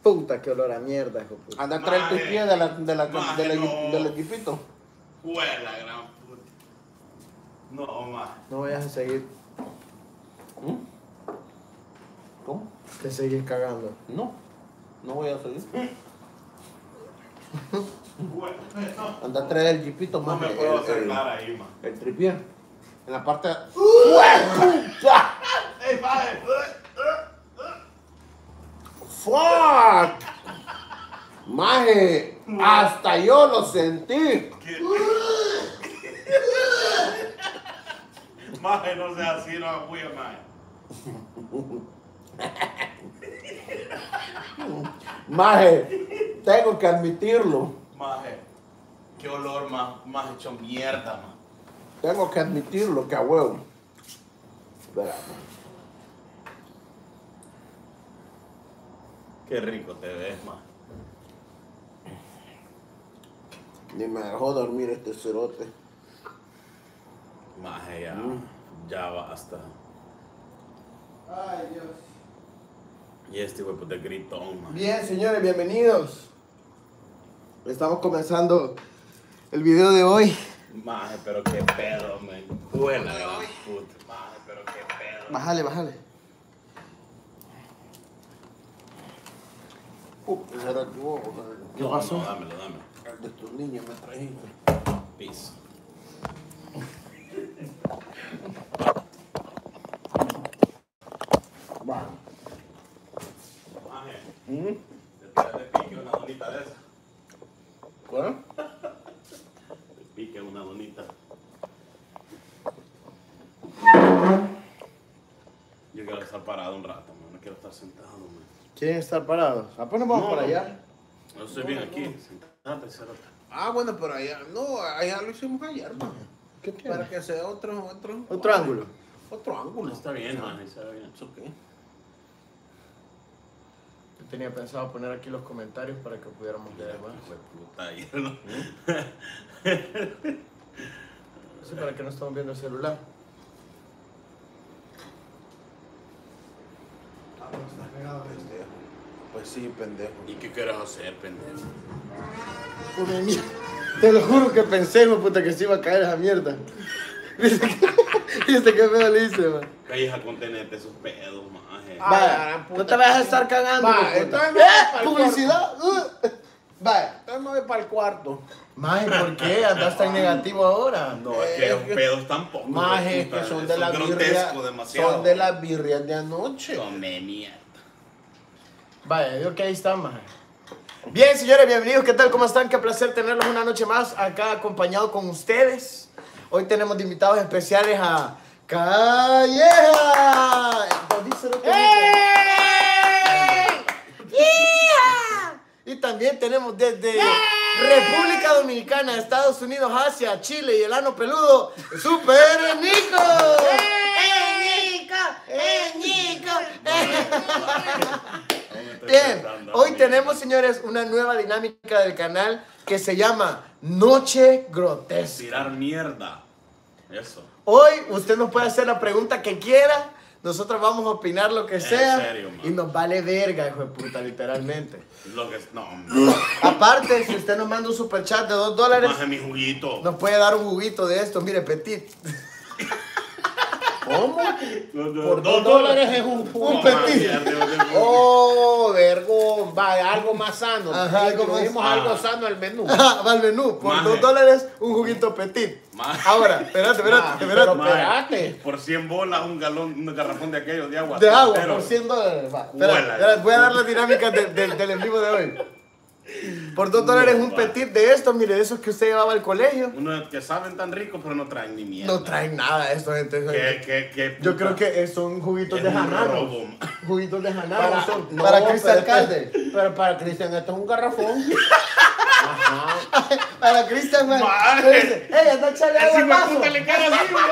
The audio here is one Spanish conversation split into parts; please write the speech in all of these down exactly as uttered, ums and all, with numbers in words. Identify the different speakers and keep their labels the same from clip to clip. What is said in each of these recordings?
Speaker 1: Puta, qué olor a mierda, hijo puta.
Speaker 2: Anda a traer tu pie de la, de la, de la,
Speaker 3: no.
Speaker 2: del equipito.
Speaker 3: Huela, gran puta. No, más.
Speaker 1: No vayas a seguir.
Speaker 2: ¿Mm? ¿Cómo?
Speaker 1: Te seguís cagando.
Speaker 2: No, no voy a seguir. Anda a traer el jeepito
Speaker 3: No
Speaker 2: más.
Speaker 3: me
Speaker 2: el,
Speaker 3: puedo
Speaker 2: el,
Speaker 3: acercar ahí, man.
Speaker 2: el tripié. En la parte.
Speaker 3: ¡Ey, padre!
Speaker 2: ¡Fuck! Maje, hasta yo lo sentí.
Speaker 3: Maje, no sea así, no apoya, maje.
Speaker 2: Maje, tengo que admitirlo.
Speaker 3: Maje, qué olor más, más hecho mierda, man.
Speaker 2: Tengo que admitirlo, que a huevo. Espera.
Speaker 3: Qué rico te ves, man.
Speaker 2: Ni me dejó dormir este cerote.
Speaker 3: Maje, ya,
Speaker 2: Mm.
Speaker 3: ya basta.
Speaker 1: Ay, Dios.
Speaker 3: Y este huevo de gritón, man.
Speaker 1: Bien, señores, bienvenidos. Estamos comenzando el video de hoy.
Speaker 3: Maje, pero qué pedo, man. Huela, gran puta. Maje, pero qué pedo.
Speaker 1: Bájale, bájale.
Speaker 2: Puta, será que vos,
Speaker 1: ¿Qué
Speaker 3: No,
Speaker 1: pasó?
Speaker 3: no, dámelo, dámelo.
Speaker 2: de tus niños me trajiste.
Speaker 3: Piso.
Speaker 2: Va.
Speaker 3: Maje,
Speaker 2: ¿Mm?
Speaker 3: te pique una donita de esa.
Speaker 2: ¿Cuál?
Speaker 3: Te pique una donita. Yo quiero estar parado un rato, man. No quiero estar sentado, man.
Speaker 1: ¿Quieren estar parados? Apenas vamos
Speaker 3: No,
Speaker 1: para
Speaker 3: no.
Speaker 1: allá.
Speaker 3: No estoy bien aquí. Sentate, cerote.
Speaker 2: Ah, bueno, pero allá, no, allá lo hicimos ayer, man.
Speaker 1: ¿Qué tiene?
Speaker 2: Para que sea otro, otro.
Speaker 1: Otro ángulo.
Speaker 2: Otro ángulo.
Speaker 3: Está bien, man. Está bien.
Speaker 2: ¿Eso qué?
Speaker 1: Yo tenía pensado poner aquí los comentarios para que pudiéramos leer más.
Speaker 3: Fue puta, ayer no.
Speaker 1: Sí, para que no estamos viendo el celular.
Speaker 2: Pendejo. Pues sí, pendejo.
Speaker 3: ¿Y qué quieres hacer, pendejo?
Speaker 1: Come mierda. Te lo juro que pensé, hijo de puta, que se iba a caer esa mierda. ¿Viste que, ¿viste qué feo le hice, man?
Speaker 3: Calles a contenerte esos pedos, maje.
Speaker 2: Ah,
Speaker 1: Vaya,
Speaker 2: la puta.
Speaker 1: no te vayas a estar cagando,
Speaker 2: Va,
Speaker 1: hijo de puta.
Speaker 2: entonces me
Speaker 1: ¡Eh!
Speaker 2: voy pa'l
Speaker 1: ¡Publicidad! Uh. Vaya.
Speaker 2: Entonces me voy para el cuarto.
Speaker 1: Maje, ¿por qué andas tan negativo ahora?
Speaker 3: No, es que los pedos tampoco.
Speaker 2: Maje,
Speaker 3: puta,
Speaker 2: que son
Speaker 3: eso
Speaker 2: de
Speaker 3: es
Speaker 2: las birrias.
Speaker 3: grotesco demasiado.
Speaker 2: Son de las birrias de anoche.
Speaker 3: Come mierda.
Speaker 1: Vaya, yo que ahí está, maje. Bien, señores, bienvenidos. ¿Qué tal? ¿Cómo están? Qué placer tenerlos una noche más acá acompañado con ustedes. Hoy tenemos de invitados especiales a Calleja. Díselo que ¡Yeah! Y también tenemos desde República Dominicana, Estados Unidos, Asia, Chile y el ano peludo, Super Nico. ¡Eh, Nico! ¡Eh, Nico! Bien, hoy tenemos, señores, una nueva dinámica del canal que se llama Noche Grotesca.
Speaker 3: Tirar mierda. Eso.
Speaker 1: Hoy usted nos puede hacer la pregunta que quiera, nosotros vamos a opinar lo que
Speaker 3: En
Speaker 1: sea
Speaker 3: serio, man.
Speaker 1: y nos vale verga, hijo de puta, literalmente.
Speaker 3: Lo que es. No, hombre.
Speaker 1: Aparte, si usted nos manda un super chat de dos dólares,
Speaker 3: Maje, mi juguito.
Speaker 1: nos puede dar un juguito de esto, mire, petit.
Speaker 2: ¿Cómo?
Speaker 3: No, no,
Speaker 2: Por
Speaker 3: no,
Speaker 2: dos
Speaker 3: no.
Speaker 2: dólares es un
Speaker 1: Un
Speaker 2: jugo.
Speaker 1: petit.
Speaker 3: Mierda, yo te-
Speaker 2: Oh, vergo, va, algo más sano.
Speaker 1: Ajá, algo más-
Speaker 2: Incluimos
Speaker 3: ah.
Speaker 2: algo sano al menú.
Speaker 1: Ajá, va al menú, por
Speaker 3: Maje.
Speaker 1: dos dólares, un juguito petit.
Speaker 3: Maje.
Speaker 1: Ahora, espérate, espérate,
Speaker 2: Maje,
Speaker 1: espérate.
Speaker 2: pero-
Speaker 3: Maje,
Speaker 2: espérate.
Speaker 3: Por cien bolas, un galón, un garrafón de aquellos de agua.
Speaker 1: De agua,
Speaker 3: Pero-
Speaker 1: por cien dólares. Va,
Speaker 3: Huela.
Speaker 1: espérate, espérate, voy a dar las dinámicas de- de- del en vivo de hoy. Por dos dólares un
Speaker 3: va.
Speaker 1: petit de estos, mire, de esos que usted llevaba al colegio.
Speaker 3: Unos que saben tan ricos, pero no traen ni mierda.
Speaker 1: No traen nada de esto, gente.
Speaker 3: ¿Qué, qué, qué
Speaker 1: Yo
Speaker 3: puta?
Speaker 1: creo que son juguitos
Speaker 3: Es
Speaker 1: de
Speaker 3: un
Speaker 1: janano.
Speaker 3: robo.
Speaker 1: Juguitos de janano
Speaker 2: Para,
Speaker 1: son.
Speaker 2: no,
Speaker 1: para
Speaker 2: pero
Speaker 1: Cristian
Speaker 2: es que-
Speaker 1: Calde.
Speaker 2: Pero para Cristian esto es un garrafón. Ajá.
Speaker 1: Para Cristian, man.
Speaker 3: Madre.
Speaker 1: Dice, ¡ey, anda a echarle agua
Speaker 3: Ese
Speaker 1: al
Speaker 3: hijo de
Speaker 1: vaso!
Speaker 3: puta le cae así, güey.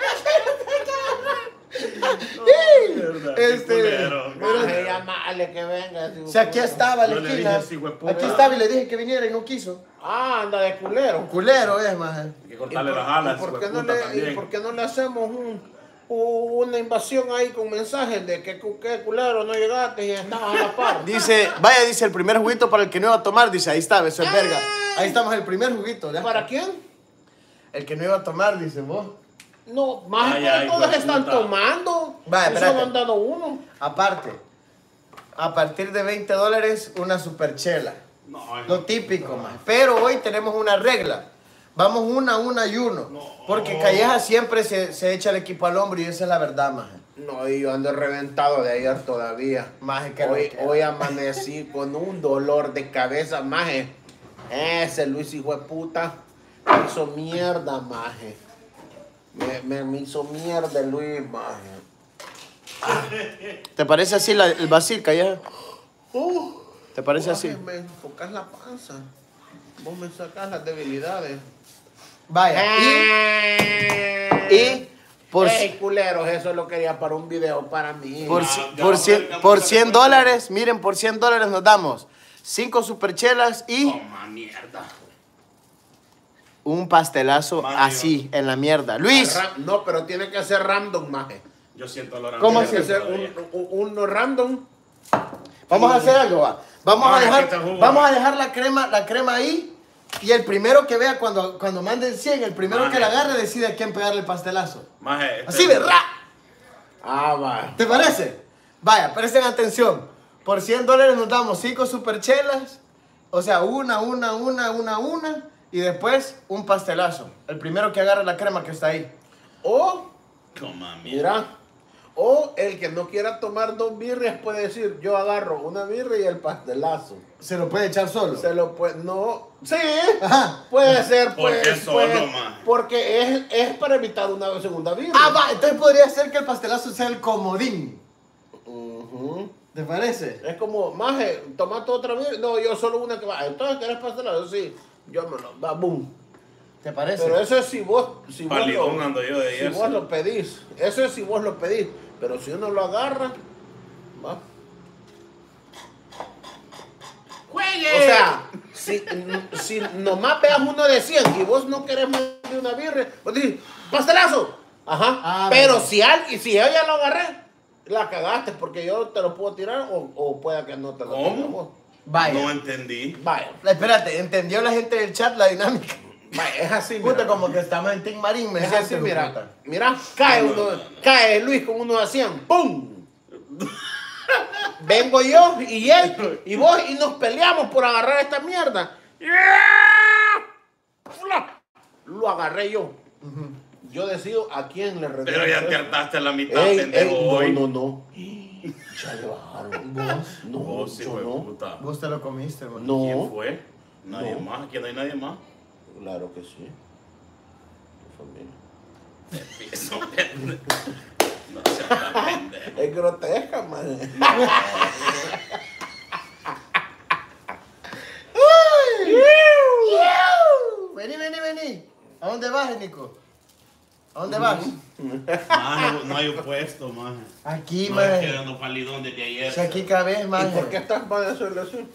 Speaker 3: Mierda, qué
Speaker 1: Este,
Speaker 3: culero,
Speaker 1: pero-
Speaker 2: Maje, llamarle que venga.
Speaker 1: O sea, aquí estaba a la
Speaker 3: Yo le
Speaker 1: esquina.
Speaker 3: dije así, hueputa.
Speaker 1: Aquí estaba y le dije que viniera y no quiso.
Speaker 2: Ah, anda de culero.
Speaker 1: Culero es, man.
Speaker 3: Hay que
Speaker 2: ¿Y
Speaker 3: cortarle
Speaker 2: por,
Speaker 3: las alas,
Speaker 2: y por
Speaker 3: hijo
Speaker 2: qué
Speaker 3: de
Speaker 2: no
Speaker 3: puta,
Speaker 2: le,
Speaker 3: también.
Speaker 2: ¿Y por qué no le hacemos un, hubo una invasión ahí con mensajes de que, que culero no llegaste y estabas a la par.
Speaker 1: Dice, vaya, dice el primer juguito para el que no iba a tomar. Dice, ahí está, eso es verga. Ahí estamos, el primer juguito. ¿Ya?
Speaker 2: ¿Para quién?
Speaker 1: El que no iba a tomar, dice vos.
Speaker 2: No, más
Speaker 3: Ay,
Speaker 2: que
Speaker 3: ay,
Speaker 2: todos
Speaker 3: hijo de
Speaker 2: están
Speaker 3: puta.
Speaker 2: tomando.
Speaker 1: Vaya,
Speaker 2: Y
Speaker 1: espérate.
Speaker 2: solo han dado uno.
Speaker 1: Aparte, a partir de veinte dólares, una superchela.
Speaker 3: No,
Speaker 1: Lo típico, más. Pero hoy tenemos una regla. Vamos una, una y uno.
Speaker 3: No.
Speaker 1: Porque Calleja siempre se, se echa el equipo al hombro y esa es la verdad, maje.
Speaker 2: No, y yo ando reventado de ayer todavía.
Speaker 1: Maje, que
Speaker 2: Hoy,
Speaker 1: lo que-
Speaker 2: hoy amanecí con un dolor de cabeza, maje. Ese Luis, hijo de puta, me hizo mierda, maje. Me, me, me hizo mierda Luis, maje.
Speaker 1: ¿Te parece así la- el vacil, Calleja?
Speaker 2: Uh,
Speaker 1: ¿Te parece
Speaker 2: maje,
Speaker 1: así?
Speaker 2: Me enfocas la panza. Vos me sacas las debilidades.
Speaker 1: Vaya. Y, y por,
Speaker 2: Ey, culeros, eso lo quería para un video para mí.
Speaker 1: por,
Speaker 3: Ah,
Speaker 1: ci-
Speaker 3: ya
Speaker 1: por
Speaker 3: vamos a
Speaker 1: cien,
Speaker 3: ver, ya
Speaker 1: por
Speaker 3: vamos a ver
Speaker 1: cien
Speaker 3: cuánto.
Speaker 1: dólares, miren, por cien dólares nos damos cinco superchelas y
Speaker 3: Toma mierda.
Speaker 1: un pastelazo
Speaker 3: Mario.
Speaker 1: así, en la mierda. Luis,
Speaker 2: Ra- no, pero tiene que ser random, maje.
Speaker 3: Yo siento olor a
Speaker 1: ¿Cómo
Speaker 2: Tiene
Speaker 3: mierda
Speaker 2: que ser
Speaker 3: todavía.
Speaker 2: un, un- uno random.
Speaker 1: vamos a hacer algo, va. Vamos a
Speaker 3: Maje,
Speaker 1: dejar,
Speaker 3: ¿qué te jugo?
Speaker 1: vamos a dejar la crema, la crema ahí. Y el primero que vea cuando, cuando manden cien, el primero
Speaker 3: Maje.
Speaker 1: que la agarre decide a quién pegarle el pastelazo.
Speaker 3: Maje, este-
Speaker 1: Así, ¿verdad?
Speaker 2: Ah, va.
Speaker 1: ¿Te parece? Vaya, presten atención. Por cien dólares nos damos cinco superchelas. O sea, una, una, una, una, una. Y después un pastelazo. El primero que agarre la crema que está ahí.
Speaker 2: O,
Speaker 3: Toma mierda.
Speaker 2: mira, o el que no quiera tomar dos birrias puede decir, yo agarro una birria y el pastelazo.
Speaker 1: Se lo puede echar solo.
Speaker 2: Se lo puede, no, sí,
Speaker 1: Ajá.
Speaker 2: puede ser,
Speaker 3: ¿Por
Speaker 2: pues,
Speaker 3: qué solo,
Speaker 2: pues,
Speaker 3: maje?
Speaker 2: porque es, es para evitar una segunda birria.
Speaker 1: Ah, va. Entonces podría ser que el pastelazo sea el comodín.
Speaker 2: Ujú.
Speaker 1: ¿Te parece?
Speaker 2: Es como, maje, tomate otra birria. No, yo solo una que va. Entonces, ¿querés pastelazo? Sí, yo me lo, va, boom.
Speaker 1: ¿Te parece?
Speaker 2: Pero eso es si vos, si vos,
Speaker 3: Palidón
Speaker 2: lo,
Speaker 3: ando yo de
Speaker 2: si
Speaker 3: ayer,
Speaker 2: vos
Speaker 3: sí.
Speaker 2: lo pedís. Eso es si vos lo pedís. Pero si uno lo agarra, va.
Speaker 3: ¡Juegue!
Speaker 2: O sea, si, si nomás veas uno de cien y vos no querés más de una birria, vos decís, pastelazo. Ajá.
Speaker 1: Ah,
Speaker 2: pero
Speaker 1: bueno.
Speaker 2: si alguien, si yo ya lo agarré, la cagaste porque yo te lo puedo tirar o, o pueda que no te lo
Speaker 3: ¿Cómo?
Speaker 2: tire vos.
Speaker 1: Vaya.
Speaker 3: No entendí.
Speaker 2: Vaya.
Speaker 1: Espérate, ¿entendió la gente del chat la dinámica?
Speaker 2: Vaya, es así,
Speaker 1: Puta,
Speaker 2: mira.
Speaker 1: como que estamos en Team Marín, me
Speaker 2: Es
Speaker 1: siento,
Speaker 2: así,
Speaker 1: hijo de
Speaker 2: mira.
Speaker 1: puta.
Speaker 2: Mira, cae
Speaker 3: No,
Speaker 2: uno,
Speaker 3: no, no, no.
Speaker 2: cae Luis con uno de cien. ¡Pum! Vengo yo y él y vos y nos peleamos por agarrar esta mierda. ¡Fla! Lo agarré yo. Yo decido a quién le regreso.
Speaker 3: Pero ya te hartaste la mitad,
Speaker 2: Ey,
Speaker 3: pendejo,
Speaker 2: ey,
Speaker 3: hoy.
Speaker 2: no, no, no. Ya le bajaron.
Speaker 1: ¿Vos?
Speaker 2: No,
Speaker 3: Oh, sí,
Speaker 2: yo
Speaker 3: fue
Speaker 2: no.
Speaker 3: puta.
Speaker 1: Vos te lo comiste, hermano.
Speaker 2: No.
Speaker 3: ¿Quién fue? Nadie
Speaker 2: No.
Speaker 3: más. Aquí no hay nadie más.
Speaker 2: Claro que sí. Tu familia.
Speaker 3: Eso, pendejo. No seas tan pendejo.
Speaker 2: Es grotesca, man.
Speaker 1: Vení, vení, vení. ¿A dónde vas, Nico? ¿A dónde vas?
Speaker 3: Maje, no hay opuesto, maje.
Speaker 1: Aquí,
Speaker 3: No es
Speaker 1: man.
Speaker 3: quedando palidón desde ayer.
Speaker 1: Si aquí cabes,
Speaker 2: ¿Y
Speaker 1: man.
Speaker 2: por qué estás mal de hacerlo así?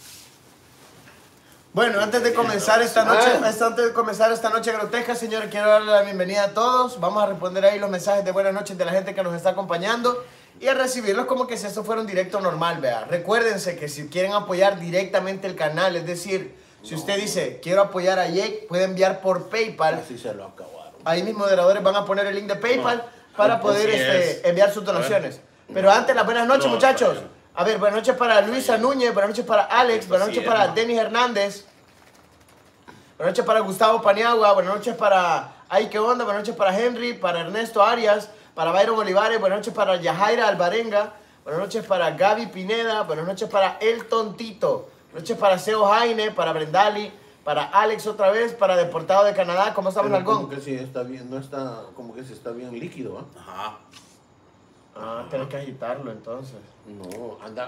Speaker 1: Bueno, antes de comenzar esta noche,
Speaker 2: Ah.
Speaker 1: esta- antes de comenzar esta noche grotesca, señores, quiero darle la bienvenida a todos. Vamos a responder ahí los mensajes de buenas noches de la gente que nos está acompañando y a recibirlos como que si esto fuera un directo normal, vea. Recuérdense que si quieren apoyar directamente el canal, es decir, si usted dice quiero apoyar a Jake, puede enviar por PayPal.
Speaker 2: Así se lo acabaron.
Speaker 1: Ahí mis moderadores van a poner el link de PayPal
Speaker 3: No.
Speaker 1: para
Speaker 3: Así
Speaker 1: poder este,
Speaker 3: es.
Speaker 1: enviar sus donaciones. Pero antes, las buenas noches,
Speaker 3: No,
Speaker 1: muchachos.
Speaker 3: está bien.
Speaker 1: A ver, buenas noches para Luisa Núñez, buenas noches para Alex,
Speaker 3: Esto
Speaker 1: buenas
Speaker 3: sí
Speaker 1: noches
Speaker 3: es,
Speaker 1: para
Speaker 3: ¿no?
Speaker 1: Denis Hernández, buenas noches para Gustavo Paniagua, buenas noches para Ay, qué onda, buenas noches para Henry, para Ernesto Arias, para Byron Olivares, buenas noches para Yajaira Alvarenga, buenas noches para Gaby Pineda, buenas noches para El Tontito, buenas noches para Seo Jaime, para Brendali, para Alex otra vez, para Deportado de Canadá. ¿Cómo estamos,
Speaker 2: Pero como
Speaker 1: Nalgón?
Speaker 2: que sí está bien, no está, como que sí está bien líquido, ¿ah?
Speaker 3: Ajá.
Speaker 1: Ah, tenés que agitarlo entonces.
Speaker 2: No, anda.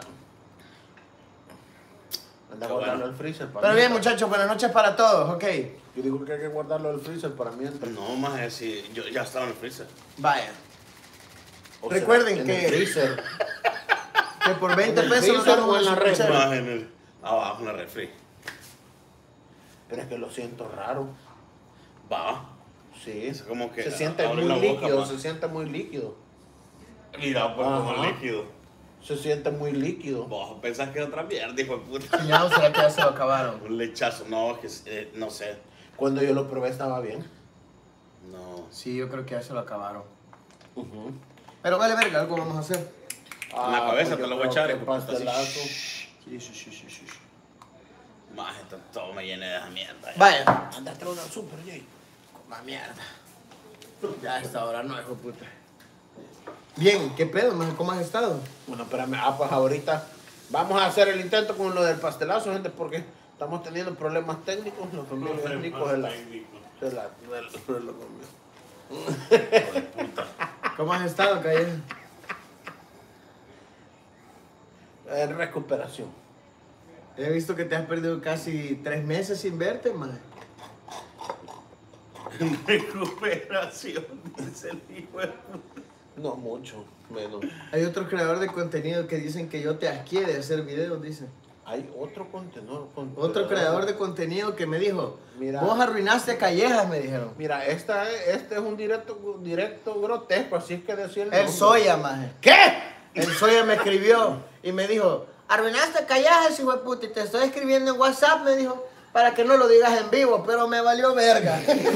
Speaker 2: Anda
Speaker 3: Qué
Speaker 2: guardarlo
Speaker 3: bueno.
Speaker 2: al freezer para
Speaker 1: Pero bien,
Speaker 2: mientras.
Speaker 1: muchachos, buenas noches para todos, ok.
Speaker 2: Yo digo que hay que guardarlo al freezer para mientras.
Speaker 3: No, maje, si yo ya estaba en el freezer.
Speaker 1: Vaya,
Speaker 2: O
Speaker 1: Recuerden
Speaker 2: en
Speaker 1: que-
Speaker 2: el freezer.
Speaker 1: que por veinte
Speaker 2: ¿En el
Speaker 1: pesos nos
Speaker 2: freezer
Speaker 1: damos
Speaker 2: o en
Speaker 1: una
Speaker 2: la red?
Speaker 1: superchela.
Speaker 3: Maje, en el, abajo en la refri.
Speaker 2: Pero es que lo siento raro.
Speaker 3: Va.
Speaker 2: Sí,
Speaker 3: Es como que
Speaker 2: se siente
Speaker 3: abre
Speaker 2: muy
Speaker 3: la boca,
Speaker 2: líquido,
Speaker 3: ma.
Speaker 2: se siente muy líquido.
Speaker 3: Mira, pues como
Speaker 2: Ajá.
Speaker 3: líquido.
Speaker 2: Se siente muy líquido.
Speaker 3: Vos pensás que es otra mierda, hijo de puta.
Speaker 1: Cuñado, ¿será que ya se lo acabaron?
Speaker 3: Un lechazo. No, es que eh, no sé.
Speaker 2: Cuando yo lo probé estaba bien.
Speaker 3: No.
Speaker 1: Sí, yo creo que ya se lo acabaron.
Speaker 2: Ujú.
Speaker 1: Pero vale verga, algo vamos a hacer.
Speaker 3: En la cabeza
Speaker 2: pues
Speaker 3: te
Speaker 2: yo
Speaker 3: lo voy a
Speaker 2: creo
Speaker 3: echar,
Speaker 2: que
Speaker 3: hijo de puta, así.
Speaker 2: pastelazo.
Speaker 1: Sí, sí, sí, sí, sí.
Speaker 3: Más esto todo me llena de esa mierda. ya.
Speaker 1: Vaya.
Speaker 2: Anda a traer una super, Jay.
Speaker 1: Coma mierda. Ya a esta hora no, hijo de puta. Bien, ¿qué pedo, man? ¿Cómo has estado?
Speaker 2: Bueno, espérame. Ah, pues ahorita vamos a hacer el intento con lo del pastelazo, gente, porque estamos teniendo problemas técnicos. Los familiares técnicos de la... De la... De la, de la comida.
Speaker 1: ¿Cómo has estado, Calle?
Speaker 2: En recuperación.
Speaker 1: He visto que te has perdido casi tres meses sin verte, man.
Speaker 3: Recuperación, dice el hijo de puta.
Speaker 2: No mucho, menos.
Speaker 1: Hay otro creador de contenido que dicen que yo te asqué de hacer videos, dicen.
Speaker 2: Hay otro contenido.
Speaker 1: Otro creador de contenido que me dijo,
Speaker 2: Mira.
Speaker 1: vos arruinaste Callejas, me dijeron.
Speaker 2: Mira, esta es, este es un directo, directo grotesco, así es que decía el
Speaker 1: El
Speaker 2: nombre.
Speaker 1: Soya, maje.
Speaker 2: ¿Qué?
Speaker 1: El Soya me escribió y me dijo, arruinaste Callejas, hijo de puta, y te estoy escribiendo en WhatsApp, me dijo, para que no lo digas en vivo, pero me valió verga.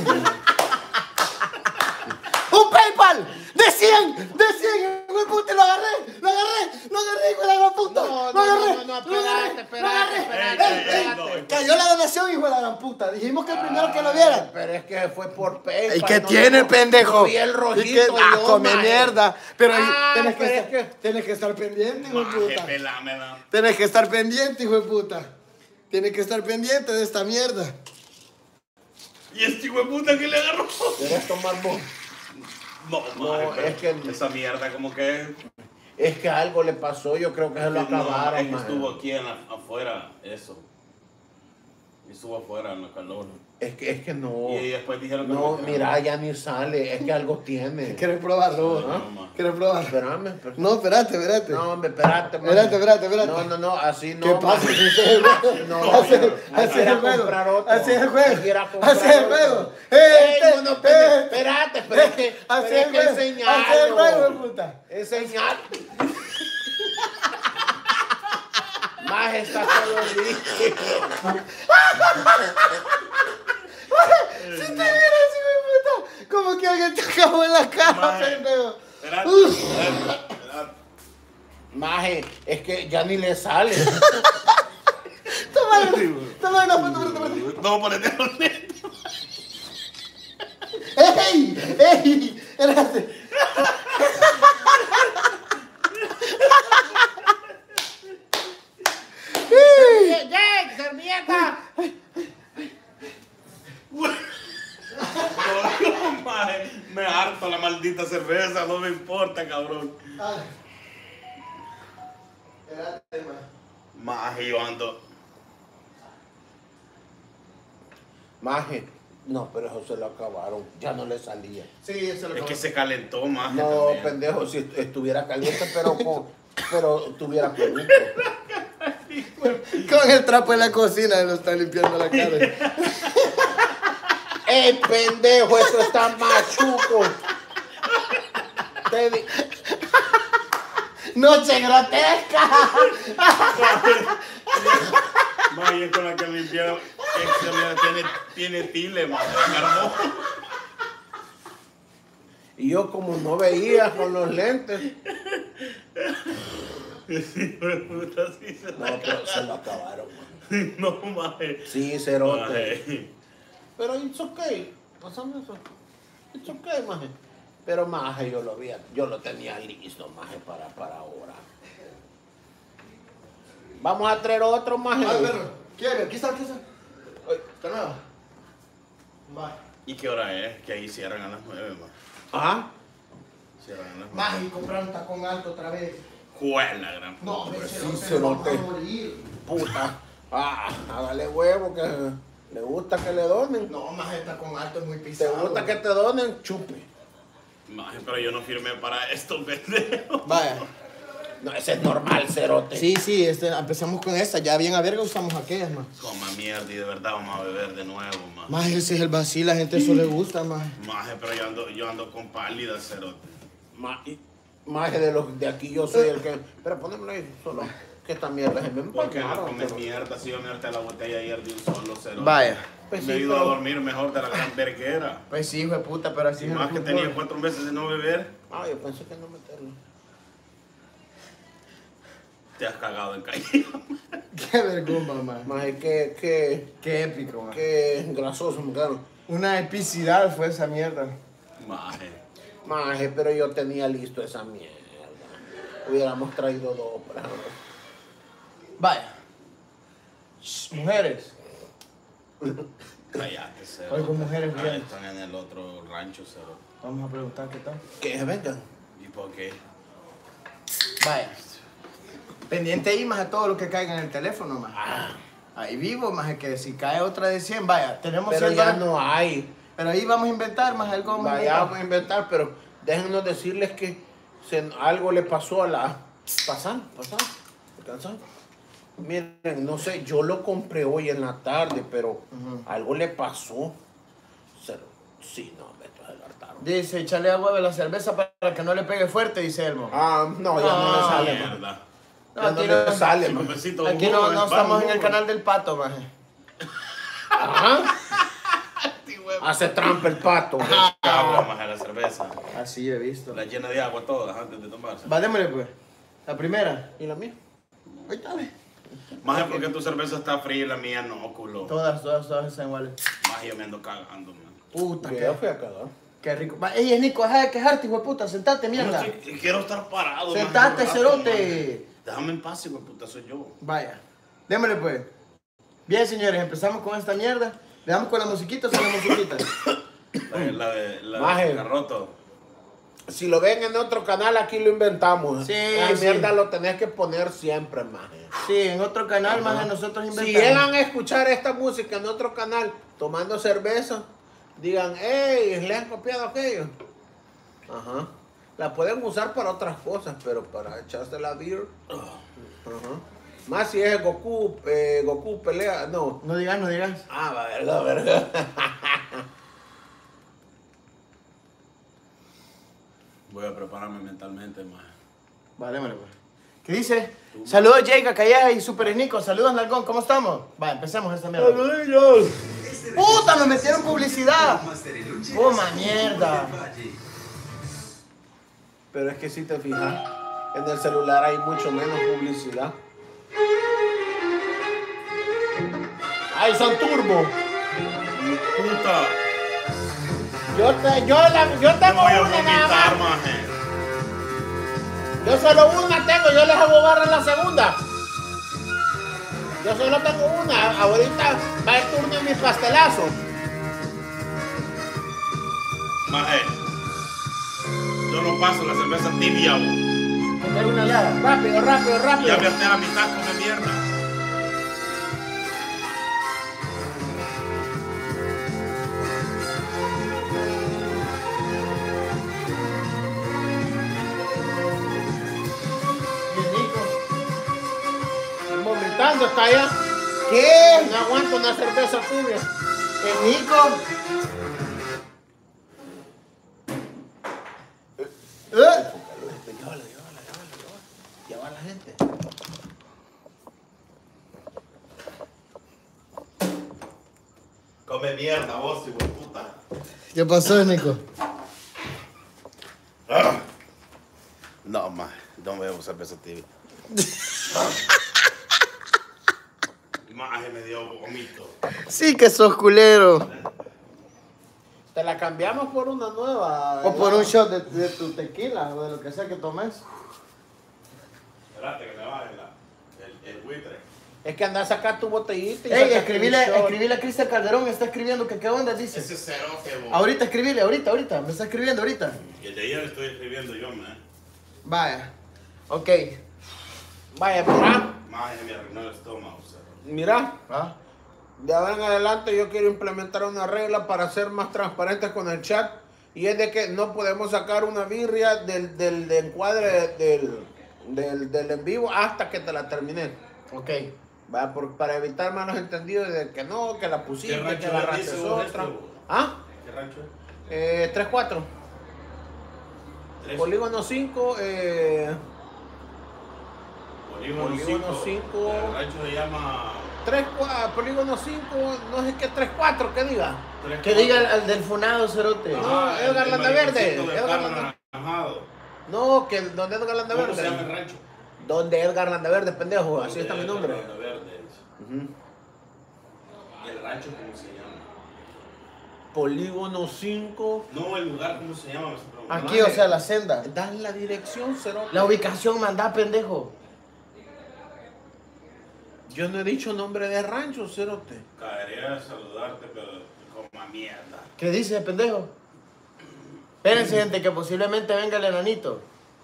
Speaker 1: ¡Un PayPal! ¡De cien! ¡De cien! ¡Hijo de puta! ¡Lo agarré! ¡Lo agarré! ¡Lo agarré, hijo de la gran puta!
Speaker 2: No,
Speaker 1: ¡Lo
Speaker 2: no,
Speaker 1: agarré!
Speaker 2: no, no, no,
Speaker 1: ¡Lo agarré!
Speaker 2: espérate,
Speaker 1: ¡Lo agarré!
Speaker 2: espérate,
Speaker 1: ¡Ey,
Speaker 3: espérate,
Speaker 1: ey!
Speaker 3: no, no.
Speaker 1: Cayó la donación, hijo de la gran puta. Dijimos que el primero que lo viera.
Speaker 2: Pero es que fue por PayPal.
Speaker 1: ¿Y qué
Speaker 2: no,
Speaker 1: tiene,
Speaker 2: no,
Speaker 1: pendejo?
Speaker 2: no vi el rojito.
Speaker 1: ¿Y qué? Ah,
Speaker 2: yo,
Speaker 1: come
Speaker 2: maje.
Speaker 1: mierda. Pero ahí
Speaker 2: Ah,
Speaker 1: tienes, que
Speaker 2: pero es
Speaker 1: estar,
Speaker 2: que-
Speaker 1: tienes que estar pendiente, hijo de
Speaker 3: Maje,
Speaker 1: puta.
Speaker 3: pelámela.
Speaker 1: Tienes que estar pendiente, hijo de puta. Tienes que estar pendiente de esta mierda.
Speaker 3: ¿Y este hijo de puta que le agarró?
Speaker 2: ¿Quieres tomar vos?
Speaker 3: No,
Speaker 2: No,
Speaker 3: maje, pero
Speaker 2: es que-
Speaker 3: esa mierda como que...
Speaker 2: Es que algo le pasó, yo creo que se lo
Speaker 3: No,
Speaker 2: acabaron,
Speaker 3: es que
Speaker 2: maje.
Speaker 3: estuvo aquí en la- afuera, eso. Y estuvo afuera en la calor.
Speaker 2: Es que, es que no.
Speaker 3: Y después dijeron que
Speaker 2: No,
Speaker 3: no,
Speaker 2: mira, ya ni sale. Es que algo tiene.
Speaker 1: ¿Quieres probarlo vos?
Speaker 3: No, no,
Speaker 1: ¿Quieres probarlo?
Speaker 2: Espérame, espérame.
Speaker 1: No, espérate, espérate.
Speaker 2: No, hombre, espérate, maje.
Speaker 1: Espérate, espérate, espérate.
Speaker 2: No, no, no, así no.
Speaker 1: ¿Qué pasa?
Speaker 2: maje.
Speaker 1: Ese es el juego.
Speaker 2: No,
Speaker 1: Así
Speaker 2: no,
Speaker 1: así
Speaker 2: hay
Speaker 1: es
Speaker 2: que ir a
Speaker 1: el juego.
Speaker 2: comprar otro.
Speaker 1: Así es el
Speaker 2: Hay
Speaker 1: juego.
Speaker 2: que ir a comprar
Speaker 1: Así es el
Speaker 2: otro.
Speaker 1: juego.
Speaker 2: Ey,
Speaker 1: Eh,
Speaker 2: no, no,
Speaker 1: eh,
Speaker 2: espérate,
Speaker 1: eh.
Speaker 2: espérate, espérate.
Speaker 1: Así
Speaker 2: Pero
Speaker 1: es
Speaker 2: es que
Speaker 1: el juego.
Speaker 2: enseñarlo.
Speaker 1: Así es el juego, hijo de puta.
Speaker 2: Enseñar. Más está todo listo.
Speaker 1: Si te vieras, hijo de puta. Como que alguien te acabó en la cara,
Speaker 3: Maje.
Speaker 1: pendejo.
Speaker 3: Espérate,
Speaker 1: Uf.
Speaker 3: espérate, espérate.
Speaker 2: Maje, es que ya ni le sale.
Speaker 1: Toma, toma una foto, espérate, espérate.
Speaker 3: No, ponete los lentes.
Speaker 1: ¡Ey! ¡Ey! Espérate.
Speaker 2: ¡Jake, servieta!
Speaker 3: No, maje, me harto la maldita cerveza, no me importa, cabrón.
Speaker 1: Ay. Espérate, man.
Speaker 3: Maje, yo ando.
Speaker 2: Maje, no, pero eso se lo acabaron. Ya no le salía.
Speaker 1: Sí, eso lo
Speaker 3: Es que
Speaker 1: acabo.
Speaker 3: se calentó, maje.
Speaker 2: No,
Speaker 3: también.
Speaker 2: pendejo, si est- estuviera caliente, pero con, pero tuviera pelito.
Speaker 1: Con el trapo en la cocina lo está limpiando la cara.
Speaker 2: ¡Ey, pendejo! Eso está machuco. Te di-
Speaker 1: ¡Noche grotesca!
Speaker 3: Maje, es con la que limpiaron. Esa mierda tiene, tiene tile, maje, carbón.
Speaker 2: Y yo como no veía con los lentes.
Speaker 3: Puta, sí se
Speaker 2: No,
Speaker 3: la
Speaker 2: pero se lo acabaron, man.
Speaker 3: No, maje.
Speaker 2: Sí, cerote.
Speaker 3: Maje.
Speaker 2: Pero it's okay. Pásame eso. It's okay, maje. Pero maje, yo lo había, yo lo tenía listo, maje, para, para ahora. Vamos a traer otro, maje.
Speaker 1: Ay, perro. ¿Quiere? Aquí está, aquí está. Ay, está nada. Va.
Speaker 3: ¿Y qué hora es? Que ahí cierran a las nueve, maje.
Speaker 2: Ajá.
Speaker 3: Cierran a las nueve.
Speaker 1: Más y comprar un tacón alto otra vez.
Speaker 3: Juela, gran
Speaker 1: No,
Speaker 3: puta.
Speaker 1: me
Speaker 2: sí,
Speaker 1: se
Speaker 2: se
Speaker 1: lo
Speaker 2: noté.
Speaker 1: a morir.
Speaker 2: Puta. Ah, hágale huevo que le gusta que le donen.
Speaker 1: No, más el tacón alto es muy
Speaker 2: ¿Te
Speaker 1: pisado.
Speaker 2: gusta que te donen? Chupe.
Speaker 3: Maje, pero yo no firmé para esto, pendejo.
Speaker 1: Vaya.
Speaker 2: No, ese es normal, cerote.
Speaker 1: Sí, sí, este, empezamos con esta. Ya bien a verga usamos aquellas, más.
Speaker 3: Coma mierda y de verdad vamos a beber de nuevo, más.
Speaker 1: Más ese es el vacío, la gente eso le gusta, más.
Speaker 3: Maje, pero yo ando, yo ando con pálida, cerote.
Speaker 2: Ma- y- Maje de los de aquí yo soy el que. Pero ponémoslo ahí solo. Que esta mierda se me
Speaker 3: ¿Por qué no
Speaker 2: empalmaron,
Speaker 3: comes
Speaker 2: pero-
Speaker 3: mierda si yo me harté la botella ayer de un solo, cerote?
Speaker 1: Vaya.
Speaker 2: Pues
Speaker 3: Me
Speaker 2: sí,
Speaker 3: ayudó a
Speaker 2: pero-
Speaker 3: dormir mejor de la gran verguera.
Speaker 1: Pues sí, hijo de puta, pero así
Speaker 3: Y
Speaker 1: es el
Speaker 3: más que
Speaker 1: fútbol.
Speaker 3: tenía cuatro meses de no beber,
Speaker 2: Ah, yo pensé que no meterlo.
Speaker 3: te has cagado en calle.
Speaker 1: Qué vergüenza, man.
Speaker 2: Maje, que, que,
Speaker 1: Qué épico, man.
Speaker 2: que grasoso, me quedaron.
Speaker 1: Una epicidad fue esa mierda.
Speaker 3: Maje.
Speaker 2: Maje, pero yo tenía listo esa mierda. Hubiéramos traído dos, por ejemplo.
Speaker 1: Vaya. Shh, mujeres.
Speaker 3: Cállate, cerote.
Speaker 1: Oigo, mujeres
Speaker 3: Ah,
Speaker 1: bien.
Speaker 3: están en el otro rancho, cerote.
Speaker 1: Vamos a preguntar qué tal.
Speaker 2: Que vengan.
Speaker 3: ¿Y por qué?
Speaker 1: Vaya. Pendiente ahí más a todo lo que caiga en el teléfono, más.
Speaker 2: Ah,
Speaker 1: Ahí vivo, más que si cae otra de cien, vaya, tenemos
Speaker 2: pero
Speaker 1: cien
Speaker 2: ya
Speaker 1: dólares.
Speaker 2: no hay.
Speaker 1: Pero ahí vamos a inventar, más algo vamos a
Speaker 2: Vaya,
Speaker 1: inventar.
Speaker 2: vamos a inventar, pero déjenos decirles que se- algo le pasó a la... Pasan, pasan, alcanzan. Miren, no sé, yo lo compré hoy en la tarde, pero
Speaker 1: Ujú.
Speaker 2: algo le pasó. Cero. Sí, no, me estoy hartaron.
Speaker 1: Dice, échale agua a la cerveza para que no le pegue fuerte, dice Elmo.
Speaker 2: Ah, no, ya no, le
Speaker 1: Ah,
Speaker 2: sale, man.
Speaker 3: Mierda.
Speaker 1: No,
Speaker 2: Ya no
Speaker 1: aquí
Speaker 2: le
Speaker 1: no,
Speaker 2: sale,
Speaker 3: Sí,
Speaker 2: man.
Speaker 3: un besito,
Speaker 1: aquí
Speaker 3: un
Speaker 1: no,
Speaker 3: jugo,
Speaker 1: no
Speaker 3: el pan,
Speaker 1: estamos en
Speaker 3: un
Speaker 1: el
Speaker 3: jugo.
Speaker 1: canal del pato, maje.
Speaker 2: Ajá. Hace trampa el pato.
Speaker 3: Agua, maje, la cerveza.
Speaker 1: Así he visto.
Speaker 3: La llena de agua todas antes de tomarse.
Speaker 1: Va, démosle, pues. La primera.
Speaker 2: ¿Y la mía?
Speaker 1: Ahí está, ve.
Speaker 3: Maje, porque tu cerveza está fría y la mía no, culo.
Speaker 1: Todas, todas, todas están iguales.
Speaker 3: Maje, yo me ando cagando, man.
Speaker 1: Puta,
Speaker 2: Yo ya
Speaker 1: qué,
Speaker 2: fui a cagar.
Speaker 1: qué rico. Va, ey, Nico, deja de quejarte, hijo de puta. Sentate,
Speaker 3: Yo
Speaker 1: mierda.
Speaker 3: estoy- quiero estar parado, maje,
Speaker 1: Sentate,
Speaker 3: un rato,
Speaker 1: cerote.
Speaker 3: maje. Déjame en paz, hijo de puta, soy yo.
Speaker 1: Vaya. Démosle, pues. Bien, señores, empezamos con esta mierda. ¿Le damos con la musiquita o sin la musiquita?
Speaker 3: La, la de la
Speaker 2: Maje.
Speaker 3: de Carroto.
Speaker 2: Si lo ven en otro canal, aquí lo inventamos.
Speaker 1: Sí,
Speaker 2: La
Speaker 1: sí.
Speaker 2: mierda lo tenés que poner siempre, maje.
Speaker 1: Sí, en otro canal, más de nosotros
Speaker 2: Si
Speaker 1: inventamos.
Speaker 2: llegan a escuchar esta música en otro canal, tomando cerveza, digan, hey, ¿le han copiado aquello? Ajá. La pueden usar para otras cosas, pero para echarse la beer. Ajá. Más si es Goku, eh, Goku pelea, no.
Speaker 1: No digas, no digas.
Speaker 2: Ah, va, verdad, verdad.
Speaker 3: Voy a prepararme mentalmente, maje.
Speaker 1: Vale, démosle, pues. ¿Qué dice? Saludos, Jake, Calleja y Super Nico. Saludos, Nalgón. ¿Cómo estamos? Va, empecemos esta mierda. ¡Puta! ¡Me metieron publicidad! ¡Puma mierda!
Speaker 2: Pero es que si te fijas, en el celular hay mucho menos publicidad. ¡Ay, son turbo!
Speaker 3: Puta.
Speaker 2: Yo, te, yo, la, yo
Speaker 3: Te
Speaker 2: tengo
Speaker 3: voy a
Speaker 2: una nada
Speaker 3: vomitar,
Speaker 2: más.
Speaker 3: maje.
Speaker 2: Yo solo una tengo, yo les hago barra en la segunda. Yo solo tengo una. Ahorita va el turno de mi pastelazo.
Speaker 3: Maje. Yo no paso la cerveza tibia, bo.
Speaker 1: ¿Me traigo una helada?
Speaker 2: Rápido, rápido, rápido.
Speaker 3: Ya me harté la mitad con la mierda.
Speaker 1: Bien, Nico.
Speaker 2: Vomitando está allá.
Speaker 1: ¿Qué?
Speaker 2: No aguanto una cerveza tibia.
Speaker 1: ¿El Nico? ¿Eh?
Speaker 2: Llévala, llévala, llévala, llévala. Lleva a la gente.
Speaker 3: Come mierda, vos, hijo de puta.
Speaker 1: ¿Qué pasó, Nico?
Speaker 3: Ah. No, maje. No bebo cerveza tibia. Maje, me dio vomito.
Speaker 1: Sí que sos culero.
Speaker 2: Te la cambiamos por una nueva.
Speaker 1: O por un shot de, de tu tequila o de lo que sea que tomes.
Speaker 3: Espérate que me baje la, el, el buitre.
Speaker 2: Es que andás a sacar tu botellita y
Speaker 1: Ey,
Speaker 2: sacas
Speaker 1: escribile,
Speaker 2: tu shot.
Speaker 1: escribile a Cristian Calderón, está escribiendo que qué onda, dice.
Speaker 3: Ese cerote, vos.
Speaker 1: Ahorita escribile, ahorita, ahorita, me está escribiendo ahorita.
Speaker 3: El de ayer estoy escribiendo yo, man.
Speaker 1: Vaya, ok.
Speaker 2: Vaya, mira,
Speaker 3: Maje, me arruinó el estómago, cerote.
Speaker 2: mira.
Speaker 1: ¿Ah?
Speaker 2: De ahora en adelante yo quiero implementar una regla para ser más transparentes con el chat. Y es de que no podemos sacar una birria del, del, del encuadre del, del, del en vivo hasta que te la terminé.
Speaker 1: Ok.
Speaker 2: Va, por, para evitar malos entendidos de que no, que la pusiste,
Speaker 3: ¿Qué rancho
Speaker 2: que la
Speaker 3: le
Speaker 2: raza
Speaker 3: dice
Speaker 2: es
Speaker 3: vos
Speaker 2: otra.
Speaker 3: este, vos?
Speaker 2: ¿Ah?
Speaker 3: ¿Qué rancho es?
Speaker 2: Eh, tres cuatro.
Speaker 3: Tres.
Speaker 2: Polígono cinco. Eh,
Speaker 3: Polígono
Speaker 2: Polígono cinco.
Speaker 3: El rancho se llama...
Speaker 2: tres, cuatro, polígono cinco, no sé qué, tres cuatro, que diga.
Speaker 3: Tres,
Speaker 1: Que diga al, al del funado, cerote.
Speaker 2: No,
Speaker 3: Ajá,
Speaker 2: Edgar
Speaker 3: el
Speaker 2: Landaverde,
Speaker 3: mariconcito de
Speaker 2: Edgar
Speaker 3: Carlos
Speaker 2: Landaverde.
Speaker 3: Naranjado.
Speaker 2: No, que donde Edgar
Speaker 3: ¿Cómo se llama el
Speaker 2: Landaverde.
Speaker 3: rancho?
Speaker 2: Donde Edgar Landaverde, pendejo, así está mi
Speaker 3: Edgar
Speaker 2: nombre.
Speaker 3: Landaverde.
Speaker 2: Ujú.
Speaker 3: ¿Y el rancho cómo se llama?
Speaker 2: Polígono cinco.
Speaker 3: No, el lugar cómo se llama. Me estoy preguntando.
Speaker 1: Aquí, o sea, la senda.
Speaker 2: Das la dirección, cerote.
Speaker 1: La ubicación, manda, pendejo.
Speaker 2: Yo no he dicho nombre de rancho, cerote.
Speaker 3: Caería a saludarte, pero como a mierda.
Speaker 1: ¿Qué dice, pendejo? Espérense, gente, que posiblemente venga el enanito.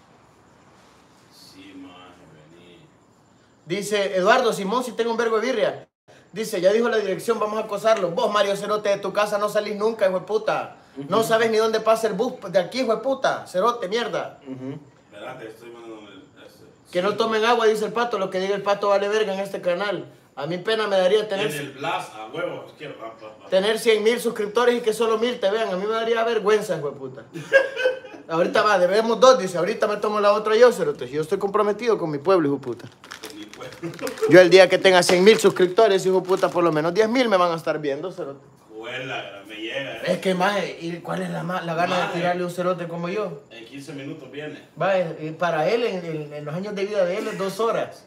Speaker 3: Sí, maje, vení.
Speaker 1: Dice Eduardo Simón, si tengo un vergo de birria. Dice, ya dijo la dirección, vamos a acosarlo. Vos, Mario Cerote, de tu casa no salís nunca, hijo de puta. No sabes ni dónde pasa el bus de aquí, hijo de puta. Cerote, mierda.
Speaker 2: Ujú.
Speaker 3: Verás, te estoy mandando el... ese.
Speaker 1: Que no tomen agua, dice el pato. Lo que diga el pato vale verga en este canal. A mí pena me daría
Speaker 3: En
Speaker 1: tener,
Speaker 3: el Blast, a huevo. Es que va, va, va.
Speaker 1: tener cien mil suscriptores y que solo mil te vean. A mí me daría vergüenza, hijo de puta. Ahorita va, debemos dos, dice. Ahorita me tomo la otra yo, Cerote. Yo estoy comprometido con mi pueblo, hijo de puta.
Speaker 3: Con mi pueblo.
Speaker 1: Yo el día que tenga cien mil suscriptores, hijo de puta, por lo menos diez mil me van a estar viendo, Cerote.
Speaker 3: Juela, me llega.
Speaker 1: Es que, maje, ¿y cuál es la, ma- la gana de
Speaker 3: Maje.
Speaker 1: tirarle un cerote como yo?
Speaker 3: En quince minutos viene.
Speaker 1: Va, eh, para él, en, en- en los años de vida de él, es dos horas.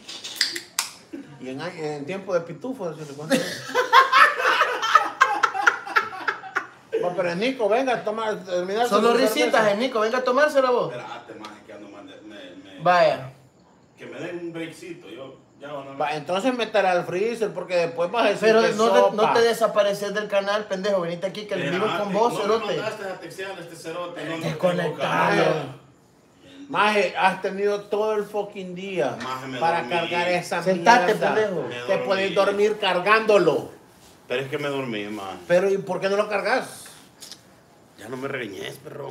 Speaker 2: Y en, en tiempo de pitufo, ¿sí? ¿Cuánto es? Bueno, pero Nico, venga, toma, terminar.
Speaker 1: Solo
Speaker 2: su
Speaker 1: risitas,
Speaker 2: cerveza.
Speaker 1: eh, Nico, venga a tomársela vos.
Speaker 3: Espérate, maje, que ando mande- me, me,
Speaker 1: Vaya.
Speaker 3: Que me den un breakcito. Yo ya van a
Speaker 2: Va, entonces meterá al freezer porque después vas a decir
Speaker 1: Pero
Speaker 2: que
Speaker 1: no te,
Speaker 2: sopa.
Speaker 1: no te desapareces del canal, pendejo. Venite aquí que el vivo es con vos,
Speaker 3: no me
Speaker 1: cerote.
Speaker 3: mandaste a textear a este cerote. No, no tengo
Speaker 1: Desconectado.
Speaker 3: canal.
Speaker 2: Maje, has tenido todo el fucking día
Speaker 3: Maje, me
Speaker 2: para
Speaker 3: dormí.
Speaker 2: cargar esa
Speaker 1: Sentate,
Speaker 2: mierda.
Speaker 1: pendejo.
Speaker 3: Me
Speaker 2: Te
Speaker 3: dormí.
Speaker 2: puedes dormir cargándolo.
Speaker 3: Pero es que me dormí, man.
Speaker 2: Pero ¿y por qué no lo cargas?
Speaker 3: Ya no me regañes, perro.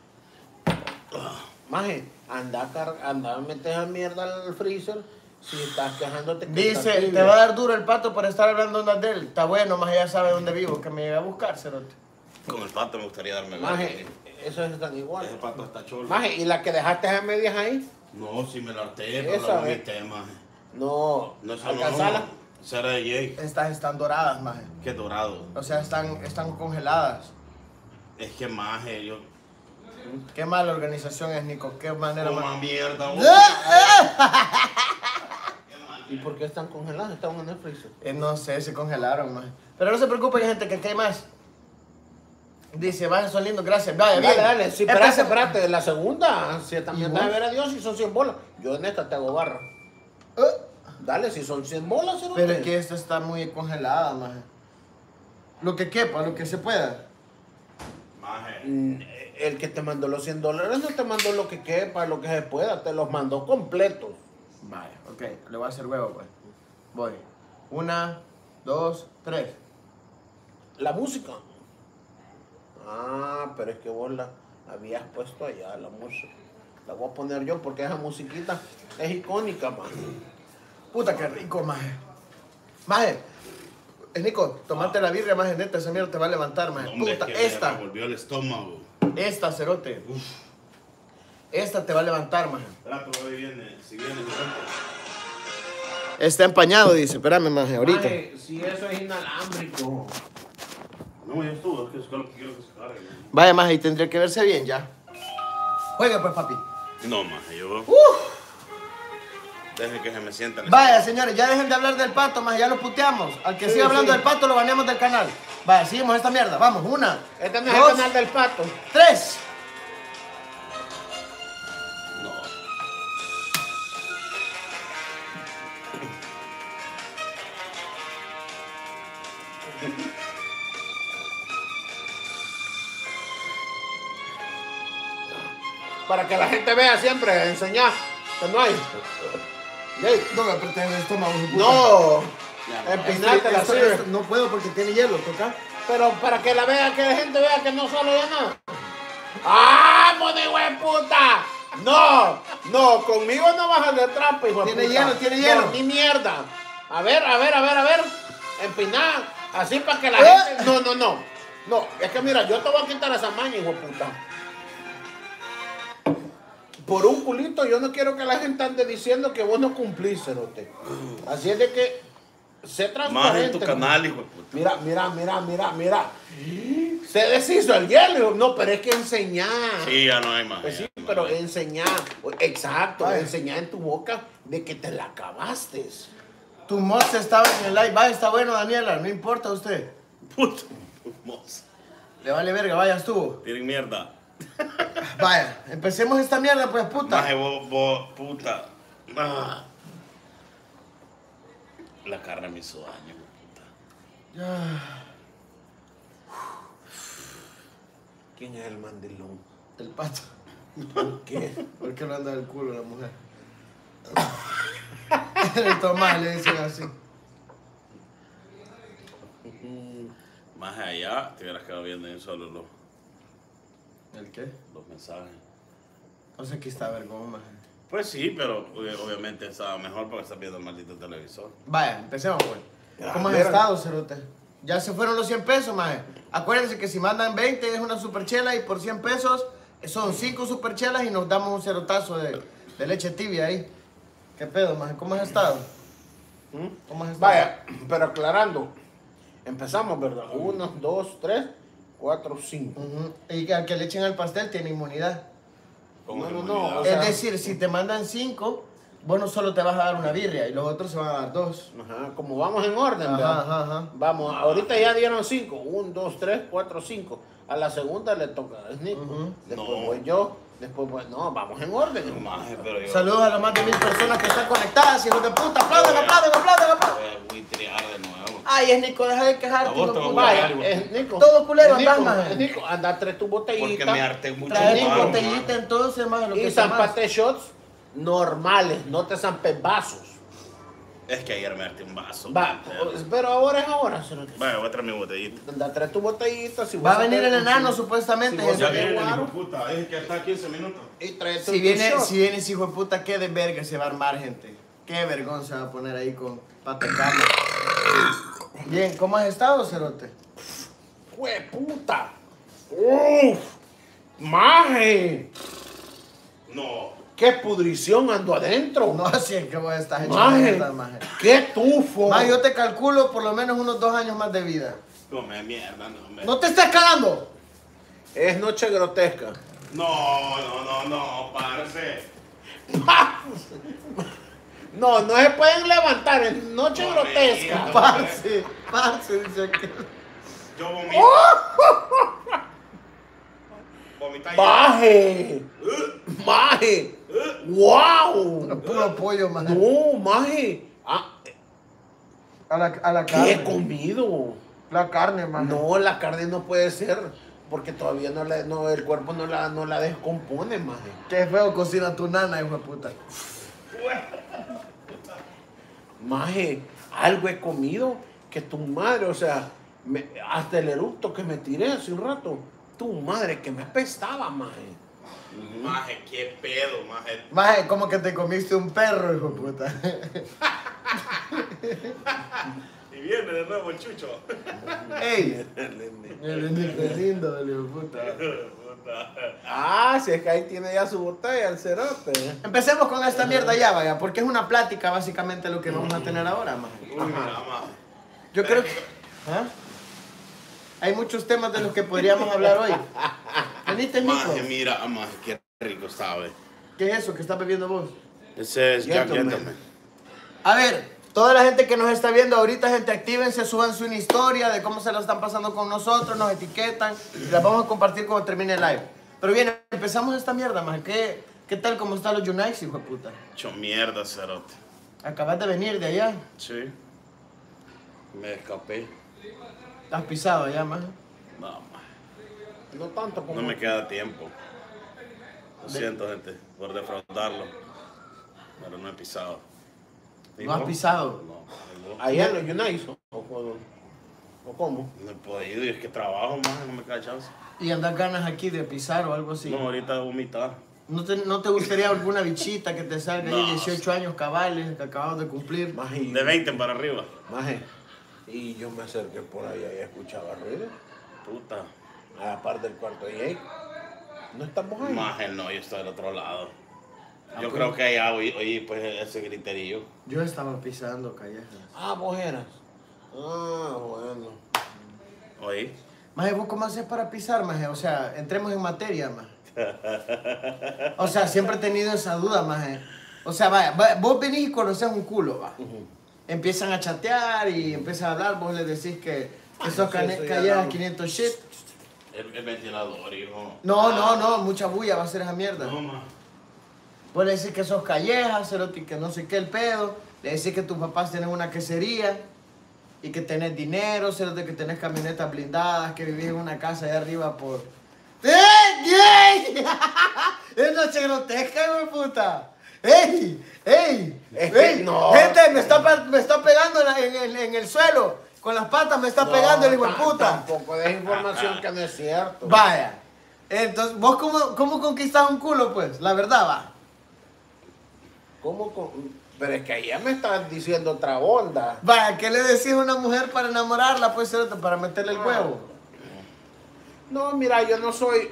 Speaker 2: Maje, anda, car anda, metes esa mierda al freezer si estás quejándote que está
Speaker 1: Dice,
Speaker 2: tibia.
Speaker 1: te va a dar duro el pato por estar hablando ondas de él. Está bueno, más ya sabe dónde vivo, que me llega a buscar, cerote.
Speaker 3: Con el pato me gustaría darme la
Speaker 2: Maje, eso es tan igual.
Speaker 3: Ese pato está cholo.
Speaker 2: Maje, ¿y la que dejaste a medias ahí?
Speaker 3: No, si me la harté,
Speaker 2: Esa,
Speaker 3: pero la
Speaker 2: eh.
Speaker 3: vomité, maje.
Speaker 2: No,
Speaker 3: No, esa
Speaker 2: alcanzala.
Speaker 3: no. Esa era de Jay.
Speaker 1: Estas están doradas, maje.
Speaker 3: Qué dorado.
Speaker 1: O sea, están, están congeladas.
Speaker 3: Es que maje, yo...
Speaker 1: Qué mala organización es, Nico. Qué manera
Speaker 3: Coma
Speaker 1: más.
Speaker 3: mierda, vos.
Speaker 2: ¿Y por qué están congeladas? Estaban en el freezer.
Speaker 1: Eh, no sé, se congelaron, maje. Pero no se preocupen, gente, que aquí hay más. Dice, vaya, son lindos, gracias. Vaya,
Speaker 2: Dale,
Speaker 1: bien.
Speaker 2: dale, sí,
Speaker 1: Esta
Speaker 2: espérate,
Speaker 1: se-
Speaker 2: espérate, la segunda, si también
Speaker 1: Igual.
Speaker 2: vas a ver a Dios si son cien bolas. Yo en esta te hago barra.
Speaker 1: Eh,
Speaker 2: Dale, si son cien bolas, cerote.
Speaker 1: Pero es que esta está muy congelada, maje. Lo que quepa, lo que se pueda.
Speaker 3: Maje.
Speaker 2: Mm, El que te mandó los cien dólares no te mandó lo que quepa, lo que se pueda, te los mandó completos.
Speaker 1: Vaya, ok, le voy a hacer huevo, pues. Voy. Una, dos, tres.
Speaker 2: La música. Ah, pero es que vos la habías puesto allá, la música. La voy a poner yo porque esa musiquita es icónica, man.
Speaker 1: Puta, qué rico, maje. Maje, eh, Nico, tomate la birria, maje, neta, esa mierda te va a levantar, maje.
Speaker 3: No, hombre,
Speaker 1: Puta,
Speaker 3: es que
Speaker 1: esta,
Speaker 3: me revolvió el estómago.
Speaker 1: esta, cerote. Esta te va a levantar, maje.
Speaker 3: Espera, pero hoy viene, si viene, de repente.
Speaker 1: Está empañado, dice, espérame, maje, ahorita.
Speaker 2: Maje, si eso es inalámbrico.
Speaker 3: No, ya estuvo, es que es lo que quiero que se cargue. ¿no?
Speaker 1: Vaya, maje, y tendría que verse bien ya. Juega, pues, papi.
Speaker 3: No, maje, yo... Dejen que se me sientan.
Speaker 1: Vaya, señores, ya dejen de hablar del pato, maje, ya lo puteamos. Al que
Speaker 2: Sí,
Speaker 1: siga hablando
Speaker 2: sí.
Speaker 1: del pato lo baneamos del canal. Vaya, seguimos esta mierda, vamos, una,
Speaker 2: Este no es
Speaker 1: dos,
Speaker 2: el canal del pato.
Speaker 1: tres.
Speaker 3: No.
Speaker 2: Para que la gente vea siempre, enseñar que no hay. Yey.
Speaker 1: No me apreté el estómago, mi puta.
Speaker 2: No,
Speaker 3: Ya, no.
Speaker 2: empinarte la
Speaker 1: Esto-
Speaker 2: sirve.
Speaker 1: esto- no puedo porque tiene hielo, toca.
Speaker 2: Pero para que la vea, que la gente vea que no sale de nada. ¡Ah, pues de puta! No, no, conmigo no vas a hacer trampa, hijo de
Speaker 1: Tiene
Speaker 2: puta.
Speaker 1: hielo, tiene hielo.
Speaker 2: No, ni mierda. A ver, a ver, a ver, a ver. Empiná. Así para que la
Speaker 1: ¿Eh?
Speaker 2: gente. No, no, no. No, es que mira, yo te voy a quitar esa maña, hijo de puta. Por un culito, yo no quiero que la gente ande diciendo que vos no cumplís, cerote. Así es de que sé
Speaker 3: Más
Speaker 2: transparente.
Speaker 3: en tu canal, hijo de puta.
Speaker 2: Mira, mira, mira, mira, mira. Se deshizo el hielo. No, pero es que enseñar.
Speaker 3: Sí, ya no hay más.
Speaker 2: Pues sí,
Speaker 3: ya no
Speaker 2: pero
Speaker 3: hay.
Speaker 2: enseñar. Exacto,
Speaker 1: Ay.
Speaker 2: enseñar en tu boca de que te la acabaste.
Speaker 1: Tu moz estaba en el live. Vaya, está bueno, Daniela. No importa a usted.
Speaker 3: Puta. Moza.
Speaker 1: Le vale verga, vaya, estuvo.
Speaker 3: Tienen mierda.
Speaker 1: Vaya, empecemos esta mierda, pues, puta.
Speaker 3: Maje, vos, vos, puta. Ah. La carne me hizo daño, puta.
Speaker 1: Ah,
Speaker 2: ¿Quién es el mandilón?
Speaker 1: el pato.
Speaker 2: ¿Por qué?
Speaker 1: ¿Por qué no anda del culo la mujer? El Tomás le dicen así.
Speaker 3: Más allá, te hubieras quedado viendo en solo los,
Speaker 1: ¿El qué?
Speaker 3: los mensajes.
Speaker 1: No sé qué está vergón, maje.
Speaker 3: Pues sí, pero obvi- obviamente estaba mejor porque estás viendo el maldito televisor.
Speaker 1: Vaya, empecemos, pues.
Speaker 2: Ya,
Speaker 1: ¿Cómo has
Speaker 2: mira.
Speaker 1: estado, cerote? Ya se fueron los cien pesos, maje. Acuérdense que si mandan veinte es una superchela y por cien pesos son cinco superchelas y nos damos un cerotazo de, de leche tibia ahí. ¿Qué pedo, maje? ¿Cómo has estado?
Speaker 2: ¿Mm?
Speaker 1: ¿Cómo has estado?
Speaker 2: Vaya, pero aclarando. Empezamos, ¿verdad? Uno, dos, tres, cuatro, cinco.
Speaker 1: Ujú. Y que al que le echen al pastel tiene inmunidad.
Speaker 3: Con
Speaker 2: No, no,
Speaker 3: inmunidad.
Speaker 2: no, o
Speaker 1: Es
Speaker 2: sea-
Speaker 1: decir, si te mandan cinco, vos no solo te vas a dar una birria y los otros se van a dar dos.
Speaker 2: Ajá, como vamos en orden,
Speaker 1: Ajá,
Speaker 2: ¿verdad?
Speaker 1: ajá, ajá.
Speaker 2: Vamos, ahorita ya dieron cinco. uno, dos, tres, cuatro, cinco. A la segunda le toca a Nico.
Speaker 1: Ujú.
Speaker 2: Después
Speaker 3: No.
Speaker 2: voy yo. Después voy. No, vamos en orden. hermano.
Speaker 3: Maje, pero yo
Speaker 1: Saludos a las más de mil personas que están conectadas, hijos de puta. Aplaudan, aplaudan, aplaudan, aplaudan.
Speaker 3: voy a buitrear de nuevo.
Speaker 1: Ay, es Nico, deja de quejarte.
Speaker 3: A vos
Speaker 1: hijo
Speaker 3: te
Speaker 1: de
Speaker 3: voy
Speaker 1: puta.
Speaker 3: a
Speaker 2: Vaya,
Speaker 3: algo.
Speaker 2: es Nico.
Speaker 1: Todo culero,
Speaker 2: Es Nico,
Speaker 1: andás, maje.
Speaker 2: es Nico, anda, trae tu botellita.
Speaker 3: Porque me harté mucho.
Speaker 1: Trae
Speaker 3: de
Speaker 1: tu
Speaker 3: tomar,
Speaker 1: botellita
Speaker 3: maje.
Speaker 1: entonces, más lo que
Speaker 2: Y
Speaker 1: sea más.
Speaker 2: zampate shots normales, no te zampes vasos.
Speaker 3: Es que ayer me harté un vaso.
Speaker 2: Va,
Speaker 3: puta.
Speaker 2: pero ahora es ahora, cerote.
Speaker 3: Vaya, voy a traer mi botellita.
Speaker 2: Anda, trae tu botellita. Si
Speaker 1: Va a
Speaker 2: vos
Speaker 1: venir el
Speaker 2: sabés-
Speaker 1: enano,
Speaker 2: si-
Speaker 1: supuestamente.
Speaker 2: si vos
Speaker 1: gente.
Speaker 3: Ya
Speaker 2: sabés-
Speaker 3: viene,
Speaker 2: claro.
Speaker 3: hijo de puta. Es que está quince minutos.
Speaker 2: Y trae tu
Speaker 1: Si viene,
Speaker 2: shot.
Speaker 1: si viene ese hijo de puta, qué de verga se va a armar, gente. Qué vergüenza va a poner ahí con pata de cama. Bien, ¿cómo has estado, cerote?
Speaker 2: ¡Jue puta! ¡Uf! ¡Maje!
Speaker 3: No.
Speaker 2: ¡Qué pudrición ando adentro!
Speaker 1: No, si es que vos estás hecho
Speaker 2: ¡Maje!
Speaker 1: mierda, maje.
Speaker 2: ¡Qué tufo!
Speaker 1: Maje, yo te calculo por lo menos unos dos años más de vida.
Speaker 3: Come mierda, no, me...
Speaker 1: ¡No te estés cagando!
Speaker 2: Es noche grotesca.
Speaker 3: No, no, no, no, parce.
Speaker 2: No, no se pueden levantar. Es noche
Speaker 3: No,
Speaker 2: grotesca.
Speaker 3: mira.
Speaker 1: Parce, parce, dice que...
Speaker 3: Yo vomito. Vomita ya.
Speaker 2: ¡Maje! ¡Maje! ¡Wow!
Speaker 1: Puro pollo, maje.
Speaker 2: No, maje. Ah,
Speaker 1: A la, a la
Speaker 2: ¿qué
Speaker 1: carne.
Speaker 2: he comido?
Speaker 1: La carne, maje.
Speaker 2: No, la carne no puede ser. Porque todavía no, la, no el cuerpo no la, no la descompone, maje.
Speaker 1: Qué feo cocina tu nana, hijo de puta.
Speaker 2: Maje, algo he comido que tu madre, o sea, me- hasta el eructo que me tiré hace un rato, tu madre que me apestaba, maje.
Speaker 3: Maje, qué pedo, maje.
Speaker 1: Maje, como que te comiste un perro, hijo de puta.
Speaker 3: Y viene de nuevo el chucho.
Speaker 1: ¡Ey! El Nico lindo, el hijo de puta.
Speaker 2: Ah, si es que ahí tiene ya su botella, el cerote.
Speaker 1: Empecemos con esta mierda ya, vaya, porque es una plática básicamente lo que vamos a tener ahora, maje.
Speaker 3: Uy, mira, maje.
Speaker 1: Yo creo que... ¿Ah? Hay muchos temas de los que podríamos hablar hoy. ¿Veniste, Nico?
Speaker 3: Maje, mira, maje, qué rico sabe.
Speaker 1: ¿Qué es eso que estás bebiendo vos?
Speaker 3: Ese es Jack
Speaker 2: Gentleman.
Speaker 3: Gentleman.
Speaker 1: A ver, toda la gente que nos está viendo ahorita, gente, actívense, suban su historia de cómo se lo están pasando con nosotros, nos etiquetan y las vamos a compartir cuando termine el live. Pero bien, empezamos esta mierda, maje. ¿Qué, qué tal cómo están los Unites, hijo de puta?
Speaker 3: Hecho mierda, cerote.
Speaker 1: Acabas de venir de allá.
Speaker 3: Sí. Me escapé.
Speaker 1: Estás pisado allá, maje.
Speaker 3: No, maje.
Speaker 2: No tanto como...
Speaker 3: No me queda tiempo. Lo siento, gente, por defraudarlo. Pero no he pisado. ¿Y
Speaker 1: ¿No has
Speaker 3: vos?
Speaker 1: pisado?
Speaker 3: No, ¿y vos?
Speaker 2: Allá en los United, ¿o, o, o cómo?
Speaker 3: No he podido, y es que trabajo, más no me queda chance.
Speaker 1: ¿Y andas ganas aquí de pisar o algo así?
Speaker 3: No, ahorita vomitar.
Speaker 1: ¿No te, ¿No te gustaría alguna bichita que te salga
Speaker 3: No.
Speaker 1: ahí dieciocho años cabales que acabamos de cumplir?
Speaker 2: Maje, y-
Speaker 3: De veinte para arriba.
Speaker 2: Maje, y yo me acerqué por ahí y escuchaba ruido.
Speaker 3: Puta.
Speaker 2: A la par del cuarto de Jake. ¿No estamos ahí?
Speaker 3: Maje, no, yo estoy del otro lado.
Speaker 1: Ah,
Speaker 3: Yo
Speaker 1: pues.
Speaker 3: creo que allá oí, oí pues ese griterillo.
Speaker 1: Yo estaba pisando callejas.
Speaker 2: Ah, vos eras. Ah, bueno.
Speaker 3: Oí.
Speaker 1: Maje, ¿vos cómo haces para pisar, maje? O sea, entremos en materia, maje. O sea, siempre he tenido esa duda, maje. O sea, vaya, vaya, vos venís y conocés un culo, va.
Speaker 2: Ujú.
Speaker 1: Empiezan a chatear y empiezan a hablar, vos le decís que, que sos
Speaker 2: sí,
Speaker 1: cane-
Speaker 2: eso ya
Speaker 1: callejas
Speaker 2: no.
Speaker 1: quinientos shit.
Speaker 3: El, el ventilador, hijo.
Speaker 1: No, no, no, mucha bulla va a ser esa mierda.
Speaker 3: No, ma.
Speaker 1: Vos le decís que sos callejas, cerote, que no sé qué el pedo. Le decís que tus papás tienen una quesería y que tenés dinero, cerote, que tenés camionetas blindadas, que vivís en una casa allá arriba por... ¡Eh, gay! Es noche grotesca, hijo de puta. ¡Ey! ¡Ey!
Speaker 2: Es que
Speaker 1: ¡Ey!
Speaker 2: no.
Speaker 1: Gente, me está, pa- me está pegando en, la- en el, en el suelo. Con las patas me está pegando el hijo de
Speaker 2: ta-
Speaker 1: puta.
Speaker 2: Tampoco es información que no es cierto.
Speaker 1: Vaya. Entonces, ¿vos cómo, cómo conquistás un culo, pues? La verdad, va.
Speaker 2: ¿Cómo con- Pero es que ahí ya me estás diciendo otra onda.
Speaker 1: Vaya, ¿qué le decís a una mujer para enamorarla, pues, cerote, para meterle el huevo?
Speaker 2: No, mira, yo no soy.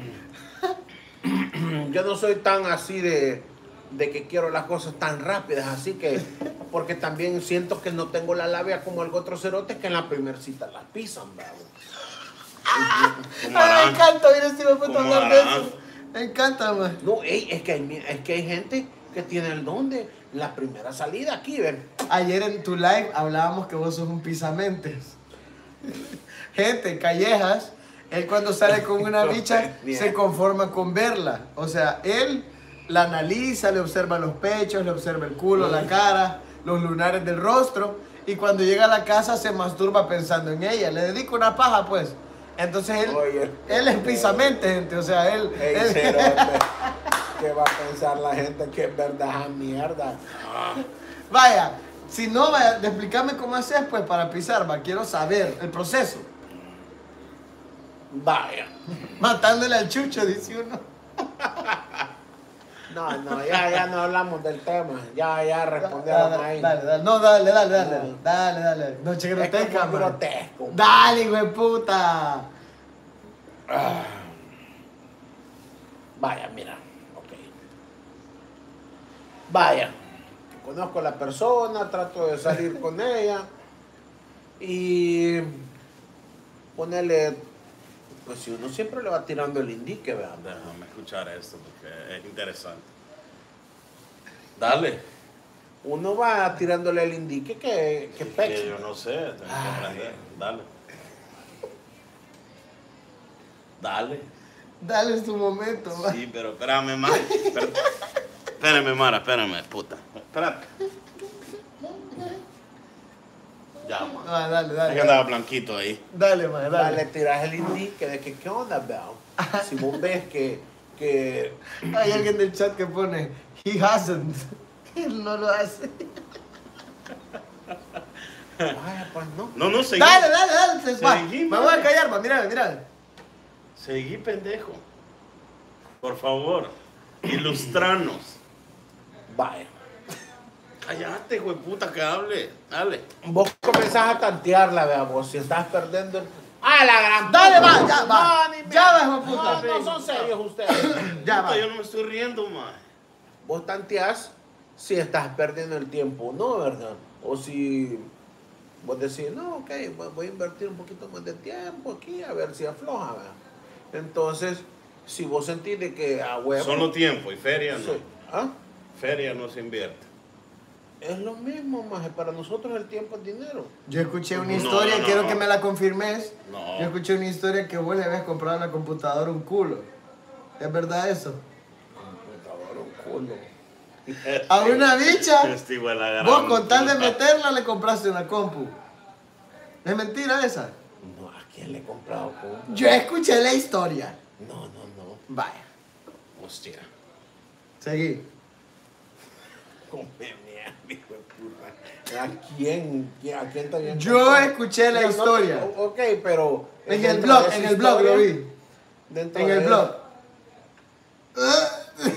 Speaker 2: Yo no soy tan así de, de que quiero las cosas tan rápidas, así que. Porque también siento que no tengo la labia como el otro cerote que en la primer cita la pisan, bravo.
Speaker 3: Como
Speaker 1: Ay, me
Speaker 3: harán.
Speaker 1: encanta oír a este hijo de puta
Speaker 3: ¿Cómo
Speaker 1: hablar de
Speaker 3: harán?
Speaker 1: eso. Me encanta, man.
Speaker 2: No, ey, es que hay, es que hay gente que tiene el don de la primera salida aquí, ven.
Speaker 1: Ayer en tu live hablábamos que vos sos un pisamentes. Gente, Callejas, él cuando sale con una bicha se conforma con verla. O sea, él la analiza, le observa los pechos, le observa el culo, la cara, los lunares del rostro. Y cuando llega a la casa se masturba pensando en ella. Le dedica una paja, pues. Entonces él,
Speaker 2: Oye.
Speaker 1: él es pisamentes, gente. O sea, él...
Speaker 2: Ey,
Speaker 1: él-
Speaker 2: cerote, ¿qué va a pensar la gente que es verdad esa mierda?
Speaker 1: Vaya, si no, vaya, explícame cómo haces, pues, para pisar, va. Quiero saber el proceso.
Speaker 2: Vaya.
Speaker 1: Matándole al chucho, dice uno.
Speaker 2: No, no, ya, ya no hablamos del tema. Ya, ya respondieron
Speaker 1: Dale,
Speaker 2: ahí.
Speaker 1: dale, dale. No, dale, dale, dale.
Speaker 2: No.
Speaker 1: Dale, dale. Noche
Speaker 2: Es que
Speaker 1: grotesca,
Speaker 2: fue
Speaker 1: man.
Speaker 2: grotesco.
Speaker 1: Dale, hijo de puta.
Speaker 2: Ah. Vaya, mira, ok. Vaya, conozco a la persona, trato de salir con ella y ponerle, pues si uno siempre le va tirando el indique, ¿verdad?
Speaker 3: Déjame escuchar esto porque es interesante. Dale.
Speaker 2: Uno va tirándole el indique que, que
Speaker 3: Que
Speaker 2: peche.
Speaker 3: yo no sé, tengo que aprender. Dale. Dale.
Speaker 1: Dale es tu momento, man.
Speaker 3: Sí, pero espérame, Mara. Espérame, espérame, Mara, espérame, puta. Espérate. Ya, man.
Speaker 1: Ah, dale,
Speaker 3: Es que
Speaker 1: dale.
Speaker 3: andaba blanquito ahí.
Speaker 1: Dale, man,
Speaker 2: Va, le
Speaker 1: dale.
Speaker 2: tiras el indique de que qué onda, ¿verdad? Si vos ves que, que
Speaker 1: Hay alguien del chat que pone, he hasn't. Él no lo hace.
Speaker 2: vaya, pues no.
Speaker 3: No, no, seguí.
Speaker 1: Dale, dale, dale. se- va.
Speaker 3: Seguí,
Speaker 1: Me
Speaker 3: man.
Speaker 1: voy a callar, va. Mira, mira.
Speaker 3: Seguí, pendejo. Por favor, ilustranos.
Speaker 2: Vaya.
Speaker 3: Cállate, güey, puta, que hable. Dale.
Speaker 2: Vos comenzás a tantearla, vea, vos, si estás perdiendo el... ¡Ah, la gran
Speaker 1: Dale,
Speaker 2: puta!
Speaker 1: va, ya, va.
Speaker 2: No, ni me-
Speaker 1: Ya va, hijo de puta.
Speaker 2: No, no son serios ustedes.
Speaker 1: Ya
Speaker 3: Puta,
Speaker 1: va.
Speaker 3: yo no me estoy riendo, man.
Speaker 2: Vos tanteás si estás perdiendo el tiempo o no, ¿verdad? O si vos decís, no, ok, voy- voy a invertir un poquito más de tiempo aquí a ver si afloja, ¿verdad? Entonces, si vos sentís de que a huevo...
Speaker 3: Solo tiempo y feria no.
Speaker 2: Sí. ¿Ah?
Speaker 3: Feria no se invierte.
Speaker 2: Es lo mismo, maje. Para nosotros el tiempo es dinero.
Speaker 1: Yo escuché una
Speaker 3: No,
Speaker 1: historia,
Speaker 3: no, no.
Speaker 1: quiero que me la confirmes.
Speaker 3: No.
Speaker 1: Yo escuché una historia que vos le habías comprado a la computadora un culo. ¿Es verdad eso?
Speaker 2: Computador, un culo.
Speaker 1: A una bicha,
Speaker 3: Este igual a la gran
Speaker 1: vos con tal de
Speaker 3: puta.
Speaker 1: meterla le compraste una compu. ¿Es mentira esa?
Speaker 2: No, ¿a quién le he comprado compu?
Speaker 1: Yo escuché la historia.
Speaker 2: No, no, no.
Speaker 1: Vaya,
Speaker 2: Hostia.
Speaker 1: seguí.
Speaker 2: Come mierda, hijo de puta. ¿A quién? ¿A quién te habían
Speaker 1: Yo
Speaker 2: comprado?
Speaker 1: escuché la
Speaker 2: Yo no-
Speaker 1: historia.
Speaker 2: ok, pero...
Speaker 1: En el
Speaker 2: dentro
Speaker 1: blog,
Speaker 2: de esa
Speaker 1: en el blog lo
Speaker 2: historia,
Speaker 1: vi.
Speaker 2: dentro
Speaker 1: En
Speaker 2: de
Speaker 1: el
Speaker 2: esa-
Speaker 1: blog.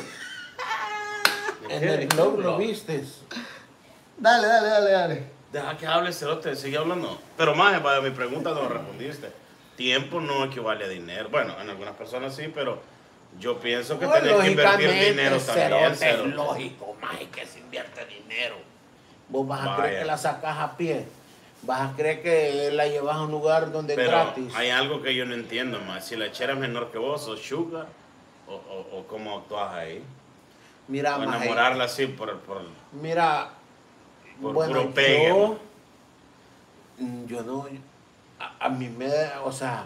Speaker 2: En el blog lo viste.
Speaker 1: Dale, dale, dale, dale.
Speaker 3: Deja que hable, cerote, sigue hablando. Pero más, para mi pregunta no respondiste. Tiempo no equivale a dinero. Bueno, en algunas personas sí, pero yo pienso que
Speaker 2: Pues,
Speaker 3: tenés que invertir
Speaker 2: lógicamente,
Speaker 3: dinero también,
Speaker 2: cerote, es
Speaker 3: cerote.
Speaker 2: lógico, más que se invierte dinero. Vos vas a
Speaker 3: Vaya.
Speaker 2: creer que la sacas a pie. Vas a creer que la llevas a un lugar donde es
Speaker 3: Pero
Speaker 2: gratis.
Speaker 3: hay algo que yo no entiendo más. Si la chera es menor que vos, ¿sos sugar? ¿O, o, o cómo actúas ahí?
Speaker 2: Mira,
Speaker 3: O
Speaker 2: maje,
Speaker 3: enamorarla así por... por
Speaker 2: mira,
Speaker 3: Por
Speaker 2: bueno,
Speaker 3: puro pegue,
Speaker 2: yo, mm, yo no, a, a mí me, o sea,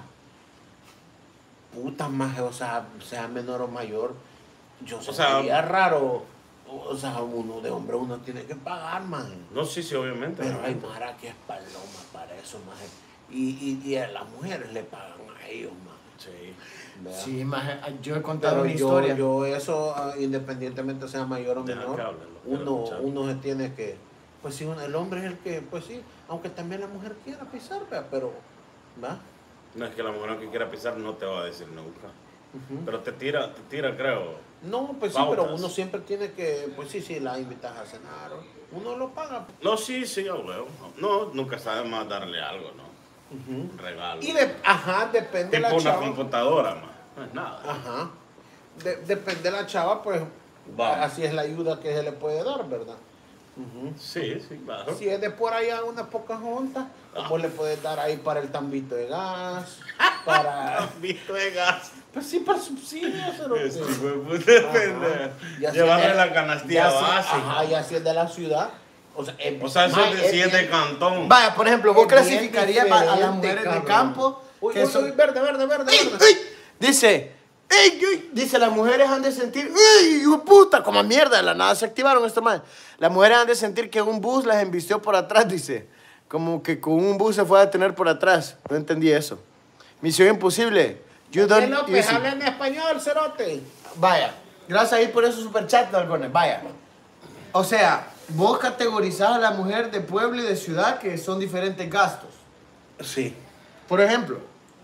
Speaker 2: puta más, o sea, sea menor o mayor, yo
Speaker 3: sea,
Speaker 2: sería raro, o sea, uno de hombre uno tiene que pagar, más.
Speaker 3: no, sí, sí, obviamente.
Speaker 2: Pero hay
Speaker 3: obviamente.
Speaker 2: mara que es paloma para eso, más. Y, y, y a las mujeres le pagan a ellos, más.
Speaker 3: Sí.
Speaker 1: Sí, maje, yo he contado
Speaker 2: Pero
Speaker 1: una
Speaker 2: yo,
Speaker 1: historia.
Speaker 2: yo eso, ah, independientemente sea mayor o
Speaker 3: Deja
Speaker 2: menor,
Speaker 3: que hable, lo quiero
Speaker 2: uno,
Speaker 3: escuchar.
Speaker 2: uno se tiene que, pues sí, uno- el hombre es el que, pues sí, aunque también la mujer quiera pisar, vea, pero, ¿va?
Speaker 3: No es que la mujer que quiera pisar no te va a decir nunca.
Speaker 2: Ujú.
Speaker 3: Pero te tira, te tira, creo.
Speaker 2: No, pues sí,
Speaker 3: Pautas.
Speaker 2: pero uno siempre tiene que, pues sí, sí, la invitas a cenar, uno lo paga.
Speaker 3: No, sí, sí, yo veo. No, nunca sabe más darle algo, ¿no?
Speaker 2: Ujú.
Speaker 3: Un regalo.
Speaker 2: Y de, ajá, depende de
Speaker 3: tipo
Speaker 2: la
Speaker 3: una
Speaker 2: chava.
Speaker 3: computadora, más. No es nada.
Speaker 2: Ajá. De- depende de la chava, pues,
Speaker 3: Va.
Speaker 2: así es la ayuda que se le puede dar, ¿verdad? Ujú.
Speaker 3: Sí, sí, claro.
Speaker 2: Si es de por allá unas pocas juntas,
Speaker 3: Ah.
Speaker 2: vos le puedes dar ahí para el tambito de gas, para...
Speaker 3: Visto de gas.
Speaker 2: Pues sí, para subsidios, pero...
Speaker 3: Este hijo de puta pendejo. Llevarle la canastilla básica.
Speaker 2: Ajá, y así es de la ciudad. O sea, es,
Speaker 3: O sea, eso
Speaker 2: ma,
Speaker 3: es de siete
Speaker 2: bien-
Speaker 3: cantón.
Speaker 1: Vaya, por ejemplo, vos
Speaker 2: es bien
Speaker 1: clasificarías a, a las
Speaker 2: diferente,
Speaker 1: mujeres de
Speaker 2: cabrón.
Speaker 1: campo.
Speaker 2: Uy,
Speaker 1: que
Speaker 2: uy,
Speaker 1: son-
Speaker 2: uy, verde, verde, verde,
Speaker 1: ¡Ey,
Speaker 2: verde.
Speaker 1: ey! Dice, ¡ey, ey! Dice, las mujeres han de sentir, ¡ey, hijo de puta! Como mierda, de la nada se activaron esto mal. Las mujeres han de sentir que un bus las embistió por atrás, dice. Como que con un bus se fue a detener por atrás. No entendí eso. Misión imposible. You
Speaker 2: Daniel
Speaker 1: don't
Speaker 2: López,
Speaker 1: easy.
Speaker 2: habla en español, cerote.
Speaker 1: Vaya, gracias ahí por esos superchats, Dalgones. Vaya. O sea, vos categorizás a la mujer de pueblo y de ciudad que son diferentes gastos.
Speaker 2: Sí.
Speaker 1: Por ejemplo,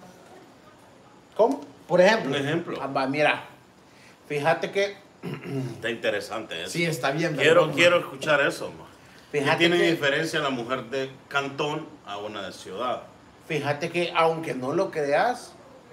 Speaker 2: ¿Cómo?
Speaker 1: por ejemplo.
Speaker 3: Un ejemplo.
Speaker 2: Ah, va, mira, fíjate que...
Speaker 3: Está interesante eso.
Speaker 1: Sí, está bien.
Speaker 3: Quiero,
Speaker 1: Dalgón,
Speaker 3: quiero escuchar eso, ma. ¿Qué
Speaker 2: Fíjate
Speaker 3: tiene
Speaker 2: que-
Speaker 3: diferencia la mujer de cantón a una de ciudad?
Speaker 2: Fíjate que aunque no lo creas,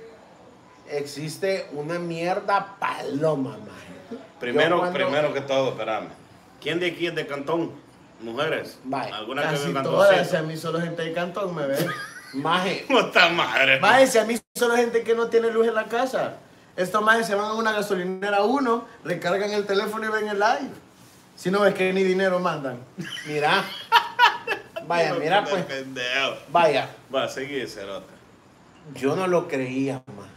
Speaker 2: existe una mierda paloma, maje.
Speaker 3: Primero,
Speaker 2: Yo cuando-
Speaker 3: primero que todo, espérame. ¿Quién de aquí es de cantón? Mujeres.
Speaker 2: Vaya.
Speaker 3: ¿Alguna que
Speaker 1: Casi
Speaker 3: vive en
Speaker 1: todas, si a
Speaker 3: cantoncito?
Speaker 1: mí solo gente de cantón me ve.
Speaker 2: Maje,
Speaker 3: Puta madre.
Speaker 1: Maje, si a mí solo gente que no tiene luz en la casa. Estos majes se van a una gasolinera uno, recargan el teléfono y ven el live. Si no ves que ni dinero mandan.
Speaker 2: mira. Vaya, mira pues.
Speaker 3: Pendejo.
Speaker 2: Vaya,
Speaker 3: Va, seguí, cerote.
Speaker 2: yo no lo creía, maje.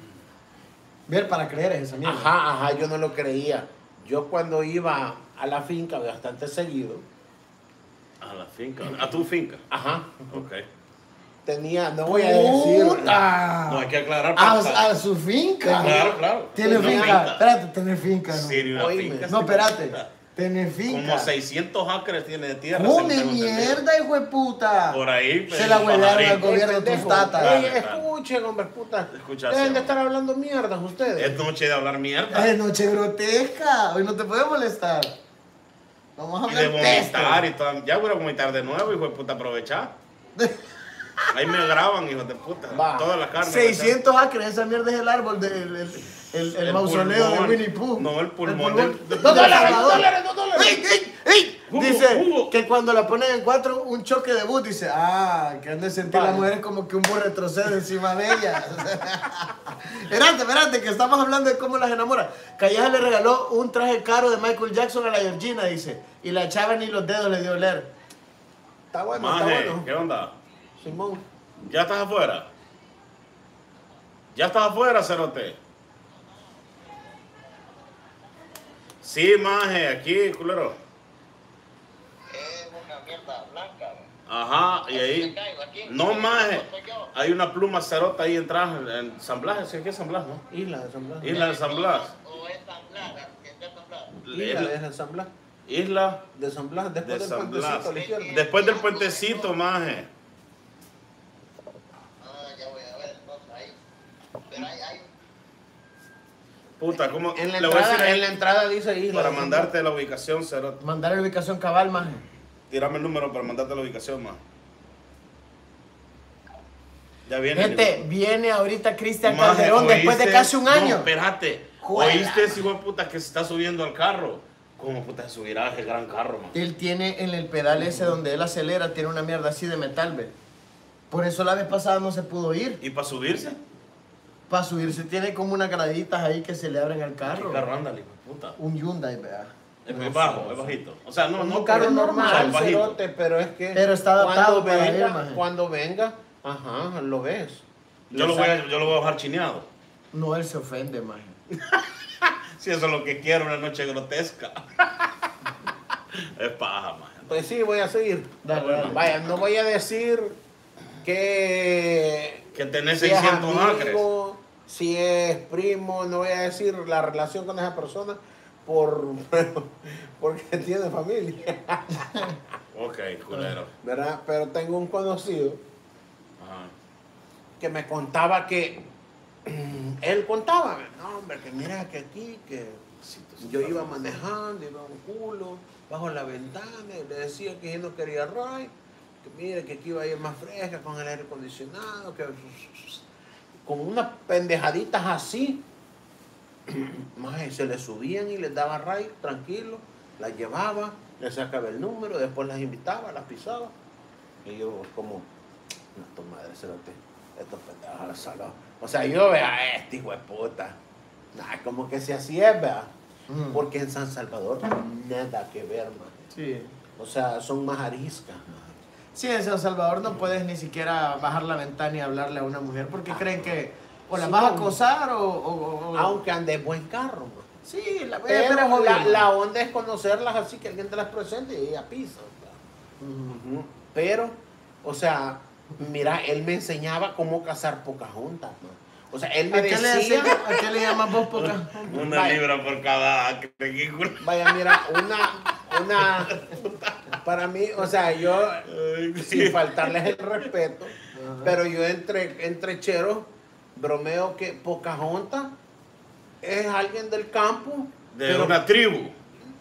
Speaker 1: Ver para creer es esa mierda.
Speaker 2: Ajá, ajá, yo no lo creía. Yo cuando iba a la finca bastante seguido,
Speaker 3: A la finca. A tu finca.
Speaker 2: ajá,
Speaker 3: Ok.
Speaker 2: tenía, no voy a decir.
Speaker 1: ¡Puta!
Speaker 3: No hay que aclarar.
Speaker 1: A,
Speaker 3: para-
Speaker 1: a su finca.
Speaker 3: Claro, claro.
Speaker 1: Tiene
Speaker 3: Una
Speaker 1: finca. Espérate, tiene finca. ¿no?
Speaker 3: Sí, una
Speaker 2: Oíme.
Speaker 3: finca.
Speaker 1: No, espérate. Tiene finca.
Speaker 3: Como seiscientos acres tiene de tierra.
Speaker 1: ¡Come
Speaker 3: según tengo entendido.
Speaker 1: mierda, hijo de puta!
Speaker 3: Por ahí. pues,
Speaker 1: Se la huevearon al
Speaker 3: pajarito.
Speaker 1: gobierno de tus
Speaker 2: Pendejo.
Speaker 1: tatas.
Speaker 2: Ey, escuchen, hombre, puta.
Speaker 3: Escucha,
Speaker 2: Dejen de
Speaker 3: Seba.
Speaker 2: estar hablando mierdas ustedes.
Speaker 3: Es noche de hablar mierda.
Speaker 1: Es noche grotesca. Hoy no te puede molestar. Vamos a
Speaker 3: Y de
Speaker 1: hablar de
Speaker 3: vomitar y todo. Ya voy a vomitar de nuevo, hijo de puta, aprovechar. Ahí me graban, hijo de puta.
Speaker 2: Va.
Speaker 3: Toda la carne.
Speaker 1: seiscientos acres, esa mierda es el árbol del el, el, el, el mausoleo
Speaker 3: pulmón.
Speaker 1: de Winnie Pooh.
Speaker 3: No, el pulmón
Speaker 1: pulmón
Speaker 3: del-
Speaker 1: de-
Speaker 2: Dos
Speaker 1: del
Speaker 2: dólares,
Speaker 1: Salvador.
Speaker 2: dos dólares, dos dólares.
Speaker 1: ¡Ey, ey, ey!
Speaker 3: Jugo,
Speaker 1: Dice
Speaker 3: jugo.
Speaker 1: que cuando la ponen en cuatro, un choque de bus, dice, ah, que han de sentir
Speaker 2: Vale.
Speaker 1: las mujeres como que un bus retrocede encima de ellas. Espérate, espérate, que estamos hablando de cómo las enamora. Calleja le regaló un traje caro de Michael Jackson a la Georgina, dice, y la chava ni los dedos le dio a oler.
Speaker 2: Está bueno, está
Speaker 3: Maje,
Speaker 2: bueno.
Speaker 3: ¿qué onda?
Speaker 2: Simón.
Speaker 3: ¿Ya estás afuera? ¿Ya estás afuera, cerote? Sí, maje, aquí, culero.
Speaker 4: Es una mierda blanca.
Speaker 3: Ajá, y
Speaker 4: Me
Speaker 3: ahí.
Speaker 4: caigo aquí.
Speaker 3: No, maje.
Speaker 4: Soy yo.
Speaker 3: Hay una pluma cerota ahí atrás en San Blas. ¿Sí? ¿Qué es San Blas, no?
Speaker 2: Isla de San Blas.
Speaker 3: Isla de San Blas.
Speaker 4: O es San Blas, que es de San Blas.
Speaker 2: Isla de San Blas.
Speaker 3: Isla
Speaker 2: De San Blas, después
Speaker 3: de
Speaker 2: del
Speaker 3: San
Speaker 2: puentecito
Speaker 3: Blas.
Speaker 2: a la izquierda.
Speaker 3: Después del puentecito, maje.
Speaker 4: Ah, ya voy a ver entonces ahí. Pero hay, hay
Speaker 3: Puta, ¿cómo?
Speaker 2: En la
Speaker 3: Le voy a
Speaker 2: entrada,
Speaker 3: decir ahí,
Speaker 2: en la entrada dice Isla.
Speaker 3: para mandarte la ubicación, Cerote.
Speaker 1: Mandar la ubicación cabal, maje.
Speaker 3: Tírame el número para mandarte la ubicación, más. Ya viene.
Speaker 1: Gente,
Speaker 3: Nico.
Speaker 1: viene ahorita Cristian
Speaker 3: Maje,
Speaker 1: Calderón después de
Speaker 3: ¿oíste?
Speaker 1: casi un año.
Speaker 3: No, espérate.
Speaker 1: Juela.
Speaker 3: ¿Oíste ese hijo de puta que se está subiendo al carro? ¿Cómo puta se subirá a ese gran carro, man?
Speaker 1: Él tiene en el pedal ese donde él acelera, tiene una mierda así de metal, ve. Por eso la vez pasada no se pudo ir.
Speaker 3: ¿Y para subirse?
Speaker 1: Para subirse tiene como unas graditas ahí que se le abren al carro.
Speaker 3: ¿Qué carro anda, hijo de puta?
Speaker 1: Un Hyundai, vea.
Speaker 3: Es muy bajo, es bajito. O sea, no,
Speaker 1: Un
Speaker 3: no
Speaker 1: carro
Speaker 3: pero-
Speaker 1: normal,
Speaker 3: o sea, es
Speaker 2: Normal,
Speaker 3: bajito.
Speaker 2: cerote, pero es que
Speaker 1: Pero está adaptado
Speaker 2: cuando
Speaker 1: para
Speaker 2: venga,
Speaker 1: él, maje.
Speaker 2: cuando venga, ajá, lo ves.
Speaker 3: Yo lo, voy a, yo lo voy a bajar chineado.
Speaker 1: No, él se ofende, maje.
Speaker 3: Si eso es lo que quiero, una noche grotesca. Es paja, man.
Speaker 2: Pues sí, voy a seguir.
Speaker 1: Dale, dale.
Speaker 2: Vaya, no voy a decir que
Speaker 3: Que tenés
Speaker 2: si es
Speaker 3: seiscientos acres.
Speaker 2: amigo, si es primo, no voy a decir la relación con esa persona por porque tiene familia,
Speaker 3: Ok, culero.
Speaker 2: ¿verdad? Pero tengo un conocido
Speaker 3: Ajá.
Speaker 2: que me contaba que él contaba, no hombre, que mira que aquí, que
Speaker 3: Sí, tú sí
Speaker 2: yo
Speaker 3: estás
Speaker 2: iba
Speaker 3: mal.
Speaker 2: manejando, iba un culo bajo la ventana y le decía que yo no quería ride, que mire que aquí iba a ir más fresca con el aire acondicionado, que con unas pendejaditas así, maje, se le subían y les daba ride tranquilo, las llevaba, les sacaba el número, después las invitaba, las pisaba. Y yo como, no, tu madre, cerote, estos pendejos a la sala. O sea, yo vea este hijo de puta. Nah, como que si así es, vea.
Speaker 1: Mm.
Speaker 2: Porque en San Salvador nada que ver, maje.
Speaker 1: Sí.
Speaker 2: O sea, son más ariscas, maje.
Speaker 1: Sí, en San Salvador no puedes ni siquiera bajar la ventana y hablarle a una mujer porque creen que o la
Speaker 2: Sí,
Speaker 1: vas a
Speaker 2: no.
Speaker 1: acosar o... o- o-
Speaker 2: Aunque ande buen carro, maje.
Speaker 1: Sí, la voy a
Speaker 2: Pero
Speaker 1: ver a
Speaker 2: la, la onda es conocerlas así, que alguien te las presente y ella pisa. ¿verdad? Ujú. Pero, o sea, mira, él me enseñaba cómo cazar Pocahontas, ¿no? O sea, él me
Speaker 1: ¿A qué, le
Speaker 2: decía,
Speaker 1: decía- ¿A qué le llamas vos poca?
Speaker 3: Una
Speaker 2: Vaya.
Speaker 3: libra por cada película.
Speaker 2: vaya, mira, una, una, para mí, o sea, yo, sin faltarles el respeto, pero yo entre, entre cheros bromeo que Pocahontas es alguien del campo,
Speaker 3: De
Speaker 2: pero-
Speaker 3: una tribu.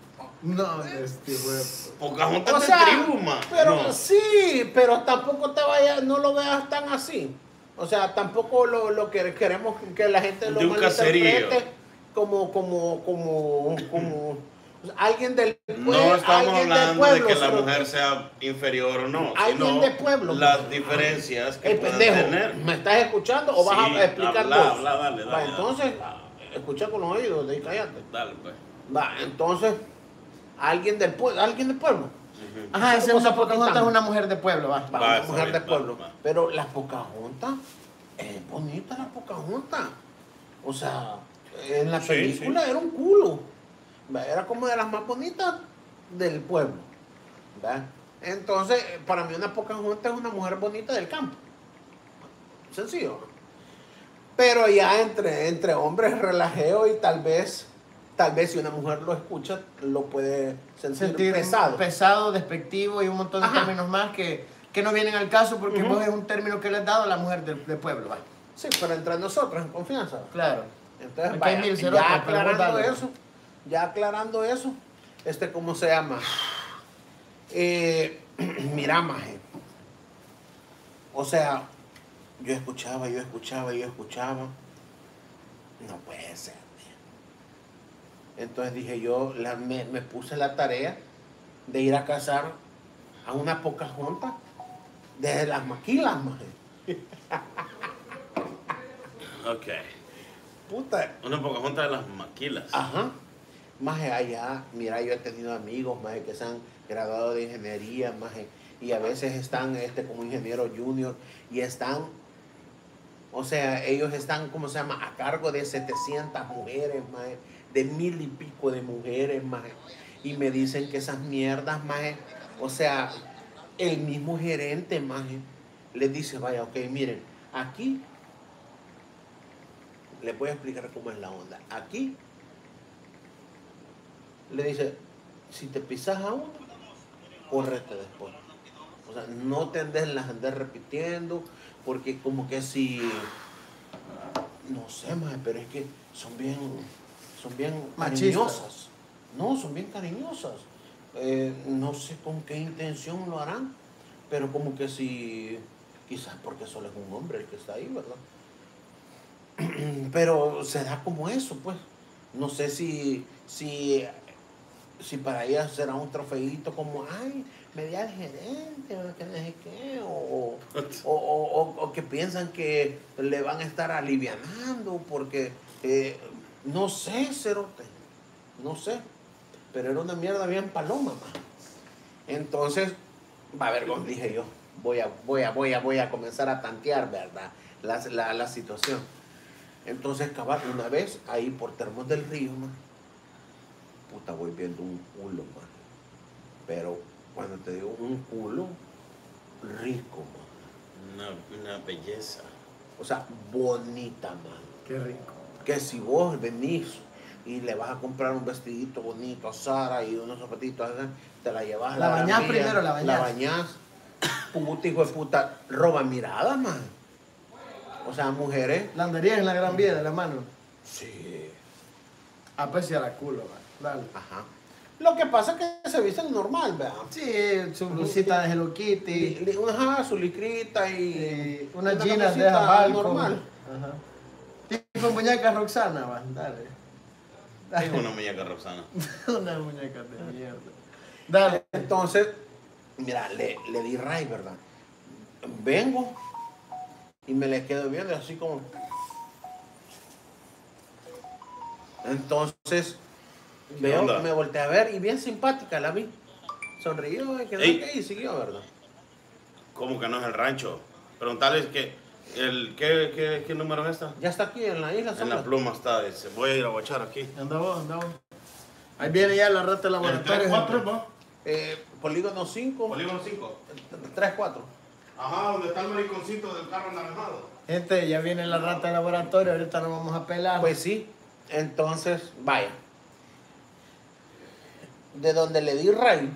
Speaker 1: No, este, güey.
Speaker 3: Pocahontas
Speaker 2: o
Speaker 3: de
Speaker 2: sea,
Speaker 3: tribu, man.
Speaker 2: pero
Speaker 3: No.
Speaker 2: sí, pero tampoco te vayas, no lo veas tan así. O sea, tampoco lo, lo que queremos que la gente lo
Speaker 3: De un
Speaker 2: malinterprete
Speaker 3: caserío.
Speaker 2: como, como, como, como o sea, alguien del pueblo.
Speaker 3: No estamos
Speaker 2: alguien del
Speaker 3: hablando
Speaker 2: pueblo,
Speaker 3: de que la
Speaker 2: sino
Speaker 3: mujer sea inferior o no,
Speaker 2: Alguien
Speaker 3: sino
Speaker 2: de pueblo.
Speaker 3: las diferencias que
Speaker 2: El
Speaker 3: puedan
Speaker 2: pendejo,
Speaker 3: tener.
Speaker 2: ¿me estás escuchando o vas
Speaker 3: Sí,
Speaker 2: a explicar
Speaker 3: habla,
Speaker 2: vos?
Speaker 3: habla, dale,
Speaker 2: Va,
Speaker 3: dale,
Speaker 2: entonces,
Speaker 3: dale.
Speaker 2: escucha con los oídos, de ahí cállate.
Speaker 3: Dale, pues.
Speaker 2: Va, entonces, alguien del pueblo, alguien del pueblo.
Speaker 1: Ajá, esa es
Speaker 2: Cosa
Speaker 1: una Pocahontas,
Speaker 2: poquitán.
Speaker 1: es una mujer de pueblo, va.
Speaker 2: Va,
Speaker 3: Va,
Speaker 2: una
Speaker 3: está
Speaker 2: mujer
Speaker 3: bien,
Speaker 2: de
Speaker 3: va,
Speaker 2: pueblo.
Speaker 3: va.
Speaker 2: Pero la Pocahontas es bonita, la Pocahontas. O sea, en la
Speaker 3: Sí,
Speaker 2: película era un culo. ¿Va? Era como de las más bonitas del pueblo. ¿Va? Entonces, para mí una Pocahontas es una mujer bonita del campo. Sencillo. Pero ya entre, entre hombres relajeo y tal vez, tal vez si una mujer lo escucha, lo puede sentir,
Speaker 1: Sentir
Speaker 2: pesado.
Speaker 1: pesado, despectivo y un montón de
Speaker 2: Ajá.
Speaker 1: términos más que, que no vienen al caso porque
Speaker 2: Ujú.
Speaker 1: vos es un término que le has dado a la mujer del, del pueblo, va.
Speaker 2: Sí, pero entre nosotros, en confianza.
Speaker 1: Claro.
Speaker 2: Entonces,
Speaker 1: Aquí hay
Speaker 2: vaya,
Speaker 1: mil
Speaker 2: ya
Speaker 1: cerotes, pero vos
Speaker 2: aclarando
Speaker 1: dale.
Speaker 2: eso, ya aclarando eso, este, ¿cómo se llama? Eh, mira, maje. O sea, yo escuchaba, yo escuchaba, yo escuchaba. No puede ser. Entonces dije yo, la- me, me puse la tarea de ir a cazar a una Pocahontas desde las maquilas, maje.
Speaker 3: Ok.
Speaker 2: Puta,
Speaker 3: Una Pocahontas de las maquilas.
Speaker 2: ajá. Más allá, mira, yo he tenido amigos más que se han graduado de ingeniería, más y a veces están este, como ingeniero junior y están, o sea, ellos están, ¿cómo se llama?, a cargo de setecientas mujeres, más de mil y pico de mujeres, más y me dicen que esas mierdas, más o sea, el mismo gerente, más les dice, vaya, ok, miren, aquí les voy a explicar cómo es la onda. Aquí le dice, si te pisas a uno, córrete después. O sea, no te andes las andes repitiendo, porque como que si, no sé más, pero es que son bien, son bien
Speaker 1: Machistas.
Speaker 2: cariñosas. No, son bien cariñosas. Eh, no sé con qué intención lo harán, pero como que si, quizás porque solo es un hombre el que está ahí, ¿verdad? Pero se da como eso, pues. No sé si, si, si para ellas será un trofeito como, ay, me di al gerente, o que no sé qué, o, o, o, o- o que piensan que le van a estar alivianando, porque, eh, no sé, cerote, no sé, pero era una mierda bien paloma, ma. Entonces, va a ver, como dije yo, voy a, voy a, voy a, voy a comenzar a tantear, ¿verdad? La, la, la situación. Entonces, cabal, una vez ahí por Termos del Río, man, puta, voy viendo un culo, man. Pero cuando te digo un culo, rico, man.
Speaker 3: Una, una belleza.
Speaker 2: O sea, bonita, man.
Speaker 1: Qué rico.
Speaker 2: Que si vos venís y le vas a comprar un vestidito bonito a Sara y unos zapatitos, así, te la llevas a
Speaker 1: La
Speaker 2: Gran
Speaker 1: bañás
Speaker 2: Vía,
Speaker 1: primero, la bañás.
Speaker 2: La bañás. Puta, hijo de puta, roba miradas, man. O sea, mujeres.
Speaker 1: La andarías en la Gran Vía de la mano.
Speaker 2: Sí.
Speaker 1: Ah, pues sí, a la culo, man. Dale.
Speaker 2: Ajá. Lo que pasa es que se visten normal, ¿verdad?
Speaker 1: Sí, su blusita de Hello Kitty.
Speaker 2: Li- li- Ajá, su licrita y
Speaker 1: Y unas
Speaker 2: una
Speaker 1: jeans de
Speaker 2: camisita
Speaker 1: Balcon.
Speaker 2: normal.
Speaker 1: Ajá. Tipo muñeca Roxana, va. Dale.
Speaker 3: Es una muñeca Roxana.
Speaker 1: Una muñeca de mierda. Dale.
Speaker 2: Entonces, mira, le, le di ray, ¿verdad? Vengo y me le quedo viendo así como. Entonces, veo,
Speaker 3: onda?
Speaker 2: me volteé a ver y bien simpática la vi. Sonrió y quedó
Speaker 3: Ey.
Speaker 2: ok y siguió, ¿verdad?
Speaker 3: ¿Cómo que no es el rancho? Preguntarles que, el, ¿qué, qué, qué número es esta?
Speaker 2: Ya está aquí en la isla.
Speaker 3: En
Speaker 2: sola.
Speaker 3: la pluma está, dice. Voy a ir a guachar aquí.
Speaker 1: Anda vos, anda vos. Ahí viene ya la rata de
Speaker 3: El
Speaker 1: laboratorio.
Speaker 3: tres cuatro,
Speaker 1: gente.
Speaker 3: ¿no?
Speaker 2: Eh, polígono cinco,
Speaker 3: Polígono cinco.
Speaker 2: tres cuatro.
Speaker 3: Ajá, donde está el mariconcito del carro anaranjado.
Speaker 1: Gente, ya viene la rata de laboratorio. Ahorita nos vamos a pelar.
Speaker 2: Pues sí, entonces, vaya. De donde le di ray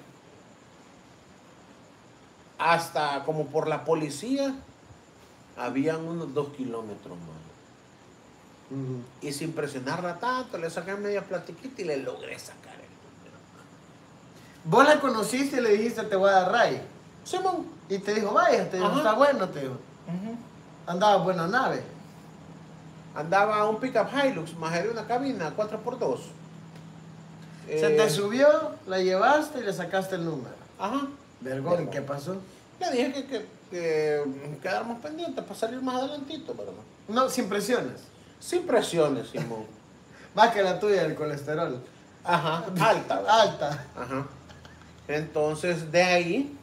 Speaker 2: hasta como por la policía, habían unos dos kilómetros más.
Speaker 1: Ujú.
Speaker 2: Y sin presionarla tanto, le saqué media platiquita y le logré sacar el número.
Speaker 1: Vos la conociste y le dijiste te voy a dar ray.
Speaker 2: Simón.
Speaker 1: Y te dijo, vaya, te dijo,
Speaker 2: Ajá.
Speaker 1: está bueno, te dijo. Andaba buena nave.
Speaker 2: Andaba un pickup Hilux, más de una cabina cuatro por dos.
Speaker 1: Se te subió, la llevaste y le sacaste el número.
Speaker 2: Ajá.
Speaker 1: Vergón, ¿y qué pasó?
Speaker 2: Le dije que, que, que quedáramos pendientes para salir más adelantito, ¿verdad?
Speaker 1: No, sin presiones.
Speaker 2: Sin presiones, Simón.
Speaker 1: Más que la tuya, el colesterol.
Speaker 2: Ajá, alta. ¿verdad?
Speaker 1: Alta.
Speaker 2: Ajá. Entonces, de ahí,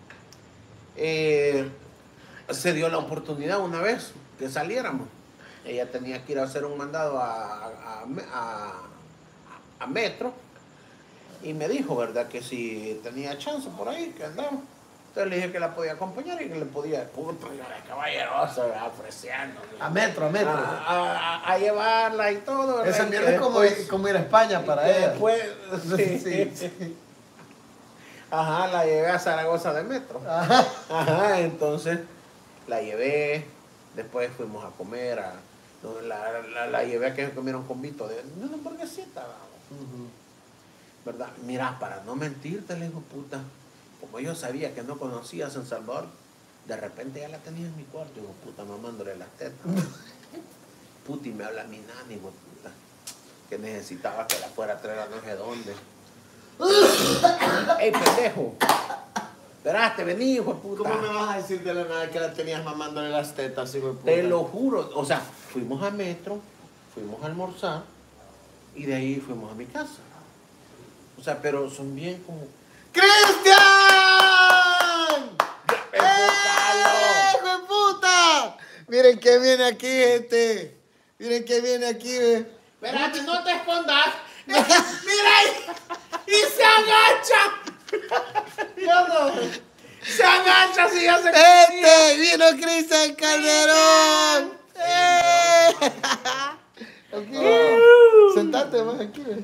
Speaker 2: eh, se dio la oportunidad una vez que saliéramos. Ella tenía que ir a hacer un mandado a, a, a, a Metro y me dijo, ¿verdad? Que si tenía chance por ahí, que andaba. Entonces le dije que la podía acompañar y que le podía, puto, yo era caballeroso, ofreciendo.
Speaker 1: A metro, a metro.
Speaker 2: A, a- a llevarla y todo. ¿verdad?
Speaker 1: Esa
Speaker 2: Y
Speaker 1: mierda
Speaker 2: que
Speaker 1: es como,
Speaker 2: después-
Speaker 1: como ir a España
Speaker 2: y
Speaker 1: para
Speaker 2: que
Speaker 1: ella.
Speaker 2: después, sí,
Speaker 1: Sí, sí.
Speaker 2: Ajá, la llevé a Zaragoza de metro.
Speaker 1: Ajá.
Speaker 2: Ajá, entonces la llevé, después fuimos a comer, a, no, la, la, la llevé a que comieron con Vito de una hamburguesita, vamos,
Speaker 1: Ujú.
Speaker 2: ¿verdad? Mira, para no mentirte, le digo, puta, como yo sabía que no conocía a San Salvador, de repente ya la tenía en mi cuarto, digo, puta, mamándole las tetas. Puta, y me habla mi nani, hijo de puta, que necesitaba que la fuera a traer a no sé dónde. ¡Ey, pendejo! Esperaste, vení, hijo de puta.
Speaker 1: ¿Cómo me vas a decir de la nada que la tenías mamándole las tetas, hijo de puta?
Speaker 2: Te lo juro, o sea, fuimos a Metro, fuimos a almorzar y de ahí fuimos a mi casa. O sea, pero son bien como...
Speaker 1: ¡Cristian!
Speaker 2: ¡Enfócalo!
Speaker 1: ¡Eh, hijo de puta! Miren que viene aquí, gente. Miren que viene aquí, ve.
Speaker 2: Espérate, no te escondas. ¡Mira! ¡Y se agacha!
Speaker 1: Yo no.
Speaker 2: ¡Se agacha si ya se...
Speaker 1: ¡Este! ¡Vino Cristian Calderón! ¡Eh! Aquí, ve. Sentate más aquí, ve.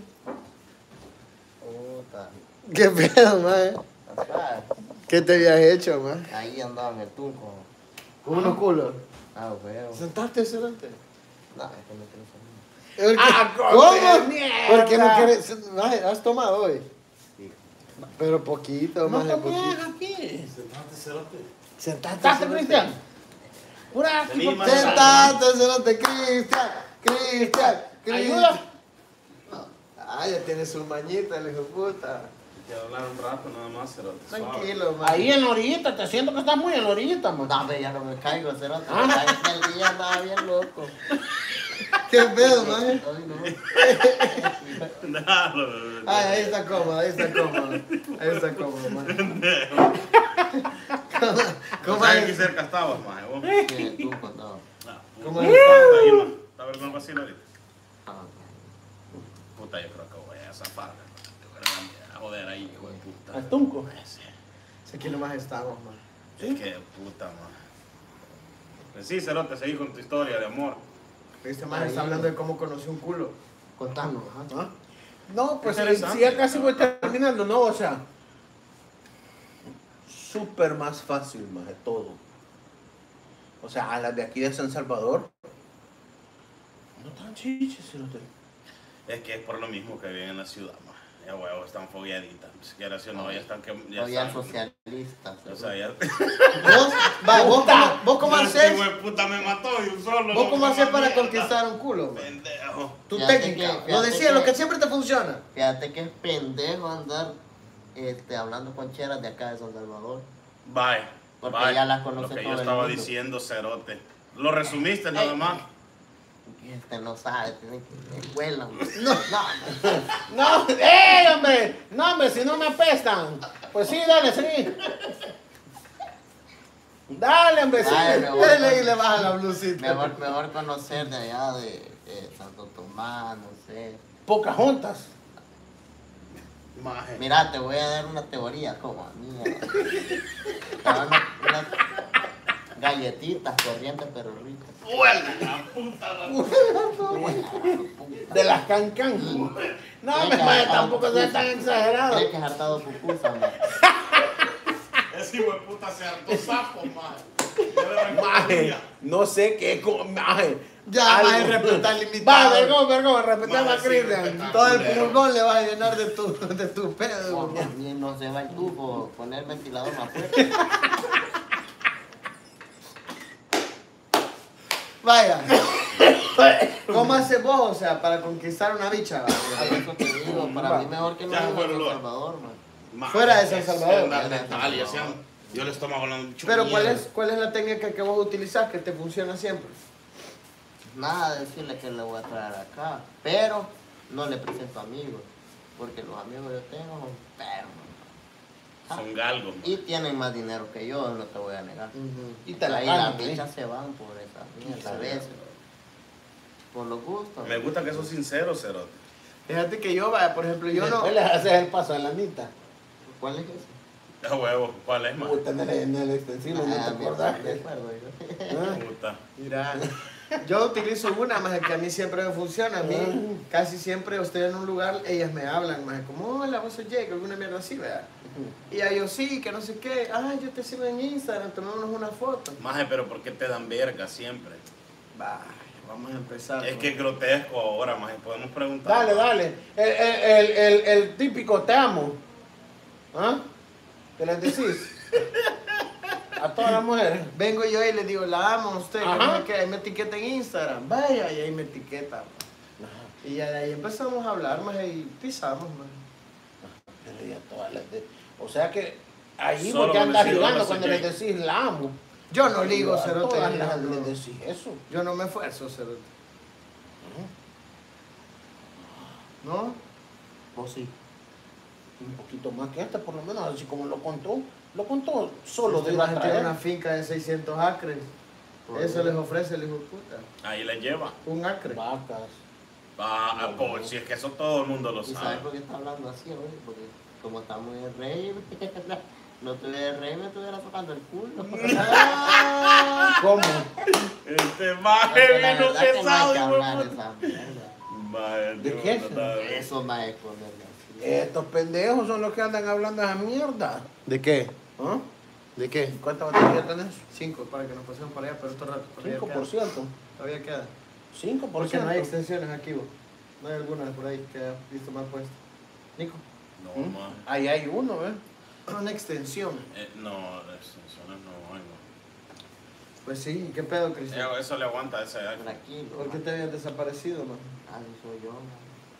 Speaker 5: Puta.
Speaker 1: ¿Qué pedo, man?
Speaker 5: Papá,
Speaker 1: ¿Qué te habías hecho, man?
Speaker 5: ahí andaba en el turco.
Speaker 1: Con unos culos.
Speaker 5: Ah, feo.
Speaker 1: Sentate, sentate.
Speaker 5: No, es que no quiero salir.
Speaker 1: ¿Por qué?
Speaker 2: Ah,
Speaker 1: ¿Cómo?
Speaker 2: come mierda.
Speaker 1: ¿Por qué no quieres? Maje, ¿has tomado hoy? Pero poquito,
Speaker 2: No
Speaker 1: maje,
Speaker 2: te
Speaker 1: poquito.
Speaker 2: veas aquí.
Speaker 3: Sentate, cerote.
Speaker 1: Sentate,
Speaker 2: ¿Estás,
Speaker 1: cerote.
Speaker 2: Cristian? Pura
Speaker 3: Vení,
Speaker 2: aquí,
Speaker 3: man.
Speaker 1: Sentate, cerote, Cristian. Cristian. Cristian.
Speaker 2: Ayuda.
Speaker 1: Ah, ya tiene su mañita, el hijo de puta.
Speaker 3: Quiero hablar un rato nada más, cerote. suave.
Speaker 1: Tranquilo, maje.
Speaker 2: Ahí en la orillita, te siento que estás muy en la orillita, man.
Speaker 5: No, hombre, ya no me caigo, cerote.
Speaker 2: Ah.
Speaker 5: Me caigo que el día andaba bien loco.
Speaker 1: ¿Qué pedo, maje?
Speaker 5: Ay, no.
Speaker 3: Déjalo, bebé.
Speaker 1: Ay, ahí está cómodo, ahí está cómodo. Ahí está cómodo, maje. ¿Cómo,
Speaker 3: ¿Cómo
Speaker 1: cómo
Speaker 3: sabes
Speaker 1: es?
Speaker 3: que cerca estabas, maje? vos?
Speaker 5: Que tú contado.
Speaker 3: Ah,
Speaker 1: ¿Cómo
Speaker 3: puta,
Speaker 1: es?
Speaker 3: está ahí, man. ¿Está viendo algo así ahorita?
Speaker 5: Ah,
Speaker 3: Puta, yo creo que voy a zafar. Yo creo que voy a joder ahí, hijo de puta.
Speaker 2: Al tunco.
Speaker 3: Ese.
Speaker 1: Si aquí nomás estamos, maje.
Speaker 3: Es que puta, man. Pues sí, cerote, seguí con tu historia de amor.
Speaker 1: Este maje está hablando de cómo conoció un culo.
Speaker 5: Contanos, ajá.
Speaker 2: ¿Ah? No, pues si,
Speaker 3: Interesante.
Speaker 2: si ya casi voy terminando, ¿no? O sea, súper más fácil, más de todo. O sea, a las de aquí de San Salvador, no tan chiches, cerote.
Speaker 3: Es que es por lo mismo que viven en la ciudad, man. Ya huevos, están fogueaditas. Si quieres o no, ya están que. Ya
Speaker 5: Había
Speaker 3: están.
Speaker 5: socialistas.
Speaker 3: O sea, ya.
Speaker 1: ¿Vos? Va, ¿vos cómo, vos cómo
Speaker 3: Este
Speaker 1: haces?
Speaker 3: hijo de puta me mató y un solo.
Speaker 1: ¿Vos
Speaker 3: no,
Speaker 1: cómo haces para
Speaker 3: mierda.
Speaker 1: conquistar un culo, maje?
Speaker 3: Pendejo.
Speaker 1: Tu
Speaker 5: Fíjate
Speaker 1: técnica.
Speaker 5: que-
Speaker 1: Lo
Speaker 5: fíjate
Speaker 1: decía,
Speaker 5: que-
Speaker 1: lo que siempre te funciona.
Speaker 5: Fíjate que es pendejo andar este, hablando con cheras de acá de San Salvador.
Speaker 3: Bye.
Speaker 5: Porque
Speaker 3: bye.
Speaker 5: ya las conoce
Speaker 3: Lo que
Speaker 5: todo
Speaker 3: yo
Speaker 5: el
Speaker 3: estaba
Speaker 5: mundo.
Speaker 3: diciendo, cerote. Lo resumiste nada más.
Speaker 5: Este no sabe, tiene que huelan.
Speaker 1: No.
Speaker 2: No, ¡eh, hombre! No, hombre, si no me apestan. Pues sí, dale, sí. Dale, hombre, sí.
Speaker 5: Dale, me voy.
Speaker 1: Dale y le baja la blusita.
Speaker 5: Mejor, mejor conocer de allá de, de Santo Tomás, no sé.
Speaker 2: Pocas juntas.
Speaker 3: Maje.
Speaker 5: Mira, te voy a dar una teoría, como mía. Te dan una- unas galletitas corrientes pero ricas.
Speaker 3: Huela la puta.
Speaker 2: De las cancan. No, me madre, tampoco sea tan exagerado.
Speaker 5: Crees que es hartado pupusa, hombre.
Speaker 3: Ese hijo de puta se hartó sapo, maje. Ya le arrancó la
Speaker 2: Maje,
Speaker 3: uña.
Speaker 2: no sé qué, co- maje.
Speaker 1: Ya,
Speaker 2: Algo.
Speaker 1: maje, respetar
Speaker 2: Va,
Speaker 1: limitado.
Speaker 2: vergón, vergón, respetame a
Speaker 3: Maje, sí,
Speaker 2: Cristian.
Speaker 3: respetame.
Speaker 1: Todo el pulmón le vas a llenar de tu, de tu pedo.
Speaker 5: Como a mí no se va el tubo, poner el ventilador más fuerte.
Speaker 1: Vaya. ¿Cómo haces vos, o sea, para conquistar una bicha? va?
Speaker 5: Por eso te digo, para mí mejor que no
Speaker 3: Ya
Speaker 5: vaya a
Speaker 3: fue el
Speaker 5: San
Speaker 3: olor.
Speaker 5: Salvador, man.
Speaker 3: Maje,
Speaker 1: Fuera de San
Speaker 3: es
Speaker 1: Salvador.
Speaker 3: andar
Speaker 5: Fuera de
Speaker 3: de
Speaker 5: San
Speaker 3: tal y
Speaker 5: Salvador.
Speaker 3: hacían- Yo le estómago hablando mucho.
Speaker 1: Pero ¿cuál
Speaker 3: mierda.
Speaker 1: es, ¿cuál es la técnica que vos utilizás que te funciona siempre?
Speaker 5: Nada de decirle que le voy a traer acá, pero no le presento amigos, porque los amigos que yo tengo son perros.
Speaker 3: Son galgos.
Speaker 5: Y tienen más dinero que yo, no te voy a negar.
Speaker 2: Y te la
Speaker 5: Ahí
Speaker 2: ganan,
Speaker 5: las
Speaker 2: ¿eh?
Speaker 5: bichas se van por esa mierda a veces. Por los gustos.
Speaker 3: Me gusta que sos sincero, cerote.
Speaker 1: Fíjate que yo, vaya, por ejemplo, yo no...
Speaker 2: Después le haces el paso a la Anita.
Speaker 5: ¿Cuál es ese?
Speaker 3: Ya huevo, ¿cuál es, más?
Speaker 2: Puta, en el, en el extensivo, no
Speaker 5: Ah,
Speaker 2: te
Speaker 5: me
Speaker 2: acordás.
Speaker 5: me acuerdo yo.
Speaker 2: Ah,
Speaker 3: Puta.
Speaker 1: Mira, yo utilizo una más que a mí siempre me funciona. A mí casi siempre estoy en un lugar, ellas me hablan más como, hola, vos sos Jake, alguna mierda así, ¿verdad? Y a yo sí, que no sé qué, ay, yo te sigo en Instagram, tomémonos una foto.
Speaker 3: Maje, pero ¿por qué te dan verga siempre?
Speaker 1: Vaya, vamos a empezar.
Speaker 3: Es
Speaker 1: ¿no?
Speaker 3: que es grotesco ahora, maje. Podemos preguntar.
Speaker 2: Dale, dale. El, el, el, el, el típico te amo. ¿Ah? ¿Qué les decís? A todas las mujeres.
Speaker 1: Vengo yo y le digo, la amo a usted, que
Speaker 2: Ajá.
Speaker 1: no sé qué, ahí me etiqueta en Instagram, vaya, y ahí me etiqueta. Y ya de ahí empezamos a hablar más y pisamos más.
Speaker 2: Pero ya todas las de- O sea que ahí
Speaker 3: Solo
Speaker 2: porque
Speaker 3: me
Speaker 2: andas
Speaker 3: decís,
Speaker 2: ligando
Speaker 3: hola,
Speaker 2: cuando
Speaker 3: soy
Speaker 2: les decís la amo.
Speaker 1: Yo no ligo,
Speaker 2: A
Speaker 1: cerote.
Speaker 2: todas
Speaker 1: yo
Speaker 2: las
Speaker 1: no-
Speaker 2: les decís eso.
Speaker 1: Yo no me esfuerzo, cerote. ¿No?
Speaker 5: Vos sí.
Speaker 2: Un poquito más que esta, por lo menos, así como lo contó. Lo contó solo
Speaker 1: Este
Speaker 2: de ir a
Speaker 1: maje tiene
Speaker 2: traer.
Speaker 1: una finca de seiscientos acres. Eso les ofrece el hijo de puta.
Speaker 3: Ahí le lleva.
Speaker 1: Un acre.
Speaker 2: Vacas.
Speaker 3: Ah, ah, pues, si es que eso todo el mundo lo
Speaker 5: ¿Y sabes
Speaker 3: sabe.
Speaker 5: por qué está hablando así, güey? Porque como estamos en el rey, no tuviera el rey, me estuviera tocando el culo.
Speaker 2: ¿Cómo?
Speaker 3: Este
Speaker 5: Porque
Speaker 3: maje
Speaker 5: la
Speaker 3: vino
Speaker 5: verdad que no hay
Speaker 3: pesado,
Speaker 5: que
Speaker 3: hijo de
Speaker 5: hablar
Speaker 3: puta.
Speaker 5: esa mierda.
Speaker 3: Maje,
Speaker 2: ¿De
Speaker 3: Dios,
Speaker 2: qué?
Speaker 3: no, no, no.
Speaker 5: Eso más es ponerle así.
Speaker 2: Estos pendejos son los que andan hablando esa mierda.
Speaker 1: ¿De qué?
Speaker 2: ¿Ah?
Speaker 1: ¿De qué?
Speaker 2: ¿Cuántas baterías tenés?
Speaker 1: Cinco, para que nos pasemos para allá, pero esto rato. Todavía
Speaker 2: cinco
Speaker 1: queda.
Speaker 2: por ciento.
Speaker 1: Todavía queda.
Speaker 2: cinco por
Speaker 1: Porque
Speaker 2: ciento.
Speaker 1: no hay extensiones aquí, vos. No hay algunas por ahí que ha visto mal puesto. Nico.
Speaker 3: No,
Speaker 2: ¿Mm?
Speaker 3: maje.
Speaker 2: Ahí hay uno, ¿ves?
Speaker 1: Una extensión.
Speaker 3: Eh, no, las extensiones no hay, no.
Speaker 1: Pues sí, ¿qué pedo, Cristian?
Speaker 3: Eh, Eso le aguanta a ese iPhone.
Speaker 5: Tranquilo.
Speaker 1: ¿Por qué te habías desaparecido, man?
Speaker 5: Así soy yo, man.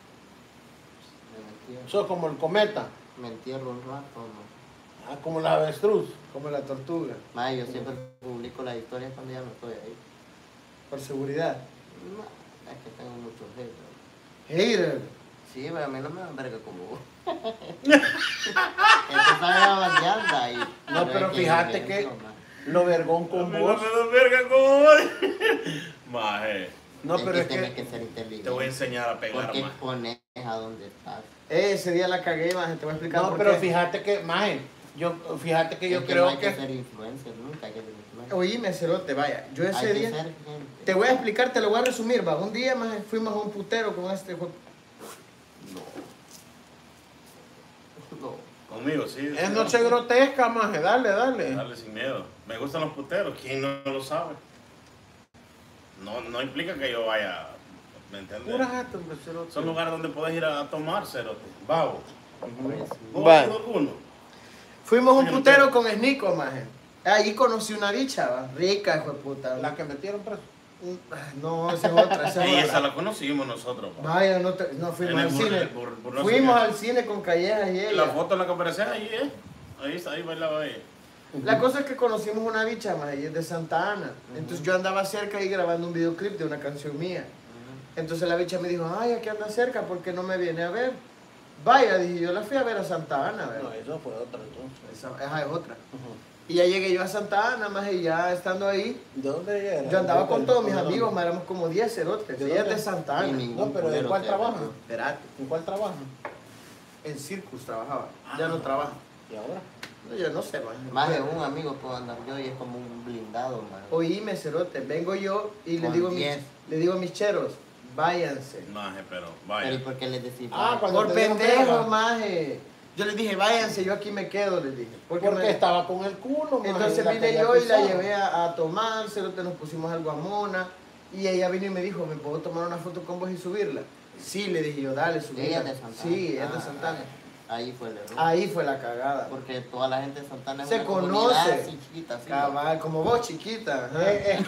Speaker 5: Me entierro.
Speaker 2: Sos como el cometa.
Speaker 5: Me entierro un rato, man.
Speaker 2: Ah, como la avestruz.
Speaker 1: Como la tortuga.
Speaker 5: Man, yo siempre publico las historias cuando ya no estoy ahí.
Speaker 1: Por seguridad.
Speaker 5: No, es que tengo muchos haters.
Speaker 1: Hater.
Speaker 5: Sí, pero a mí no me dan verga como vos. Esto sabe la bañanda y...
Speaker 2: No, pero
Speaker 5: es
Speaker 2: fíjate
Speaker 5: yo,
Speaker 2: que-
Speaker 5: man.
Speaker 2: Lo vergón
Speaker 3: A
Speaker 2: con
Speaker 3: mí
Speaker 2: vos.
Speaker 3: no me da verga como voy. Maje,
Speaker 2: No, pero es
Speaker 5: tienes
Speaker 2: que.
Speaker 5: que ser inteligente.
Speaker 3: te voy a enseñar a pegar,
Speaker 5: Porque
Speaker 3: maje.
Speaker 5: pones a donde estás.
Speaker 1: Eh, ese día la cagué, man. Te voy a explicar
Speaker 2: No,
Speaker 1: por
Speaker 2: pero
Speaker 1: qué.
Speaker 2: fíjate que, maje, yo, fíjate que yo
Speaker 5: Es
Speaker 2: creo
Speaker 5: no hay
Speaker 2: que.
Speaker 5: que ser influencer, nunca hay que ser influencer.
Speaker 1: Oíme, cerote, vaya. Yo ese
Speaker 5: Hay que
Speaker 1: día.
Speaker 5: ser gente.
Speaker 1: Te voy a explicar, te lo voy a resumir, va. Un día, más fuimos a un putero con este. jue-
Speaker 5: No.
Speaker 3: Conmigo, sí.
Speaker 2: Es
Speaker 3: sí,
Speaker 2: noche
Speaker 3: no.
Speaker 2: grotesca, maje, dale, dale.
Speaker 3: Dale sin miedo. Me gustan los puteros, ¿quién no lo sabe? No, no implica que yo vaya, ¿me entiendes?
Speaker 2: Pura jata, hombre, cerote.
Speaker 3: Son lugares donde puedes ir a, a tomar, cerote. Vago.
Speaker 5: Pues,
Speaker 3: ¿Vos
Speaker 1: Va.
Speaker 3: has ido a alguno?
Speaker 1: Fuimos a un
Speaker 3: Sí, no
Speaker 1: putero
Speaker 3: te-
Speaker 1: con Snico, maje. Ahí conocí una bicha, va. Rica, hijo de puta.
Speaker 2: La que metieron preso.
Speaker 1: No, esa es otra, esa
Speaker 3: Sí,
Speaker 1: es
Speaker 3: esa
Speaker 1: otra.
Speaker 3: la conocimos nosotros. pa.
Speaker 1: Vaya, no, te- no fuimos
Speaker 3: En el
Speaker 1: al
Speaker 3: bur-
Speaker 1: cine.
Speaker 3: el bur- bur- no sé
Speaker 1: Fuimos
Speaker 3: qué.
Speaker 1: al cine con Callejas y
Speaker 3: Y
Speaker 1: ella.
Speaker 3: la foto en la que aparece ahí, ¿eh? Ahí, está, ahí bailaba ella.
Speaker 1: La cosa es que conocimos una bicha, maje, y es de Santa Ana. Entonces yo andaba cerca ahí grabando un videoclip de una canción mía. Entonces la bicha me dijo, ay, aquí anda cerca, ¿por qué no me viene a ver? Vaya, dije, yo la fui a ver a Santa Ana,
Speaker 2: No,
Speaker 1: ¿verdad?
Speaker 2: eso fue otra entonces.
Speaker 1: Esa, esa es otra. Y ya llegué yo a Santa Ana, más y ya estando ahí,
Speaker 2: ¿De dónde ella era?
Speaker 1: yo andaba
Speaker 2: ¿De
Speaker 1: con
Speaker 2: cuál-
Speaker 1: todos mis
Speaker 2: de dónde?
Speaker 1: amigos, ma, éramos como diez cerotes.
Speaker 2: ¿De
Speaker 1: Ella es de
Speaker 2: dónde?
Speaker 1: Santa
Speaker 5: Y
Speaker 1: Ana.
Speaker 5: ningún
Speaker 2: No, pero ¿de
Speaker 5: culero
Speaker 2: cuál
Speaker 5: te-
Speaker 2: trabaja?
Speaker 1: Espérate,
Speaker 2: ¿En cuál trabaja?
Speaker 1: en Circus trabajaba. Ya no trabaja.
Speaker 2: ¿Y ahora?
Speaker 1: No, yo no sé, man.
Speaker 5: Más de un amigo puedo andar yo y es como un blindado, man.
Speaker 1: Oíme, cerote, vengo yo y le
Speaker 5: Con
Speaker 1: digo, a mis,
Speaker 5: diez.
Speaker 1: le digo a mis cheros, váyanse.
Speaker 3: Maje, pero
Speaker 5: Pero ¿y
Speaker 3: vaya.
Speaker 5: por qué les decís?
Speaker 2: Ah,
Speaker 5: man?
Speaker 2: cuando
Speaker 1: Por
Speaker 2: te dieron
Speaker 1: pendejo,
Speaker 2: prueba.
Speaker 1: maje. Yo les dije, váyanse, yo aquí me quedo, les dije.
Speaker 2: Porque,
Speaker 1: me-
Speaker 2: estaba con el culo, maje,
Speaker 1: Entonces
Speaker 2: la
Speaker 1: vine
Speaker 2: quería
Speaker 1: yo y la
Speaker 2: pisar.
Speaker 1: llevé a, a tomar, cerote, nos pusimos algo a mona. Y ella vino y me dijo, ¿me puedo tomar una foto con vos y subirla? Sí, le dije yo, dale, subirla.
Speaker 5: Ella es de Santana.
Speaker 1: Sí, es de
Speaker 5: Ah,
Speaker 1: Santana.
Speaker 5: Ahí fue el error.
Speaker 1: Ahí fue la cagada.
Speaker 5: Porque toda la gente de Santana es
Speaker 1: Se
Speaker 5: una
Speaker 1: conoce.
Speaker 5: comunidad así chiquita, así.
Speaker 1: Cabal, como vos, chiquita. ajá.
Speaker 2: Eh, es que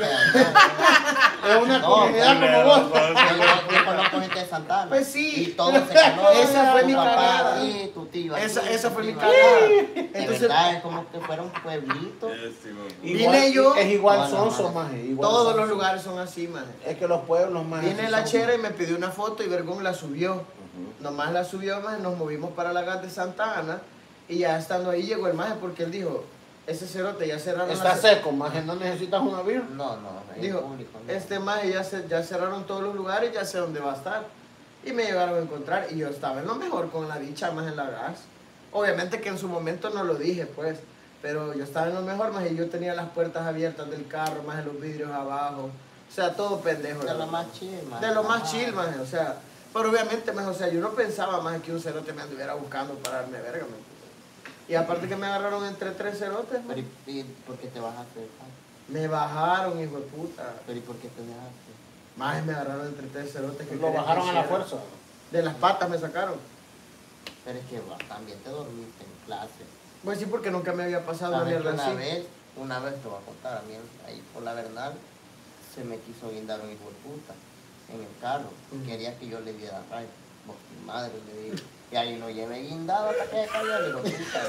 Speaker 5: No,
Speaker 2: es una
Speaker 5: No,
Speaker 2: comunidad como vos.
Speaker 5: yo, yo conozco gente de Santana.
Speaker 1: Pues sí.
Speaker 5: Y todos se conocen.
Speaker 1: Esa fue
Speaker 5: tu
Speaker 1: mi
Speaker 5: papá
Speaker 1: cagada.
Speaker 5: aquí, tu tío aquí,
Speaker 1: Esa, esa
Speaker 5: tu
Speaker 1: fue mi
Speaker 5: tío
Speaker 1: cagada.
Speaker 5: aquí. De
Speaker 1: Entonces,
Speaker 5: verdad, es como que fuera un pueblito.
Speaker 3: Este, güey.
Speaker 2: Igual-
Speaker 1: Vine yo-
Speaker 2: Es igual
Speaker 5: Bueno,
Speaker 2: sonso,
Speaker 5: bueno.
Speaker 2: maje. igual
Speaker 1: todos
Speaker 2: sonso.
Speaker 1: los lugares son así, man.
Speaker 2: Es que los pueblos, maje.
Speaker 1: Viene
Speaker 2: así
Speaker 1: la
Speaker 2: son.
Speaker 1: chera y me pidió una foto y Vergón la subió. Nomás la subió, más nos movimos para la gas de Santa Ana y ya estando ahí llegó el maje porque él dijo, ese cerote ya cerraron
Speaker 2: Está
Speaker 1: la-
Speaker 2: seco, maje. No necesitas una birra.
Speaker 5: No, no, en
Speaker 1: Dijo,
Speaker 5: público. No.
Speaker 1: este maje ya, se- ya cerraron todos los lugares, ya sé dónde va a estar. Y me llegaron a encontrar y yo estaba en lo mejor con la dicha más en la gas. Obviamente que en su momento no lo dije, pues. Pero yo estaba en lo mejor, más y yo tenía las puertas abiertas del carro, más los vidrios abajo. O sea, todo pendejo.
Speaker 5: De
Speaker 1: la
Speaker 5: lo
Speaker 1: verdad.
Speaker 5: más chill, man.
Speaker 1: De lo más
Speaker 5: Ajá.
Speaker 1: chill, maje, o sea, pero obviamente, maje, o sea, yo no pensaba más que un cerote me anduviera buscando para darme verga, ¿me entiendes? Y aparte que me agarraron entre tres cerotes,
Speaker 5: Pero
Speaker 1: maje,
Speaker 5: ¿y, y por qué te bajaste de casa?
Speaker 1: me bajaron, hijo de puta.
Speaker 5: Pero ¿y por qué te dejaste?
Speaker 1: Más me agarraron entre tres cerotes que
Speaker 2: Lo
Speaker 1: querían
Speaker 2: bajaron
Speaker 1: que
Speaker 2: a la
Speaker 1: hiciera.
Speaker 2: fuerza.
Speaker 1: De las patas me sacaron.
Speaker 5: Pero es que va, también te dormiste en clase.
Speaker 1: Pues sí, porque nunca me había pasado una
Speaker 5: ¿Sabes que
Speaker 1: mierda
Speaker 5: una
Speaker 1: así.
Speaker 5: vez, una vez te voy a contar a mí, ahí por la Bernal, se me quiso guindar un hijo de puta en el carro.
Speaker 1: Ujú.
Speaker 5: Quería que yo le diera rayo. Vos, mi madre, le digo. Y ahí lo llevé guindado hasta que cayó el hijo de puta.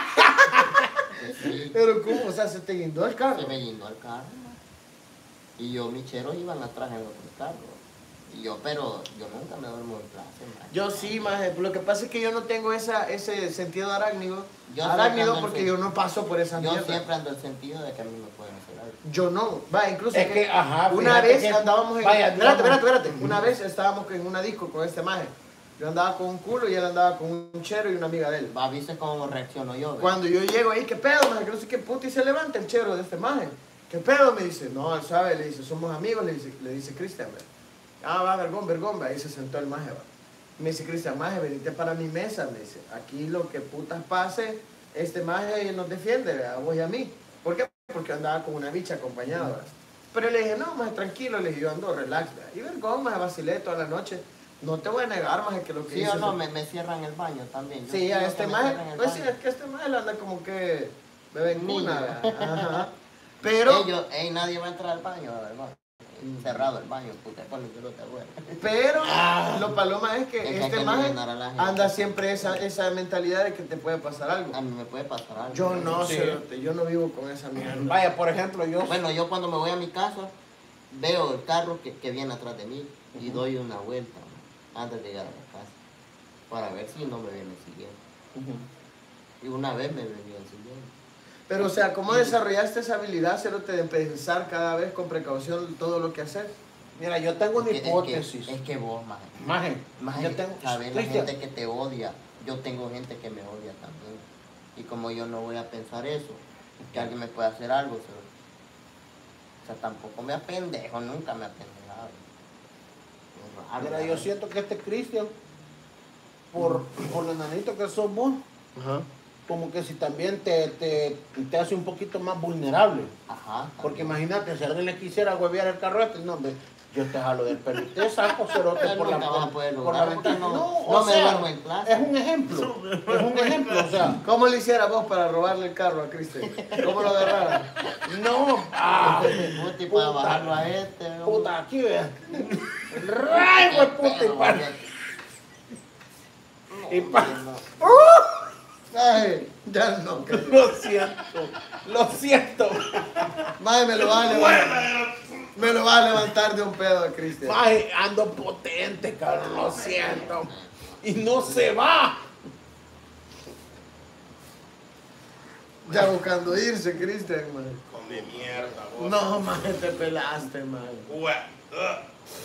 Speaker 5: Que sí,
Speaker 1: Pero ¿cómo? O sea, se te guindó el carro.
Speaker 5: se me guindó el carro. man. Y yo, mis cheros iban atrás en otro carro. Y yo, pero yo nunca me duermo en clase, man.
Speaker 1: Yo sí, maje. Lo que pasa es que yo no tengo esa, ese sentido arácnido.
Speaker 5: Yo
Speaker 1: arácnido
Speaker 5: siempre ando
Speaker 1: porque
Speaker 5: en-
Speaker 1: yo no paso por esa
Speaker 5: Yo
Speaker 1: mierda.
Speaker 5: siempre ando el sentido de que a mí me pueden hacer algo.
Speaker 1: Yo no. Va, incluso
Speaker 2: Es que, ajá,
Speaker 1: una
Speaker 2: fíjate
Speaker 1: vez
Speaker 2: que-
Speaker 1: andábamos en...
Speaker 2: vaya,
Speaker 1: espérate,
Speaker 2: digamos-
Speaker 1: espérate, espérate. Una vez estábamos en una disco con este maje. Yo andaba con un culo y él andaba con un chero y una amiga de él.
Speaker 5: Va, ¿viste cómo reacciono yo? ve?
Speaker 1: Cuando yo llego ahí, ¿qué pedo, maje? Que no sé qué puta y se levanta el chero de este maje. ¿Qué pedo? Me dice, no, él sabe, le dice, somos amigos, le dice, le dice Cristian, ve. Ah, va, vergón, vergón, ve. Ahí se sentó el maje, va. Me dice, Cristian, maje, venite para mi mesa, me dice. Aquí lo que putas pase, este maje nos defiende, ve, a vos y a mí. ¿Por qué? Porque andaba con una bicha acompañada, ¿verdad? Pero le dije, no, más tranquilo, le dije, yo ando relax, vea. Y vergón, más vacilé toda la noche. No te voy a negar, más que lo que
Speaker 5: Sí
Speaker 1: hice
Speaker 5: o no,
Speaker 1: fue-
Speaker 5: me, me cierran el baño también. Yo
Speaker 1: Sí,
Speaker 5: quiero
Speaker 1: a
Speaker 5: que
Speaker 1: este
Speaker 5: me
Speaker 1: más,
Speaker 5: cierren el
Speaker 1: pues sí,
Speaker 5: baño.
Speaker 1: es que este más anda como que bebe en
Speaker 5: Niño.
Speaker 1: cuna, vea. Ajá. Pero,
Speaker 5: Ellos, ey, nadie va a entrar al baño, ¿verdad? Cerrado el baño, puta, ponle que no te acuerdas.
Speaker 1: pero, lo paloma es que
Speaker 5: Es que hay
Speaker 1: este
Speaker 5: que
Speaker 1: más
Speaker 5: aliviar a la gente.
Speaker 1: anda siempre esa, esa mentalidad de que te puede pasar algo.
Speaker 5: A mí me puede pasar algo.
Speaker 1: Yo no,
Speaker 2: Sí.
Speaker 1: cerote, yo no vivo con esa mierda.
Speaker 2: Vaya, por ejemplo, yo...
Speaker 5: Bueno, yo cuando me voy a mi casa, veo el carro que, que viene atrás de mí y doy una vuelta, ¿no? Antes de llegar a la casa, para ver si no me vienen siguiendo.
Speaker 2: Ujú.
Speaker 5: Y una vez me venían siguiendo.
Speaker 1: Pero, o sea, ¿cómo desarrollaste esa habilidad, cerote, de pensar cada vez con precaución todo lo que haces?
Speaker 2: Mira, yo tengo una
Speaker 5: Es que- es que-
Speaker 2: hipótesis.
Speaker 5: Es que, vos, maje,
Speaker 2: Maje,
Speaker 5: maje,
Speaker 2: yo tengo...
Speaker 5: sabes la
Speaker 2: Cristian,
Speaker 5: gente que te odia, yo tengo gente que me odia también. Y como yo no voy a pensar eso, que alguien me puede hacer algo, ¿sabes? O sea, tampoco me apendejo, nunca me apendejado. Es raro,
Speaker 2: Mira, yo
Speaker 5: ¿verdad?
Speaker 2: siento que este Cristian, por, por lo enanito que sos vos,
Speaker 1: Ajá.
Speaker 2: como que si también te, te, te hace un poquito más vulnerable.
Speaker 5: Ajá.
Speaker 2: Porque
Speaker 5: también.
Speaker 2: imagínate, si alguien le quisiera huevear el carro este, no, hombre, yo te jalo del pelo y te saco cerote
Speaker 5: Pero
Speaker 2: por la,
Speaker 5: nunca vas a
Speaker 2: por,
Speaker 5: poder
Speaker 2: por la
Speaker 5: lograr, porque
Speaker 2: ventana.
Speaker 5: no-
Speaker 2: No,
Speaker 5: no
Speaker 2: o
Speaker 5: me
Speaker 2: sea,
Speaker 5: duermo en clase.
Speaker 2: es un ejemplo, es un ejemplo, o sea,
Speaker 1: ¿Cómo le hiciera vos para robarle el carro a Cristian? ¿Cómo lo agarrara?
Speaker 2: no, ah,
Speaker 5: Puta, y para
Speaker 2: puta.
Speaker 5: bajarlo a este. hombre.
Speaker 2: puta, aquí vea, ray, güey, puta, y para, y para,
Speaker 1: Ay, ya no. que-
Speaker 2: lo siento, lo siento,
Speaker 1: Madre, me lo va a levantar. Me lo va a levantar de un pedo a Cristian.
Speaker 2: maje, ando potente, cabrón, lo siento, y no se va.
Speaker 1: Ya buscando irse, Cristian, man.
Speaker 3: Con mi mierda, vos.
Speaker 1: No, man, te pelaste, man.
Speaker 3: Ue, ugh.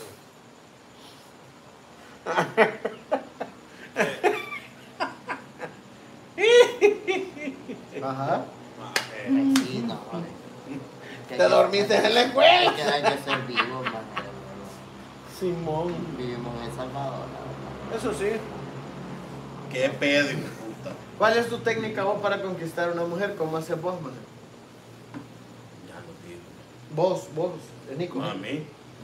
Speaker 1: Ajá.
Speaker 3: Maje.
Speaker 5: Sí, no, hombre. Que
Speaker 2: Te
Speaker 5: hay que-
Speaker 2: dormiste en la escuela.
Speaker 5: Que hay que ser vivos, man.
Speaker 2: Simón,
Speaker 5: Vivimos en El Salvador, la verdad.
Speaker 2: eso sí.
Speaker 3: Qué pedo, hijo de puta.
Speaker 1: ¿Cuál es tu técnica vos para conquistar a una mujer? ¿Cómo haces vos, man?
Speaker 3: Ya lo digo.
Speaker 1: Vos, vos, el Nico.
Speaker 3: A mí.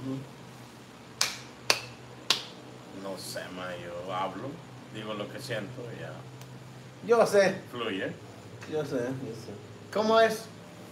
Speaker 3: No sé, ma, yo hablo, digo lo que siento y ya
Speaker 2: Yo sé,
Speaker 3: fluye.
Speaker 2: yo sé, yo sé.
Speaker 1: ¿Cómo es?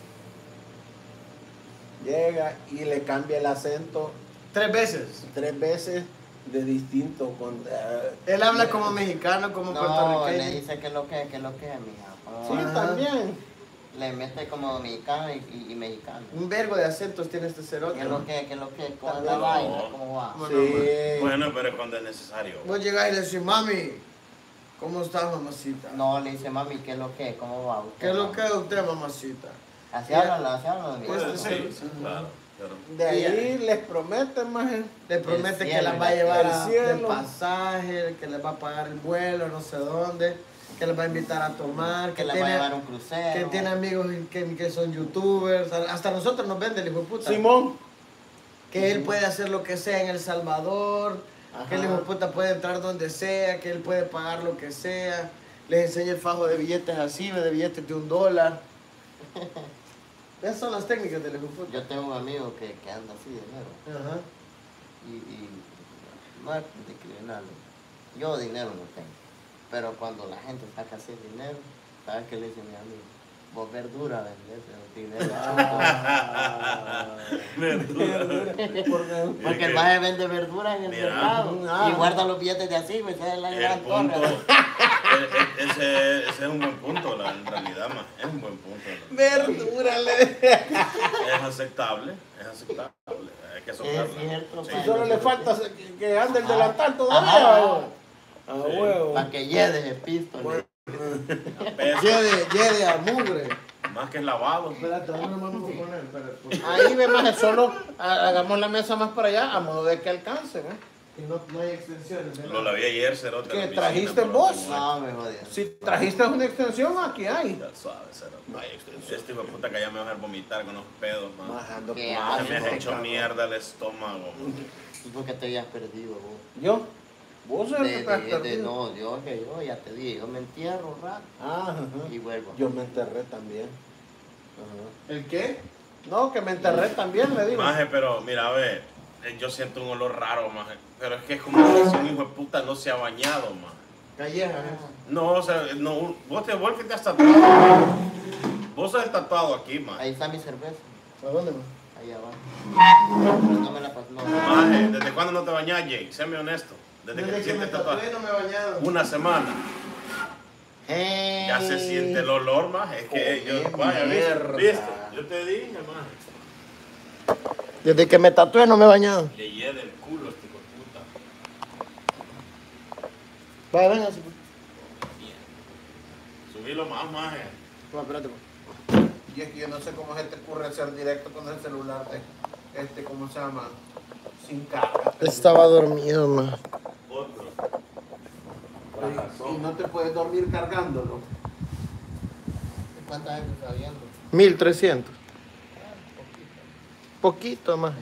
Speaker 2: Llega y le cambia el acento
Speaker 1: Tres veces.
Speaker 2: tres veces de distinto. Con, eh,
Speaker 1: Él habla como mexicano, como
Speaker 5: No,
Speaker 1: puertorriqueño.
Speaker 5: le dice que lo que, que lo que, mija.
Speaker 2: sí,
Speaker 5: Oh,
Speaker 1: Ajá.
Speaker 2: también.
Speaker 5: Le mete como dominicano y, y, y mexicano.
Speaker 1: Un vergo de acentos tiene este cerote.
Speaker 5: ¿Qué lo que, qué lo que? ¿Cómo es
Speaker 2: También.
Speaker 5: la vaina?
Speaker 3: No.
Speaker 5: ¿Cómo va?
Speaker 1: Bueno,
Speaker 2: Sí.
Speaker 3: Bueno, pero es cuando es necesario.
Speaker 1: Vos llegás y le decís, mami, ¿cómo estás, mamacita?
Speaker 5: No, le dice, mami, ¿qué lo que? ¿Cómo va usted?
Speaker 1: ¿Qué es lo que es usted, mamacita?
Speaker 5: Así habla, así habla de mi
Speaker 1: Pues,
Speaker 3: Puede
Speaker 1: sí,
Speaker 3: ser,
Speaker 1: sí.
Speaker 3: sí, claro. Pero
Speaker 2: De ahí les prometen más.
Speaker 1: Le promete
Speaker 5: El
Speaker 1: que
Speaker 5: cielo
Speaker 1: las
Speaker 5: y
Speaker 1: va a
Speaker 5: la
Speaker 1: llevar
Speaker 2: tierra.
Speaker 1: a,
Speaker 2: El
Speaker 1: de
Speaker 2: cielo.
Speaker 1: pasaje, que les va a pagar el vuelo, no sé dónde, que les va a invitar a tomar,
Speaker 5: que
Speaker 1: que,
Speaker 5: le va a
Speaker 1: tiene,
Speaker 5: llevar un crucero.
Speaker 1: que tiene amigos que, que son youtubers, hasta nosotros nos vende el hijo de puta.
Speaker 2: Simón.
Speaker 1: Que él puede hacer lo que sea en El Salvador,
Speaker 2: Ajá.
Speaker 1: que el hijo de puta puede entrar donde sea, que él puede pagar lo que sea. Les enseña el fajo de billetes así, de billetes de un dólar. Esas son las técnicas del hijo de puta.
Speaker 5: Yo tengo un amigo que, que anda así de dinero.
Speaker 1: Ajá.
Speaker 5: Y, y no es discriminarlo. Yo dinero no tengo. Pero cuando la gente saca así dinero, ¿sabes qué le dice mi amigo? Vos verdura vendés, pero dinero.
Speaker 1: Ah.
Speaker 2: Porque-
Speaker 5: Porque el maje vende verdura en el
Speaker 3: Mira.
Speaker 5: mercado.
Speaker 2: Ah.
Speaker 5: Y guarda los billetes de así, me sale la
Speaker 3: el
Speaker 5: gran
Speaker 3: punto,
Speaker 5: torre.
Speaker 3: e- e- ese, ese es un buen punto, la, en realidad, ma, es un buen punto.
Speaker 2: Verdura le
Speaker 3: Es aceptable, es aceptable, hay que
Speaker 5: Es
Speaker 3: aceptarlo.
Speaker 5: cierto,
Speaker 3: Sí.
Speaker 2: Y solo le falta que, que ande el
Speaker 5: Ajá.
Speaker 2: delantal todavía.
Speaker 5: Ajá.
Speaker 2: A huevo.
Speaker 5: Para que llegue el pistola.
Speaker 3: Pesa,
Speaker 1: Yede, yede a mugre.
Speaker 3: más que lavado.
Speaker 1: Espérate, ¿dónde me vamos a poner? Espérate.
Speaker 2: Ahí ve más, solo ha- hagamos la mesa más para allá a modo de que alcance, ¿eh?
Speaker 1: Y no, no hay extensiones. ¿verdad?
Speaker 3: Lo lavé ayer, cerote.
Speaker 2: ¿Qué
Speaker 3: en la piscina,
Speaker 2: trajiste
Speaker 3: pero
Speaker 2: vos?
Speaker 3: tengo
Speaker 5: No, me jodí.
Speaker 2: Si trajiste una extensión, aquí hay.
Speaker 3: Ya suave, cerote. No hay extensión. Este hijo de puta que ya me va a dejar vomitar con los pedos, man.
Speaker 2: Bajando
Speaker 5: Qué
Speaker 3: Ah,
Speaker 5: asco.
Speaker 3: me has hecho mierda el estómago, man.
Speaker 5: ¿Y por qué te habías perdido vos?
Speaker 2: ¿Yo? ¿Vos
Speaker 5: De,
Speaker 2: eres el que te has
Speaker 5: de, de,
Speaker 2: perdido?
Speaker 5: no, yo que yo ya te dije, yo me entierro rato
Speaker 2: Ah, ajá.
Speaker 5: y vuelvo.
Speaker 2: Yo me enterré también. Ajá.
Speaker 1: ¿El qué?
Speaker 2: No, que me enterré también, le digo.
Speaker 3: Maje, pero mira, a ver, eh, yo siento un olor raro, maje. Pero es que es como que si un hijo de puta no se ha bañado, maje.
Speaker 1: Calleja, ¿eh?
Speaker 3: No, o sea, no, vos te vos que te has tatuado. Vos has tatuado aquí, maje.
Speaker 5: Ahí está mi cerveza.
Speaker 1: ¿A dónde, man?
Speaker 5: Ahí abajo. Pero no me la pasó. No.
Speaker 3: Maje, ¿desde cuándo no te bañas, Jake? Séme honesto. Desde,
Speaker 1: Desde
Speaker 3: que
Speaker 1: que
Speaker 3: te
Speaker 1: me
Speaker 3: hiciste tatuaje.
Speaker 1: tatué no me he bañado.
Speaker 3: Una semana.
Speaker 5: Hey.
Speaker 3: Ya se siente el olor, maje. Es que yo,
Speaker 2: Come
Speaker 3: vaya,
Speaker 2: mierda.
Speaker 3: ¿viste? Yo te dije, maje.
Speaker 1: Desde que me tatué no me he bañado.
Speaker 3: Le hiede el culo este hijo de puta.
Speaker 1: Va, venga, así.
Speaker 3: Subilo más, maje.
Speaker 1: Va, espérate, pues.
Speaker 2: Y es que yo no sé cómo se te ocurre hacer directo con el celular de, este, ¿cómo se llama? Sin carga.
Speaker 1: Estaba dormido, man.
Speaker 3: Otro.
Speaker 2: Y, y no te puedes dormir cargándolo.
Speaker 5: ¿Cuánta gente está viendo?
Speaker 1: mil trescientos. Poquito más.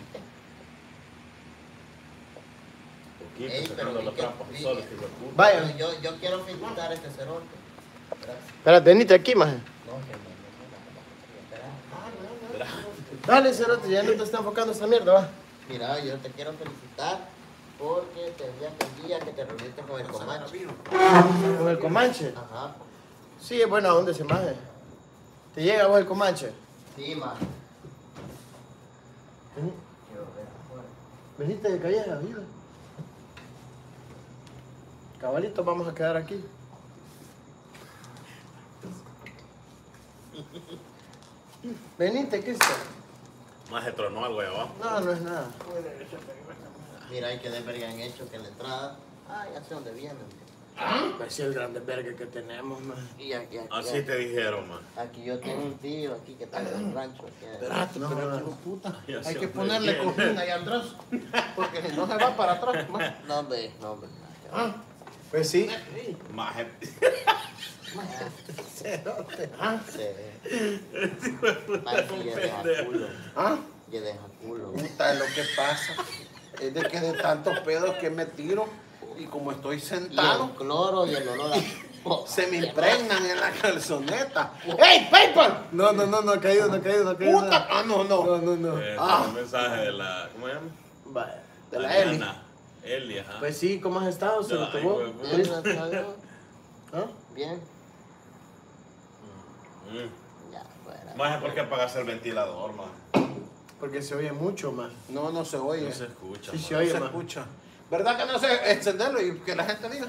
Speaker 3: Poquito,
Speaker 5: Ey,
Speaker 3: sacando
Speaker 5: pero
Speaker 3: los
Speaker 5: ¿y qué-
Speaker 3: trapos
Speaker 5: y-
Speaker 3: solos, hijo de puta.
Speaker 1: Vaya.
Speaker 5: Pero yo, yo quiero felicitar a este cerote. Gracias.
Speaker 1: Espérate, venite aquí, más.
Speaker 5: No, que me- Espera.
Speaker 1: Dale, cerote, ya no te está enfocando esa mierda, va.
Speaker 5: Mira, yo te quiero felicitar porque te vi aquel día que te reuniste con el Comanche.
Speaker 1: Con el Comanche.
Speaker 5: Ajá.
Speaker 1: Sí, es buena onda ese maje. ¿Te llega vos el Comanche?
Speaker 5: Sí, man.
Speaker 1: Vení.
Speaker 5: Quiero ver afuera.
Speaker 1: Veniste de Calleja, vida. Cabalito, vamos a quedar aquí. Venite, Cristian.
Speaker 3: Más se tronó algo ahí abajo.
Speaker 1: No, no es nada.
Speaker 5: Mira, hay que de verga han hecho que en la entrada. Ah, ya sé dónde vienen.
Speaker 1: Pues sí, el grande verga que tenemos, man.
Speaker 5: Y aquí, aquí,
Speaker 3: Así te dijeron, man.
Speaker 5: aquí yo tengo un tío aquí que está en el rancho. Aquí,
Speaker 2: Espérate,
Speaker 1: No,
Speaker 2: pero
Speaker 1: no.
Speaker 2: hijo de puta.
Speaker 3: Ya
Speaker 2: Hay
Speaker 3: sé
Speaker 2: que
Speaker 3: dónde
Speaker 2: ponerle
Speaker 3: viene.
Speaker 2: cocina ahí atrás. Porque si no se va para atrás. más.
Speaker 5: no, hombre, no, hombre.
Speaker 2: Ah,
Speaker 1: Pues sí.
Speaker 3: Maje.
Speaker 2: ah,
Speaker 5: Sí. Más que ya deja culo.
Speaker 2: ah.
Speaker 5: Ya deja culo.
Speaker 2: Puta, es lo que pasa. Es de que de tantos pedos que me tiro y como estoy
Speaker 5: Y el
Speaker 2: sentado,
Speaker 5: cloro y el olor a...
Speaker 2: se me impregnan en la calzoneta. ¡Ey, paper!
Speaker 1: No, no, no, no ha caído, no ha caído, no ha caído.
Speaker 2: ¡Puta! Ah, no,
Speaker 1: No,
Speaker 2: no.
Speaker 1: no, no.
Speaker 3: Eh,
Speaker 2: Ah.
Speaker 3: Un mensaje de la. ¿Cómo se llama?
Speaker 1: Vaya.
Speaker 2: De la Eli.
Speaker 3: Eliana. Eli, ajá.
Speaker 1: Pues sí, ¿cómo has estado? ¿Se lo
Speaker 3: Ay,
Speaker 1: tomó?
Speaker 3: güey,
Speaker 5: Bien, gracias a Dios.
Speaker 1: ¿Ah?
Speaker 5: Bien.
Speaker 3: Mm.
Speaker 5: Ya, fuera.
Speaker 3: Maje, ¿por qué apagas el ventilador, man?
Speaker 1: Porque se oye mucho más.
Speaker 2: No, no se oye.
Speaker 3: No se escucha.
Speaker 1: Sí,
Speaker 3: man.
Speaker 1: se
Speaker 2: No
Speaker 1: oye
Speaker 2: se
Speaker 1: más.
Speaker 2: escucha. ¿Verdad que no sé encenderlo y que la gente diga?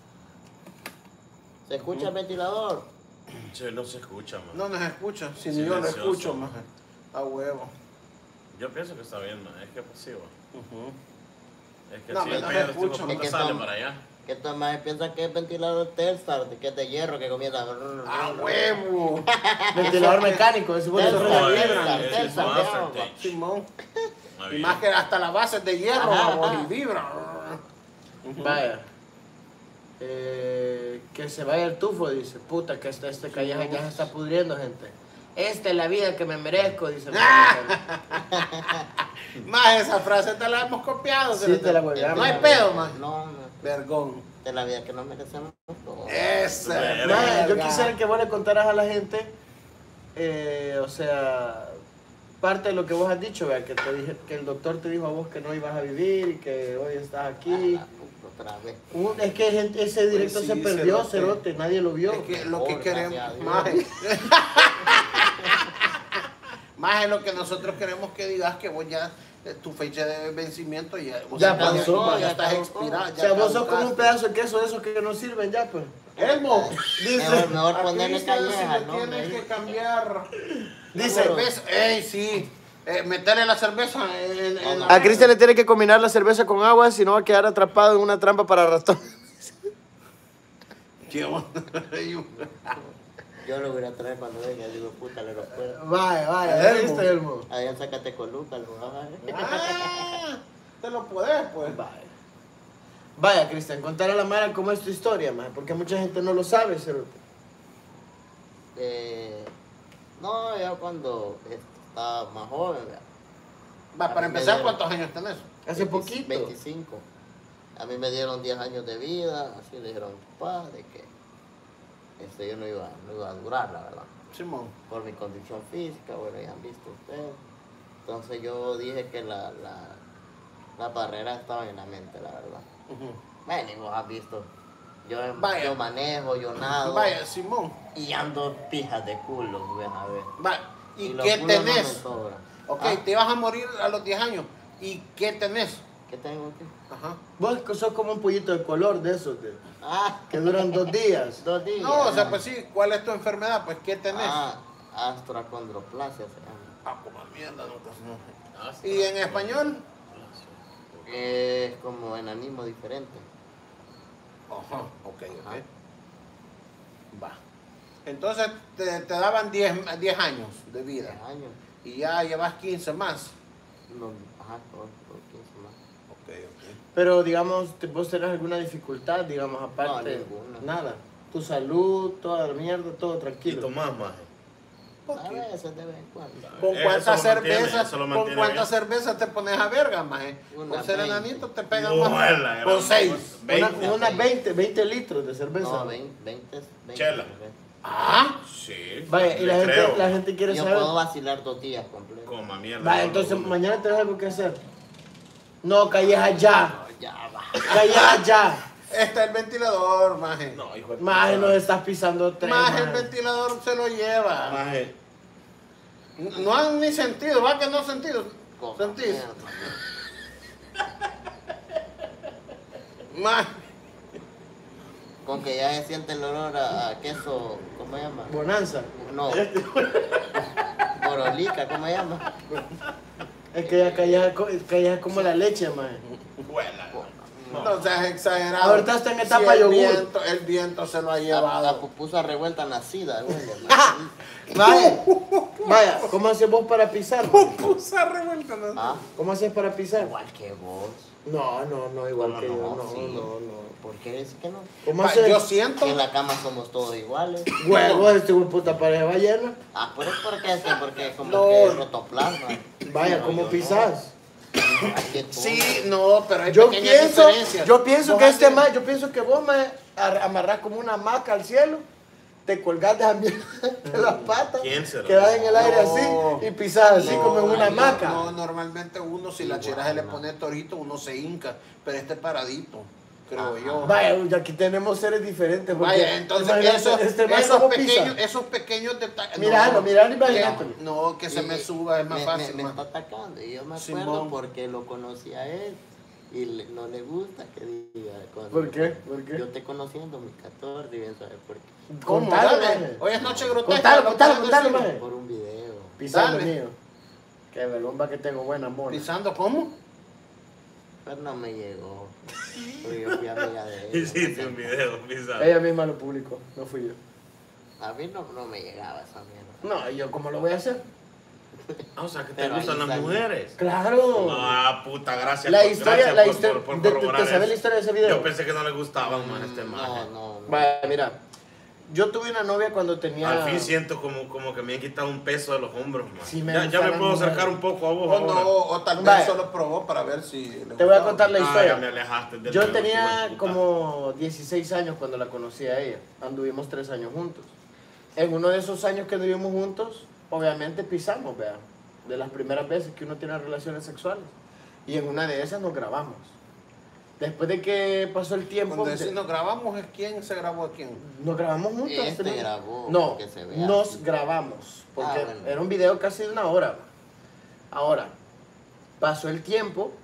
Speaker 5: ¿Se escucha el ventilador?
Speaker 3: Sí, no se escucha, man.
Speaker 2: No nos escucha. Si ni yo lo
Speaker 3: Silencioso.
Speaker 2: escucho, más. A huevo.
Speaker 3: Yo pienso que está bien, man. Es que es pasivo. Es que
Speaker 2: No,
Speaker 3: sí,
Speaker 2: me
Speaker 3: el
Speaker 2: no
Speaker 3: pedo,
Speaker 2: escucho.
Speaker 3: tipo, ¿cómo
Speaker 5: Es que
Speaker 3: sale
Speaker 5: son-
Speaker 3: para allá?
Speaker 5: Que estos más piensan que es ventilador Telstar, que es de hierro, que comienza...
Speaker 2: ¡A huevo!
Speaker 1: Ventilador mecánico, ese bueno,
Speaker 5: Telstar,
Speaker 1: eso
Speaker 3: No,
Speaker 1: es-
Speaker 3: es-
Speaker 5: Telstar,
Speaker 3: es-
Speaker 5: Telstar,
Speaker 3: es
Speaker 5: Telstar.
Speaker 3: aftertaste.
Speaker 2: Simón.
Speaker 3: Está
Speaker 2: Y
Speaker 3: bien.
Speaker 2: más que hasta la base es de hierro,
Speaker 5: Ajá,
Speaker 2: vamos,
Speaker 5: ajá.
Speaker 2: y vibra.
Speaker 1: Vaya. Eh, que se vaya el tufo, dice. Puta, que este, este calleja ya se está pudriendo, gente. Esta es la vida que me merezco, dice.
Speaker 2: Más esa frase te la hemos copiado.
Speaker 1: Sí, te la voy a
Speaker 2: No hay pedo, más.
Speaker 5: No, no.
Speaker 2: Vergón.
Speaker 5: De la vida que nos merecemos todos.
Speaker 2: Ese.
Speaker 3: Verga.
Speaker 1: Vaya, yo
Speaker 2: verga.
Speaker 1: quisiera que vos le contaras a la gente, eh, o sea, parte de lo que vos has dicho, vea, que, te dije, que el doctor te dijo a vos que no ibas a vivir y que hoy estás aquí.
Speaker 5: Ah, puta, otra vez.
Speaker 1: Un- es que gente, ese directo
Speaker 2: Pues sí,
Speaker 1: se perdió,
Speaker 2: cerote.
Speaker 1: cerote, nadie lo vio.
Speaker 2: Es que lo que
Speaker 5: Oh,
Speaker 2: queremos,
Speaker 5: gracias a Dios.
Speaker 2: más, más es lo que nosotros queremos que digas que vos ya, eh, tu fecha de vencimiento ya, o
Speaker 1: Ya
Speaker 2: sea,
Speaker 1: pasó,
Speaker 2: ya,
Speaker 5: ya
Speaker 2: estás
Speaker 5: caducó.
Speaker 2: expirada.
Speaker 1: O sea, vos sos como un
Speaker 2: caducaste.
Speaker 1: pedazo de queso de esos que no sirven ya, pues.
Speaker 2: Elmo,
Speaker 5: Mejor, mejor
Speaker 2: a
Speaker 5: ponerle
Speaker 2: Cristian sí
Speaker 5: calleja,
Speaker 2: le
Speaker 5: ¿no?
Speaker 2: tienes que cambiar.
Speaker 1: Dice,
Speaker 2: Cerveza, ey, sí, eh, meterle la cerveza en, en la
Speaker 1: a Cristian le tiene que combinar la cerveza con agua, si no va a quedar atrapado en una trampa para ratón.
Speaker 2: Qué bueno.
Speaker 5: Yo lo voy a traer cuando venga, digo, puta, al aeropuerto.
Speaker 1: Vaya, vaya,
Speaker 2: Elmo.
Speaker 1: ¿viste, Elmo?
Speaker 5: Allá en Zacatecoluca, lo van a ver.
Speaker 2: Ah, te lo puedes, pues.
Speaker 1: Vaya. Vaya, Cristian, contar a la Mara cómo es tu historia, man, porque mucha gente no lo sabe, cerote.
Speaker 5: Eh, no, yo cuando estaba más joven, ¿verdad?
Speaker 2: Va, para
Speaker 5: A mí me
Speaker 2: empezar,
Speaker 5: dieron-
Speaker 2: ¿cuántos años tenés?
Speaker 1: Hace poquito.
Speaker 5: veinticinco. A mí me dieron diez años de vida, así le dijeron a mi padre que este, yo no iba, no iba a durar, la verdad.
Speaker 2: Simón.
Speaker 5: por mi condición física, bueno, ya han visto ustedes. Entonces yo dije que la, la, la barrera estaba en la mente, la verdad.
Speaker 2: Ujú.
Speaker 5: Bueno, y vos has visto, yo,
Speaker 2: Vaya.
Speaker 5: yo manejo, yo nado,
Speaker 2: Vaya, Simón.
Speaker 5: y ando pijas de culo, ven a ver.
Speaker 2: Vaya. ¿Y,
Speaker 5: los
Speaker 2: qué
Speaker 5: culos no me
Speaker 2: tenés?
Speaker 5: sobran.
Speaker 2: Ok,
Speaker 5: Ah,
Speaker 2: te ibas a morir a los diez años. ¿Y qué tenés?
Speaker 5: ¿Qué tengo aquí?
Speaker 2: Ajá.
Speaker 1: Vos sos como un pollito de color de esos, de-
Speaker 5: Ah,
Speaker 1: que duran dos días.
Speaker 5: dos días.
Speaker 2: No, o sea, pues sí, ¿cuál es tu enfermedad? Pues, ¿qué tenés?
Speaker 5: Ah, astracondroplasia se llama.
Speaker 2: Ah, como mierda, no, pues no. ¿Y en español?
Speaker 5: Es como enanismo diferente.
Speaker 2: Ajá, ok, ok.
Speaker 5: Ajá.
Speaker 2: Va. Entonces te, te daban diez años de vida.
Speaker 5: diez años.
Speaker 2: Y ya llevas quince más.
Speaker 5: No, ajá, por, por quince más.
Speaker 2: Ok, ok.
Speaker 1: Pero digamos, te- vos tenés alguna dificultad, digamos, aparte.
Speaker 5: No, ninguna.
Speaker 1: Nada. Tu salud, toda la mierda, todo
Speaker 3: Y
Speaker 1: tranquilo.
Speaker 3: tomás, maje.
Speaker 2: ¿Por
Speaker 5: A
Speaker 2: qué?
Speaker 5: veces de vez en cuando.
Speaker 2: ¿Con
Speaker 3: Eso
Speaker 2: cuántas
Speaker 3: lo mantiene,
Speaker 2: cervezas,
Speaker 3: eso lo
Speaker 2: con
Speaker 3: mantiene
Speaker 2: cuántas
Speaker 3: bien.
Speaker 2: cervezas te pones a verga, maje?
Speaker 5: Una
Speaker 2: Por ser
Speaker 5: veinte.
Speaker 2: enanito te pegan
Speaker 3: Uela,
Speaker 2: más.
Speaker 3: gran
Speaker 2: Con seis.
Speaker 3: veinte.
Speaker 1: Una, unas veinte, veinte litros de cerveza.
Speaker 5: No, veinte, veinte, veinte.
Speaker 3: Chela.
Speaker 2: Ah,
Speaker 3: Sí.
Speaker 1: Vaya, y
Speaker 3: le
Speaker 1: la gente,
Speaker 3: creo.
Speaker 1: la gente quiere
Speaker 5: Yo
Speaker 1: saber.
Speaker 5: puedo vacilar dos días completos.
Speaker 3: Coma mierda.
Speaker 1: Vaya,
Speaker 3: no,
Speaker 1: entonces
Speaker 3: no,
Speaker 1: mañana tenés algo que hacer. No, calles allá.
Speaker 5: No, ya va.
Speaker 1: Calles allá.
Speaker 2: está el ventilador, maje.
Speaker 3: No, hijo de
Speaker 1: Maje,
Speaker 3: puta.
Speaker 1: nos estás pisando tres.
Speaker 2: Maje, el
Speaker 1: maje.
Speaker 2: ventilador se lo lleva.
Speaker 3: Maje,
Speaker 2: No han ni sentido, va que no sentido.
Speaker 5: Coma
Speaker 2: ¿Sentís?
Speaker 5: mierda.
Speaker 2: Maje.
Speaker 5: Con que ya se siente el olor a, a queso, ¿cómo se llama?
Speaker 1: Bonanza.
Speaker 5: No, borolica, ¿cómo se llama?
Speaker 1: Es que ya calles calles como la leche, maje.
Speaker 3: huela.
Speaker 2: No seas exagerado.
Speaker 1: Ahorita está en etapa
Speaker 2: Si el
Speaker 1: yogur.
Speaker 2: viento, el viento se lo ha
Speaker 5: La, la
Speaker 2: llevado.
Speaker 5: pupusa revuelta nacida, güey.
Speaker 1: Vaya, vaya, ¿cómo haces vos para pisar?
Speaker 2: Pusa revuelta, ¿no?
Speaker 5: Ah,
Speaker 1: ¿Cómo haces para pisar?
Speaker 5: igual que vos.
Speaker 1: No, no, no, igual
Speaker 5: ¿Cómo
Speaker 1: que yo,
Speaker 5: no?
Speaker 1: no,
Speaker 5: Sí.
Speaker 1: no, no.
Speaker 5: ¿Por qué dices que no?
Speaker 1: ¿Cómo
Speaker 2: Va,
Speaker 1: haces?
Speaker 2: yo siento.
Speaker 5: En la cama somos todos iguales.
Speaker 1: Huevo, este güey puta pareja ballena.
Speaker 5: Ah, pero es porque es que porque es como
Speaker 2: No.
Speaker 5: que es rotoplasma.
Speaker 1: Vaya,
Speaker 5: Pero
Speaker 1: ¿cómo
Speaker 5: yo
Speaker 1: pisas?
Speaker 5: no. Ay, qué
Speaker 2: Sí,
Speaker 5: tonto.
Speaker 2: no, pero hay
Speaker 1: Yo
Speaker 2: pequeñas
Speaker 1: pienso,
Speaker 2: diferencias.
Speaker 1: yo pienso
Speaker 2: Vos
Speaker 1: que este
Speaker 2: haces-
Speaker 1: más, yo pienso que vos me amarrás como una hamaca al cielo, te colgás de, la mierda de las patas,
Speaker 3: ¿Quién será?
Speaker 1: quedás en el aire
Speaker 2: No.
Speaker 1: así y pisás así
Speaker 2: No,
Speaker 1: como en una
Speaker 2: no,
Speaker 1: hamaca.
Speaker 2: No, normalmente uno, si la
Speaker 5: Igual,
Speaker 2: chera se le
Speaker 5: no.
Speaker 2: pone torito, uno se hinca. Pero este paradito, creo
Speaker 5: Ajá.
Speaker 2: yo.
Speaker 1: Vaya, uy, aquí tenemos seres diferentes. porque
Speaker 2: Vaya, entonces
Speaker 1: imagínate,
Speaker 2: esos,
Speaker 1: este man
Speaker 2: esos,
Speaker 1: cómo pisa.
Speaker 2: pequeños, esos pequeños detalles.
Speaker 1: Míralo,
Speaker 2: no,
Speaker 1: míralo,
Speaker 2: que-
Speaker 1: imagínate.
Speaker 2: No, que se me
Speaker 5: Y-
Speaker 2: suba es más
Speaker 5: me,
Speaker 2: fácil.
Speaker 5: Me, me
Speaker 2: man.
Speaker 5: está atacando y yo me acuerdo
Speaker 2: Simón.
Speaker 5: porque lo conocí a él y le- no le gusta que diga. cuando-
Speaker 1: ¿Por qué? ¿Por qué?
Speaker 5: Yo te conocí en dos mil catorce y bien saber por qué.
Speaker 2: ¿Cómo?
Speaker 1: Contalo,
Speaker 2: Dale.
Speaker 1: maje.
Speaker 2: Hoy es noche grotesca.
Speaker 1: Contalo,
Speaker 2: lo
Speaker 1: contalo,
Speaker 2: puedes
Speaker 1: contalo,
Speaker 2: decir.
Speaker 1: maje.
Speaker 5: Por un video.
Speaker 1: Pisando
Speaker 2: Dale.
Speaker 1: mío. Qué vergüenza que tengo buena mona.
Speaker 2: ¿Pisando cómo?
Speaker 5: Pero no me llegó. Porque yo fui amiga de él.
Speaker 3: Hiciste un video, pisa.
Speaker 1: Ella misma lo publicó, no fui yo.
Speaker 5: A mí no, no me llegaba esa mierda.
Speaker 1: No, ¿y yo cómo lo voy a hacer?
Speaker 3: Ah, o sea, que te
Speaker 5: Pero
Speaker 3: gustan
Speaker 5: ahí
Speaker 3: las
Speaker 5: sale.
Speaker 3: mujeres.
Speaker 1: Claro.
Speaker 3: Ah, puta, gracias.
Speaker 1: La
Speaker 3: por-
Speaker 1: historia-
Speaker 3: gracias
Speaker 1: la
Speaker 3: por-
Speaker 1: historia-
Speaker 3: por- por
Speaker 1: de- de-
Speaker 3: corroborar
Speaker 1: ¿te sabes
Speaker 3: eso.
Speaker 1: la historia de ese video?
Speaker 3: Yo pensé que no le gustaban más este maje.
Speaker 5: No, no, no.
Speaker 1: Vaya, mira, yo tuve una novia cuando tenía...
Speaker 3: Al fin siento como, como que me han quitado un peso de los hombros, man.
Speaker 1: Sí, me
Speaker 3: ya, ya
Speaker 1: gustan
Speaker 3: me
Speaker 1: las
Speaker 3: puedo acercar
Speaker 1: mujeres.
Speaker 3: un poco a vos
Speaker 2: O,
Speaker 3: ahora.
Speaker 2: no, o tal vez
Speaker 1: Vaya.
Speaker 2: solo probó para ver si le
Speaker 1: Te voy a
Speaker 2: gustaba.
Speaker 1: contar la
Speaker 3: Ah,
Speaker 1: historia.
Speaker 3: ya me alejaste del
Speaker 1: Yo
Speaker 3: negocio, hijo
Speaker 1: tenía
Speaker 3: de puta.
Speaker 1: como dieciséis años cuando la conocí a ella. Anduvimos tres años juntos. En uno de esos años que anduvimos juntos, obviamente pisamos, vean. De las primeras veces que uno tiene relaciones sexuales. Y en una de esas nos grabamos. Después de que pasó el tiempo...
Speaker 2: Cuando
Speaker 1: de-
Speaker 2: decís nos grabamos, ¿es quién se grabó a quién?
Speaker 1: Nos grabamos juntos.
Speaker 5: Este
Speaker 1: tenemos-
Speaker 5: grabó,
Speaker 1: No,
Speaker 5: que se vea
Speaker 1: nos
Speaker 5: así.
Speaker 1: grabamos. Porque
Speaker 5: Ah, bueno.
Speaker 1: era un video casi de una hora. Ahora, pasó el tiempo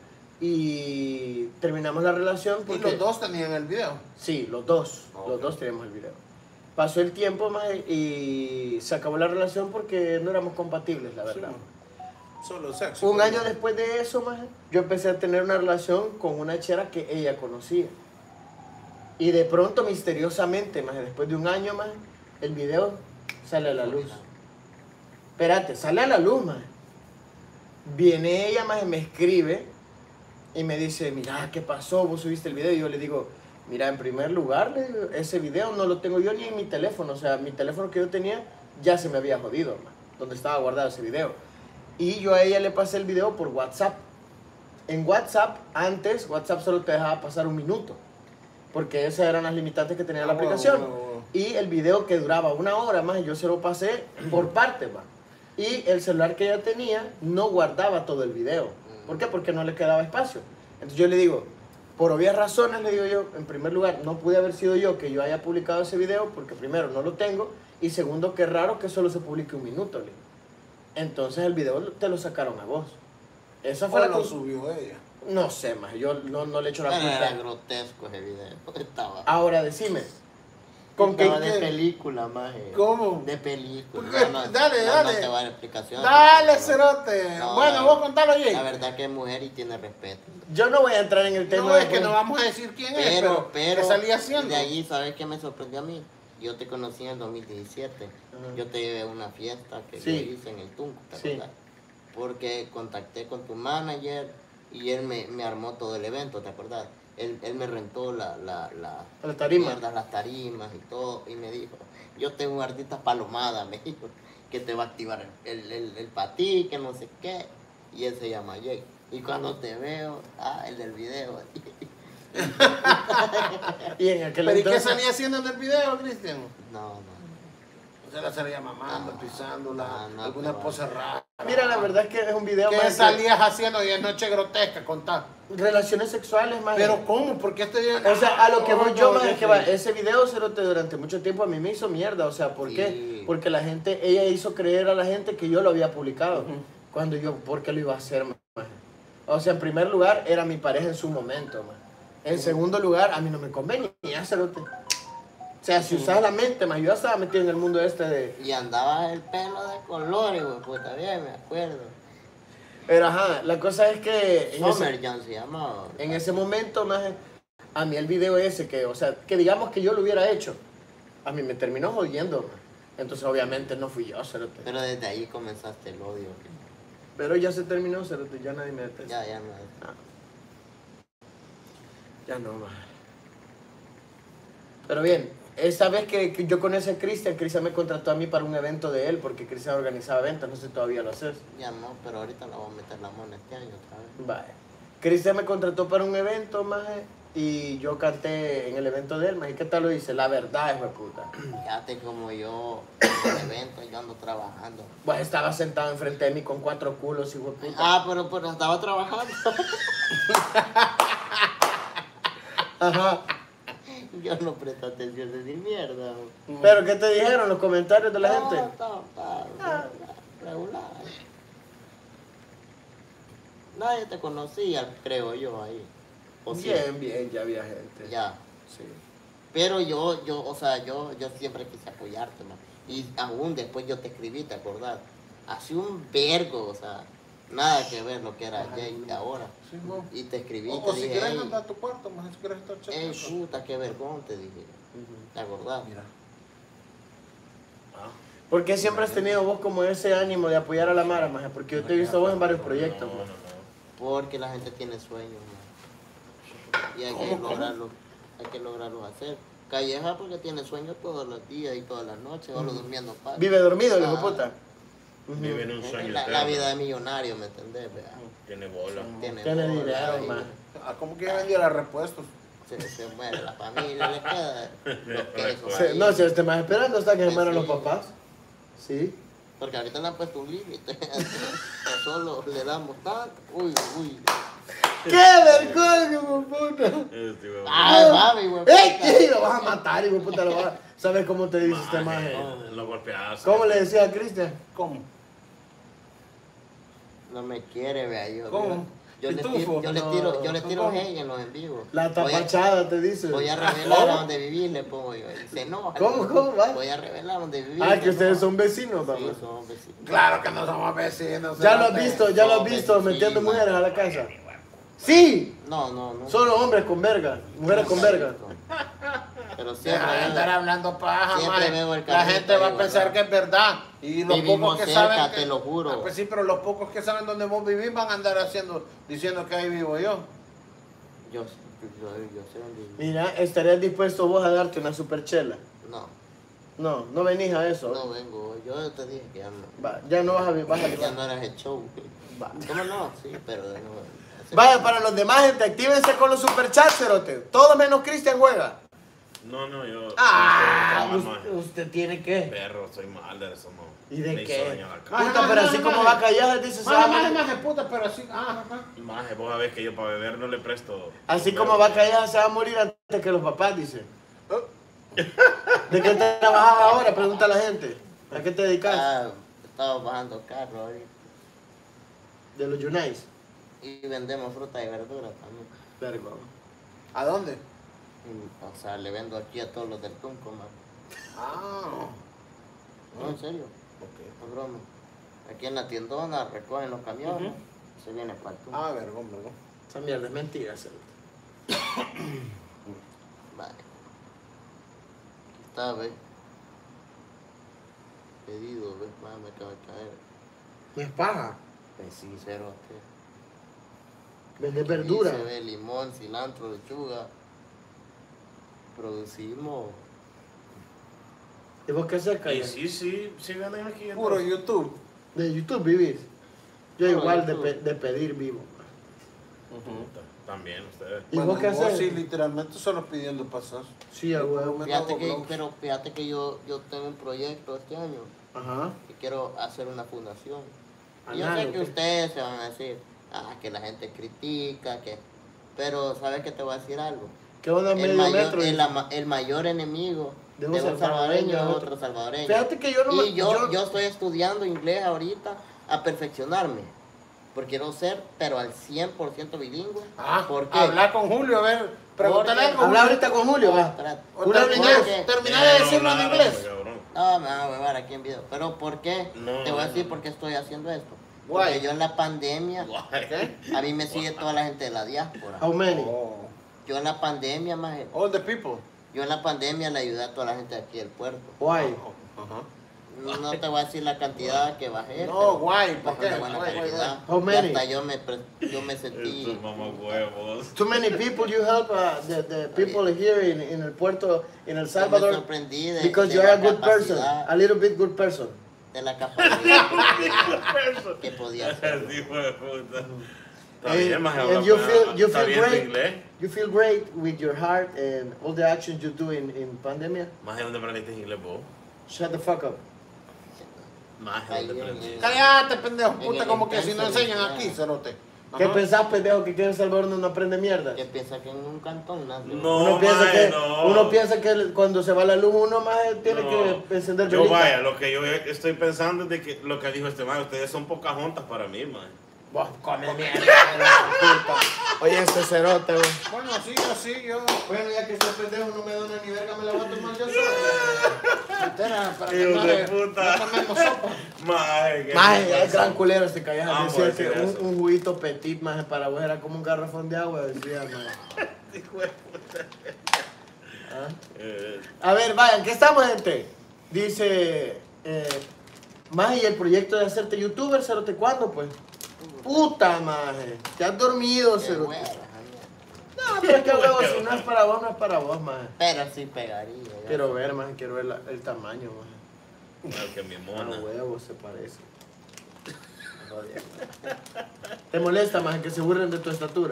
Speaker 1: y terminamos la relación
Speaker 2: Y
Speaker 1: porque...
Speaker 2: los dos tenían el video.
Speaker 1: Sí, los dos. Los
Speaker 2: Ok.
Speaker 1: dos teníamos el video. Pasó el tiempo más y se acabó la relación porque no éramos compatibles, la verdad.
Speaker 2: Solo sexo.
Speaker 1: Un año después de eso, más yo empecé a tener una relación con una chera que ella conocía. Y de pronto, misteriosamente, más después de un año más, el video sale a la luz. Espérate, sale a la luz, más. Viene ella, más, y me escribe y me dice, mira, ¿qué pasó? Vos subiste el video. Y yo le digo, mira, en primer lugar, le digo, ese video no lo tengo yo ni en mi teléfono. O sea, mi teléfono que yo tenía ya se me había jodido, más, donde estaba guardado ese video. Y yo a ella le pasé el video por WhatsApp. En WhatsApp, antes, WhatsApp solo te dejaba pasar un minuto. porque esas eran las limitantes que tenía la
Speaker 2: Ah, huevo,
Speaker 1: aplicación.
Speaker 2: huevo, huevo.
Speaker 1: Y el video que duraba una hora más, yo se lo pasé por partes, va. Y el celular que ella tenía no guardaba todo el video. ¿Por qué? Porque no le quedaba espacio. Entonces yo le digo, por obvias razones, le digo yo, en primer lugar, no pude haber sido yo que yo haya publicado ese video, porque primero, no lo tengo, y segundo, que raro que solo se publique un minuto, le digo. Entonces el video te lo sacaron a vos. Esa fue
Speaker 2: ¿O
Speaker 1: la
Speaker 2: lo
Speaker 1: con-
Speaker 2: subió ella?
Speaker 1: No sé, más, yo no, no le echo la
Speaker 5: Pero era
Speaker 1: culpa.
Speaker 5: grotesco ese video. Estaba,
Speaker 1: Ahora decime, ¿con qué?
Speaker 5: estaba de
Speaker 2: qué?
Speaker 5: película, maje.
Speaker 2: ¿Cómo?
Speaker 5: De película.
Speaker 2: ¿Por qué?
Speaker 5: No, no,
Speaker 2: Dale,
Speaker 5: no,
Speaker 2: dale.
Speaker 5: No te voy a dar explicación.
Speaker 2: Dale,
Speaker 5: No,
Speaker 2: cerote.
Speaker 5: no,
Speaker 2: Bueno,
Speaker 5: la-
Speaker 2: vos contalo, Jay.
Speaker 5: La verdad que es mujer y tiene respeto.
Speaker 1: Yo no voy a entrar en el tema
Speaker 2: No,
Speaker 1: de
Speaker 2: es que no vamos a decir quién es,
Speaker 5: Pero,
Speaker 2: pero,
Speaker 5: pero,
Speaker 2: ¿qué salía haciendo?
Speaker 5: de ahí, ¿sabes qué me sorprendió a mí? Yo te conocí en el dos mil diecisiete.
Speaker 1: Ajá.
Speaker 5: Yo te llevé a una fiesta que
Speaker 1: Sí.
Speaker 5: yo hice en el Tunco, ¿te
Speaker 1: Sí.
Speaker 5: acuerdas? Porque contacté con tu manager y él me, me armó todo el evento, ¿te acuerdas? Él, él me rentó la, la, la,
Speaker 1: La tarima.
Speaker 5: mierdas, las tarimas y todo, y me dijo, yo tengo un artista palomada, me dijo, que te va a activar el, el, el, el patí, que no sé qué, y él se llama Jay. Y cuando te veo, ah, el del video.
Speaker 1: Y en aquel
Speaker 2: ¿Pero y qué
Speaker 1: entonces,
Speaker 2: salía haciendo en el video, Cristian?
Speaker 5: No, no.
Speaker 2: Se la salía mamando, pisándola,
Speaker 5: no, no,
Speaker 2: alguna
Speaker 5: pero-
Speaker 2: pose rara.
Speaker 1: mira, la verdad es que es un video
Speaker 2: ¿Qué
Speaker 1: más de
Speaker 2: salías haciendo y es noche grotesca? Contá.
Speaker 1: relaciones sexuales más.
Speaker 2: Pero ¿cómo? ¿Por qué este día?
Speaker 1: O sea, a lo que voy yo,
Speaker 2: No,
Speaker 1: más
Speaker 2: no,
Speaker 1: es que
Speaker 2: sí.
Speaker 1: va, ese video cerote, durante mucho tiempo a mí me hizo mierda. O sea, ¿por
Speaker 5: Sí.
Speaker 1: qué? Porque la gente, ella hizo creer a la gente que yo lo había publicado. Cuando yo, ¿por qué lo iba a hacer, maje? O sea, en primer lugar, era mi pareja en su momento, maje. En segundo lugar, a mí no me convenía, cerote. O sea, si usas la mente, más yo estaba metido en el mundo este de...
Speaker 5: Y andaba el pelo de colores, güey, pues todavía me acuerdo.
Speaker 1: Pero ajá, la cosa es que en ese,
Speaker 5: Summer Jam se llamaba.
Speaker 1: en ese momento, maje, a mí el video ese, que, o sea, que digamos que yo lo hubiera hecho, a mí me terminó jodiendo, maje. Entonces obviamente no fui yo, cerote.
Speaker 5: Pero desde ahí comenzaste el odio. que-
Speaker 1: Pero ya se terminó, cerote, ya nadie me detesta.
Speaker 5: Ya, ya no.
Speaker 1: Ya no, maje. Pero bien, esa vez que, que yo conocí a Cristian, Cristian me contrató a mí para un evento de él, porque Cristian organizaba eventos, no sé si todavía lo haces.
Speaker 5: Ya no, pero ahorita la voy a meter la mano este año otra vez.
Speaker 1: Vale. Cristian me contrató para un evento, maje, y yo canté en el evento de él, maje. ¿Qué tal lo hice? La verdad, hijo de puta.
Speaker 5: Fíjate como yo, en el evento, yo ando trabajando.
Speaker 1: Pues estaba sentado enfrente de mí con cuatro culos, hijo de puta.
Speaker 5: Ah, pero, pero estaba trabajando.
Speaker 1: Ajá.
Speaker 5: Yo no presto atención de decir mierda.
Speaker 1: Pero ¿qué te dijeron los comentarios de la
Speaker 5: No,
Speaker 1: gente?
Speaker 5: no, no, regular, regular. Nadie te conocía, creo yo, ahí. O sí,
Speaker 1: Bien, bien, ya había gente.
Speaker 5: ya.
Speaker 1: Sí.
Speaker 5: Pero yo, yo, o sea, yo, yo siempre quise apoyarte, man. Y aún después yo te escribí, ¿te acordás? Hace un vergo, o sea, nada que ver lo que era Jay de ahora.
Speaker 2: Sí, no.
Speaker 5: Y te escribí,
Speaker 2: O,
Speaker 5: te
Speaker 2: o si
Speaker 5: dije,
Speaker 2: quieres
Speaker 5: "Ey,
Speaker 2: andar a tu cuarto, más si quieres estar
Speaker 5: ey,
Speaker 2: chateando.
Speaker 5: puta, qué vergón", te dije. ¿Te acordás?
Speaker 2: Mira.
Speaker 1: ¿Por qué siempre has tenido vos como ese ánimo de apoyar a la Mara, maje? Porque yo te he visto a vos en varios proyectos,
Speaker 3: No, no,
Speaker 1: maje.
Speaker 3: no.
Speaker 5: Porque la gente tiene sueños, man. Y hay que lograrlo, hay que lograrlo hacer. Calleja porque tiene sueños todos los días y todas las noches, solo durmiendo paz.
Speaker 1: Vive dormido, el hijo de
Speaker 5: Ah.
Speaker 1: puta.
Speaker 3: Vive en un sueño
Speaker 5: La, la
Speaker 3: eterno.
Speaker 5: vida de millonario, ¿me entendés? Vea?
Speaker 3: Tiene bola.
Speaker 5: Tiene,
Speaker 1: Tiene
Speaker 5: bola,
Speaker 1: dinero,
Speaker 5: y
Speaker 1: maje.
Speaker 2: Ah, ¿cómo que vendiera repuestos?
Speaker 5: Se, se muere la familia, le queda los quesos.
Speaker 1: Se-
Speaker 5: ahí.
Speaker 1: no, si este más esperando hasta que se
Speaker 5: Pues
Speaker 1: mueran los
Speaker 5: sí.
Speaker 1: papás. Sí.
Speaker 5: Porque ahorita le han puesto un límite. Solo le damos tanto. Uy, uy.
Speaker 1: ¡Qué vergüenza, hijo de puta!
Speaker 3: Este, huevón.
Speaker 5: Ay, mami, güey.
Speaker 1: ¡Ey! Lo vas a matar, hijo de puta. Lo vas a... ¿Sabes cómo te dice este maje?
Speaker 3: Maje, Lo golpeaste.
Speaker 1: ¿Cómo le decía a Cristian?
Speaker 2: ¿Cómo?
Speaker 5: No me quiere, vea yo.
Speaker 2: ¿Cómo?
Speaker 5: Yo le,
Speaker 2: ¿Pitufo?
Speaker 5: tiro, yo le
Speaker 1: No,
Speaker 5: tiro, yo le tiro
Speaker 2: ¿cómo?
Speaker 5: hey en los en vivo.
Speaker 1: La
Speaker 5: Voy a-
Speaker 1: tapachada te dice.
Speaker 5: Voy a revelar a donde vivir, le pongo yo. Y se enoja.
Speaker 1: ¿Cómo, cómo, va?
Speaker 5: Voy a revelar donde vivir.
Speaker 1: Ah,
Speaker 5: se
Speaker 1: que ustedes
Speaker 5: enoja.
Speaker 1: son vecinos,
Speaker 5: Sí,
Speaker 1: papá.
Speaker 5: son vecinos.
Speaker 2: Claro que no somos vecinos.
Speaker 1: Ya lo has
Speaker 2: cerote.
Speaker 1: visto, ya lo has
Speaker 5: No,
Speaker 1: visto
Speaker 5: sí,
Speaker 1: metiendo
Speaker 5: sí,
Speaker 1: mujeres
Speaker 5: man.
Speaker 1: a la casa. Sí,
Speaker 5: No, no, no.
Speaker 1: solo hombres con verga, mujeres con verga.
Speaker 5: Pero
Speaker 2: Deja
Speaker 5: siempre.
Speaker 2: de andar hablando paja,
Speaker 5: Siempre
Speaker 2: maje.
Speaker 5: veo el
Speaker 2: La
Speaker 5: carrito
Speaker 2: gente va
Speaker 5: ahí,
Speaker 2: a pensar
Speaker 5: ¿verdad?
Speaker 2: que es verdad. Y los
Speaker 5: Vivimos
Speaker 2: pocos que
Speaker 5: cerca,
Speaker 2: saben.
Speaker 5: te lo juro.
Speaker 2: Ah, pues sí, pero los pocos que saben dónde vos vivís van a andar haciendo, diciendo que ahí vivo yo.
Speaker 5: Yo, yo, yo sé dónde vivo.
Speaker 1: Mira, ¿estarías dispuesto vos a darte una superchela?
Speaker 5: No,
Speaker 1: No, no venís a eso.
Speaker 5: no vengo. Yo te dije que ya no.
Speaker 1: Va, ya no vas a, vas a
Speaker 5: Ya no eras el show.
Speaker 1: Va.
Speaker 5: ¿Cómo no? Sí, pero no.
Speaker 1: Vaya, para los demás, gente, actívense con los superchats, cerote. Todo menos Cristian juega.
Speaker 3: No, no, yo.
Speaker 1: Ah,
Speaker 3: yo soy
Speaker 1: usted,
Speaker 3: mal,
Speaker 1: usted tiene que.
Speaker 3: perro, soy mal de eso, no.
Speaker 1: ¿Y de
Speaker 3: Me
Speaker 1: qué?
Speaker 3: hizo daño la cara.
Speaker 2: Maje,
Speaker 1: Puta,
Speaker 2: maje,
Speaker 1: pero
Speaker 2: maje,
Speaker 1: así como
Speaker 2: maje.
Speaker 1: va a callar, dice, se va a
Speaker 2: Maje, maje,
Speaker 1: morir.
Speaker 2: maje, puta, pero así. Ah, ajá.
Speaker 3: Maje, vos sabés que yo para beber no le presto.
Speaker 1: Así
Speaker 3: beber,
Speaker 1: como va a
Speaker 3: eh.
Speaker 1: callar, se va a morir antes que los papás, dice. ¿De qué trabajas ahora? Pregunta a la gente. ¿A qué te dedicas?
Speaker 5: Ah, estaba bajando carro ahorita.
Speaker 1: De los Yunais.
Speaker 5: Y vendemos fruta y verdura también.
Speaker 1: Vergo.
Speaker 2: ¿A dónde?
Speaker 5: Y, o sea, le vendo aquí a todos los del Tunco, man.
Speaker 2: Ah.
Speaker 5: No, en serio.
Speaker 2: Ok.
Speaker 5: No es broma. Aquí en la tiendona recogen los camiones. Se viene para el Tunco.
Speaker 2: Ah, vergón, vergón.
Speaker 1: Esa mierda es mentira, cerote.
Speaker 5: Vale. Aquí está, ve. Pedido, ve. Más me acaba de caer.
Speaker 1: No es paja.
Speaker 5: Pues sí, cero. ¿Qué?
Speaker 1: Vende verdura.
Speaker 5: Se ve limón, cilantro, lechuga. Producimos.
Speaker 1: ¿Y vos qué haces,
Speaker 3: Y
Speaker 1: Calla?
Speaker 3: sí, sí, sí venden aquí.
Speaker 2: Puro
Speaker 3: entonces.
Speaker 2: YouTube.
Speaker 1: De YouTube vivís. Yo
Speaker 5: Puro
Speaker 1: igual de,
Speaker 5: YouTube.
Speaker 1: pe- de pedir vivo.
Speaker 3: Puta, también ustedes.
Speaker 1: ¿Y
Speaker 2: Bueno,
Speaker 1: vos qué haces?
Speaker 2: sí, literalmente solo pidiendo pasar.
Speaker 1: Sí, a huevo.
Speaker 5: Fíjate
Speaker 2: hago
Speaker 5: que,
Speaker 2: blogs.
Speaker 5: pero fíjate que yo, yo tengo un proyecto este año
Speaker 1: Ajá.
Speaker 5: y quiero hacer una fundación. Y yo
Speaker 1: Anal,
Speaker 5: sé
Speaker 1: ¿o
Speaker 5: que
Speaker 1: qué?
Speaker 5: ustedes se van a decir, ah, que la gente critica, que... Pero, ¿sabes qué te voy a decir algo?
Speaker 1: ¿Qué onda
Speaker 5: El
Speaker 1: medio
Speaker 5: mayor,
Speaker 1: metro?
Speaker 5: el, ama- el mayor enemigo
Speaker 1: De
Speaker 5: de
Speaker 1: un
Speaker 5: un,
Speaker 1: salvadoreño
Speaker 5: salvadoreño
Speaker 1: es
Speaker 5: es
Speaker 1: otro.
Speaker 5: otro salvadoreño.
Speaker 1: Fíjate que yo no me-
Speaker 5: Y yo,
Speaker 1: yo-
Speaker 5: yo estoy estudiando inglés ahorita a perfeccionarme. Porque quiero ser, pero al cien por ciento bilingüe.
Speaker 2: Ah,
Speaker 5: ¿Por qué?
Speaker 2: hablar con Julio, a ver, pregúntale
Speaker 5: Porque-
Speaker 2: algo.
Speaker 1: Habla
Speaker 2: Julio.
Speaker 1: ahorita con Julio, va.
Speaker 5: Espérate.
Speaker 2: O
Speaker 1: Julio habla
Speaker 2: terminá-
Speaker 1: inglés.
Speaker 2: terminá de decirlo en inglés.
Speaker 5: No, me van a huevar aquí en video. Pero ¿por qué?
Speaker 3: No,
Speaker 5: Te voy a
Speaker 3: no,
Speaker 5: decir
Speaker 3: no.
Speaker 5: por qué estoy haciendo esto.
Speaker 2: Guay.
Speaker 5: Porque yo en la pandemia,
Speaker 2: ¿Qué?
Speaker 5: a mí me sigue toda la gente de la diáspora.
Speaker 1: How many?
Speaker 2: Oh.
Speaker 5: Yo en la pandemia, maje,
Speaker 2: All the people.
Speaker 5: yo en la pandemia le ayudé a toda la gente de aquí del puerto.
Speaker 1: Why?
Speaker 2: Ajá.
Speaker 5: No te voy a decir la cantidad que bajé.
Speaker 2: No,
Speaker 5: pero
Speaker 2: guay, ¿por
Speaker 5: bajé
Speaker 2: qué?
Speaker 5: una buena
Speaker 2: Guay, guay,
Speaker 5: cantidad.
Speaker 1: How
Speaker 5: Y
Speaker 1: many?
Speaker 5: hasta yo me, pre- yo me sentí...
Speaker 3: Estos mamá huevos.
Speaker 1: Too many people you help uh, the, the people here in, in el puerto, in El
Speaker 5: Yo me
Speaker 1: Salvador.
Speaker 5: sorprendí de,
Speaker 1: Because
Speaker 5: de
Speaker 1: you're
Speaker 5: la
Speaker 1: a good person.
Speaker 5: capacidad-
Speaker 1: A little bit good person.
Speaker 5: De la capacidad que podía hacer.
Speaker 3: Así fue de puta. Está
Speaker 1: And,
Speaker 3: bien, maje,
Speaker 1: and
Speaker 3: habla-
Speaker 1: you feel, you
Speaker 3: está
Speaker 1: feel
Speaker 3: bien tu
Speaker 1: great.
Speaker 3: inglés.
Speaker 1: You feel great with your heart and all the actions you do in, in pandemia.
Speaker 3: Maje, ¿dónde aprendiste inglés vos?
Speaker 1: Shut the fuck up.
Speaker 3: Maje,
Speaker 5: Ahí
Speaker 3: ¿dónde
Speaker 5: en-
Speaker 3: aprendiste?
Speaker 2: Cállate, pendejo,
Speaker 5: En
Speaker 2: puta,
Speaker 5: el
Speaker 2: como que si no
Speaker 5: intenso,
Speaker 2: enseñan
Speaker 5: ya.
Speaker 2: aquí, cerote.
Speaker 1: ¿Qué
Speaker 2: Ajá.
Speaker 1: pensás, pendejo, que aquí en El Salvador no aprende mierda?
Speaker 5: Que piensa que en un cantón nace.
Speaker 3: No.
Speaker 1: Uno piensa,
Speaker 3: maje,
Speaker 1: que,
Speaker 3: no.
Speaker 1: uno piensa que el- cuando se va la luz uno más tiene
Speaker 3: No.
Speaker 1: que encender
Speaker 3: Yo
Speaker 1: velita.
Speaker 3: vaya, lo que yo estoy pensando es de que lo que dijo este man, ustedes son pocas juntas para mí, man.
Speaker 1: Vos come mierda, puta. Oye, ese cerote, güey.
Speaker 2: Bueno, sí, yo sí, yo.
Speaker 1: Bueno, ya que ese pendejo no me dona ni verga, me la voy a tomar yo solo.
Speaker 2: Entera, para que
Speaker 3: Hijo
Speaker 2: no
Speaker 3: de
Speaker 2: le-
Speaker 3: puta.
Speaker 2: no tomemos sopa.
Speaker 3: Maje, qué
Speaker 1: Maje,
Speaker 3: cosa.
Speaker 1: es gran culero este callejón.
Speaker 3: Amo
Speaker 1: Decía
Speaker 3: decir
Speaker 1: que un,
Speaker 3: eso.
Speaker 1: un juguito petit, maje, para vos era como un garrafón de agua, decía, maje.
Speaker 3: Hijo de puta.
Speaker 1: ¿Ah?
Speaker 3: Eh,
Speaker 1: A ver, vayan, ¿qué estamos, gente? Dice, eh, maje, ¿y el proyecto de hacerte youtuber, cerote, cuándo, pues? Puta, maje, te has dormido,
Speaker 5: Qué
Speaker 1: cerote.
Speaker 5: hueva,
Speaker 1: No, pero es que huevo, si no es para vos, no es para vos, maje.
Speaker 5: pero sí pegaría. ya.
Speaker 1: Quiero ver, maje, quiero ver la- el tamaño, maje.
Speaker 3: claro que mi
Speaker 1: A
Speaker 3: mona.
Speaker 1: huevo se parece. Joder. ¿Te molesta, maje, que se burlen de tu estatura?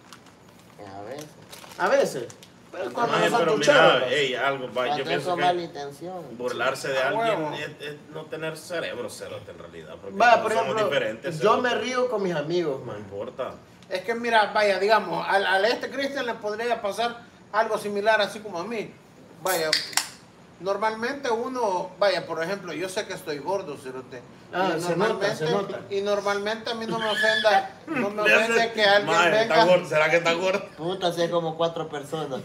Speaker 5: A veces.
Speaker 1: A veces. Pero cuando
Speaker 3: Maje,
Speaker 1: no son
Speaker 3: pero
Speaker 1: tu
Speaker 3: mira,
Speaker 1: chavo,
Speaker 3: ey, algo, va, yo
Speaker 5: Cuando
Speaker 3: pienso
Speaker 5: eso mala
Speaker 3: que
Speaker 5: intención.
Speaker 3: burlarse de
Speaker 2: A
Speaker 3: alguien
Speaker 2: huevo.
Speaker 3: es, es no tener cerebro, cerote, en realidad. Porque
Speaker 1: vaya,
Speaker 3: todos
Speaker 1: por
Speaker 3: somos
Speaker 1: ejemplo,
Speaker 3: diferentes.
Speaker 1: yo
Speaker 3: cerote.
Speaker 1: me río con mis amigos,
Speaker 3: No
Speaker 1: man.
Speaker 3: importa.
Speaker 2: Es que mira, vaya, digamos, al, al este Cristian le podría pasar algo similar así como a mí. Vaya, normalmente uno, vaya, por ejemplo, yo sé que estoy gordo, cerote.
Speaker 1: Ah,
Speaker 2: Y
Speaker 1: se nota, se nota.
Speaker 2: Y normalmente a mí no me ofenda, no me
Speaker 3: Le hace-
Speaker 2: ofende que alguien
Speaker 3: Maje, ¿está
Speaker 2: venga.
Speaker 3: gordo? ¿Será que está gordo?
Speaker 5: Puta, si hay como cuatro personas.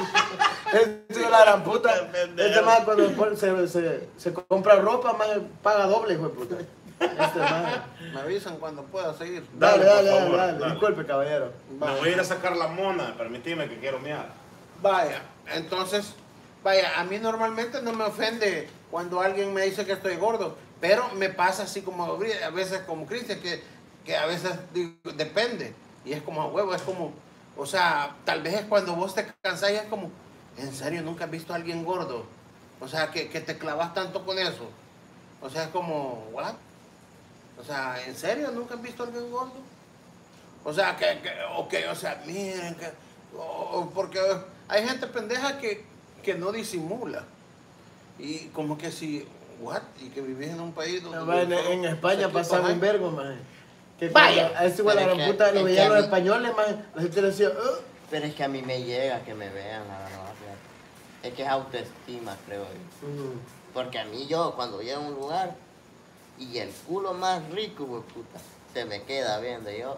Speaker 1: Es la gran puta.
Speaker 3: Este pendejo.
Speaker 1: Este man cuando pone- se, se, se compra ropa, man, paga doble, hijo de puta. Este man.
Speaker 2: Me avisan cuando pueda seguir.
Speaker 1: Dale,
Speaker 3: Dale, por
Speaker 1: dale, dale,
Speaker 3: favor,
Speaker 1: dale.
Speaker 3: dale.
Speaker 1: Disculpe, caballero.
Speaker 3: Me voy a ir a sacar la mona, permitime que quiero miar.
Speaker 2: Vaya, entonces, vaya, a mí normalmente no me ofende cuando alguien me dice que estoy gordo, pero me pasa así como a veces como Cristian, que, que a veces digo, depende, y es como a huevo, es como, o sea, tal vez es cuando vos te cansás y es como, ¿en serio nunca has visto a alguien gordo? O sea, que, que te clavas tanto con eso. O sea, es como, ¿what? O sea, ¿en serio nunca has visto a alguien gordo? O sea, que, que ok, o sea, miren, que, oh, porque hay gente pendeja que, que no disimula. Y como que si, what? Y que vivís en un país donde...
Speaker 1: No, en, en España pasaba un vergo, man. Que
Speaker 2: Vaya.
Speaker 1: cuando a ese güey la
Speaker 5: Pero
Speaker 1: gran
Speaker 5: es
Speaker 1: puta
Speaker 5: que-
Speaker 1: lo
Speaker 5: es
Speaker 1: veían
Speaker 5: que
Speaker 1: los
Speaker 5: a mí-
Speaker 1: españoles, man. La gente le decía, "Uh".
Speaker 5: Pero es que a mí me llega que me vean, la verdad. Fíjate. Es que es autoestima, creo yo.
Speaker 1: Ujú.
Speaker 5: Porque a mí yo, cuando llego a un lugar y el culo más rico, güey, puta, se me queda viendo yo.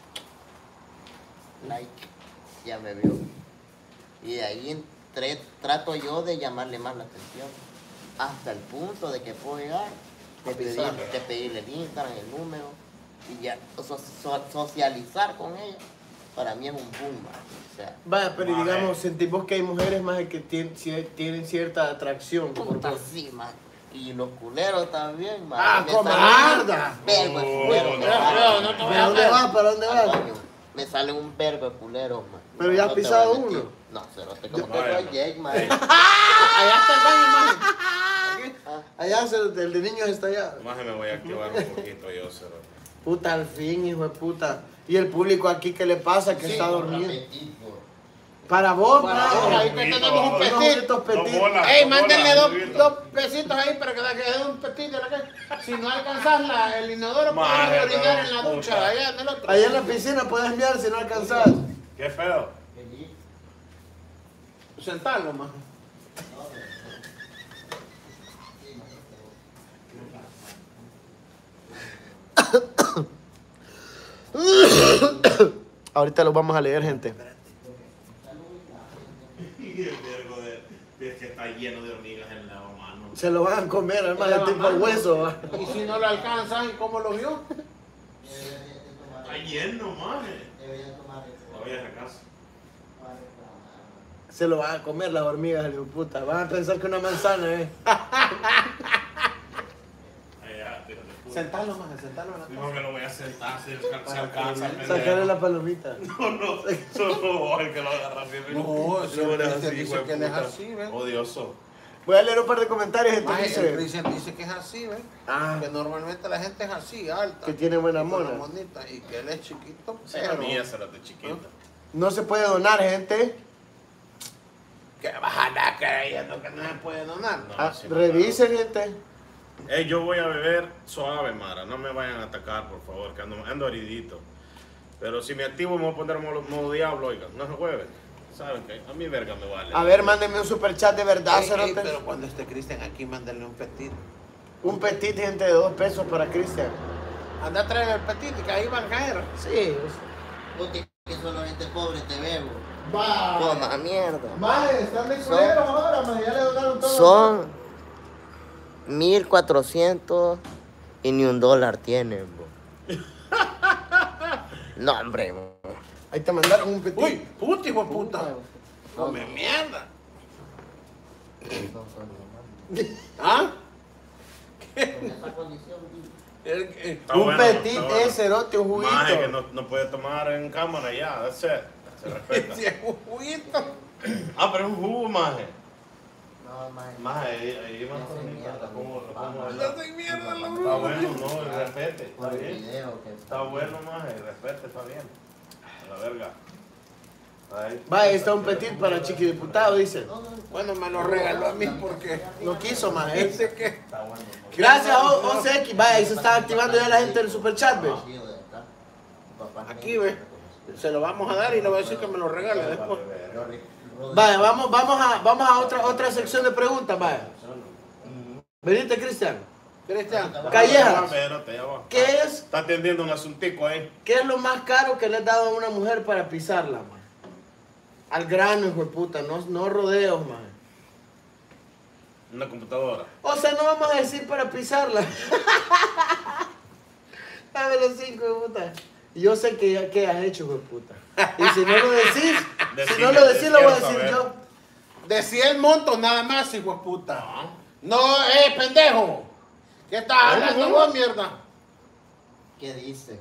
Speaker 5: Like, ya me vio. Y de ahí entre- trato yo de llamarle más la atención. Hasta el punto de que puedo llegar, de, pedir- de pedirle el Instagram, el número, y ya so- so- socializar con ella. Para mí es un boom, man. O sea,
Speaker 1: Vaya, pero
Speaker 3: Maje.
Speaker 1: digamos, sentimos que hay mujeres más que tienen, ci- tienen cierta atracción.
Speaker 5: puta, sí, man. Y los culeros también, man.
Speaker 2: Ah,
Speaker 5: Me
Speaker 2: como
Speaker 5: sale-
Speaker 2: mierda.
Speaker 5: Vergo de
Speaker 3: Oh,
Speaker 5: culeros,
Speaker 3: no,
Speaker 5: me
Speaker 3: no,
Speaker 5: salen.
Speaker 2: no te voy
Speaker 1: ¿Para
Speaker 2: a
Speaker 1: dónde
Speaker 2: hacer.
Speaker 1: vas? ¿Para dónde vas?
Speaker 5: Coño, me sale un vergo de culeros, man.
Speaker 1: Pero ya has
Speaker 5: No te
Speaker 1: pisado
Speaker 5: voy a mentir.
Speaker 1: uno.
Speaker 5: No, cerote, como que
Speaker 3: Vaya,
Speaker 5: soy
Speaker 3: man.
Speaker 5: Jake, man.
Speaker 2: Allá está el baño, man.
Speaker 5: Ah,
Speaker 1: Allá, se- el de niños está allá.
Speaker 3: Maje, me voy a activar un poquito yo, cero.
Speaker 1: Puta, al fin, hijo de puta. Y el público aquí, ¿qué le pasa? Que
Speaker 2: Sí,
Speaker 1: está dormido.
Speaker 5: apetito.
Speaker 1: Para vos,
Speaker 2: Para
Speaker 1: maje.
Speaker 2: vos, ahí te tenemos un
Speaker 1: Unos
Speaker 2: petit.
Speaker 1: ojitos petit.
Speaker 3: Dos bolas.
Speaker 2: Ey, mándenle dos,
Speaker 3: Amiguito.
Speaker 2: dos pesitos ahí para que la que dé un petito. la que- Si no alcanzas la, el inodoro,
Speaker 3: Maje,
Speaker 2: puedes orinar
Speaker 3: pero,
Speaker 2: en la ducha,
Speaker 3: puta.
Speaker 2: allá en el otro.
Speaker 1: Allá en la piscina puedes enviar si no alcanzas.
Speaker 3: ¿Qué pedo?
Speaker 2: Sentalo, más.
Speaker 1: Ahorita los vamos a leer, gente.
Speaker 3: Y el vergo de, de que está lleno de hormigas en la mano.
Speaker 1: Se lo van a comer, además,
Speaker 2: Se
Speaker 1: el
Speaker 2: lo
Speaker 1: tipo
Speaker 2: van a-
Speaker 1: hueso. ¿va?
Speaker 2: Y si no lo alcanzas, ¿y cómo lo vio?
Speaker 3: Está lleno, maje. La voy a esa casa.
Speaker 1: Se lo van a comer las hormigas, el hijo de puta. Van a pensar que una manzana, eh.
Speaker 3: Allá, fíjate, puta.
Speaker 2: Sentalo, más, sentalo en la
Speaker 3: No me lo voy a sentar, si alcanza, se alcanza,
Speaker 1: Sacarle
Speaker 3: pendejo.
Speaker 1: la palomita.
Speaker 3: No, no, solo el que lo agarra siempre.
Speaker 2: No, si el
Speaker 3: eres
Speaker 2: Cristian dice
Speaker 3: hijo de
Speaker 2: que él es
Speaker 3: puta.
Speaker 2: así, ¿ves?
Speaker 3: Odioso.
Speaker 1: Voy a leer un par de comentarios, gente.
Speaker 2: Maje, el
Speaker 1: Dice
Speaker 2: Cristian dice que es así, ¿ves?
Speaker 1: Ah.
Speaker 2: Que normalmente la gente es así, alta.
Speaker 1: que tiene buena
Speaker 2: y con la
Speaker 1: mona.
Speaker 2: monita, y que él es chiquito,
Speaker 3: Sí, la
Speaker 2: pero
Speaker 3: mía será de chiquita.
Speaker 1: No se puede donar, gente.
Speaker 2: que vas a andar creyendo que no se puede donar.
Speaker 3: No,
Speaker 1: Ah,
Speaker 3: sí, no,
Speaker 1: revisen, gente.
Speaker 3: Ey, yo voy a beber suave, Mara. No me vayan a atacar, por favor, que ando, ando heridito. Pero si me activo, me voy a poner modo, modo diablo, oigan. No se jueven. ¿Saben qué? A mí verga me vale.
Speaker 1: A ver, mándenme un super chat de verdad,
Speaker 2: Ey, ey,
Speaker 1: cerotes.
Speaker 2: pero cuando esté Cristian aquí, mándale un petit.
Speaker 1: Un petit, gente, de dos pesos para Cristian.
Speaker 2: Anda a traer el petit, que ahí van a caer.
Speaker 1: Sí.
Speaker 5: Puta, que solo gente pobre te veo.
Speaker 1: Va.
Speaker 5: Toma mierda.
Speaker 1: Madre, están de
Speaker 5: Son-
Speaker 1: culeros ahora, madre. Ya le donaron todo.
Speaker 5: Son mil cuatrocientos y ni un dólar tienen, bro. No, hombre, bro.
Speaker 1: Ahí te mandaron un petit.
Speaker 2: Uy, puta, hijo de puta. Come mierda. ¿Ah? El- el-
Speaker 3: Está
Speaker 1: un
Speaker 3: bueno,
Speaker 1: petit
Speaker 3: está bueno.
Speaker 1: es cerote, un juguito.
Speaker 3: Maje, que no, no puede tomar en cámara ya, that's it. Se respeta.
Speaker 2: Si es un juguito.
Speaker 3: Ah, pero es un jugo, maje.
Speaker 5: No, man.
Speaker 3: Maje, ahí, ahí más
Speaker 5: Ese
Speaker 3: bonita,
Speaker 5: mierda,
Speaker 3: lo pongo, lo pongo
Speaker 5: vamos.
Speaker 3: ahí.
Speaker 2: No soy mierda, la
Speaker 3: Está bueno, no, respete, está
Speaker 5: Por el
Speaker 3: bien.
Speaker 5: video que
Speaker 3: Está bueno, maje, respete, está bien. A la verga. Ahí.
Speaker 1: Va, ahí está un petit para Chiqui Diputado, dice.
Speaker 2: Bueno, me lo regaló a mí porque
Speaker 1: No quiso, maje.
Speaker 2: dice que.
Speaker 3: Está bueno. maje.
Speaker 1: Gracias, O- OCX. Vaya, ahí se está activando ya la gente del super chat, ¿ves?
Speaker 2: Aquí, ve. Se lo vamos a dar y le voy a decir que me lo regale después.
Speaker 1: Vaya, vamos, vamos a, vamos a otra, otra sección de preguntas, vaya. Venite, Cristian.
Speaker 2: Cristian.
Speaker 1: Calleja.
Speaker 3: Espérate, ya va.
Speaker 1: ¿Qué es,
Speaker 3: Está atendiendo un asuntico ahí.
Speaker 1: ¿Qué es lo más caro que le has dado a una mujer para pisarla, man? Al grano, hijo de puta, no, no rodeos, man.
Speaker 3: Una computadora.
Speaker 1: O sea, no vamos a decir para pisarla. Dame los cinco, hijo de puta. Yo sé que, que has hecho, hijo de puta. Y si no lo decís, si
Speaker 3: Decime,
Speaker 1: no lo decís, lo voy a
Speaker 3: quiero
Speaker 1: decir
Speaker 3: saber.
Speaker 1: yo.
Speaker 2: Decía el monto nada más, hijo de puta. No, eh, pendejo. ¿Qué estás hablando vos, mierda?
Speaker 5: ¿Qué dice?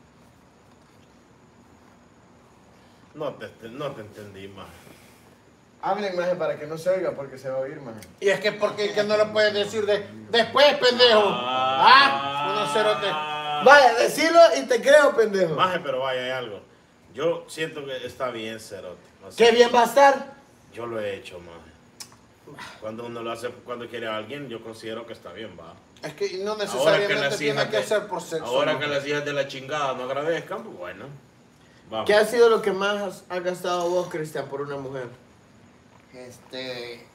Speaker 3: No te, no te entendí, maje.
Speaker 1: Hablen, maje, para que no se oiga, porque se va a oír, maje.
Speaker 2: Y es que porque que no lo puedes decir de, después, pendejo. Ah, unos cerotes.
Speaker 1: Vaya, decilo y te creo, pendejo.
Speaker 3: Maje, pero vaya, hay algo. Yo siento que está bien, cerote. O sea,
Speaker 1: Qué bien va a estar.
Speaker 3: Yo lo he hecho, maje. Cuando uno lo hace, cuando quiere a alguien, yo considero que está bien, va.
Speaker 2: Es que no
Speaker 3: Ahora que
Speaker 2: necesariamente
Speaker 3: las
Speaker 2: tiene
Speaker 3: hijas
Speaker 2: que
Speaker 3: de-
Speaker 2: ser por sexo.
Speaker 3: Ahora
Speaker 2: ¿no?
Speaker 3: que las hijas de la chingada no agradezcan, pues bueno. Vamos.
Speaker 1: ¿Qué ha sido lo que más has, has gastado vos, Cristian, por una mujer?
Speaker 5: Este. eh,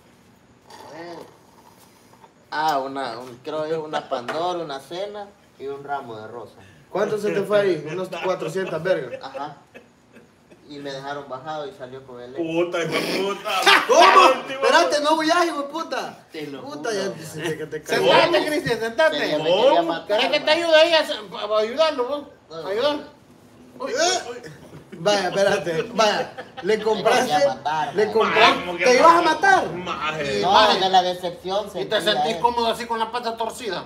Speaker 5: Ah, una, un, creo yo, una Pandora, una cena y un ramo de rosas.
Speaker 1: ¿Cuánto se te fue ahí? Unos cuatrocientas vergas.
Speaker 5: Ajá. Y me dejaron bajado y salió con el ex.
Speaker 3: Puta, hijo de puta.
Speaker 1: ¿Cómo?
Speaker 3: Último.
Speaker 1: Espérate, no voy a hijo de puta.
Speaker 5: Te lo
Speaker 1: Puta,
Speaker 5: juro,
Speaker 1: ya
Speaker 5: man.
Speaker 1: dice que te cago.
Speaker 2: Sentate, Cristian,
Speaker 5: Que
Speaker 2: sentate.
Speaker 5: ella me quería
Speaker 3: ¿Cómo?
Speaker 5: matar,
Speaker 2: ¿Querés que te
Speaker 5: man.
Speaker 2: ayude ahí a, hacer- a ayudarlo, vos?
Speaker 5: No.
Speaker 2: ¿Ayudar?
Speaker 1: Vaya, espérate, vaya. Le compraste.
Speaker 5: quería matar,
Speaker 1: Le
Speaker 5: man.
Speaker 1: compraste.
Speaker 3: Maje, como que
Speaker 1: ¿Te ibas a
Speaker 3: maje.
Speaker 1: matar?
Speaker 3: Maje.
Speaker 5: No, de la decepción
Speaker 2: ¿Y
Speaker 5: se
Speaker 2: te sentís cómodo así con la pata torcida?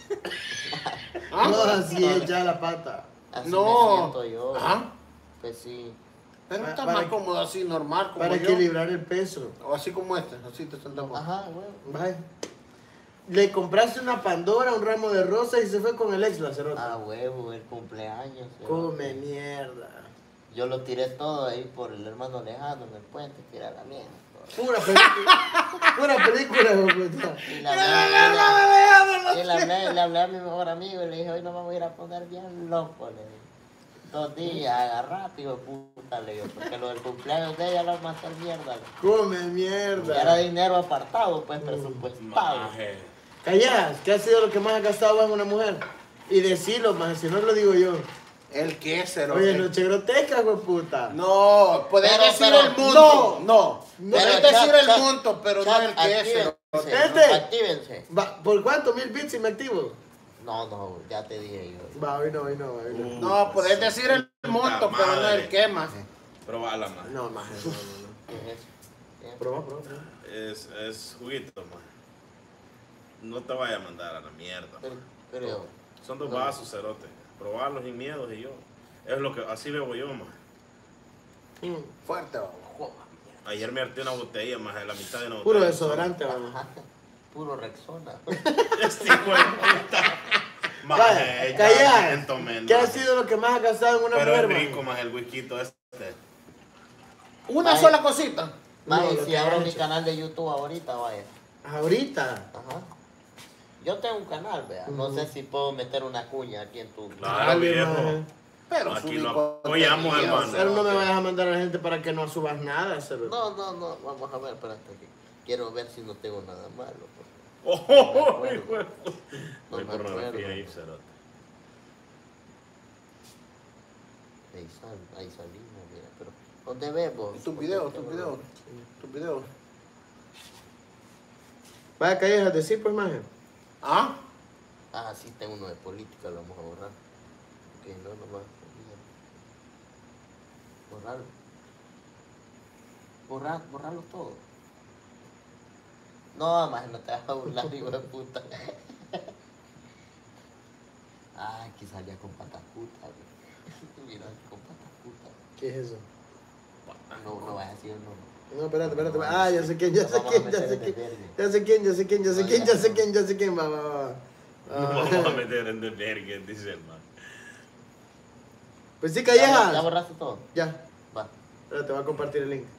Speaker 2: ¿Ah?
Speaker 1: No, así es ya la pata.
Speaker 5: Así
Speaker 2: No.
Speaker 5: me siento yo.
Speaker 2: Ajá.
Speaker 5: Pues sí.
Speaker 2: Pero
Speaker 1: Pa-
Speaker 2: estás
Speaker 1: para
Speaker 2: más
Speaker 1: que-
Speaker 2: cómodo así, normal, como
Speaker 1: Para
Speaker 2: yo.
Speaker 1: equilibrar el peso.
Speaker 2: O así como este, así te sentamos.
Speaker 5: Ajá, güey.
Speaker 1: Vaya. Le compraste una Pandora, un ramo de rosas y se fue con el ex, la cerota.
Speaker 5: Ah, huevo, el cumpleaños. eh.
Speaker 1: Come mierda.
Speaker 5: Yo lo tiré todo ahí por el hermano lejano en el puente, tiré a la mierda.
Speaker 1: Pura película. Pura película, hijo de puta.
Speaker 5: Y le hablé, y le, y le hablé, le hablé a mi mejor amigo y le dije, hoy nos vamos a ir a poner bien loco, le dije. Dos días, agarrate, hijo de puta, le digo, porque lo del cumpleaños de ella lo vamos a hacer mierda. le
Speaker 1: Come
Speaker 5: dije. Y era
Speaker 1: mierda.
Speaker 5: dinero apartado, pues, presupuestado.
Speaker 3: Maje.
Speaker 1: Callás, ¿qué ha sido lo que más has gastado en una mujer? Y decilo, más, si no lo digo yo.
Speaker 2: ¿El qué, cero?
Speaker 1: Oye, noche grotesca, hijo de puta.
Speaker 2: No, puedes
Speaker 5: Pero,
Speaker 2: decir
Speaker 5: pero,
Speaker 2: el monto. No,
Speaker 1: No.
Speaker 2: puedes
Speaker 5: Pero,
Speaker 2: decir
Speaker 5: chat,
Speaker 2: el
Speaker 5: chat,
Speaker 2: monto, pero no
Speaker 5: chat,
Speaker 2: el que es, cero.
Speaker 5: actívense,
Speaker 1: Este.
Speaker 5: actívense.
Speaker 1: Va, ¿por cuánto? ¿Mil bits y me activo?
Speaker 5: No, no, ya te dije yo.
Speaker 1: Va, hoy no, hoy no, hoy no.
Speaker 2: No, puedes decir el monto,
Speaker 3: Puta
Speaker 2: pero no
Speaker 3: madre.
Speaker 2: el que más.
Speaker 3: Pero bala, maje.
Speaker 1: No, más, no, no, no.
Speaker 5: ¿Qué es eso? ¿Qué?
Speaker 1: Proba, proba, proba.
Speaker 3: Es, es juguito, maje. No te vaya a mandar a la mierda.
Speaker 5: Pero, pero yo,
Speaker 3: Son dos
Speaker 5: No.
Speaker 3: vasos, cerote. Probarlos sin miedos y yo. Es lo que, así bebo yo, maje.
Speaker 1: Mm,
Speaker 2: Fuerte, vamos.
Speaker 3: Ayer me harté una botella, maje, la mitad de una botella.
Speaker 1: Puro desodorante, vamos.
Speaker 5: ajá, puro Rexona.
Speaker 3: Este hijo de puta. Maje,
Speaker 1: Vaya,
Speaker 3: ya,
Speaker 1: callá.
Speaker 3: siento menos,
Speaker 1: ¿Qué ha
Speaker 3: maje.
Speaker 1: sido lo que más has gastado en una
Speaker 3: Pero
Speaker 1: mujer,
Speaker 3: es rico,
Speaker 1: man?
Speaker 3: maje, el whisky este.
Speaker 2: Una
Speaker 5: Ay.
Speaker 2: sola cosita.
Speaker 5: Vaya,
Speaker 1: No,
Speaker 5: y
Speaker 1: lo
Speaker 5: si
Speaker 1: que
Speaker 5: abro
Speaker 1: has
Speaker 5: mi
Speaker 1: hecho.
Speaker 5: canal de YouTube ahorita, vaya.
Speaker 1: Ahorita.
Speaker 5: Ajá. Yo tengo un canal, vea. No sé si puedo meter una cuña aquí en tu.
Speaker 3: Claro,
Speaker 1: Dale,
Speaker 3: viejo.
Speaker 1: maje.
Speaker 2: Pero
Speaker 3: Aquí
Speaker 2: subí
Speaker 3: lo
Speaker 2: contenido,
Speaker 3: apoyamos, hermano.
Speaker 1: Pero no me
Speaker 2: cerote.
Speaker 1: vayas a mandar a la gente para que no subas nada, cerote.
Speaker 5: No, no, no, vamos a ver, espérate. que Quiero ver si no tengo nada malo. pues.
Speaker 3: Oh, hijo de puta.
Speaker 5: No
Speaker 3: No hay
Speaker 5: me acuerdo.
Speaker 3: pornografía ahí, cerote.
Speaker 5: Ahí sal, ahí salimos, mira, pero ¿dónde vemos?
Speaker 2: Tu video, tu video, tu video.
Speaker 1: Vaya, callejas, decir pues, maje.
Speaker 2: ¿Ah?
Speaker 5: Ah, sí, tengo uno de política, lo vamos a borrar. Ok, no, nomás. Borrarlo. Borrar, borrarlo todo. No, más no te vas a burlar, hijo de puta. Ay, que salía con patas putas. Mira, con patas putas.
Speaker 1: ¿Qué es eso?
Speaker 5: No, no vas a decir el nombre.
Speaker 1: No, espérate, espérate. Ah, ya sé quién, ya
Speaker 5: Nos
Speaker 1: sé
Speaker 5: vamos a
Speaker 1: quién, ya
Speaker 5: meter
Speaker 1: sé
Speaker 5: en
Speaker 1: quién.
Speaker 5: desvergue.
Speaker 1: Ya sé quién, ya sé quién, ya sé
Speaker 5: No,
Speaker 1: quién,
Speaker 5: ya
Speaker 1: ya sé
Speaker 5: no.
Speaker 1: quién, ya sé quién. Va, va, va.
Speaker 3: Nos
Speaker 1: Ah.
Speaker 3: vamos a meter en desvergue, dice el man.
Speaker 1: Pues sí,
Speaker 5: ¿Ya, ya
Speaker 1: callejas.
Speaker 5: borraste todo?
Speaker 1: Ya.
Speaker 5: Va.
Speaker 1: Espérate, voy a compartir el link.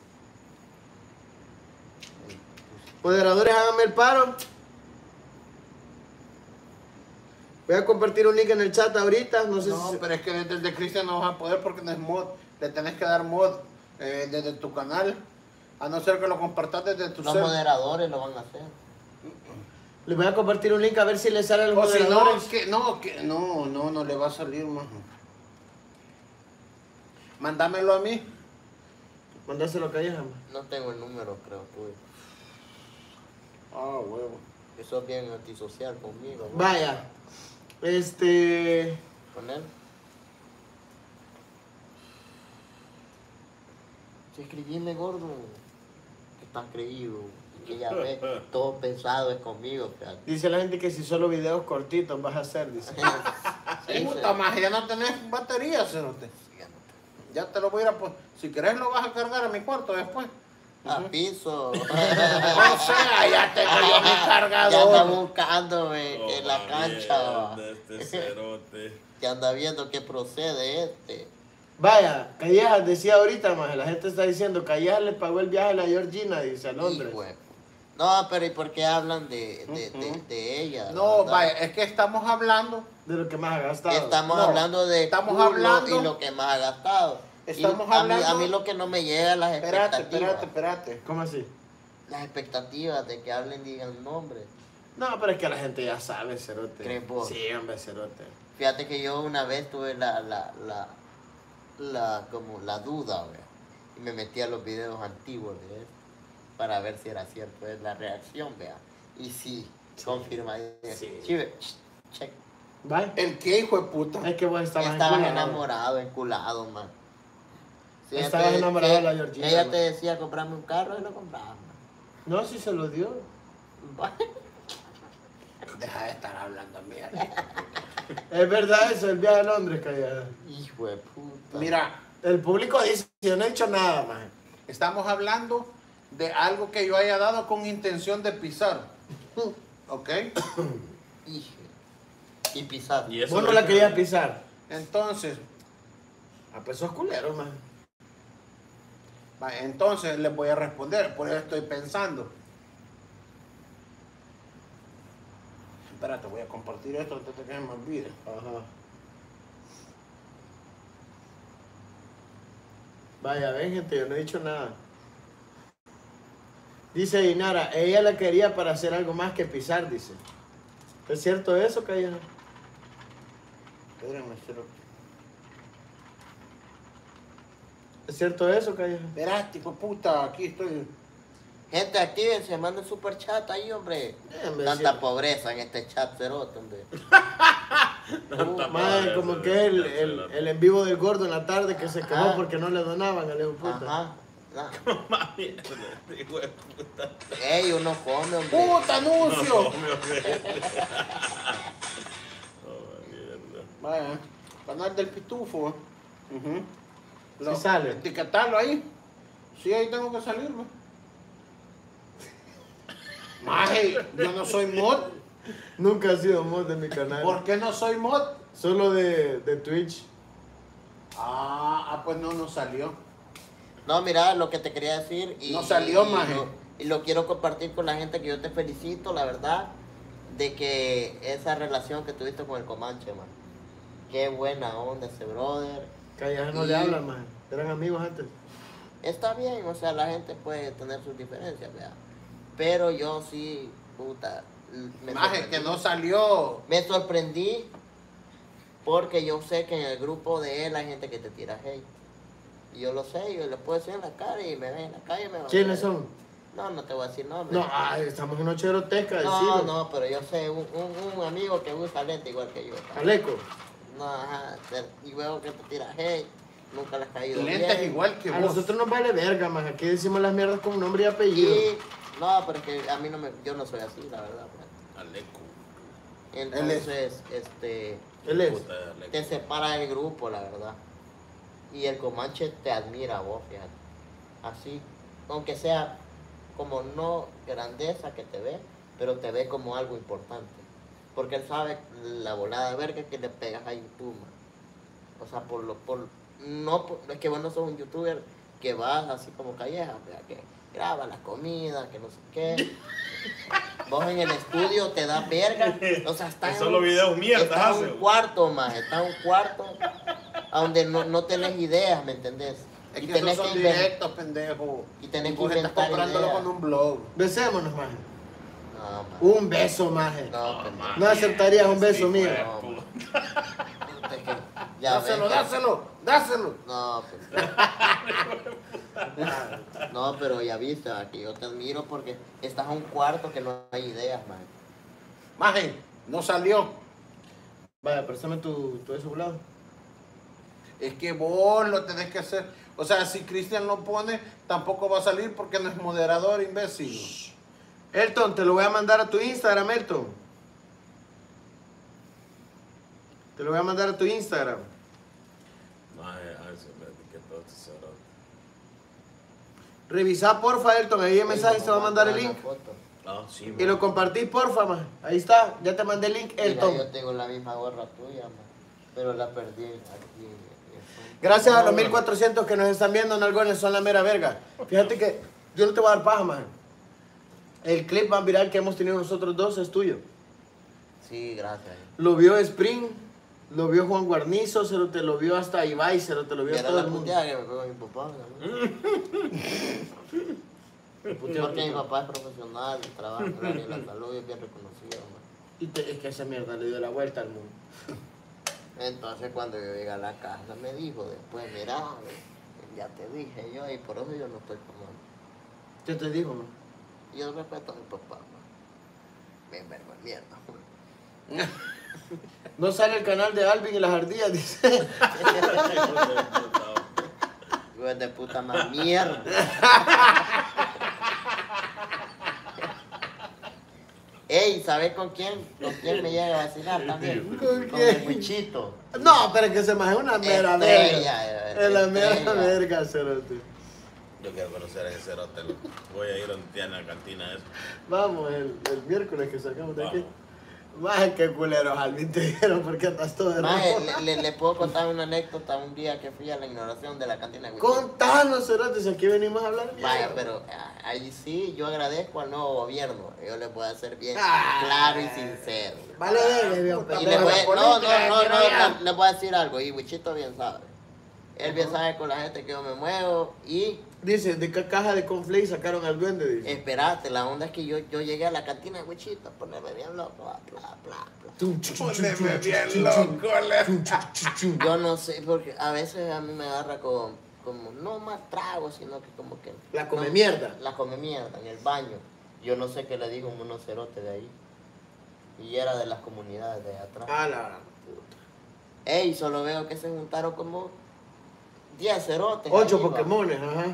Speaker 1: Moderadores, háganme el paro. Voy a compartir un link en el chat ahorita. No sé
Speaker 2: No,
Speaker 1: si.
Speaker 2: pero es que desde el de Cristian no vas a poder porque no es mod. Le tenés que dar mod eh, desde tu canal. A no ser que lo compartas desde tu
Speaker 5: Los
Speaker 2: cel.
Speaker 5: moderadores lo van a hacer.
Speaker 1: Les voy a compartir un link a ver si les sale a los
Speaker 2: O si no,
Speaker 1: moderadores.
Speaker 2: que no, que no, no, no le va a salir más. Mándamelo a mí.
Speaker 1: Mandáselo a callejas, man.
Speaker 5: No tengo el número, creo, tuyo.
Speaker 2: Ah, huevo.
Speaker 5: Eso es bien antisocial conmigo. ¿no?
Speaker 1: Vaya. Este.
Speaker 5: ¿Con él? Si escribíme gordo, que está creído, y que ya ve, todo pesado es conmigo. fíjate.
Speaker 1: Dice la gente que si solo videos cortitos vas a hacer, dice.
Speaker 5: Sí,
Speaker 2: Puta, más ya no tenés batería, cerote.
Speaker 5: sí, ya no te-
Speaker 2: Ya te lo voy a ir a poner. Si querés lo vas a cargar a mi cuarto después.
Speaker 5: a piso.
Speaker 2: O sea, ya tengo yo mi
Speaker 5: Ya anda
Speaker 2: cargador.
Speaker 5: buscándome
Speaker 3: Oh,
Speaker 5: en la cancha. va.
Speaker 3: mierda, este cerote.
Speaker 5: Que anda viendo qué procede este.
Speaker 1: Vaya, Callejas decía ahorita, maje, la gente está diciendo, Callejas le pagó el viaje a la Georgina, dice, a Londres.
Speaker 5: Hijo de- No, pero ¿y por qué hablan de, de, de, de ella? la
Speaker 2: No,
Speaker 5: verdad?
Speaker 2: vaya, es que estamos hablando.
Speaker 1: De lo que más ha gastado.
Speaker 5: Estamos
Speaker 2: No,
Speaker 5: hablando de
Speaker 2: estamos
Speaker 5: culo
Speaker 2: hablando-
Speaker 5: y lo que más ha gastado. Y
Speaker 2: Estamos
Speaker 5: a mí, a
Speaker 2: hablando-
Speaker 5: mí lo que no me llega es las
Speaker 2: Espérate,
Speaker 5: expectativas.
Speaker 2: espérate, espérate.
Speaker 1: ¿Cómo así?
Speaker 5: Las expectativas de que hablen y digan nombre.
Speaker 1: No, pero es que la gente ya sabe, cerote.
Speaker 5: ¿Crees vos?
Speaker 1: Sí, hombre, cerote.
Speaker 5: Fíjate que yo una vez tuve la, la, la, la, como la duda, ¿ve? Y me metí a los videos antiguos de él para ver si era cierto, es la reacción, vea. Y sí, confirma.
Speaker 1: Sí.
Speaker 5: Sí, ve, check.
Speaker 1: ¿Vaya?
Speaker 2: ¿El qué, hijo de puta?
Speaker 1: Es que vos estabas,
Speaker 5: Estabas
Speaker 1: enculado.
Speaker 5: enamorado, enculado, man. Sí, ella
Speaker 1: Estabas
Speaker 5: te-
Speaker 1: enamorado de la
Speaker 5: que-
Speaker 1: Georgina,
Speaker 5: Ella
Speaker 1: man.
Speaker 5: te decía comprarme un carro y lo comprabas, man.
Speaker 1: No, sí se lo dio.
Speaker 2: Deja de estar hablando mierda.
Speaker 1: Es verdad eso, el viaje a Londres, Callejas.
Speaker 5: Hijo de puta.
Speaker 2: Mira,
Speaker 1: El público dice, yo no he hecho nada, maje.
Speaker 2: estamos hablando de algo que yo haya dado con intención de pisar. ¿Ok?
Speaker 5: Hijo. Y pisar.
Speaker 3: Y eso
Speaker 1: Vos no
Speaker 3: lo
Speaker 1: la
Speaker 3: hice-
Speaker 1: querías pisar.
Speaker 2: Entonces,
Speaker 1: Ah, pues sos culero, maje.
Speaker 2: va, entonces les voy a responder, por eso estoy pensando. Espérate, voy a compartir esto antes de que se me olvide.
Speaker 1: Ajá. Vaya, ven, gente, yo no he dicho nada. Dice Dinara, ella la quería para hacer algo más que pisar, dice. ¿Es cierto eso, Callejas?
Speaker 2: Espérenme, espérate.
Speaker 1: ¿Es cierto eso, Callejas?
Speaker 2: Espérate, hijo de puta, aquí estoy.
Speaker 5: Gente, actívense, manden super chat ahí, hombre.
Speaker 1: Eh, hombre,
Speaker 5: Tanta
Speaker 1: sí.
Speaker 5: pobreza en este chat, cerote, hombre.
Speaker 3: Tanta
Speaker 1: Maje,
Speaker 3: pobreza,
Speaker 1: como que el, el, el en vivo del gordo en la tarde que se quejó
Speaker 5: Ajá.
Speaker 1: porque no le donaban al hijo de puta.
Speaker 5: Ajá. Nah.
Speaker 3: Mierda, este hijo de puta.
Speaker 5: Ey, uno come, hombre.
Speaker 2: ¡Puta anuncio!
Speaker 3: Oh, mierda.
Speaker 2: Vaya, canal del pitufo. Ujú.
Speaker 1: Sí sale.
Speaker 2: Etiquetarlo ahí. Sí, ahí tengo que salirme. Maje, yo no soy mod.
Speaker 1: Nunca ha sido mod de mi canal.
Speaker 2: ¿Por qué no soy mod?
Speaker 1: Solo de, de Twitch.
Speaker 2: Ah, ah, pues no nos salió.
Speaker 5: No, mira, lo que te quería decir. Y,
Speaker 2: No salió,
Speaker 5: y
Speaker 2: maje.
Speaker 5: lo, y lo quiero compartir con la gente, que yo te felicito, la verdad, de que esa relación que tuviste con el Comanche, man. Qué buena onda ese brother.
Speaker 1: Callejas no
Speaker 5: Y-
Speaker 1: le hablan, man. Eran amigos antes.
Speaker 5: Está bien, o sea, la gente puede tener sus diferencias, ¿verdad? Pero yo sí, puta, me
Speaker 2: Maje,
Speaker 5: sorprendí.
Speaker 2: que no salió.
Speaker 5: Me sorprendí porque yo sé que en el grupo de él hay gente que te tira hate. Y yo lo sé, yo le puedo decir en la cara y me ven en la calle y me van a
Speaker 1: ¿Quiénes
Speaker 5: decir-
Speaker 1: son?
Speaker 5: No, no te voy a decir nombres.
Speaker 1: No, ay, estamos en noche grotesca,
Speaker 5: no,
Speaker 1: decilo.
Speaker 5: no, pero yo sé un, un, un amigo que usa lente igual que yo.
Speaker 1: Aleco.
Speaker 5: No, ajá, te- y veo que te tira hate, nunca le has caído
Speaker 2: Lentes
Speaker 5: bien.
Speaker 2: igual que
Speaker 1: A
Speaker 2: vos.
Speaker 1: nosotros nos vale verga, man. Aquí decimos las mierdas con nombre y apellido.
Speaker 5: Y, no, pero es que a mí no me, yo no soy así, la verdad. pues.
Speaker 3: Aleco.
Speaker 5: Entonces, este,
Speaker 1: Él es.
Speaker 3: Puta, Aleco.
Speaker 5: te separa del grupo, la verdad. Y el Comanche te admira a vos, fíjate. Así, aunque sea como no grandeza que te ve, pero te ve como algo importante. Porque él sabe la volada de verga que le pegas a YouTube, man. O sea, por lo, por, no, por- es que vos no sos un youtuber que vas así como Callejas, ¿verdad? Que graba la comida, que no sé qué. Vos en el estudio te das verga. O sea, está
Speaker 3: Es
Speaker 5: en
Speaker 3: solo
Speaker 5: un-
Speaker 3: videos mierdas
Speaker 5: está en
Speaker 3: hace,
Speaker 5: un
Speaker 3: güey.
Speaker 5: cuarto, más, está en un cuarto a donde no, no tenés ideas, ¿me entendés?
Speaker 2: Es
Speaker 5: Y
Speaker 2: que
Speaker 5: tenés
Speaker 2: esos son
Speaker 5: inven-
Speaker 2: directos, pendejo.
Speaker 5: y tenés que
Speaker 2: vos estás
Speaker 5: inventar
Speaker 2: comprándolo
Speaker 5: ideas.
Speaker 2: con un blog.
Speaker 1: Besémonos, maje.
Speaker 5: No, man.
Speaker 1: Un beso, maje.
Speaker 5: No, pendejo.
Speaker 1: No aceptarías un beso mío.
Speaker 5: No, man. Es que ya
Speaker 2: Dáselo,
Speaker 5: ves que-
Speaker 2: dáselo, dáselo.
Speaker 5: No, pues. No, pero ya viste, aquí yo te admiro porque estás en un cuarto que no hay ideas, man.
Speaker 2: Maje, no salió.
Speaker 1: Vaya, préstame tu, tu eso volado.
Speaker 2: Es que vos lo tenés que hacer. O sea, si Cristian lo pone, tampoco va a salir porque no es moderador, imbécil.
Speaker 1: Elton, te lo voy a mandar a tu Instagram, Elton. Te lo voy a mandar a tu Instagram.
Speaker 3: Maje, a ver si me etiquetó este cerote.
Speaker 1: Revisa porfa, Elton, ahí en mensajes te va a mandar el link.
Speaker 3: Ah, sí,
Speaker 1: Y lo compartís porfa, man. Ahí está, ya te mandé el link,
Speaker 5: Mira,
Speaker 1: Elton.
Speaker 5: yo tengo la misma gorra tuya, man, pero la perdí aquí.
Speaker 1: Gracias a los mil cuatrocientos que nos están viendo, nalgones, son la mera verga. Fíjate que yo no te voy a dar paja, man. El clip más viral que hemos tenido nosotros dos es tuyo.
Speaker 5: Sí, gracias.
Speaker 1: Lo vio Spring, lo vio Juan Guarnizo, se lo, te lo vio hasta Ibai, se lo, te lo vio
Speaker 5: Era
Speaker 1: todo
Speaker 5: la
Speaker 1: el mundo.
Speaker 5: puteada que me pegó mi papá, ¿no? Porque mi papá es profesional, trabaja en el área de la salud y es bien reconocido, man.
Speaker 1: Y te- es que esa mierda le dio la vuelta al mundo.
Speaker 5: Entonces cuando yo llegué a la casa me dijo después, mira, ya te dije yo y por eso yo no estoy como...
Speaker 1: ¿Qué te dijo, man?
Speaker 5: Yo respeto a mi papá, man. Bien verga mierda, man.
Speaker 1: No sale el canal de Alvin y las ardillas, dice.
Speaker 5: Hijo de puta más mierda. Ey, ¿sabes con quién? ¿Con quién me llega a vacilar también?
Speaker 1: ¿Con
Speaker 5: Con
Speaker 1: quién?
Speaker 5: el Wichito.
Speaker 1: No, pero es que se me hace una mera
Speaker 5: Estrella,
Speaker 1: verga.
Speaker 5: eh,
Speaker 1: Es la mera
Speaker 5: estrella.
Speaker 1: verga, cerote.
Speaker 3: Yo quiero conocer a ese cerote. loco. Voy a ir donde tiene la cantina eso.
Speaker 1: Vamos, el, el miércoles que sacamos de aquí.
Speaker 3: Vamos.
Speaker 1: Más que culeros, Alvin, te dijeron porque andas todo de
Speaker 5: Maje,
Speaker 1: rojo.
Speaker 5: le, le, le puedo contar una anécdota un día que fui a la ignoración de la cantina de Wichito.
Speaker 1: Contanos, cerote, si aquí venimos a hablar.
Speaker 5: Vaya,
Speaker 1: mierda.
Speaker 5: pero ah, ahí sí yo agradezco al nuevo gobierno. Yo le puedo hacer bien
Speaker 1: Ah.
Speaker 5: claro y sincero.
Speaker 1: Vale, verga, viejo,
Speaker 5: Y
Speaker 1: pendejo.
Speaker 5: le voy, no, no,
Speaker 1: política,
Speaker 5: no,
Speaker 1: que
Speaker 5: no,
Speaker 1: vaya.
Speaker 5: no, le voy a decir algo. Y Wichito bien sabe. Él bien sabe con la gente que yo me muevo. Y
Speaker 1: Dice, ¿de qué caja de conflay sacaron al duende? Dice.
Speaker 5: esperate, la onda es que yo, yo llegué a la cantina de Wichito a ponerme bien loco. Bla, bla, bla, bla.
Speaker 1: Tum, chu, chu, chu,
Speaker 2: Poneme
Speaker 1: chu,
Speaker 2: bien
Speaker 1: chu,
Speaker 2: loco, le-
Speaker 1: chu, chu, chu, chu.
Speaker 5: Yo no sé, porque a veces a mí me agarra con, como, no más trago, sino que como que...
Speaker 1: La come
Speaker 5: no,
Speaker 1: mierda.
Speaker 5: La come mierda en el baño. Yo no sé qué le dijo un monocerote de ahí. Y era de las comunidades de atrás.
Speaker 1: A la puta.
Speaker 5: Ey, solo veo que se juntaron como diez cerotes.
Speaker 1: Ocho
Speaker 5: ahí, va.
Speaker 1: Pokémones, ajá.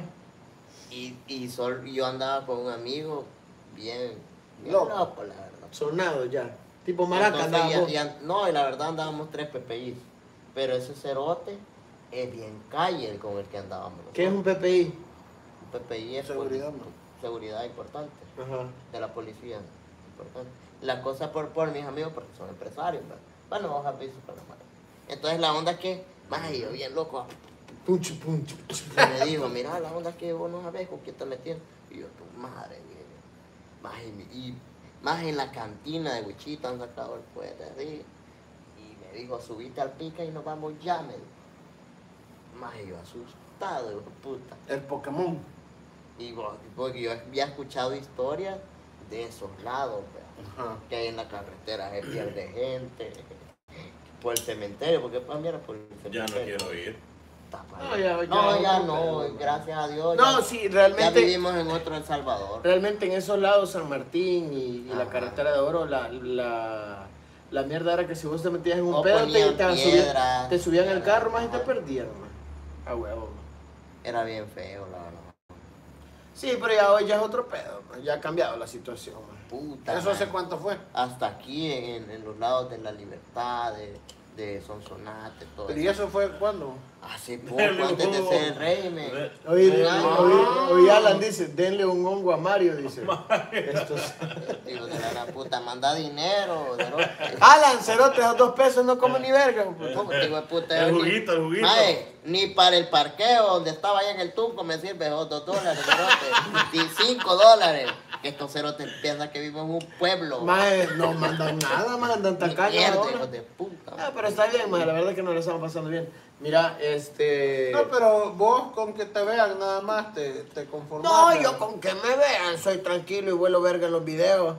Speaker 5: Y, y sol- yo andaba con un amigo bien, bien
Speaker 1: Loco.
Speaker 5: loco, la verdad.
Speaker 1: Sonado ya. Tipo maraca,
Speaker 5: Entonces,
Speaker 1: andaba
Speaker 5: ya-
Speaker 1: vos.
Speaker 5: ya- no, y la verdad andábamos tres P P I. Pero ese cerote es bien calle con el que andábamos.
Speaker 1: ¿Qué es un
Speaker 5: nosotros.
Speaker 1: P P I?
Speaker 5: Un P P I? Es
Speaker 2: Seguridad,
Speaker 5: poli- seguridad importante
Speaker 1: Ajá.
Speaker 5: de la policía. Importante. La cosa por, por mis amigos porque son empresarios. ¿verdad? Bueno, vamos a piso para la madre. Entonces la onda es que, más yo bien loco,
Speaker 1: Punch, punch.
Speaker 5: y me dijo, mira, la onda es que vos no sabés con quién te metieron. Y yo, tu madre, dije yo. Más y, y más en la cantina de Wichita han sacado el fuerte así. Y me dijo, subite al pica y nos vamos ya, me dijo. Más yo asustado, hijo de puta.
Speaker 1: El Pokémon.
Speaker 5: Y vos- porque yo había escuchado historias de esos lados, pues,
Speaker 1: Ajá.
Speaker 5: que en la carretera se pierde gente, por el cementerio, porque para mí era por el
Speaker 3: Ya
Speaker 5: cementerio.
Speaker 3: no quiero ir.
Speaker 5: No,
Speaker 1: ya- ya
Speaker 5: no, ya
Speaker 1: otro
Speaker 5: no,
Speaker 1: pedo.
Speaker 5: gracias a Dios.
Speaker 1: No,
Speaker 5: ya,
Speaker 1: sí,
Speaker 5: ya
Speaker 1: realmente.
Speaker 5: vivimos en otro El Salvador.
Speaker 1: Realmente en esos lados, San Martín y, y la
Speaker 5: Ajá.
Speaker 1: carretera de oro, la, la, la mierda era que si vos te metías en un
Speaker 5: O
Speaker 1: pedo, te,
Speaker 5: ponían
Speaker 1: te, subían,
Speaker 5: piedras,
Speaker 1: te subían el
Speaker 5: piedras,
Speaker 1: carro más y te
Speaker 5: ajá.
Speaker 1: perdían, man. A huevo, man.
Speaker 5: Era bien feo, la verdad.
Speaker 1: Sí, pero ya hoy ya es otro pedo, man. Ya ha cambiado la situación, man.
Speaker 5: Puta.
Speaker 2: ¿Eso hace
Speaker 5: man.
Speaker 2: cuánto fue?
Speaker 5: Hasta aquí en, en los lados de la libertad, de, de Sonsonate, todo
Speaker 2: ¿Y eso fue cuándo?
Speaker 5: Hace poco, antes de ser el régimen.
Speaker 1: Oí,
Speaker 5: Un año.
Speaker 1: oí, oí Alan dice, denle un hongo a Mario, dice. Estos-
Speaker 5: Digo, de la gran puta, manda dinero. cerote.
Speaker 1: Alan, cerote, a dos pesos no come ni verga. puta.
Speaker 5: ¿Cómo te digo, de puta?
Speaker 3: El
Speaker 5: Yo ni-
Speaker 3: juguito, el juguito.
Speaker 5: Mae, ni para el parqueo donde estaba allá en el Tunco me sirve dos dólares, cerote. Y cinco dólares. Que estos cerotes piensan que vivo en un pueblo.
Speaker 1: Mae, no mandan nada, más andan
Speaker 5: Ni
Speaker 1: tacaños
Speaker 5: mierda,
Speaker 1: ahora.
Speaker 5: hijos de puta.
Speaker 1: Ah, pero está bien, mae, la verdad es que nos lo estamos pasando bien. Mira, este...
Speaker 2: No, pero vos con que te vean nada más te, te conformas.
Speaker 1: No,
Speaker 2: ¿verdad?
Speaker 1: yo con que me vean, soy tranquilo y vuelo verga en los videos.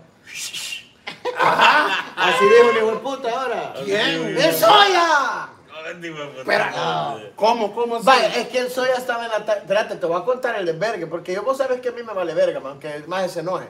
Speaker 1: Ajá, así dijo el hijo de puta ahora.
Speaker 2: ¿Quién?
Speaker 1: ¡Es Soya!
Speaker 2: Espera, ¿cómo? ¿Cómo así?
Speaker 1: Vaya, es que el Soya estaba en la tarde. Espérate, te voy a contar el desvergue, porque yo, vos sabes que a mí me vale verga, man, que más se enoje.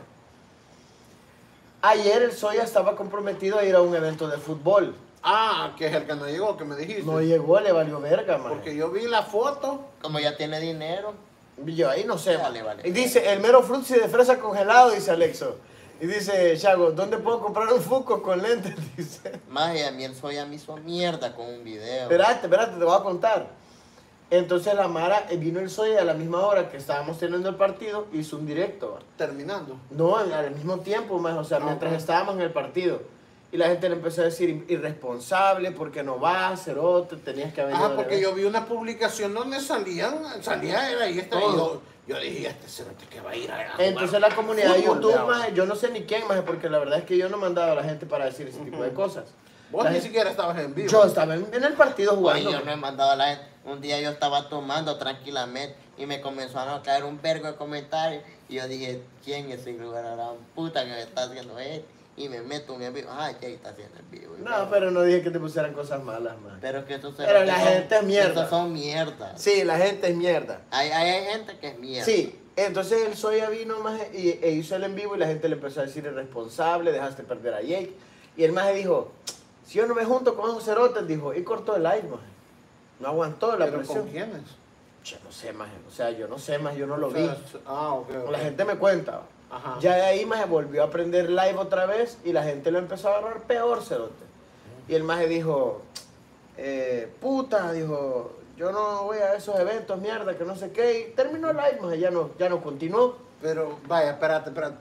Speaker 1: Ayer el Soya estaba comprometido a ir a un evento de fútbol.
Speaker 2: Ah, que es el que no llegó, que me dijiste.
Speaker 1: No llegó, le valió verga, man.
Speaker 2: Porque yo vi la foto.
Speaker 5: Como ya tiene dinero.
Speaker 1: Yo ahí no sé,
Speaker 5: Vale,
Speaker 1: man.
Speaker 5: vale.
Speaker 1: Y dice, el mero frutzi de fresa congelado, dice Alexo. Y dice, Chago, ¿dónde puedo comprar un Fuco con lentes? Dice.
Speaker 5: Más y a mí el Soya me hizo mierda con un video.
Speaker 1: Espérate, espérate, te voy a contar. Entonces la Mara, eh, vino el Zoe a la misma hora que estábamos teniendo el partido, hizo un directo. ¿va?
Speaker 2: Terminando.
Speaker 1: No, al mismo tiempo, más, o sea,
Speaker 2: No,
Speaker 1: mientras
Speaker 2: pues.
Speaker 1: estábamos en el partido. Y la gente le empezó a decir irresponsable, porque no vas, cerote, tenías que haber ido
Speaker 2: Ah,
Speaker 1: de
Speaker 2: porque
Speaker 1: vez".
Speaker 2: yo vi una publicación donde salían, salía era ahí este
Speaker 1: Todo.
Speaker 2: yo, yo dije, este cerote que va a ir a jugar
Speaker 1: Entonces la comunidad de
Speaker 2: fútbol,
Speaker 1: YouTube,
Speaker 2: vea,
Speaker 1: maje, yo no sé ni quién, maje, porque la verdad es que yo no mandaba a la gente para decir ese tipo de cosas.
Speaker 2: Vos
Speaker 1: La
Speaker 2: ni
Speaker 1: gente-
Speaker 2: siquiera estabas en vivo.
Speaker 1: Yo estaba en, en el partido
Speaker 5: Oye,
Speaker 1: jugando.
Speaker 5: yo no he mandado a la gente. Un día yo estaba tomando tranquilamente y me comenzaron a caer un vergo de comentarios. Y yo dije, ¿quién es ese lugar a la puta que me está haciendo esto? Y me meto en el vivo. Ah, Jay está haciendo el vivo. Y
Speaker 1: No,
Speaker 5: bueno,
Speaker 1: pero no dije que te pusieran cosas malas, man.
Speaker 5: Pero es que estos
Speaker 1: Pero
Speaker 5: cerotes
Speaker 1: la
Speaker 5: son-
Speaker 1: gente es mierda.
Speaker 5: Estos son mierdas.
Speaker 1: Sí, la gente es mierda.
Speaker 5: Hay, hay, hay gente que es mierda.
Speaker 1: Sí, entonces el Soya vino maje, y, e hizo el en vivo y la gente le empezó a decir irresponsable, dejaste perder a Jake. Y el maje dijo, si yo no me junto con esos cerotes, dijo, y cortó el live, maje. No aguantó la
Speaker 2: ¿Pero
Speaker 1: presión.
Speaker 2: con quiénes?
Speaker 1: Yo no sé, maje. O sea, yo no sé, más yo no lo
Speaker 2: O
Speaker 1: vi.
Speaker 2: sea, ah, ok, ok.
Speaker 1: La gente me cuenta.
Speaker 2: Ajá.
Speaker 1: Ya de ahí, maje, volvió a aprender live otra vez y la gente lo empezó a agarrar peor, cerote. Y el maje dijo, eh, puta, dijo, yo no voy a esos eventos, mierda, que no sé qué. Y terminó el live, maje, ya no, ya no continuó.
Speaker 2: Pero, vaya, espérate, espérate.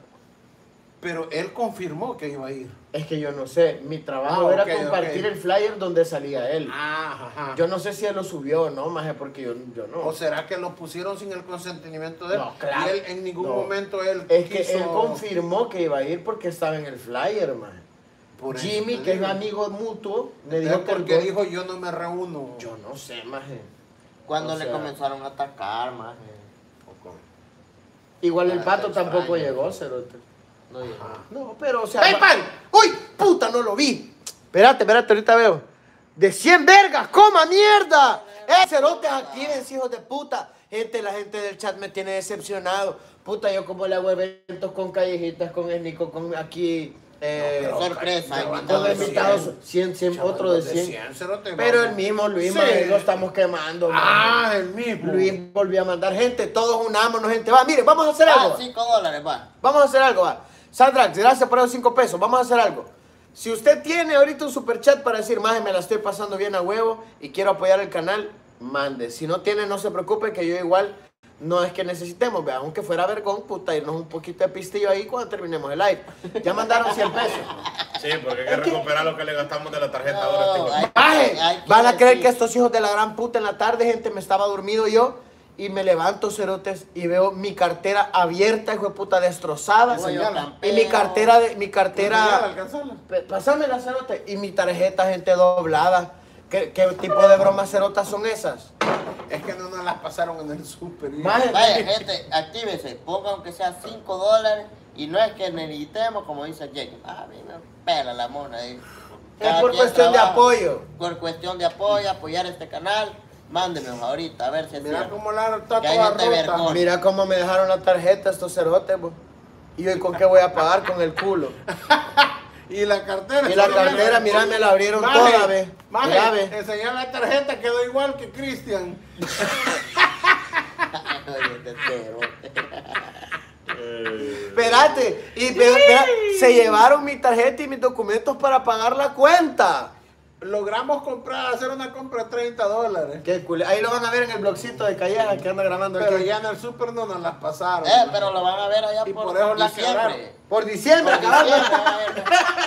Speaker 2: Pero él confirmó que iba a ir.
Speaker 1: Es que yo no sé, mi trabajo
Speaker 2: Ah,
Speaker 1: era
Speaker 2: ok,
Speaker 1: compartir
Speaker 2: ok.
Speaker 1: el flyer donde salía él.
Speaker 2: Ah, ajá.
Speaker 1: Yo no sé si él lo subió o no, maje, porque yo, yo no.
Speaker 2: ¿O será que lo pusieron sin el consentimiento de él?
Speaker 1: No, claro.
Speaker 2: Y él en ningún
Speaker 1: No.
Speaker 2: momento él
Speaker 1: Es que
Speaker 2: quiso-
Speaker 1: él confirmó que iba a ir porque estaba en el flyer, maje.
Speaker 2: Por eso
Speaker 1: Jimmy,
Speaker 2: te
Speaker 1: que es
Speaker 2: digo.
Speaker 1: amigo mutuo, le
Speaker 2: Entonces,
Speaker 1: dijo que
Speaker 2: ¿por qué
Speaker 1: el-
Speaker 2: dijo yo no me reúno?
Speaker 1: Yo no sé, maje.
Speaker 5: Cuando
Speaker 1: O
Speaker 5: le
Speaker 1: sea-
Speaker 5: comenzaron a atacar, más.
Speaker 2: Poco.
Speaker 1: Igual el
Speaker 5: Ah,
Speaker 1: pato
Speaker 5: está
Speaker 1: tampoco
Speaker 5: extraño.
Speaker 1: llegó, cerote.
Speaker 5: No llegó.
Speaker 2: Ajá.
Speaker 1: No, pero o sea...
Speaker 2: ¡Ey,
Speaker 1: va-
Speaker 2: pan!
Speaker 1: ¡Uy! ¡Puta, no lo vi! Espérate, espérate, ahorita veo. ¡De cien vergas! ¡Coma mierda! ¡Eh, cerotes, actívense, hijos de puta! Gente, la gente del chat me tiene decepcionado. Puta, yo como le hago eventos con callejitas, con el Nico, con aquí... Eh,
Speaker 2: pero-
Speaker 5: sorpresa,
Speaker 2: pero
Speaker 5: invitado
Speaker 1: con
Speaker 5: de
Speaker 1: invitados,
Speaker 5: cien.
Speaker 1: cien, cien,
Speaker 2: Chaval,
Speaker 1: otro de
Speaker 2: los
Speaker 1: cien.
Speaker 2: cerote,
Speaker 1: Pero
Speaker 2: vamos.
Speaker 1: el mismo Luis,
Speaker 2: Sí.
Speaker 1: maje, lo estamos quemando, maje.
Speaker 2: Ah, el mismo.
Speaker 1: Luis volvió a mandar gente, todos unámonos, gente. Va, mire, vamos a hacer
Speaker 5: Ah,
Speaker 1: algo.
Speaker 5: cinco dólares, va.
Speaker 1: Vamos a hacer algo, va. Sandra, gracias por esos cinco pesos. Vamos a hacer algo. Si usted tiene ahorita un super chat para decir, maje, me la estoy pasando bien a huevo y quiero apoyar el canal, mande. Si no tiene, no se preocupe, que yo igual no es que necesitemos, vea, aunque fuera vergón, puta, irnos un poquito de pistillo ahí cuando terminemos el live. Ya mandaron cien pesos.
Speaker 3: Sí, porque hay que recuperar lo que le gastamos de la tarjeta
Speaker 5: No,
Speaker 3: ahora. este
Speaker 5: hay-
Speaker 1: Maje,
Speaker 5: hay que
Speaker 1: van a creer
Speaker 5: decir-
Speaker 1: que estos hijos de la gran puta en la tarde, gente, me estaba dormido yo y me levanto, cerotes, y veo mi cartera abierta, hijo de puta, destrozada.
Speaker 5: Oye,
Speaker 2: Enseñala.
Speaker 1: Y mi cartera, de, mi
Speaker 2: Enseñala,
Speaker 1: cartera,
Speaker 2: alcanzala.
Speaker 1: Pe- pásame la cerote, y mi tarjeta, gente, doblada. ¿Qué, qué tipo de bromas cerotas son esas?
Speaker 2: Es que no nos las pasaron en el súper. y-
Speaker 1: Maje,
Speaker 5: Vaya, gente, actívese. Ponga aunque sea cinco dólares. Y no es que necesitemos, como dice Jake. Ah, a mí me pela la mona ahí.
Speaker 1: es
Speaker 5: Cada
Speaker 1: por
Speaker 5: quien
Speaker 1: cuestión de
Speaker 5: trabaja.
Speaker 1: apoyo.
Speaker 5: Por cuestión de apoyo, apoyar este canal. Mándenos ahorita, a ver si es
Speaker 2: Mira
Speaker 5: cierto.
Speaker 2: cómo la está
Speaker 5: Que hay
Speaker 2: toda
Speaker 5: gente
Speaker 2: rota.
Speaker 5: vergón.
Speaker 1: Mira cómo me dejaron la tarjeta estos cerotes, bo. ¿Y hoy con qué voy a pagar? Con el culo.
Speaker 2: Y la cartera.
Speaker 1: Y la cartera, mira, me la abrieron
Speaker 2: Maje,
Speaker 1: toda, ve.
Speaker 2: maje,
Speaker 1: Mira, ve.
Speaker 2: enseñar la tarjeta quedó igual que Cristian.
Speaker 5: Oye, este cerote.
Speaker 3: Eh,
Speaker 1: Espérate, y pero, espera, se llevaron mi tarjeta y mis documentos para pagar la cuenta.
Speaker 2: Logramos comprar, hacer una compra de treinta dólares.
Speaker 1: Qué cool. Ahí lo van a ver en el blogcito de Calleja que anda grabando
Speaker 2: Pero
Speaker 1: aquí.
Speaker 2: ya en el súper no nos las pasaron.
Speaker 5: Eh, pero lo van a ver allá
Speaker 2: Y
Speaker 5: por,
Speaker 2: por eso la
Speaker 5: diciembre.
Speaker 2: quebraron.
Speaker 1: Por diciembre,
Speaker 5: Por
Speaker 1: cabal.
Speaker 5: diciembre van a ver.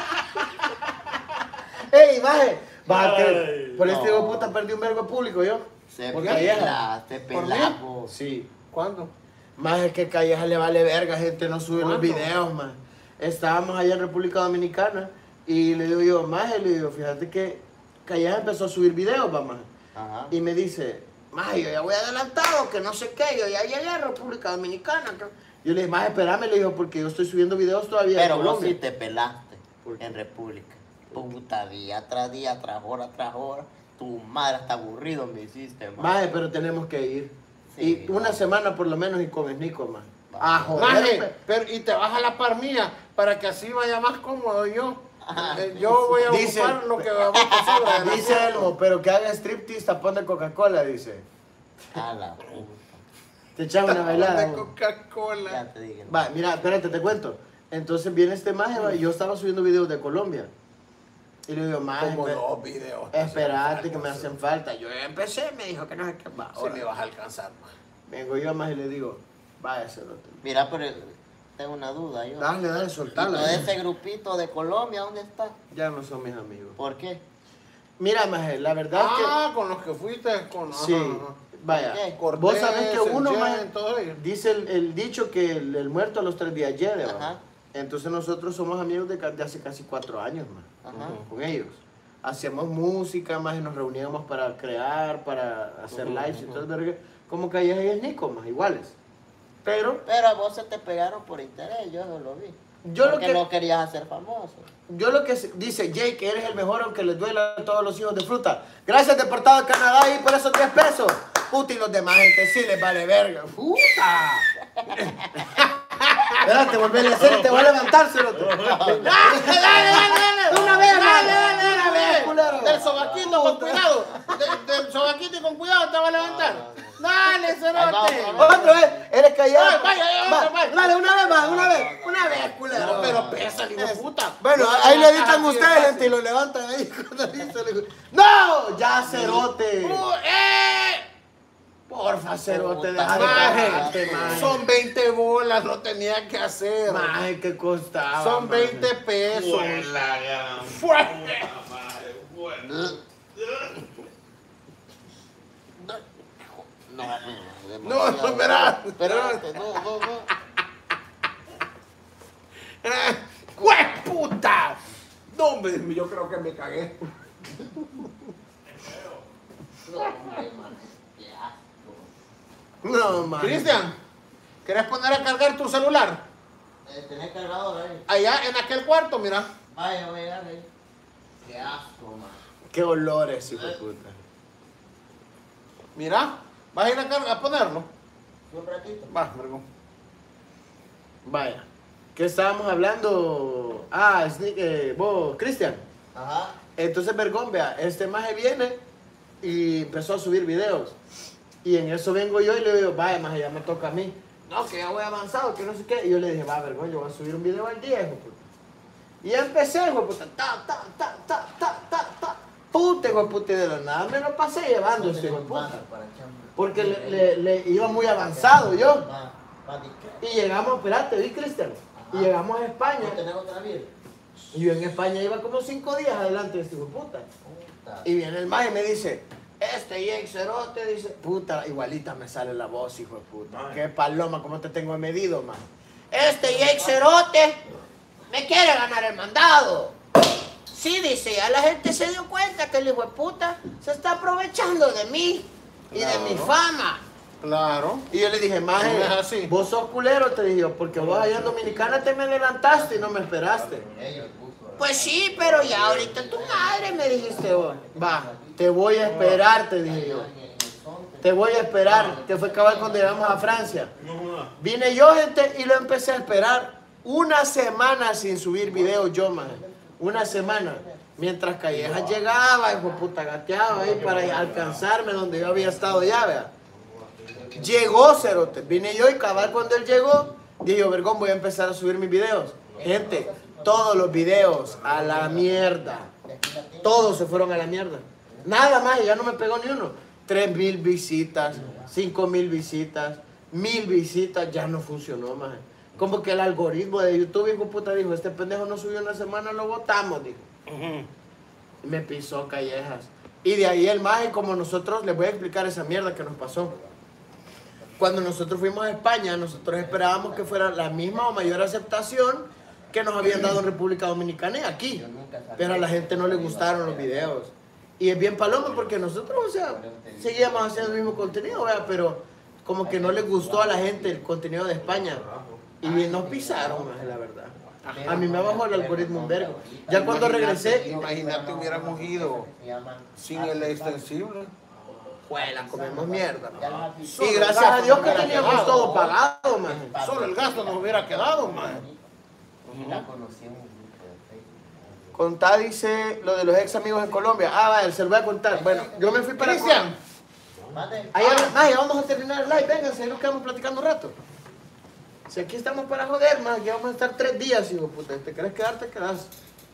Speaker 1: Ey, baje. Baja que.
Speaker 3: Ay,
Speaker 1: Por este
Speaker 5: no.
Speaker 1: hijo de puta perdí un vergo de público yo.
Speaker 5: Se
Speaker 1: Por
Speaker 5: pela,
Speaker 1: Calleja.
Speaker 5: se
Speaker 2: ¿Por
Speaker 5: pela,
Speaker 2: mí?
Speaker 5: vos.
Speaker 1: Sí.
Speaker 2: ¿Cuándo?
Speaker 1: Más es que Calleja le vale verga, gente no sube los
Speaker 2: ¿Cuándo?
Speaker 1: videos, más. Estábamos allá en República Dominicana y le digo yo, más, le digo, fíjate que Calleja empezó a subir videos, va, más.
Speaker 5: Ajá.
Speaker 1: Y me dice, más, yo ya voy adelantado, que no sé qué, yo ya llegué a República Dominicana. que-". Yo le dije, más, espérame, le digo, porque yo estoy subiendo videos todavía
Speaker 5: Pero
Speaker 1: en
Speaker 5: vos
Speaker 1: Colombia.
Speaker 5: sí te pelaste en República. Puta, día tras día, tras hora, tras hora. Tu madre está aburrido me hiciste, man.
Speaker 1: Maje, pero tenemos que ir.
Speaker 5: Sí,
Speaker 1: y una
Speaker 5: maje.
Speaker 1: semana por lo menos y con Nico, más.
Speaker 5: Va.
Speaker 1: Ah, joder.
Speaker 2: Maje,
Speaker 1: pe-
Speaker 2: pero, y te vas a la par mía para que así vaya más cómodo yo. Eh, yo voy a
Speaker 1: Dice-
Speaker 2: ocupar lo que a vos te sobra de la
Speaker 1: Dice
Speaker 2: foto.
Speaker 1: Elmo, pero que haga striptease tapón de Coca-Cola, dice.
Speaker 5: A la puta.
Speaker 1: Te echamos una bailada.
Speaker 2: De
Speaker 1: vos.
Speaker 2: Coca-Cola.
Speaker 5: Ya te dije.
Speaker 1: Va, mira, espérate, te cuento. Entonces viene este maje, va, y yo estaba subiendo videos de Colombia. Y le digo, maje,
Speaker 2: Como
Speaker 1: me-
Speaker 2: dos videos.
Speaker 1: espérate que me hacen falta. Yo ya empecé, me dijo que no sé qué va.
Speaker 2: Si me vas a alcanzar, maje.
Speaker 1: Vengo yo más y le digo, vaya, cerote.
Speaker 5: Mira, pero tengo una duda yo.
Speaker 1: Dale, dale,
Speaker 5: ¿Y
Speaker 1: soltala.
Speaker 5: todo ese grupito de Colombia, dónde está?
Speaker 1: Ya no son mis amigos.
Speaker 5: ¿Por qué?
Speaker 1: Mira, maje, la verdad
Speaker 2: Ah, con los que fuiste, con...
Speaker 1: es que... Sí,
Speaker 2: ajá, ajá.
Speaker 1: vaya.
Speaker 5: ¿Qué?
Speaker 2: Cortés,
Speaker 1: Vos sabés que uno,
Speaker 2: el
Speaker 1: maje,
Speaker 2: Jen, todos ellos.
Speaker 1: dice el, el dicho que el, el muerto a los tres días hiede, ¿va?
Speaker 5: Ajá.
Speaker 1: Entonces nosotros somos amigos de, ca- de hace casi cuatro años, más
Speaker 5: Ajá.
Speaker 1: con ellos. Hacíamos música, más nos reuníamos para crear, para hacer
Speaker 2: Ujú,
Speaker 1: lives y
Speaker 2: ujú.
Speaker 1: todo el verga. Como que ellos y el Nico, más iguales. Pero
Speaker 5: Pero a vos se te pegaron por interés, yo no lo vi.
Speaker 1: yo lo
Speaker 5: Porque
Speaker 1: que...
Speaker 5: no querías hacer famoso.
Speaker 1: Yo lo que se- dice Jake, que eres el mejor aunque les duela a todos los hijos de fruta. Gracias, deportado de Canadá, y por esos diez pesos. Puta, y los demás gente sí les vale verga. ¡Puta! Espérate, volverle a hacer, te voy a levantárselo. Dale, dale, dale, dale. Una vez, dale, dale, dale, una vez, culero.
Speaker 2: Del sobaquito con cuidado. De- del sobaquito y con cuidado te va a levantar. Dale,
Speaker 5: Ahí
Speaker 2: cerote.
Speaker 5: va,
Speaker 1: Otra vez, eres callado.
Speaker 2: Ay, vaya, vaya,
Speaker 1: Va,
Speaker 2: vaya.
Speaker 1: Dale, una vez más, una vez. Una vez, culero.
Speaker 2: No, pero pesa, hijo de puta.
Speaker 1: Bueno,
Speaker 2: No,
Speaker 1: ahí le
Speaker 2: así
Speaker 1: editan
Speaker 2: de
Speaker 1: ustedes,
Speaker 2: fácil.
Speaker 1: gente, y lo levantan ahí. Cuando dice, le digo, ¡no! Ya, cerote.
Speaker 2: Uh, ¡Eh!
Speaker 1: Porfa, cerote,
Speaker 5: Puta
Speaker 1: deja de
Speaker 2: madre.
Speaker 1: cagarte, maje.
Speaker 2: Son veinte bolas, no tenía que hacer.
Speaker 1: Maje, ¿qué costaba?
Speaker 2: Son
Speaker 1: maje?
Speaker 2: veinte pesos.
Speaker 3: Buena, gran
Speaker 2: Fuerte.
Speaker 3: puta madre, buena.
Speaker 5: No,
Speaker 2: No, no, espera.
Speaker 5: Espérate, no, no, no.
Speaker 2: ¡Jue puta! No, hombre, yo creo que me cagué.
Speaker 5: No, hombre, man, qué asco.
Speaker 1: No, maje.
Speaker 2: Cristian, ¿querés poner a cargar tu celular?
Speaker 5: Eh, ¿Tenés cargador ahí?
Speaker 2: Allá en aquel cuarto, mira.
Speaker 5: Vaya, voy a llegar ahí. Qué asco, man.
Speaker 1: Qué olores, hijo de puta.
Speaker 2: Mira, vas a ir a, car- a ponerlo.
Speaker 5: Un ratito.
Speaker 2: Va, vergón.
Speaker 1: Vaya. ¿Qué estábamos hablando? Ah, Sneak, eh, vos, Cristian.
Speaker 5: Ajá.
Speaker 1: Entonces, Vergón, vea, este maje viene y empezó a subir videos. Y en eso vengo yo y le digo, vaya, maje, ya me toca a mí. No, que ya voy avanzado, que no sé qué. Y yo le dije, va, Vergón, yo voy a subir un video al día, hijo de puta. Y ya empecé, hijo de puta, ta, ta, ta, ta, ta, ta, ta. Puta, hijo de puta, y de la nada me lo pasé llevando ese hijo de puta. Porque le, le- le iba muy avanzado yo.
Speaker 5: Va, va, discreto.
Speaker 1: Y llegamos, espérate, vi, Cristian. Y llegamos a España.
Speaker 5: ¿No tenés otra vida?
Speaker 1: Y yo en España iba como cinco días adelante de este hijo de puta.
Speaker 5: Puta.
Speaker 1: Y viene el maje y me dice, este Jake Cerote, dice, puta, igualita me sale la voz, hijo de puta.
Speaker 3: Ay.
Speaker 1: Qué paloma, cómo te tengo medido, man. Este Jake Cerote me quiere ganar el mandado. Sí, dice, ya la gente se dio cuenta que el hijo de puta se está aprovechando de mí y de mi
Speaker 2: Claro.
Speaker 1: fama.
Speaker 2: Claro.
Speaker 1: Y yo le dije, maje,
Speaker 2: No es así.
Speaker 1: vos sos culero, te dije yo, porque vos allá en Dominicana te me adelantaste y no me esperaste.
Speaker 5: Ellos puso.
Speaker 1: Pues sí, pero ya ahorita tu madre me dijiste vos. Va, te voy a esperar, te dije yo. Te voy a esperar, que fue cabal cuando llegamos a Francia.
Speaker 3: No jodas.
Speaker 1: Vine yo, gente, y lo empecé a esperar. Una semana sin subir videos yo, man. Una semana. Mientras Callejas llegaba, hijo de puta, gateaba ahí para alcanzarme donde yo había estado ya, vea. Llegó Cerote, vine yo y cabal cuando él llegó, dije yo, Vergón, voy a empezar a subir mis videos. Gente, todos los videos a la mierda. Todos se fueron a la mierda. Nada más, y ya no me pegó ni uno. Tres mil visitas, cinco mil visitas, mil visitas, ya no funcionó más. Como que el algoritmo de YouTube, hijo de puta, dijo, este pendejo no subió una semana, lo votamos, dijo. Y me pisó Callejas. Y de ahí el maje, como nosotros, les voy a explicar esa mierda que nos pasó. Cuando nosotros fuimos a España, nosotros esperábamos que fuera la misma o mayor aceptación que nos habían dado en República Dominicana y aquí. Pero a la gente no le gustaron los videos. Y es bien paloma porque nosotros, o sea, seguíamos haciendo el mismo contenido, ¿verdad? Pero como que no le gustó a la gente el contenido de España. Y nos pisaron, maje, la verdad. A mí me bajó el algoritmo un vergo. Ya cuando regresé,
Speaker 2: Imagínate, hubiéramos ido
Speaker 5: Se llaman.
Speaker 2: sin el extensible.
Speaker 1: juela, comemos mierda.
Speaker 5: Ya
Speaker 1: man.
Speaker 5: las
Speaker 2: Solo
Speaker 1: Y
Speaker 2: el
Speaker 1: gracias
Speaker 2: gasto
Speaker 1: a Dios
Speaker 2: nos
Speaker 1: que
Speaker 2: hubiera
Speaker 1: teníamos
Speaker 2: quedado.
Speaker 1: todo pagado, man.
Speaker 2: Solo el gasto nos hubiera quedado, man.
Speaker 5: Y la conocí en un grupo de Facebook.
Speaker 1: Contá, dice lo de los ex amigos en Colombia. Ah, vaya, se lo voy a contar. Bueno, yo me fui para
Speaker 2: Cristian,
Speaker 5: Mande.
Speaker 1: Ahí ya vamos a terminar el live, vénganse, ahí nos quedamos platicando un rato. Si aquí estamos para joder, más, que vamos a estar tres días, hijo de puta. ¿Te querés quedar, te quedas?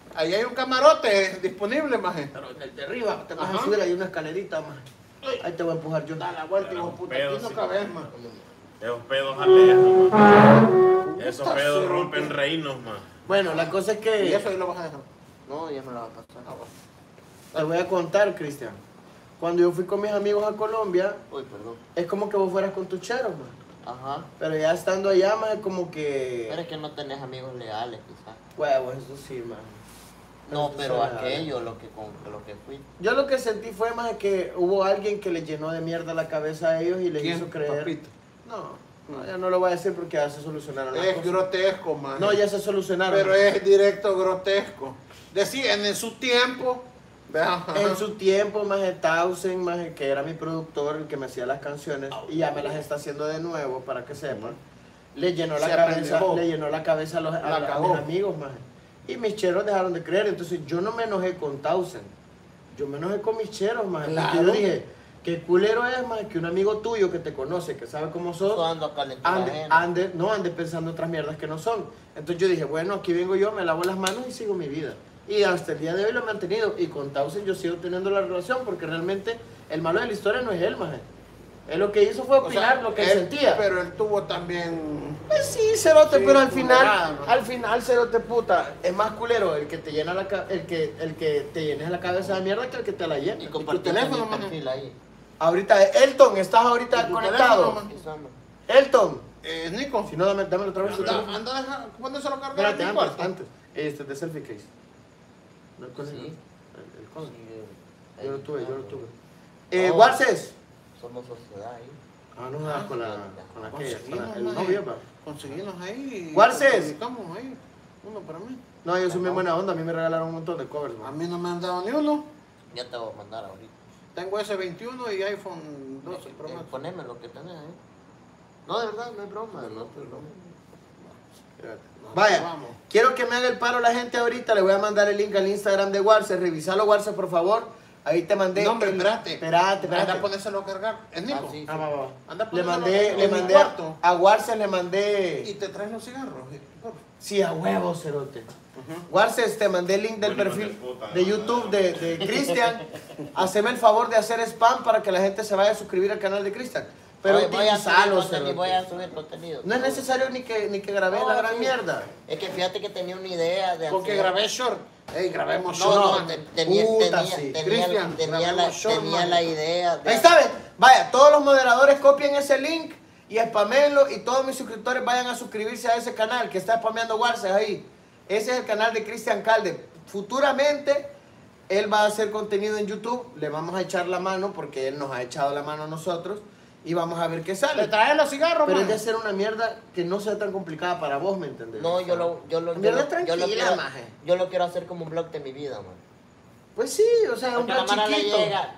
Speaker 2: ahí hay un camarote disponible, maje.
Speaker 1: Pero el de arriba, te vas
Speaker 2: Ajá.
Speaker 1: a subir, hay una escalerita, maje. Ahí te voy a empujar yo.
Speaker 2: Da la vuelta,
Speaker 3: Pero
Speaker 2: hijo de puta,
Speaker 3: pedo,
Speaker 2: aquí no
Speaker 3: sí.
Speaker 2: cabes, maje.
Speaker 3: Esos pedos alejan, man. Esos
Speaker 2: Puta
Speaker 3: pedos
Speaker 2: cerote.
Speaker 3: rompen reinos, man.
Speaker 1: Bueno, la cosa es
Speaker 2: Y
Speaker 1: que
Speaker 2: eso ahí lo vas a dejar.
Speaker 5: No, ya me la va a pasar.
Speaker 2: Ah, bueno.
Speaker 1: te voy a contar, Cristian. Cuando yo fui con mis amigos a Colombia,
Speaker 5: Uy, perdón.
Speaker 1: es como que vos fueras con tus cheros, man.
Speaker 5: Ajá.
Speaker 1: Pero ya estando allá, más es como
Speaker 5: Pero
Speaker 1: que...
Speaker 5: es que no tenés amigos leales, quizás.
Speaker 1: Huevos, eso sí, man.
Speaker 5: No,
Speaker 1: Eso
Speaker 5: pero
Speaker 1: sí, leales.
Speaker 5: aquello, lo que, con, lo que fui.
Speaker 1: Yo lo que sentí fue más que hubo alguien que le llenó de mierda la cabeza a ellos y les
Speaker 2: ¿Quién?
Speaker 1: hizo creer...
Speaker 2: Papito.
Speaker 1: No, no, ya no lo voy a decir porque ya se solucionaron las
Speaker 2: Es
Speaker 1: cosas.
Speaker 2: grotesco, maje.
Speaker 1: No, ya se solucionaron.
Speaker 2: Pero es directo grotesco. Decían en su tiempo. Vea,
Speaker 1: En su tiempo, más Tausen, más que era mi productor, el que me hacía las canciones, y ya me las está haciendo de nuevo, para que sepan. Le llenó la
Speaker 2: Se
Speaker 1: cabeza,
Speaker 2: apendejó.
Speaker 1: le llenó la cabeza a, los, a,
Speaker 2: La
Speaker 1: a
Speaker 2: cagó.
Speaker 1: mis amigos, más. Y mis cheros dejaron de creer. Entonces yo no me enojé con Tausen. Yo me enojé con mis cheros, más. Porque
Speaker 2: Claro.
Speaker 1: yo dije, qué culero es, más, que un amigo tuyo que te conoce, que sabe cómo sos,
Speaker 5: Yo ando a calentar
Speaker 1: ande,
Speaker 5: ajena.
Speaker 1: ande, no ande pensando otras mierdas que no son. Entonces yo dije, bueno, aquí vengo yo, me lavo las manos y sigo mi vida. Y hasta el día de hoy lo he mantenido. Y con Tausen yo sigo teniendo la relación porque realmente el malo de la historia no es él, maje. Él lo que hizo fue
Speaker 2: o
Speaker 1: opinar
Speaker 2: sea,
Speaker 1: lo que él, sentía.
Speaker 2: Pero él tuvo también.
Speaker 1: Pues sí, cerote,
Speaker 2: Sí,
Speaker 1: pero al
Speaker 2: culerada,
Speaker 1: final,
Speaker 2: ¿no?
Speaker 1: al final, cerote puta, es más culero el que te llena la ca- el que el que te llenes la cabeza de mierda que el que te la llena.
Speaker 5: Y compartiste
Speaker 2: teléfono,
Speaker 5: mi
Speaker 2: mano?
Speaker 5: perfil ahí.
Speaker 1: Ahorita, Elton, ¿estás ahorita
Speaker 2: ¿Y tu
Speaker 1: conectado?
Speaker 2: teléfono, mano?
Speaker 5: Eso ando.
Speaker 1: Elton,
Speaker 2: Eh, Nico.
Speaker 1: si no, dame, dámelo otra vez. tu
Speaker 2: Anda,
Speaker 1: teléfono.
Speaker 2: anda, deja, ¿cuándo se lo cargas?
Speaker 1: Espérate,
Speaker 2: en mi
Speaker 1: antes,
Speaker 2: cuarto?
Speaker 1: antes. Este, de selfie case. No el código.
Speaker 5: Sí.
Speaker 1: El, el código.
Speaker 5: Sí,
Speaker 1: Yo lo
Speaker 5: ahí
Speaker 1: tuve, yo lo
Speaker 5: ando.
Speaker 1: tuve. Eh,
Speaker 5: Oh.
Speaker 1: Warces.
Speaker 5: Somos sociedad ahí.
Speaker 1: Ah, no jodas con la, con aquella, con la, el
Speaker 2: Conseguimos,
Speaker 1: novio,
Speaker 2: maje.
Speaker 1: pa.
Speaker 2: Conseguimos ahí.
Speaker 1: Guarces.
Speaker 2: Publicamos ahí. Uno para mí.
Speaker 1: No, yo soy muy buena onda, a mí me regalaron un montón de covers,
Speaker 2: A
Speaker 1: man.
Speaker 2: mí no me han dado ni uno.
Speaker 5: Ya te voy a mandar ahorita.
Speaker 2: Tengo ese veintiuno y iPhone doce Pro
Speaker 5: Eh,
Speaker 2: Max.
Speaker 5: Poneme lo que tenés ahí. No, de verdad, no es broma. No, es broma.
Speaker 1: Espérate.
Speaker 2: No,
Speaker 1: Vaya,
Speaker 2: vamos.
Speaker 1: quiero que me haga el paro la gente ahorita, le voy a mandar el link al Instagram de Warces, revisalo Warces por favor. Ahí te mandé.
Speaker 2: No, hombre,
Speaker 1: el-
Speaker 2: espérate.
Speaker 1: Espérate, espérate.
Speaker 2: Anda a ponérselo a cargar. Es Nico.
Speaker 5: Ah, sí.
Speaker 1: Ah, va, va, va.
Speaker 2: Anda a
Speaker 1: Le
Speaker 2: ponérselo
Speaker 1: mandé,
Speaker 2: en
Speaker 1: le
Speaker 2: mi
Speaker 1: mandé
Speaker 2: cuarto.
Speaker 1: a Warces, le
Speaker 2: Y
Speaker 1: mandé.
Speaker 2: te traes los cigarros. eh, por-
Speaker 1: Sí, a huevos, cerote.
Speaker 2: Ujú.
Speaker 1: Warces, te mandé el link del
Speaker 3: Bueno,
Speaker 1: perfil
Speaker 3: hijo de puta,
Speaker 1: de
Speaker 3: no,
Speaker 1: YouTube
Speaker 3: no,
Speaker 1: de, de Cristian. Haceme el favor de hacer spam para que la gente se vaya a suscribir al canal de Cristian. Pero
Speaker 5: Oye, voy a subir
Speaker 1: utilizalo,
Speaker 5: contenido,
Speaker 1: cerote.
Speaker 5: voy a subir contenido.
Speaker 1: No es necesario ni que, ni que grabé
Speaker 5: No,
Speaker 1: la gran
Speaker 5: sí.
Speaker 1: mierda.
Speaker 5: Es que fíjate que tenía una idea de
Speaker 2: Porque
Speaker 5: hacer-
Speaker 2: grabé short. Ey, grabemos
Speaker 5: No,
Speaker 2: short.
Speaker 5: no,
Speaker 2: maje.
Speaker 5: te- tenía,
Speaker 1: Puta,
Speaker 5: tenía,
Speaker 1: sí.
Speaker 5: tenía,
Speaker 2: Cristian,
Speaker 5: tenía la,
Speaker 2: grabemos short,
Speaker 5: tenía
Speaker 2: man.
Speaker 5: la idea de
Speaker 1: Ahí está, ¿ven? Vaya, todos los moderadores copien ese link y spamenlo y todos mis suscriptores vayan a suscribirse a ese canal que está spameando Warces ahí. Ese es el canal de Cristian Calde. Futuramente él va a hacer contenido en YouTube, le vamos a echar la mano porque él nos ha echado la mano a nosotros y vamos a ver qué
Speaker 2: Le
Speaker 1: sale.
Speaker 2: traes los cigarros,
Speaker 1: Pero es de
Speaker 2: maje.
Speaker 1: hacer una mierda que no sea tan complicada para vos, ¿me entendés?
Speaker 5: No, yo lo, yo lo, yo
Speaker 1: Mierda
Speaker 5: lo, yo lo
Speaker 1: tranquila,
Speaker 5: quiero,
Speaker 1: maje.
Speaker 5: yo lo quiero hacer como un blog de mi vida, man.
Speaker 1: Pues sí, o sea, un
Speaker 5: Porque la
Speaker 1: plan
Speaker 5: Mara le
Speaker 1: chiquito.
Speaker 5: llega.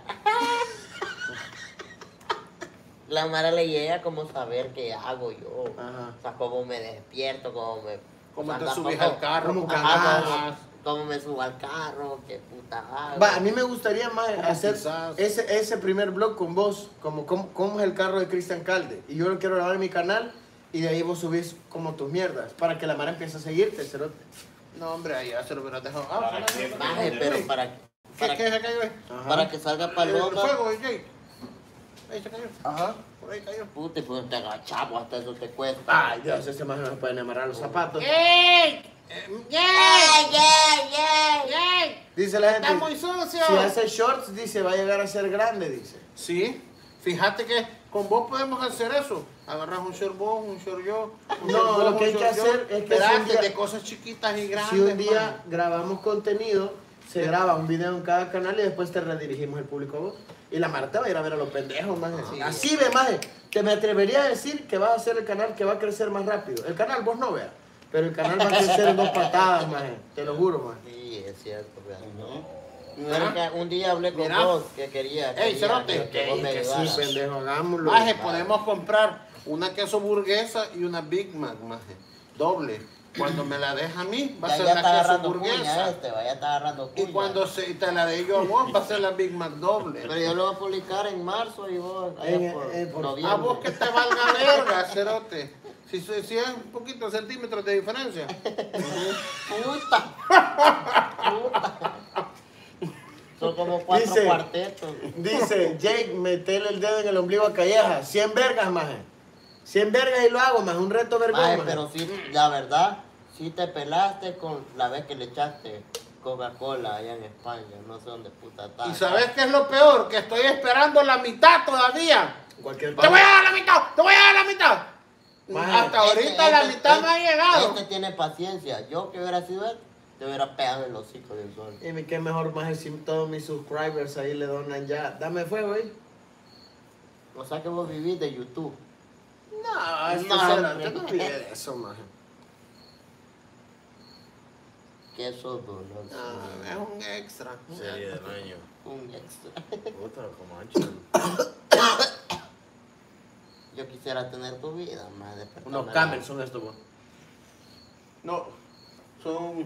Speaker 5: La Mara le llega como saber qué hago yo.
Speaker 1: Ajá.
Speaker 5: O sea, cómo me despierto, cómo me.
Speaker 2: Cómo
Speaker 5: o sea,
Speaker 2: te
Speaker 5: anda-
Speaker 2: subes
Speaker 5: cómo-
Speaker 2: al carro,
Speaker 1: cómo
Speaker 2: cómo
Speaker 1: cagas.
Speaker 2: cagas.
Speaker 5: Cómo me subo al carro, qué puta hago.
Speaker 1: Va, a mí me gustaría más
Speaker 2: ¿Cómo
Speaker 1: hacer
Speaker 2: quizás?
Speaker 1: ese, ese primer blog con vos, como cómo, cómo es el carro de Cristian Calde. Y yo lo quiero grabar en mi canal y de ahí vos subís como tus mierdas, para que la mara empiece a seguirte, cerote.
Speaker 2: No, hombre, ahí ya se lo hubieras dejado. Ah,
Speaker 3: ¿Para
Speaker 2: ojalá.
Speaker 3: qué?
Speaker 5: Maje, pero para,
Speaker 2: ¿Qué,
Speaker 5: para,
Speaker 2: qué se cayó ahí?
Speaker 1: Ajá.
Speaker 5: para que salga
Speaker 2: El
Speaker 5: paloma.
Speaker 2: fuego, Jake. Ahí se cayó.
Speaker 1: Ajá.
Speaker 2: Por ahí cayó.
Speaker 5: Puta, y pues te agachamos, hasta eso te cuesta.
Speaker 1: Ay, Dios, ese más no se pueden amarrar los zapatos.
Speaker 2: ¡Ey!
Speaker 5: ¡Yeah, yeah, yeah, yeah!
Speaker 1: Dice la gente,
Speaker 2: ¡Está muy sucio!
Speaker 1: si hace shorts, dice, va a llegar a ser grande, dice.
Speaker 2: Sí, fíjate que con vos podemos hacer eso. Agarras un short vos, un short yo. un
Speaker 1: No,
Speaker 2: short vos,
Speaker 1: lo que
Speaker 2: un
Speaker 1: hay que
Speaker 2: short yo.
Speaker 1: hacer es que
Speaker 2: Espérate,
Speaker 1: si un día-
Speaker 2: de cosas chiquitas y grandes.
Speaker 1: Si un día
Speaker 2: man.
Speaker 1: grabamos contenido, se graba un video en cada canal y después te redirigimos el público a vos. Y la Marta va a ir a ver a los pendejos, maje.
Speaker 2: Sí.
Speaker 1: Así ve, maje. Te me atrevería a decir que vas a ser el canal que va a crecer más rápido. El canal vos no veas, pero el canal va a crecer en dos patadas, maje. Te lo juro, maje.
Speaker 5: Sí, es cierto, real.
Speaker 2: Mira.
Speaker 5: Pero que un día hablé con
Speaker 2: Mira.
Speaker 5: vos que quería,
Speaker 2: Ey,
Speaker 5: quería
Speaker 2: cerote.
Speaker 5: que vos me
Speaker 1: Que sí,
Speaker 5: ayudaras.
Speaker 1: pendejo, hagámoslo.
Speaker 2: Maje, podemos comprar una queso burguesa y una Big Mac, maje. Doble. Cuando me la deja a mí, va a
Speaker 5: Ya,
Speaker 2: ser
Speaker 5: ya
Speaker 2: la
Speaker 5: está
Speaker 2: queso
Speaker 5: agarrando cuña
Speaker 2: burguesa.
Speaker 5: este, va, ya está agarrando
Speaker 2: Y
Speaker 5: cuña.
Speaker 2: cuando se, te la dé yo a vos, va a ser la Big Mac doble.
Speaker 5: Pero yo lo voy a publicar en marzo y vos allá
Speaker 1: En-
Speaker 5: por
Speaker 1: eh, por-
Speaker 5: noviembre.
Speaker 2: A vos que te valga verga, cerote. Si, si, si es un poquito centímetros de diferencia.
Speaker 5: Puta. Puta. Son como cuatro
Speaker 1: Dice-
Speaker 5: cuartetos.
Speaker 1: Dice, Jake, metele el dedo en el ombligo a Calleja. cien vergas, maje. cien vergas y lo hago, maje. Un reto vergón,
Speaker 5: Ay,
Speaker 1: maje.
Speaker 5: pero sí, la verdad, sí te pelaste con la vez que le echaste Coca-Cola allá en España. No sé dónde puta está.
Speaker 2: ¿Y sabes qué es lo peor? Que estoy esperando la mitad todavía.
Speaker 1: Cualquier
Speaker 2: ¡Te voy a dar la mitad! ¡Te voy a dar la mitad!
Speaker 1: Maje,
Speaker 2: Hasta ahorita la mitad no ha llegado.
Speaker 5: Este tiene paciencia. Yo que hubiera sido él, te hubiera pegado en los hocico del sol.
Speaker 1: Y mi- qué mejor, maje, si todos mis subscribers ahí le donan ya. Dame fuego, ¿eh?
Speaker 5: O sea que vos vivís de YouTube.
Speaker 1: No, es que
Speaker 5: No,
Speaker 1: cero,
Speaker 5: hombre.
Speaker 1: yo no olvidé de eso, maje.
Speaker 5: Que eso es dolor.
Speaker 2: No, es un extra.
Speaker 3: Serie del año.
Speaker 5: Un extra.
Speaker 3: Puta, como ancho.
Speaker 5: Yo quisiera tener tu vida, madre.
Speaker 1: Unos camels son estos, vos.
Speaker 2: No, son...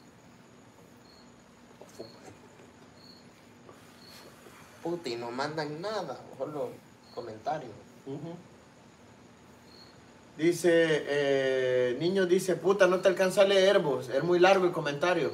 Speaker 5: Puta, y no mandan nada, solo comentarios.
Speaker 1: Dice, eh, niño dice, puta, no te alcanza a leer vos, es muy largo el comentario.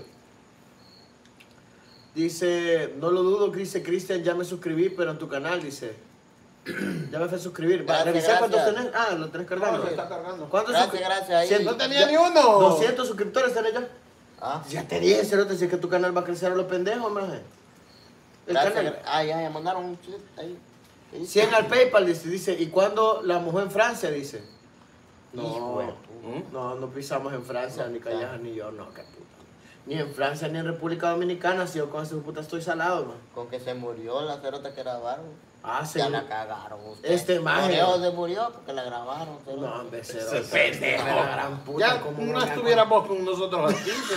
Speaker 1: Dice, no lo dudo, dice Cristian, ya me suscribí, pero en tu canal, dice. Ya me fue a suscribir. Va,
Speaker 5: Gracias,
Speaker 1: revisá cuántos
Speaker 5: gracias.
Speaker 1: tenés. Ah, lo tenés cargando.
Speaker 2: No, se está cargando.
Speaker 1: ¿Cuántos
Speaker 5: Gracias,
Speaker 1: suscri-
Speaker 5: gracias, ahí.
Speaker 1: Cien-
Speaker 2: No tenía
Speaker 1: ya-
Speaker 2: ni uno.
Speaker 1: doscientos suscriptores tenés ya.
Speaker 5: Ah,
Speaker 1: Ya te dije, cerote, si es que tu canal va a crecer a los pendejos, maje. El
Speaker 5: gracias.
Speaker 1: canal.
Speaker 5: gra- Ah, ya, ya mandaron un chiste ahí. ¿Qué dice?
Speaker 1: cien al PayPal, dice, dice. ¿Y cuándo la mujer en Francia? Dice.
Speaker 5: Hijo de
Speaker 1: No,
Speaker 5: puta.
Speaker 1: no, no pisamos en Francia,
Speaker 5: No,
Speaker 1: ni
Speaker 5: claro.
Speaker 1: Calleja, ni yo, no, qué puta. Ni en Francia, ni en República Dominicana, si yo con ese puta estoy salado, man.
Speaker 5: Con que se murió la cerota que grabaron.
Speaker 1: Ah, sí.
Speaker 5: Ya la cagaron ustedes.
Speaker 1: Este maje.
Speaker 5: Por eso se murió porque la grabaron. cerota.
Speaker 1: No, hombre, cero.
Speaker 3: Ese
Speaker 1: pendejo. La gran puta,
Speaker 2: Ya
Speaker 1: como
Speaker 2: no
Speaker 1: me
Speaker 2: estuviéramos con nosotros aquí, pero...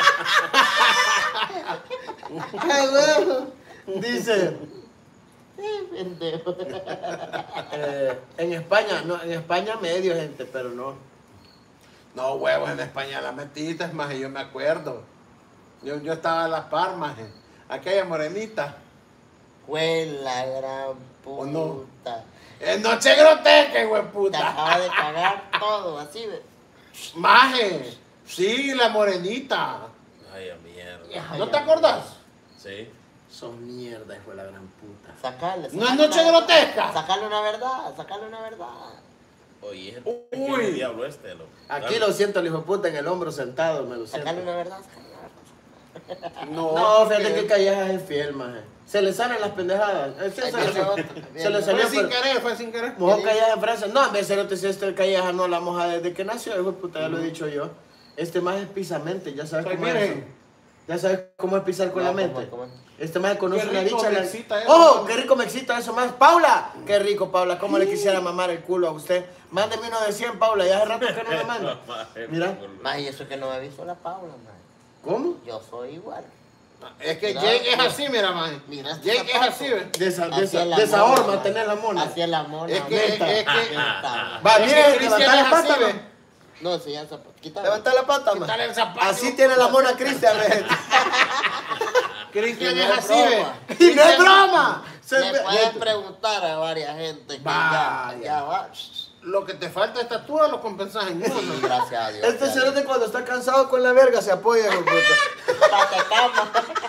Speaker 1: Ay, güey. Dice,
Speaker 5: Sí, pendejo.
Speaker 1: eh, en España, no, en España medio, gente, pero no.
Speaker 2: No, huevos, en España la metiste, maje, yo me acuerdo. Yo, yo estaba a la par, maje. Aquella morenita.
Speaker 5: Fue la gran
Speaker 2: ¿O no?
Speaker 5: puta.
Speaker 2: Es noche grotesca, güey,
Speaker 5: Te
Speaker 2: puta.
Speaker 5: acaba de cagar todo, así, ve.
Speaker 2: Maje. Sí, la morenita.
Speaker 3: Ay, a mierda.
Speaker 5: Ya,
Speaker 2: ¿No
Speaker 5: ya,
Speaker 2: te acordás?
Speaker 3: Sí.
Speaker 1: Son mierda, hijo de la gran puta.
Speaker 5: Sacarle.
Speaker 2: ¿No es noche grotesca?
Speaker 5: Sacarle una verdad, sacarle una verdad.
Speaker 3: Oye, el
Speaker 2: Uy.
Speaker 3: pequeño diablo este, loco.
Speaker 1: Aquí lo siento, el hijo de puta, en el hombro sentado, me lo siento.
Speaker 5: Sacarle una verdad, sacarle una verdad.
Speaker 2: No,
Speaker 1: No, fíjate
Speaker 2: porque
Speaker 1: que Callejas es fiel, maje. Se le salen las pendejadas. Es que
Speaker 5: Ay,
Speaker 1: se,
Speaker 5: ese
Speaker 1: le,
Speaker 5: otro
Speaker 1: se
Speaker 5: también,
Speaker 1: le
Speaker 5: ¿no?
Speaker 1: salió
Speaker 2: Fue sin
Speaker 1: por...
Speaker 2: querer, fue sin querer.
Speaker 1: Mojó Callejas en Francia. No, en vez de ser si este Callejas no la moja desde que nació, hijo de puta, ya lo he dicho yo. Este más es pisamente, ya sabes
Speaker 2: Soy
Speaker 1: cómo es
Speaker 2: virgen.
Speaker 1: eso. Ya sabes cómo es pisar con
Speaker 5: No,
Speaker 1: la mente.
Speaker 5: ¿cómo, cómo?
Speaker 1: Este más conoce
Speaker 2: Qué
Speaker 1: una
Speaker 2: rico
Speaker 1: dicha.
Speaker 2: me
Speaker 1: la-
Speaker 2: excita eso,
Speaker 1: ¡Oh!
Speaker 2: mano.
Speaker 1: ¡Qué rico me excita eso más! ¡Paula! ¡Qué rico, Paula! ¿Cómo le quisiera mamar el culo a usted? Mándeme uno de cien, Paula. Ya hace rato que no me manda. Mira.
Speaker 5: Más, y eso que no me visto la Paula, man.
Speaker 1: ¿Cómo?
Speaker 5: Yo soy igual.
Speaker 2: Es que
Speaker 5: Mira,
Speaker 2: Jake es
Speaker 5: mira.
Speaker 2: así, mira, maje.
Speaker 5: Mira este
Speaker 2: Jake es
Speaker 5: zapato.
Speaker 2: así, ve.
Speaker 1: De esa, de
Speaker 5: Así
Speaker 1: esa,
Speaker 5: es la
Speaker 1: de esa
Speaker 5: mona,
Speaker 1: horma,
Speaker 5: man.
Speaker 1: tener la mona.
Speaker 5: Así es la mona.
Speaker 2: Es que,
Speaker 5: man.
Speaker 2: es, es que...
Speaker 5: Neta,
Speaker 1: Va,
Speaker 2: Es
Speaker 1: mire,
Speaker 2: que Cristian
Speaker 1: levanta la
Speaker 2: es así,
Speaker 1: pata,
Speaker 2: ve.
Speaker 1: man.
Speaker 5: No, si ya el zapato. Quítalo.
Speaker 1: Levanta la pata, man.
Speaker 2: Quítale el zapato.
Speaker 1: Así tiene la mona Cristian, ve.
Speaker 2: Cristian
Speaker 5: Que
Speaker 2: es
Speaker 5: no es
Speaker 2: así, ve.
Speaker 5: broma.
Speaker 1: ¡Y no es broma! Se
Speaker 5: Le
Speaker 1: ve-
Speaker 5: puedes preguntar a varias gente que ya,
Speaker 1: Vaya.
Speaker 5: ya va.
Speaker 2: Lo que te falta de estatura lo compensas en
Speaker 5: Sí,
Speaker 2: uno.
Speaker 5: gracias a Dios.
Speaker 1: Este
Speaker 5: ya.
Speaker 1: cerote cuando está cansado con la verga se apoya, hijo de puta.
Speaker 5: Pa' que cama.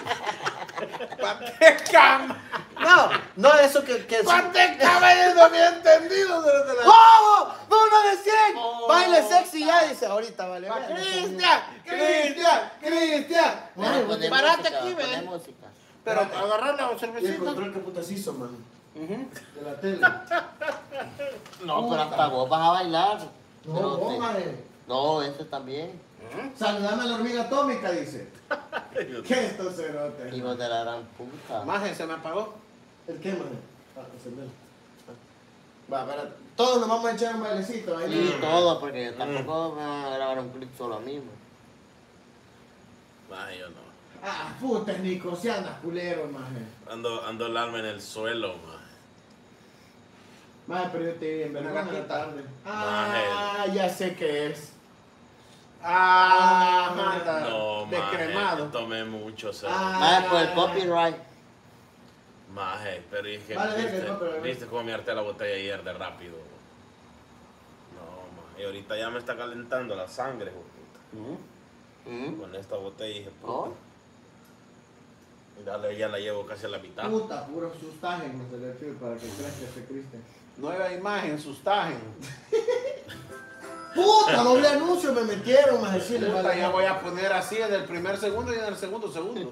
Speaker 2: ¡Patecam!
Speaker 1: No, no eso que... que
Speaker 2: ¡Patecam! Yo no había entendido de de la...
Speaker 1: ¡Oh! ¡Uno de cien!
Speaker 5: Oh.
Speaker 1: Baile sexy ya, dice ahorita, vale.
Speaker 2: Pa'
Speaker 1: verga,
Speaker 2: ¡Cristian! ¡Cristian! ¡Cristian!
Speaker 5: Bueno, poné
Speaker 2: Parate
Speaker 5: música,
Speaker 2: aquí,
Speaker 5: poné
Speaker 2: ve.
Speaker 5: música.
Speaker 2: Pero agarrar la
Speaker 1: Y el
Speaker 2: cervecita.
Speaker 1: control que putas hizo, man.
Speaker 2: Ujú.
Speaker 1: De la tele.
Speaker 5: No, pero hasta vos vas a bailar.
Speaker 1: No,
Speaker 5: Pero
Speaker 1: vos,
Speaker 5: te-
Speaker 1: maje.
Speaker 5: No, ese también.
Speaker 1: Saludame a la hormiga atómica, dice. ¿Qué es esto, cerote?
Speaker 5: Hijo de la gran puta.
Speaker 2: Maje, se me apagó.
Speaker 1: ¿El qué, maje? Ah, encendelo. Va, espérate. Todos nos vamos a echar un bailecito ahí.
Speaker 5: Sí, todo, porque tampoco me van a grabar un clip solo a mí, man.
Speaker 3: Ay, yo no.
Speaker 1: Ah, puta, Nico, si andas culero, maje.
Speaker 3: Ando, ando el alma en el suelo, man.
Speaker 1: Maje, pero yo te vi en
Speaker 2: Una
Speaker 1: verdad en la
Speaker 2: gatita.
Speaker 1: tarde. Ah, ya sé qué es.
Speaker 2: Ah, manda.
Speaker 3: No,
Speaker 2: Descremado.
Speaker 3: maje, tomé mucho, o sea,
Speaker 1: Ah.
Speaker 5: Más por el copyright.
Speaker 3: maje, pero es que,
Speaker 1: Vale,
Speaker 3: viste,
Speaker 1: verga, no, pero-
Speaker 3: viste cómo me harté la botella ayer de rápido. No, Y ahorita ya me está calentando la sangre, hijo de puta.
Speaker 2: ¿Mm?
Speaker 3: Con esta botella, hijo de puta.
Speaker 5: ¿Oh?
Speaker 3: Dale, ya la llevo casi a la mitad.
Speaker 1: Puta, puro sustaje no se le pide para que crezca ese Cristian.
Speaker 2: Nueva imagen, sustagen.
Speaker 1: Puta, doble anuncio me metieron, más decirle.
Speaker 2: Puta, ya voy a poner así en el primer segundo y en el segundo segundo.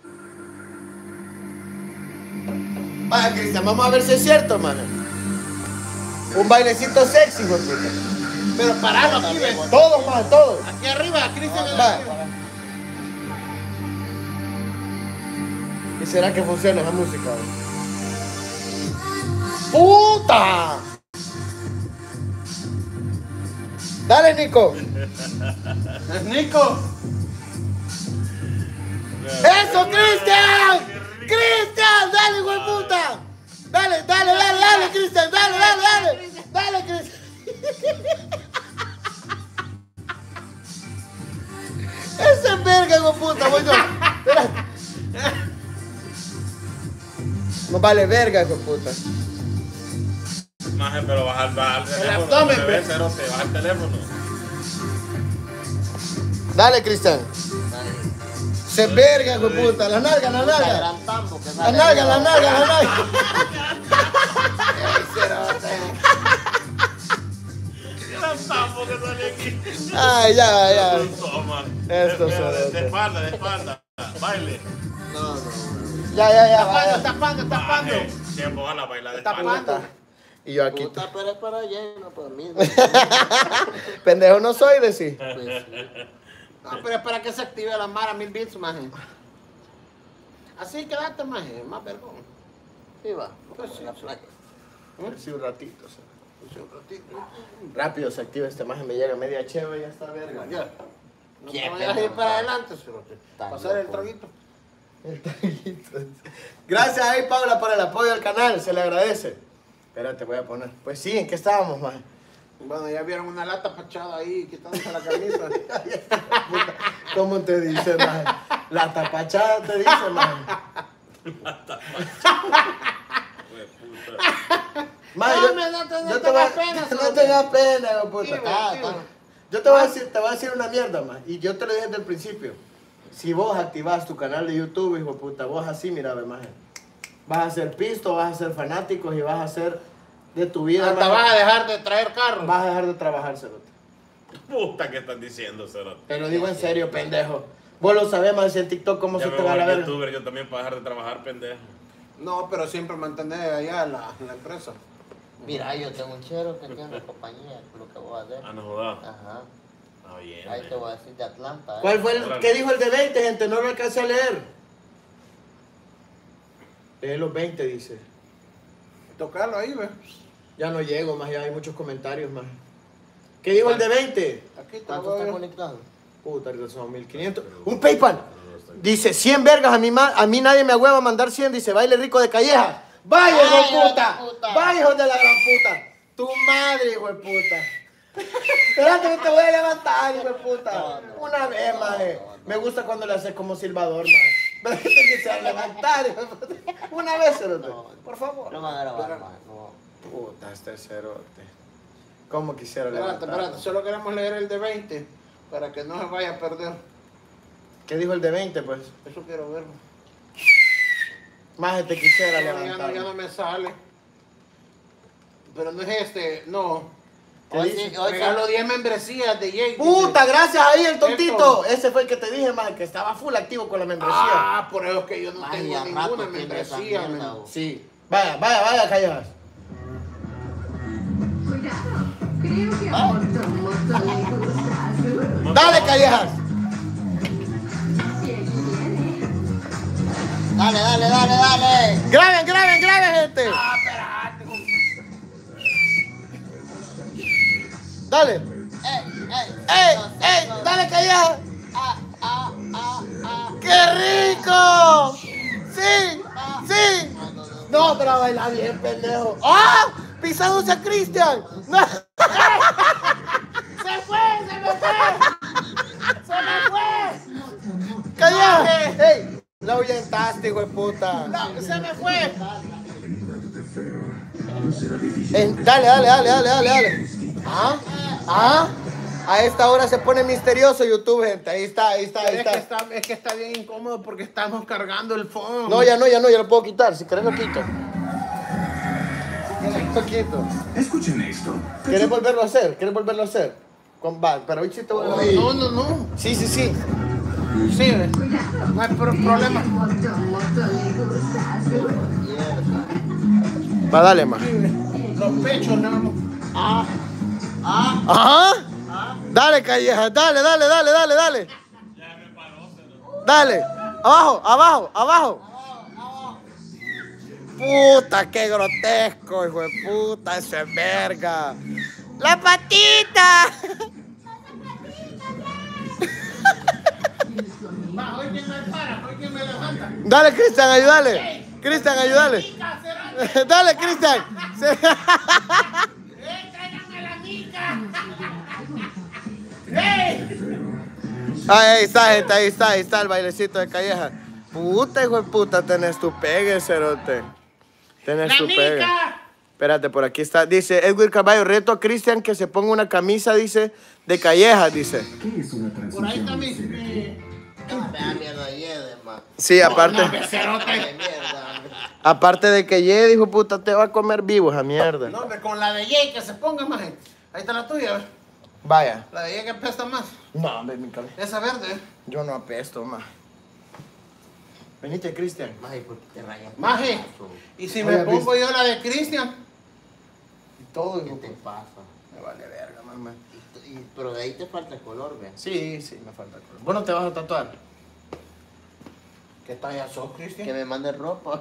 Speaker 1: Vaya, Cristian, vamos a ver si es cierto, mano. Un bailecito sexy, hijo de puta.
Speaker 2: Pero paralo aquí, ve.
Speaker 1: Todos, man, todos.
Speaker 2: Aquí arriba, Cristian.
Speaker 1: Va. ¿Y será que funciona esa música? ¡Puta! Dale, Nico.
Speaker 2: Es Nico.
Speaker 1: ¡Eso, Cristian! ¡Cristian! ¡Dale, hijo de puta! Dale, dale, dale, dale, Cristian. Dale, dale, dale. Dale, Cristian. Ese es verga, hijo de puta, voy yo. Espérate. No vale verga, hijo de puta.
Speaker 3: Maje, pero baja, baja el teléfono.
Speaker 2: abdomen,
Speaker 3: se ve
Speaker 2: ve.
Speaker 3: cero, te baja el teléfono.
Speaker 1: Dale, Cristian. Se es verga, hijo de puta. La nalga, la nalga.
Speaker 5: Gran tambo que
Speaker 1: La
Speaker 5: sale
Speaker 1: nalga, la
Speaker 5: ahí,
Speaker 1: nalga, la nalga.
Speaker 3: Gran tambo que sale aquí.
Speaker 1: Ay, ya, ya.
Speaker 3: Toma.
Speaker 1: Esto
Speaker 3: de, de,
Speaker 1: es
Speaker 3: de espalda, de espalda. Baile.
Speaker 2: No, no.
Speaker 1: Ya, ya, ya.
Speaker 2: Tapando,
Speaker 1: vaya.
Speaker 2: tapando, tapando.
Speaker 3: Maje, tiempo va la baila de
Speaker 2: Tapando.
Speaker 3: espalda.
Speaker 1: Y yo aquí.
Speaker 5: Puta, pero es para lleno, pues mí.
Speaker 1: Pendejo no soy, de sí.
Speaker 5: Pues sí.
Speaker 2: No, pero es para que se active la mara mil bits, maje. Así quédate, maje, más vergón.
Speaker 5: Sí, va.
Speaker 2: Pues sí,
Speaker 5: La
Speaker 2: sí.
Speaker 5: playa.
Speaker 1: Sí, un ratito. o sea.
Speaker 2: Pues un ratito.
Speaker 1: Rápido se activa este maje, me llega media cheve y ya está verga.
Speaker 2: Ya. No
Speaker 5: Qué
Speaker 2: te vayas a ir
Speaker 5: pedo,
Speaker 2: para
Speaker 5: está.
Speaker 2: adelante, cerote.
Speaker 5: Está
Speaker 2: Pasar el
Speaker 5: loco.
Speaker 2: traguito.
Speaker 1: El taguito. Gracias ahí, Paula, por el apoyo al canal, se le agradece. Espérate, voy a poner. Pues sí, ¿en qué estábamos, maje?
Speaker 2: Bueno, ya vieron una lata pachada ahí, quitándose la camisa.
Speaker 1: ¿Cómo te dice, maje? La tapachada te dice, maje.
Speaker 3: Hue puta.
Speaker 1: Maje,
Speaker 2: No,
Speaker 1: yo,
Speaker 2: me- no te- no
Speaker 1: yo
Speaker 2: te
Speaker 1: voy a-
Speaker 2: da pena,
Speaker 1: No
Speaker 2: cerote.
Speaker 1: tengas pena, hijo de puta.
Speaker 2: Sí, ve,
Speaker 5: Ah,
Speaker 2: sí,
Speaker 5: está.
Speaker 2: ve.
Speaker 1: Yo te voy a decir, te voy a decir una mierda, más. Y yo te lo dije desde el principio. Si vos activas tu canal de YouTube, hijo de puta, vos así, mira, ve, maje. Vas a ser pisto, vas a ser fanáticos y vas a hacer de tu vida.
Speaker 2: Hasta
Speaker 1: maje,
Speaker 2: vas a dejar de traer carros.
Speaker 1: vas a dejar de trabajar, cerote.
Speaker 3: Puta, ¿qué estás diciendo, cerote?
Speaker 1: Te lo digo en serio, pendejo. Vos lo sabés, más en TikTok cómo
Speaker 3: Ya
Speaker 1: se
Speaker 3: me
Speaker 1: te va
Speaker 3: voy
Speaker 1: la
Speaker 3: a
Speaker 1: verga.
Speaker 3: youtuber yo también para dejar de trabajar, pendejo.
Speaker 2: No, pero siempre mantener allá la, la empresa.
Speaker 5: Mira, yo tengo un chero que tiene una compañía, lo que voy a hacer.
Speaker 3: Ah, no jodas.
Speaker 5: Ajá.
Speaker 3: Ah, bien.
Speaker 5: Ahí
Speaker 3: eh.
Speaker 5: te voy a decir de Atlanta. ¿eh?
Speaker 1: ¿Cuál fue el que dijo el de veinte, gente? No lo alcancé a leer. Lee los veinte, dice.
Speaker 2: Tocarlo ahí, ve.
Speaker 1: Ya no llego, más ya hay muchos comentarios, más. ¿Qué dijo el de veinte?
Speaker 2: Aquí te
Speaker 5: ¿Cuánto
Speaker 2: voy
Speaker 5: está
Speaker 2: a...
Speaker 5: conectado?
Speaker 1: Puta, ahorita son mil quinientos. Un PayPal. Dice, cien vergas, a mí, ma- a mí nadie me hueva a mandar cien. Dice, baile rico de calleja. ¡Vaya, hijo
Speaker 5: Ay,
Speaker 1: de
Speaker 5: hijo de
Speaker 1: puta!
Speaker 5: puta.
Speaker 1: ¡Vaya, hijo de la gran puta! ¡Tu madre, hijo de puta! Espérate que te voy a levantar, hijo de puta.
Speaker 5: No, no,
Speaker 1: Una vez,
Speaker 5: no,
Speaker 1: maje.
Speaker 5: no, no.
Speaker 1: Me gusta cuando le haces como silbador, maje. Espérate que se va a levantar, hijo de puta. Una vez, cerote.
Speaker 5: No,
Speaker 1: Por favor.
Speaker 5: No me van a grabar,
Speaker 2: Pero-
Speaker 5: man, no.
Speaker 1: Puta, este cerote. ¿Cómo quisiera
Speaker 2: Espérate,
Speaker 1: levantar?
Speaker 2: espérate, solo queremos leer el de veinte para que no se vaya a perder.
Speaker 1: ¿Qué dijo el de veinte, pues?
Speaker 2: Eso quiero ver.
Speaker 1: Maje, te quisiera
Speaker 2: Ya no,
Speaker 1: levantar.
Speaker 2: ya no me sale. Pero no es este, no.
Speaker 1: ¿Qué
Speaker 5: Hoy
Speaker 1: dice?
Speaker 5: sí, hoy
Speaker 2: Regalo diez membresías de Jake.
Speaker 1: Puta,
Speaker 2: dice.
Speaker 1: gracias ahí el tontito.
Speaker 2: Esto.
Speaker 1: Ese fue el que te dije, man, que estaba full activo con la membresía.
Speaker 2: Ah, por eso es que yo no
Speaker 5: Ay,
Speaker 2: tengo
Speaker 5: ya
Speaker 2: ninguna
Speaker 5: rato tiene esa
Speaker 2: membresía.
Speaker 5: mierda,
Speaker 2: men.
Speaker 5: vos.
Speaker 1: Sí. Vaya, vaya, vaya, callejas.
Speaker 6: Cuidado, creo que aportó lejos.
Speaker 1: Dale, callejas.
Speaker 6: Y aquí viene.
Speaker 5: Dale, dale, dale, dale.
Speaker 1: Graben, graben, graben, gente. Dale.
Speaker 5: Ey, ey.
Speaker 1: ¡Ey,
Speaker 5: No,
Speaker 1: ey!
Speaker 5: no.
Speaker 1: ¡Dale, callejas!
Speaker 5: Ah, ah, ah, ah.
Speaker 1: ¡Qué rico! ¡Sí!
Speaker 5: Ah.
Speaker 1: ¡Sí!
Speaker 5: No, no, no.
Speaker 1: No, pero baila bien, pendejo. ¡Ah! ¡Pisándose a Cristian! ¡No!
Speaker 2: ¡Se fue! ¡Se me fue! ¡Se me fue!
Speaker 1: ¡Callejas! ¡Ey! La ahuyentaste, hijo de puta.
Speaker 2: No, ¡se me fue!
Speaker 1: Eh, dale, dale, dale, dale, dale, dale. ¿Ah? Ah, a esta hora se pone misterioso YouTube, gente. Ahí está, ahí está, ahí
Speaker 2: Es que
Speaker 1: está.
Speaker 2: está, es que está bien incómodo porque estamos cargando el phone.
Speaker 1: No, ya no, ya no, ya lo puedo quitar. Si querés lo quito. Si querés lo quito.
Speaker 7: Escuchen esto.
Speaker 1: ¿Querés volverlo a hacer? ¿Quieres volverlo a hacer? Con va, pero hoy sí te vuelvo a ir.
Speaker 2: No, no, no.
Speaker 1: Sí, sí, sí.
Speaker 2: Sí, ¿ves? No hay pro- problema.
Speaker 6: Moto, moto le gusta, seguro.
Speaker 1: Va, dale, más.
Speaker 2: Los pechos, no.
Speaker 5: Ah, ah,
Speaker 1: Ajá.
Speaker 5: ah.
Speaker 1: Dale, Calleja, dale, dale, dale, dale, dale. Dale. Abajo, abajo, abajo. Puta, qué grotesco, hijo de puta, ese es verga. ¡La patita!
Speaker 2: Va, hoy quien me para, hoy quien me levanta.
Speaker 1: Dale, Cristian, ayúdale. Cristian, ayúdale. Dale, Cristian. Se-
Speaker 2: ¡Eh, tráiganme la mica! ¡Eh!
Speaker 1: Ahí está, gente, ahí está, ahí está el bailecito de Calleja. Puta, hijo de puta, tenés tu pegue, cerote. Tenés
Speaker 2: ¡La
Speaker 1: tu pegue.
Speaker 2: mica!
Speaker 1: Espérate, por aquí está. Dice Edwin Carballo, reto a Cristian que se ponga una camisa, dice, de Calleja, dice.
Speaker 7: ¿Qué es una
Speaker 2: Por ahí está
Speaker 7: transmisión?
Speaker 2: mi... mi-
Speaker 5: No, me da mierda Yede, man.
Speaker 1: Sí, aparte,
Speaker 2: No, becerote.
Speaker 5: Dale mierda, hombre.
Speaker 1: aparte de que Ye, dijo, puta, te va a comer vivo esa mierda.
Speaker 2: No, hombre, con la de Jay que se ponga más. Ahí está la tuya, ¿ves?
Speaker 1: Vaya.
Speaker 2: La de Jay que apesta más.
Speaker 1: No, hombre, mi cabeza.
Speaker 2: Esa verde, ¿eh?
Speaker 1: Yo no apesto, más. Venite, Cristian.
Speaker 5: Maje, ¿por qué te rayas?
Speaker 2: Maje. Y si
Speaker 1: Oye,
Speaker 2: me pongo
Speaker 1: ¿viste?
Speaker 2: yo la de Cristian.
Speaker 1: Y todo,
Speaker 5: ¿Qué
Speaker 1: hijo.
Speaker 5: te pasa?
Speaker 1: Me vale verga, mamá.
Speaker 5: Y- y- pero de ahí te falta el color, ve.
Speaker 1: Sí, sí, me falta color. ¿Vos no te vas a tatuar?
Speaker 2: ¿Qué talla sos,
Speaker 5: Que
Speaker 2: Cristian?
Speaker 5: me mande ropa.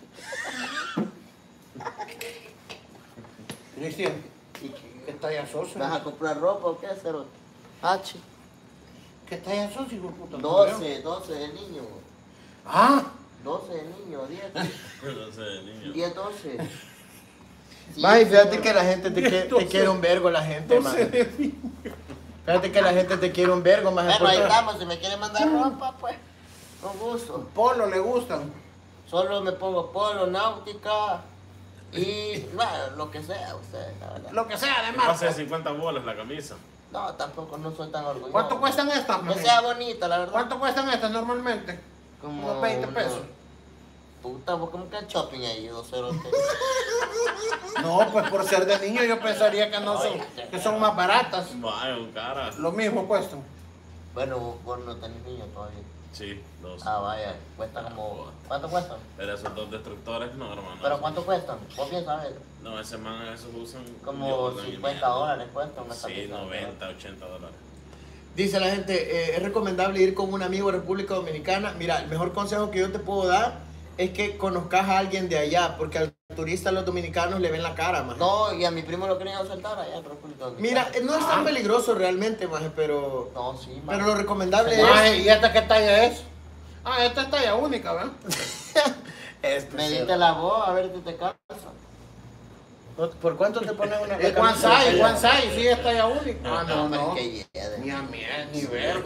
Speaker 2: Cristian, ¿y qué, qué talla sos?
Speaker 5: ¿Vas a comprar ropa o qué, cero? H.
Speaker 2: ¿Qué talla sos, hijo de puta? No veo.
Speaker 5: doce, doce de niño.
Speaker 2: Ah,
Speaker 5: doce de niño, diez.
Speaker 3: No sé, niño.
Speaker 5: diez, doce. Sí,
Speaker 1: May, fíjate
Speaker 5: señor.
Speaker 1: que la gente te, quiere- te quiere un vergo, la gente, man. Fíjate que la gente te quiere un vergo, más.
Speaker 5: Bueno, ahí estamos, si me quiere mandar ropa, pues, con gusto.
Speaker 2: polo le gustan.
Speaker 5: Solo me pongo polo, náutica y, bueno, lo que sea, usted, la verdad.
Speaker 2: Lo que sea,
Speaker 3: Va a
Speaker 2: además.
Speaker 3: ser cincuenta bolas la camisa.
Speaker 5: No, tampoco no soy tan orgulloso.
Speaker 2: ¿Cuánto cuestan estas,
Speaker 5: Que
Speaker 2: maje?
Speaker 5: sea bonita, la verdad.
Speaker 2: ¿Cuánto cuestan estas normalmente?
Speaker 5: Como
Speaker 2: Unos veinte
Speaker 5: unos-
Speaker 2: pesos.
Speaker 5: Puta, vos como que el shopping ahí, dos ceros.
Speaker 2: No, pues por ser de niño yo pensaría que no son, que son más baratas.
Speaker 3: Vaya, un cara.
Speaker 2: Lo mismo cuestan.
Speaker 5: Bueno, vos- vos no tenés niño todavía.
Speaker 3: Sí, dos.
Speaker 5: Ah, vaya, cuesta como... ¿Cuánto cuestan?
Speaker 3: Pero esos dos destructores no, hermano.
Speaker 5: ¿Pero cuánto cuestan? ¿Vos bien sabes?
Speaker 3: No, ese man, esos usan.
Speaker 5: Como
Speaker 3: Jordan y
Speaker 5: cincuenta
Speaker 3: mierda.
Speaker 5: dólares cuesta una
Speaker 3: Sí,
Speaker 5: camisa.
Speaker 3: noventa, ochenta dólares.
Speaker 1: Dice la gente, eh, es recomendable ir con un amigo de República Dominicana. Mira, el mejor consejo que yo te puedo dar es que conozcas a alguien de allá, porque al turista los dominicanos le ven la cara, más.
Speaker 5: No, y a mi primo lo querían saltar allá en República Dominicana.
Speaker 1: Mira, eh, no es tan peligroso realmente, maje, pero,
Speaker 5: No, sí, man.
Speaker 1: pero lo recomendable
Speaker 2: Maje,
Speaker 1: es...
Speaker 2: ¿y esta qué talla es? Ah, esta es talla única, ¿verdad?
Speaker 1: Este,
Speaker 5: Medite la voz a ver si te calza.
Speaker 1: ¿Por cuánto te pones una
Speaker 2: Es one size, one size, sí, es talla única. Ah, no,
Speaker 5: pero
Speaker 2: no.
Speaker 5: es que llegue.
Speaker 2: Ni a mierda, ni verga.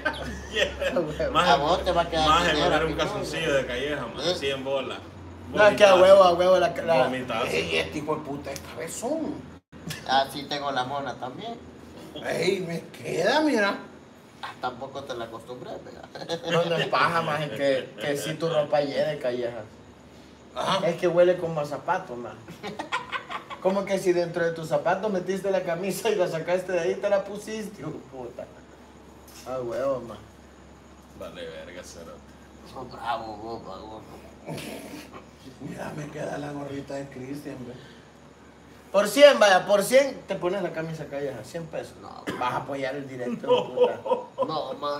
Speaker 5: A vos te va a quedar
Speaker 3: Más
Speaker 5: dinero,
Speaker 3: poner un
Speaker 5: amigo.
Speaker 3: calzoncillo de calleja, man,
Speaker 5: ¿Eh?
Speaker 3: cien bolas.
Speaker 1: No, es que a huevo, a huevo la... la...
Speaker 3: Vomitazo.
Speaker 2: Ey, este hijo de puta es cabezón.
Speaker 5: Ah, sí tengo la mona también.
Speaker 2: Ey, me queda, mira.
Speaker 5: Ah, tampoco te la acostumbré, ¿verdad?
Speaker 1: No, no es paja, maje, que, que si tu ropa llena de callejas.
Speaker 2: Ajá.
Speaker 1: Es que huele como a zapatos, man. Como que si dentro de tus zapatos metiste la camisa y la sacaste de ahí, te la pusiste, hijo de puta. Ah, huevo, man.
Speaker 3: Vale, verga, cero.
Speaker 5: Sos bravo, vos, vos.
Speaker 2: Mira, me queda la gorrita de Cristian, ve.
Speaker 1: Por cien, vaya, por cien te pones la camisa calleja, cien pesos.
Speaker 5: No,
Speaker 1: Vas a apoyar el directo, hijo de puta.
Speaker 5: no, más.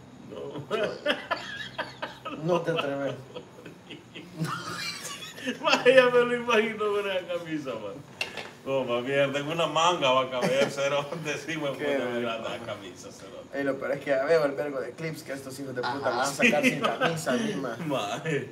Speaker 1: No te atreves.
Speaker 3: Vaya, me lo imagino con esa camisa, man. Como mierda, en una manga va a caber, cero. Decimos,
Speaker 1: Qué
Speaker 3: puta,
Speaker 1: verga,
Speaker 3: mira la camisa, cero.
Speaker 1: Ey, lo peor es que ya veo el vergo de clips que estos hijos de puta
Speaker 5: Ajá.
Speaker 1: van a sacar sin camisa misma.
Speaker 3: Maje.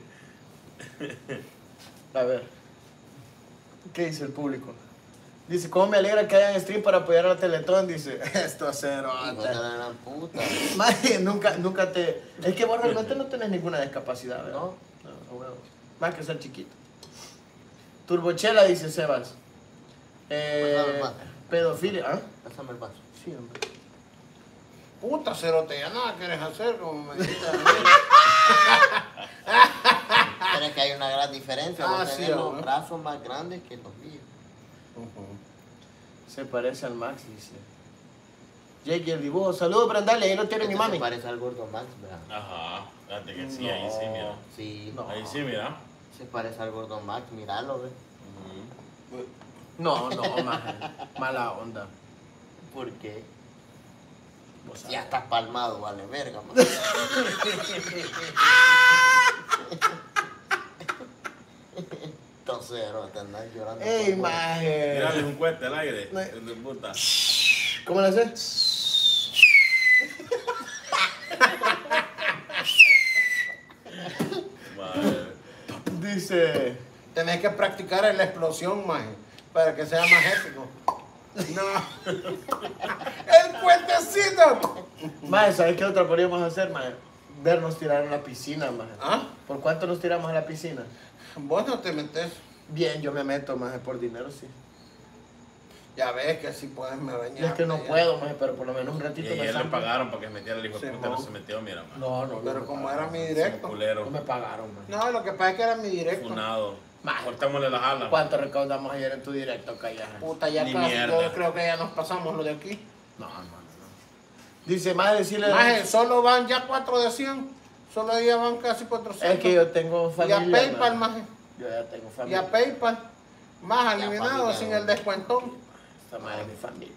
Speaker 1: A ver. ¿Qué dice el público? Dice, ¿cómo me alegra que hayan stream para apoyar a la Teletón? Dice, esto es cero.
Speaker 5: Hijo de la gran puta.
Speaker 1: Maje, nunca, nunca te... Es que vos realmente no tenés ninguna discapacidad, ¿verdad?
Speaker 5: No.
Speaker 1: No, a huevo. Más que ser chiquito. Turbochela, dice Sebas. Eh,
Speaker 5: Pues, nada más.
Speaker 1: Pedofilia, ¿ah?
Speaker 5: Pásame el vaso.
Speaker 1: Sí, hombre.
Speaker 2: Puta, cerote, ya nada quieres hacer, como me dijiste a mí.
Speaker 5: Pero es que hay una gran diferencia.
Speaker 2: Ah,
Speaker 5: Vos
Speaker 2: sí,
Speaker 5: tenés los
Speaker 2: hombre.
Speaker 5: brazos más grandes que los míos.
Speaker 1: Se parece al Max, dice. Jake, el dibujo. Saludos, Brandale, ahí lo tiene mi
Speaker 5: Este
Speaker 1: mami.
Speaker 5: se parece al gordo Max, ¿verdad?
Speaker 3: Ajá, fíjate que sí, ahí sí, mira.
Speaker 5: Sí.
Speaker 1: No.
Speaker 3: Ahí sí, mira.
Speaker 5: Se parece al gordo Max, míralo, ¿ves?
Speaker 1: No, no, maje. Mala onda.
Speaker 5: ¿Por qué?
Speaker 1: Vos sabés.
Speaker 5: Ya estás palmado, vale, verga, man. Entonces, no, te andas llorando.
Speaker 1: Ey,
Speaker 5: por fuera.
Speaker 1: maje.
Speaker 3: Tírale un cuete al aire.
Speaker 1: No.
Speaker 3: hijo de puta.
Speaker 1: ¿Cómo le haces?
Speaker 3: Madre.
Speaker 1: Dice.
Speaker 2: Tenés que practicar en la explosión, maje, para que sea más épico. No. El cuentecito.
Speaker 1: Maje, ¿sabes qué otra podríamos hacer, maje? Vernos tirar en la piscina, maje.
Speaker 2: ¿Ah?
Speaker 1: ¿Por cuánto nos tiramos a la piscina?
Speaker 2: Vos no te metes.
Speaker 1: Bien, yo me meto, maje, por dinero, sí.
Speaker 2: Ya ves que si puedes me bañar.
Speaker 1: Y es que no puedo, maje, pero por lo menos un
Speaker 3: Y
Speaker 1: ratito me
Speaker 3: ayer le
Speaker 1: zampo.
Speaker 3: pagaron para que se metiera el hijo de
Speaker 2: Sí,
Speaker 3: puta, no
Speaker 2: mo.
Speaker 3: se metió, mira, man.
Speaker 1: No, no, no.
Speaker 2: Pero
Speaker 1: me
Speaker 2: como
Speaker 1: pagaron.
Speaker 2: era mi
Speaker 3: Ese
Speaker 2: directo.
Speaker 3: culero.
Speaker 1: No me pagaron, maje.
Speaker 2: No, lo que pasa es que era mi directo.
Speaker 3: Funado.
Speaker 1: Maje.
Speaker 3: Cortémosle las alas.
Speaker 1: ¿Cuánto recaudamos ayer en tu directo, Callaja?
Speaker 2: Puta, ya
Speaker 3: Ni
Speaker 2: casi.
Speaker 3: mierda.
Speaker 2: Yo creo que ya nos pasamos lo de aquí.
Speaker 1: No, hermano, no. Dice, maje, decirle...
Speaker 2: Maje, solo van ya cuatro de cien. Solo ya van casi cuatrocientos.
Speaker 1: Es que yo tengo
Speaker 2: Y
Speaker 1: familia.
Speaker 2: a PayPal,
Speaker 1: maje.
Speaker 2: maje.
Speaker 1: Yo ya tengo
Speaker 2: Y
Speaker 1: familia.
Speaker 2: a PayPal. Más
Speaker 5: Ya,
Speaker 2: eliminado
Speaker 5: familia,
Speaker 2: sin
Speaker 5: ¿no?
Speaker 2: el descuentón.
Speaker 1: Esta madre es mi familia.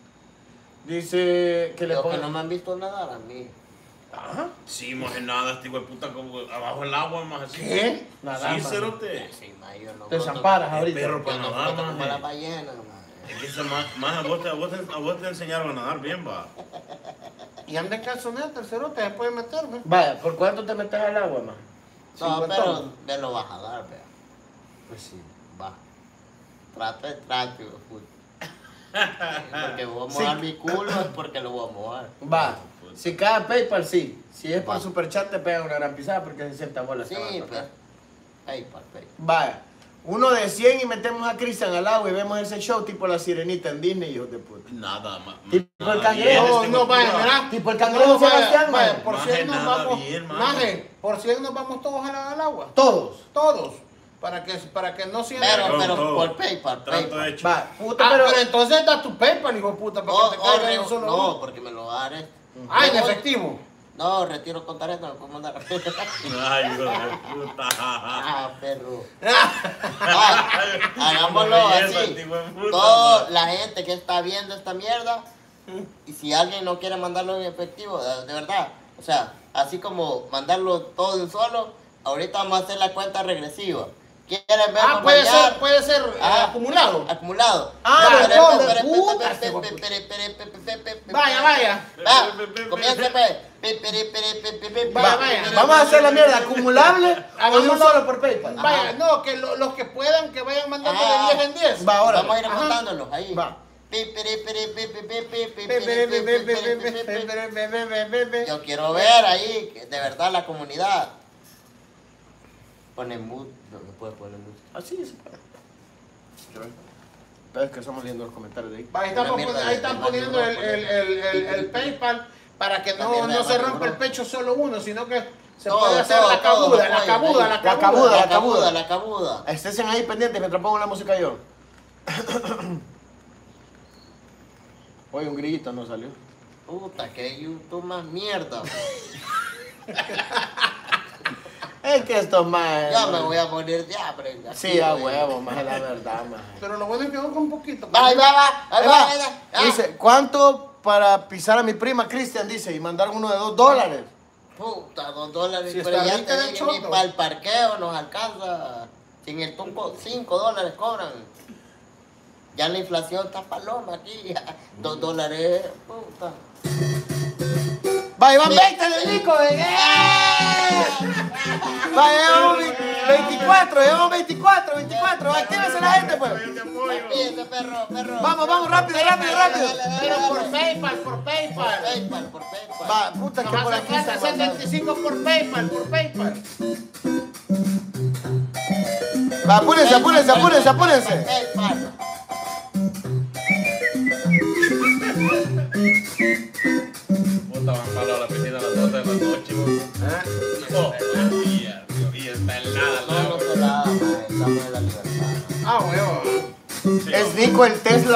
Speaker 1: Dice que le
Speaker 5: Creo que
Speaker 1: ponga...
Speaker 5: no me han visto nadar a mí.
Speaker 1: Ajá.
Speaker 3: Sí, moje nada, este hijo de puta, como abajo el agua, más así.
Speaker 2: ¿Qué?
Speaker 1: Nada,
Speaker 3: Sí,
Speaker 1: maje.
Speaker 3: cerote.
Speaker 5: Sí, ma, yo no
Speaker 1: Te
Speaker 5: floto-
Speaker 1: desamparas
Speaker 3: El
Speaker 1: ahorita.
Speaker 3: perro
Speaker 5: Yo
Speaker 3: para
Speaker 5: no
Speaker 3: nadar,
Speaker 5: floto como la
Speaker 3: maje.
Speaker 5: ballena, ma.
Speaker 3: Es que eso más, más a, vos te, a, vos te, a vos te enseñaron a nadar bien, va.
Speaker 2: Y anda en calzoneta, el cerote se puede meter, ¿no?
Speaker 1: Vaya, ¿por cuánto te metes al agua, maje?
Speaker 5: No,
Speaker 2: Cincuentón.
Speaker 5: pero me lo vas a dar, vea. Pues sí, va. Trate, trate, puta. Porque voy a mojar
Speaker 1: Sí.
Speaker 5: mi culo es porque lo voy a mojar.
Speaker 1: Va. Si cae PayPal, sí. Si es por
Speaker 5: Va.
Speaker 1: Superchat, te pegan una gran pisada porque sesenta bolas.
Speaker 5: Sí,
Speaker 1: te van a
Speaker 5: pues.
Speaker 1: tocar.
Speaker 5: PayPal, PayPal.
Speaker 1: Vaya. Uno de cien y metemos a Cristian al agua y vemos ese show tipo la sirenita en Disney, hijos de puta.
Speaker 3: Nada, más.
Speaker 1: Tipo el cangrejo.
Speaker 2: No, no, vaya, mira.
Speaker 1: Tipo el cangrejo
Speaker 2: No, vaya,
Speaker 1: Sebastián,
Speaker 2: vaya,
Speaker 1: maje.
Speaker 2: por
Speaker 3: Maje,
Speaker 2: cien nos
Speaker 3: nada
Speaker 2: vamos.
Speaker 3: bien, maje.
Speaker 2: Maje, por cien nos vamos todos al, al agua.
Speaker 1: Todos.
Speaker 2: Todos. Para que, para que no sientan.
Speaker 5: Pero,
Speaker 3: Todo,
Speaker 5: pero
Speaker 3: todo.
Speaker 5: por PayPal,
Speaker 3: Trato
Speaker 5: PayPal.
Speaker 3: hecho.
Speaker 1: Va, puta,
Speaker 2: Ah,
Speaker 1: pero...
Speaker 2: pero, entonces da tu PayPal, hijo de puta, para
Speaker 5: O-
Speaker 2: que te
Speaker 5: o
Speaker 2: caiga
Speaker 5: re-
Speaker 2: en solo
Speaker 5: no,
Speaker 2: uno.
Speaker 5: porque me lo va a dar este.
Speaker 2: Ah, en
Speaker 5: No,
Speaker 2: efectivo.
Speaker 5: No, retiro con tarjeta, me puedo mandar.
Speaker 3: Ay, hijo de puta.
Speaker 5: Ah, perro. Ah, hagámoslo
Speaker 3: Una belleza,
Speaker 5: así.
Speaker 3: tipo de puta,
Speaker 5: Toda
Speaker 3: man.
Speaker 5: la gente que está viendo esta mierda, y si alguien no quiere mandarlo en efectivo, de, de verdad, o sea, así como mandarlo todo de un solo, ahorita vamos a hacer la cuenta regresiva. ¿Quieren ver?
Speaker 2: Ah, puede ser, puede ser eh,
Speaker 5: Ah.
Speaker 2: acumulado.
Speaker 5: acumulado.
Speaker 1: Ah,
Speaker 5: Va,
Speaker 1: de
Speaker 5: espere,
Speaker 1: todo, de
Speaker 5: espere,
Speaker 1: puta,
Speaker 5: espere,
Speaker 1: este
Speaker 5: espere, espere, espere, espere, espere, espere,
Speaker 2: Vaya, vaya.
Speaker 5: Va, comienza pues. Pe, pere, pere, pe, pe, pe,
Speaker 2: Vaya,
Speaker 1: Va,
Speaker 2: vaya.
Speaker 1: Vamos a hacer la mierda acumulable o de un
Speaker 2: Hagámoslo.
Speaker 1: solo por PayPal.
Speaker 2: Vaya, no, que lo- los que puedan que vayan mandando
Speaker 5: Ah.
Speaker 2: de diez en diez.
Speaker 1: Va, ahora.
Speaker 5: Vamos a ir
Speaker 2: Ajá.
Speaker 5: apuntándolos ahí.
Speaker 1: Va.
Speaker 5: Pe, pere, pere, pe, pe, pe, pe, pe,
Speaker 2: Ve,
Speaker 5: pere,
Speaker 2: ve,
Speaker 5: pe,
Speaker 2: ve,
Speaker 5: pe,
Speaker 2: ve,
Speaker 5: pere,
Speaker 2: ve,
Speaker 5: pe, pe,
Speaker 2: ve,
Speaker 5: pe.
Speaker 2: ve, ve, ve, ve, ve, ve.
Speaker 5: Yo quiero ver ahí, que de verdad, la comunidad. Pone mood, no, no puede poner música.
Speaker 1: Así es. Pero es que estamos leyendo los comentarios de ahí.
Speaker 2: Va, ahí están,
Speaker 5: Una mierda
Speaker 2: poni-
Speaker 5: de-
Speaker 2: ahí están
Speaker 5: de
Speaker 2: poniendo el,
Speaker 5: Mario
Speaker 2: el, el, el, el PayPal para que
Speaker 5: La
Speaker 2: no,
Speaker 5: mierda
Speaker 2: no
Speaker 5: de
Speaker 2: se
Speaker 5: Mario
Speaker 2: rompa el
Speaker 5: Bros.
Speaker 2: pecho solo uno, sino que se
Speaker 5: Todo,
Speaker 2: puede hacer
Speaker 5: todo,
Speaker 2: la
Speaker 5: todo,
Speaker 2: cabuda, la
Speaker 5: apoyen
Speaker 2: cabuda,
Speaker 5: ahí.
Speaker 2: la
Speaker 1: La
Speaker 2: cabuda.
Speaker 1: cabuda.
Speaker 5: La cabuda, la cabuda.
Speaker 1: Estén ahí pendientes mientras pongo la música yo. Oye, un grillito no salió.
Speaker 5: Puta, que YouTube más mierda.
Speaker 1: Es que esto más.
Speaker 5: Ya me voy a morir de hambre.
Speaker 1: Sí, a huevo, más es la verdad, más.
Speaker 2: Pero lo bueno es que va con un poquito.
Speaker 5: Va, ahí va, va, ahí
Speaker 1: Ahí
Speaker 5: va,
Speaker 1: va.
Speaker 5: ahí va. Ah.
Speaker 1: Dice, ¿cuánto para pisar a mi prima Cristian? Dice, y mandar uno de dos dólares.
Speaker 5: Puta, dos dólares.
Speaker 2: Si
Speaker 5: pero
Speaker 2: está
Speaker 5: ya
Speaker 2: rica
Speaker 5: te
Speaker 2: de
Speaker 5: dije, ni
Speaker 2: choto.
Speaker 5: para el parqueo nos alcanza. Sin el tunco, cinco dólares cobran. Ya la inflación está paloma aquí. Dos dólares, puta.
Speaker 1: Va, ahí van veinte de Nico. eh. Va, llevamos veinticuatro, llevamos veinticuatro, veinticuatro. Actívese la gente, pues.
Speaker 5: Pídese, perro, perro.
Speaker 1: Vamos, vamos, rápido, rápido, rápido.
Speaker 5: Dale, dale,
Speaker 2: Pero
Speaker 5: dale.
Speaker 2: por PayPal, por
Speaker 5: Por
Speaker 2: PayPal.
Speaker 5: PayPal, por PayPal.
Speaker 1: Va, puta, que
Speaker 2: Nos
Speaker 1: por
Speaker 2: va a
Speaker 1: aquí
Speaker 2: sacar
Speaker 1: está mandando.
Speaker 2: setenta y cinco por PayPal, por PayPal.
Speaker 1: Va, apúrense, apúrense, apúrense, apúrense.
Speaker 5: PayPal.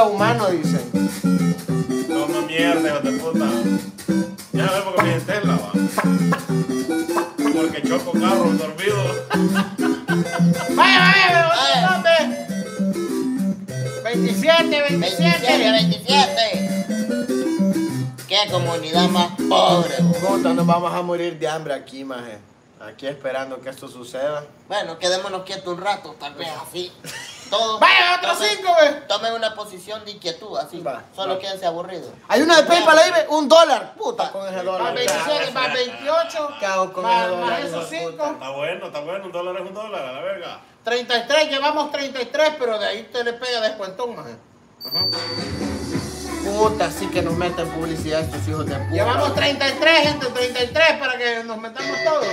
Speaker 1: humano, dicen.
Speaker 3: Toma mierda, hijo de puta. Ya ves porque mi gente es la va. Porque choco carros dormidos.
Speaker 2: Vaya, vaya, vaya, hombre. veintisiete,
Speaker 5: veintisiete,
Speaker 2: veintisiete.
Speaker 5: veintisiete. Qué comunidad más pobre. bo.
Speaker 1: Puta, nos vamos a morir de hambre aquí, maje. Aquí esperando que esto suceda.
Speaker 5: Bueno, quedémonos quietos un rato, tal vez así. Todos.
Speaker 2: Vaya, otros
Speaker 5: tomen-
Speaker 2: cinco, ve.
Speaker 5: Tomen una posición de inquietud, así.
Speaker 1: Va,
Speaker 5: Solo
Speaker 1: va.
Speaker 5: quédense aburridos.
Speaker 1: Hay una de PayPal ahí, ve, un dólar. Puta, con ese
Speaker 2: Más
Speaker 1: dólar.
Speaker 2: veintisiete, más veintiocho.
Speaker 1: ¿Qué hago con
Speaker 2: más,
Speaker 1: ese dólar,
Speaker 2: más
Speaker 1: hijo
Speaker 2: esos
Speaker 1: de
Speaker 2: cinco.
Speaker 1: puta?
Speaker 3: Está bueno, está bueno. Un dólar es un dólar, a la verga.
Speaker 2: treinta y tres, llevamos treinta y tres, pero de ahí te le pega descuentón, maje.
Speaker 1: Puta, sí que nos meten publicidad estos hijos de puta.
Speaker 2: Llevamos treinta y tres, gente, treinta y tres para que nos metamos todos.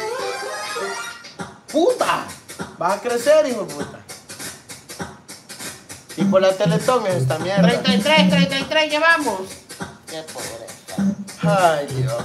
Speaker 1: ¡Puta! Vas a crecer, hijo de puta. Y por la Teletón es esta mierda.
Speaker 2: treinta y tres, treinta y tres llevamos.
Speaker 5: Qué pobreza.
Speaker 1: Ay, Dios.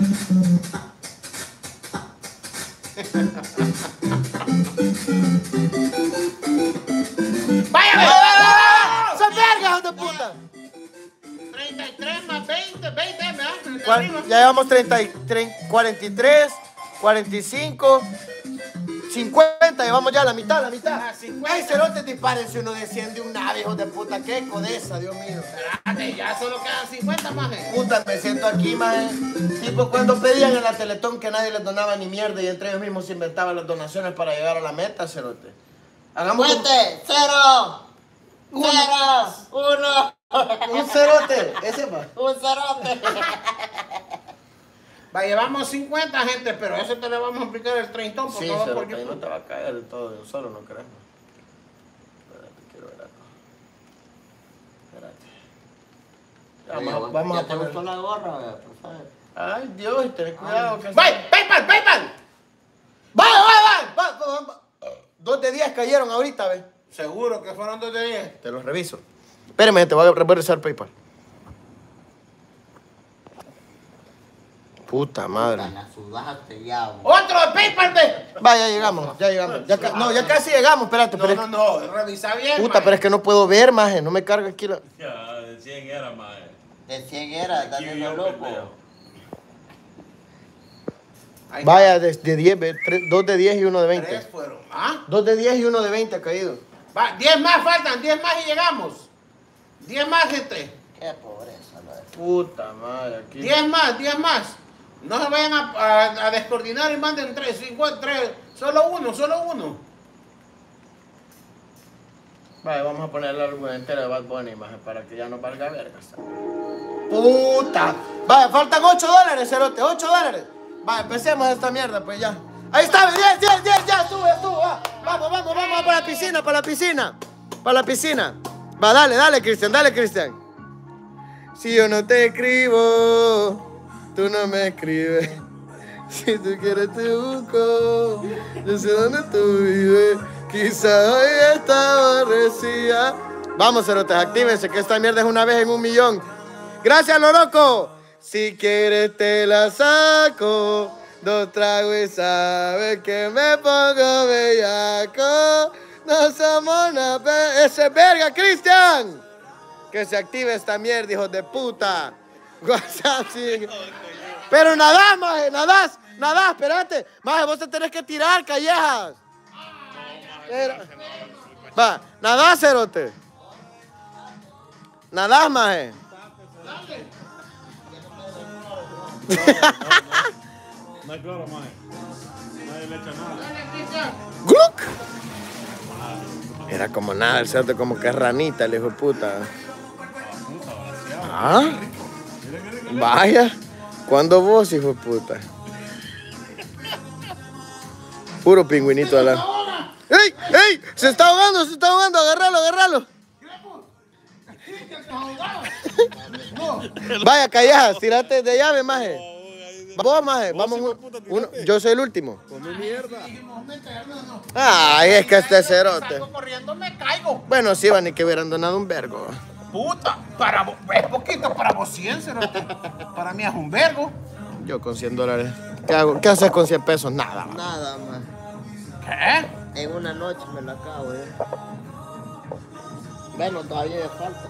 Speaker 2: ¡Vaya, vaya!
Speaker 1: ¡Ah! ¡Son vergas, hijos de puta!
Speaker 2: treinta y tres más veinte, veinte, ¿verdad? De
Speaker 1: Cua-
Speaker 2: arriba.
Speaker 1: Ya llevamos treinta y tres, cuarenta y tres, cuarenta y cinco, cincuenta, llevamos ya la mitad, la mitad.
Speaker 2: Ah, cincuenta.
Speaker 1: ¡Ay, cerotes, disparen si uno desciende un ave, hijos de puta! ¡Qué codesa, Dios mío!
Speaker 2: Espérate, ya solo quedan cincuenta, maje.
Speaker 1: Puta, me siento aquí, maje. Tipo cuando pedían en la Teletón que nadie les donaba ni mierda y entre ellos mismos se inventaban las donaciones para llegar a la meta, cerote. Hagamos un,
Speaker 5: ¡Cuente! ¡Cero! ¡Cero! ¡Uno!
Speaker 1: un cerote, ese va.
Speaker 5: ¡Un cerote!
Speaker 2: Va, llevamos cincuenta, gente, pero eso te le vamos a aplicar el treintón porque
Speaker 1: Sí,
Speaker 2: no va por
Speaker 1: cerote, ahí no
Speaker 2: YouTube.
Speaker 1: te va a caer de todo de un solo, no crees. Espérate, quiero ver algo. Espérate. Vamos, a- vamos
Speaker 5: ¿Ya
Speaker 1: a
Speaker 5: te gustó
Speaker 1: poner.
Speaker 5: la gorra, vea, por favor?
Speaker 1: Ay, Dios, ten cuidado. que-
Speaker 2: ¡Vaya, PayPal, PayPal!
Speaker 1: ¡Vaya, vaya, vaya! Va, va, va. Dos de diez cayeron ahorita, ve.
Speaker 2: Seguro que fueron dos de diez.
Speaker 1: Te los reviso. Espérame, te voy a voy a revisar PayPal. Puta madre.
Speaker 5: La sudaste ya, bo.
Speaker 2: ¡Otro de PayPal, ve!
Speaker 1: Vaya, ya llegamos, ya llegamos. Ya ca- no, ya casi llegamos, espérate.
Speaker 2: No,
Speaker 1: pero es-
Speaker 2: no, no, revisa bien.
Speaker 1: Puta,
Speaker 2: maje.
Speaker 1: pero es que no puedo ver, maje. No me carga aquí la.
Speaker 3: Ya, de cien era, más.
Speaker 5: De cien era, dale lo loco.
Speaker 2: Ahí
Speaker 1: Vaya, de, de diez, ve, tres- dos de diez y uno de
Speaker 2: está. Tres
Speaker 1: veinte.
Speaker 2: fueron. ¿Ah?
Speaker 1: Dos de diez y uno de veinte ha caído.
Speaker 2: Va, diez más faltan, diez más y llegamos. diez más, gente.
Speaker 5: Qué pobreza, la de.
Speaker 1: Puta madre, aquí.
Speaker 2: diez más, diez más. No se vayan a, a- a descoordinar y manden tres, cincuenta, tres. Solo uno, solo uno.
Speaker 1: Vale, vamos a poner la álbum entera de Bad Bunny, maje, para que ya no valga verga. Puta. Vale, faltan ocho dólares, cerote, ocho dólares. Vale, empecemos esta mierda, pues ya. Ahí está, diez, diez, diez, ya, estuvo, estuvo, va. Vamos, vamos, vamos para la piscina, para la piscina. Para la piscina. Va, dale, dale, Cristian, dale, Cristian. Si yo no te escribo, tú no me escribes. Si tú quieres te busco, yo sé dónde tú vives. Quizá hoy está aborrecida. Vamos, cerotes, actívense, que esta mierda es una vez en un millón. Gracias, Loroco. Si quieres te la saco. Dos tragos y sabes que me pongo bellaco. No somos nada. Ese es verga, Cristian. Que se active esta mierda, hijos de puta. WhatsApp, sí. Pero nadás, maje, nadás, nadás, espérate. Maje, vos te tenés que tirar, callejas. Pero- Va, nadás, cerote. Nadás, maje.
Speaker 3: No hay cloro, más. Nadie le echa nada.
Speaker 1: ¡Gluck! Era como nada, el cerote como que es ranita, el hijo de puta. Ah, vaya. ¿Cuándo vos, hijo de puta? Puro pingüinito de la... ¡Ey! ¡Ey! ¡Se está ahogando! ¡Se está ahogando! ¡Agárralo, agárralo! Vaya, callejas, tirate de llave, maje. Vos, maje, vamos uno, uno- yo soy el último. Ay, es que este cerote.
Speaker 2: Salgo corriendo, me caigo.
Speaker 1: Bueno, sí, van y que hubieran donado un vergo.
Speaker 2: Puta, para vos, es poquito para vos cien, cerote. Para mí es un vergo.
Speaker 1: Yo con cien dólares. ¿Qué hago? ¿Qué haces con cien pesos? Nada, man.
Speaker 5: Nada más.
Speaker 2: ¿Qué?
Speaker 5: En una noche me la acabo, eh. Bueno, todavía le falta.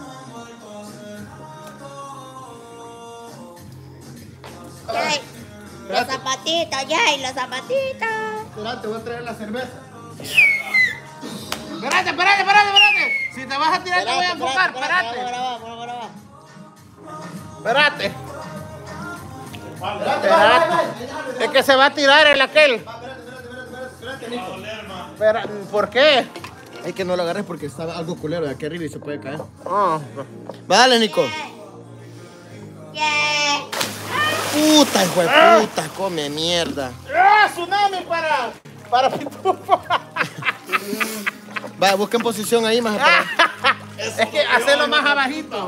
Speaker 7: Yay, los zapatitos, yay, los zapatitos.
Speaker 1: Espera, te voy a traer la cerveza.
Speaker 2: Espérate, espérate, espérate, espérate. Si te vas a tirar te voy a enfocar, espérate.
Speaker 5: Vamos a grabar, vamos a grabar.
Speaker 2: Espérate.
Speaker 1: Espérate,
Speaker 2: Espérate. Es que se va a tirar el aquel. Espera, ¿por qué?
Speaker 1: Hay que no lo agarres porque está algo culero de aquí arriba y se puede caer.
Speaker 2: Ah,
Speaker 1: Vale, Nico.
Speaker 7: Yay.
Speaker 1: Puta, hijo de puta, come mierda.
Speaker 2: ¡Ah, tsunami para, para Pitufo!
Speaker 1: Vaya, busquen posición ahí más para...
Speaker 2: Es que hacerlo más abajito.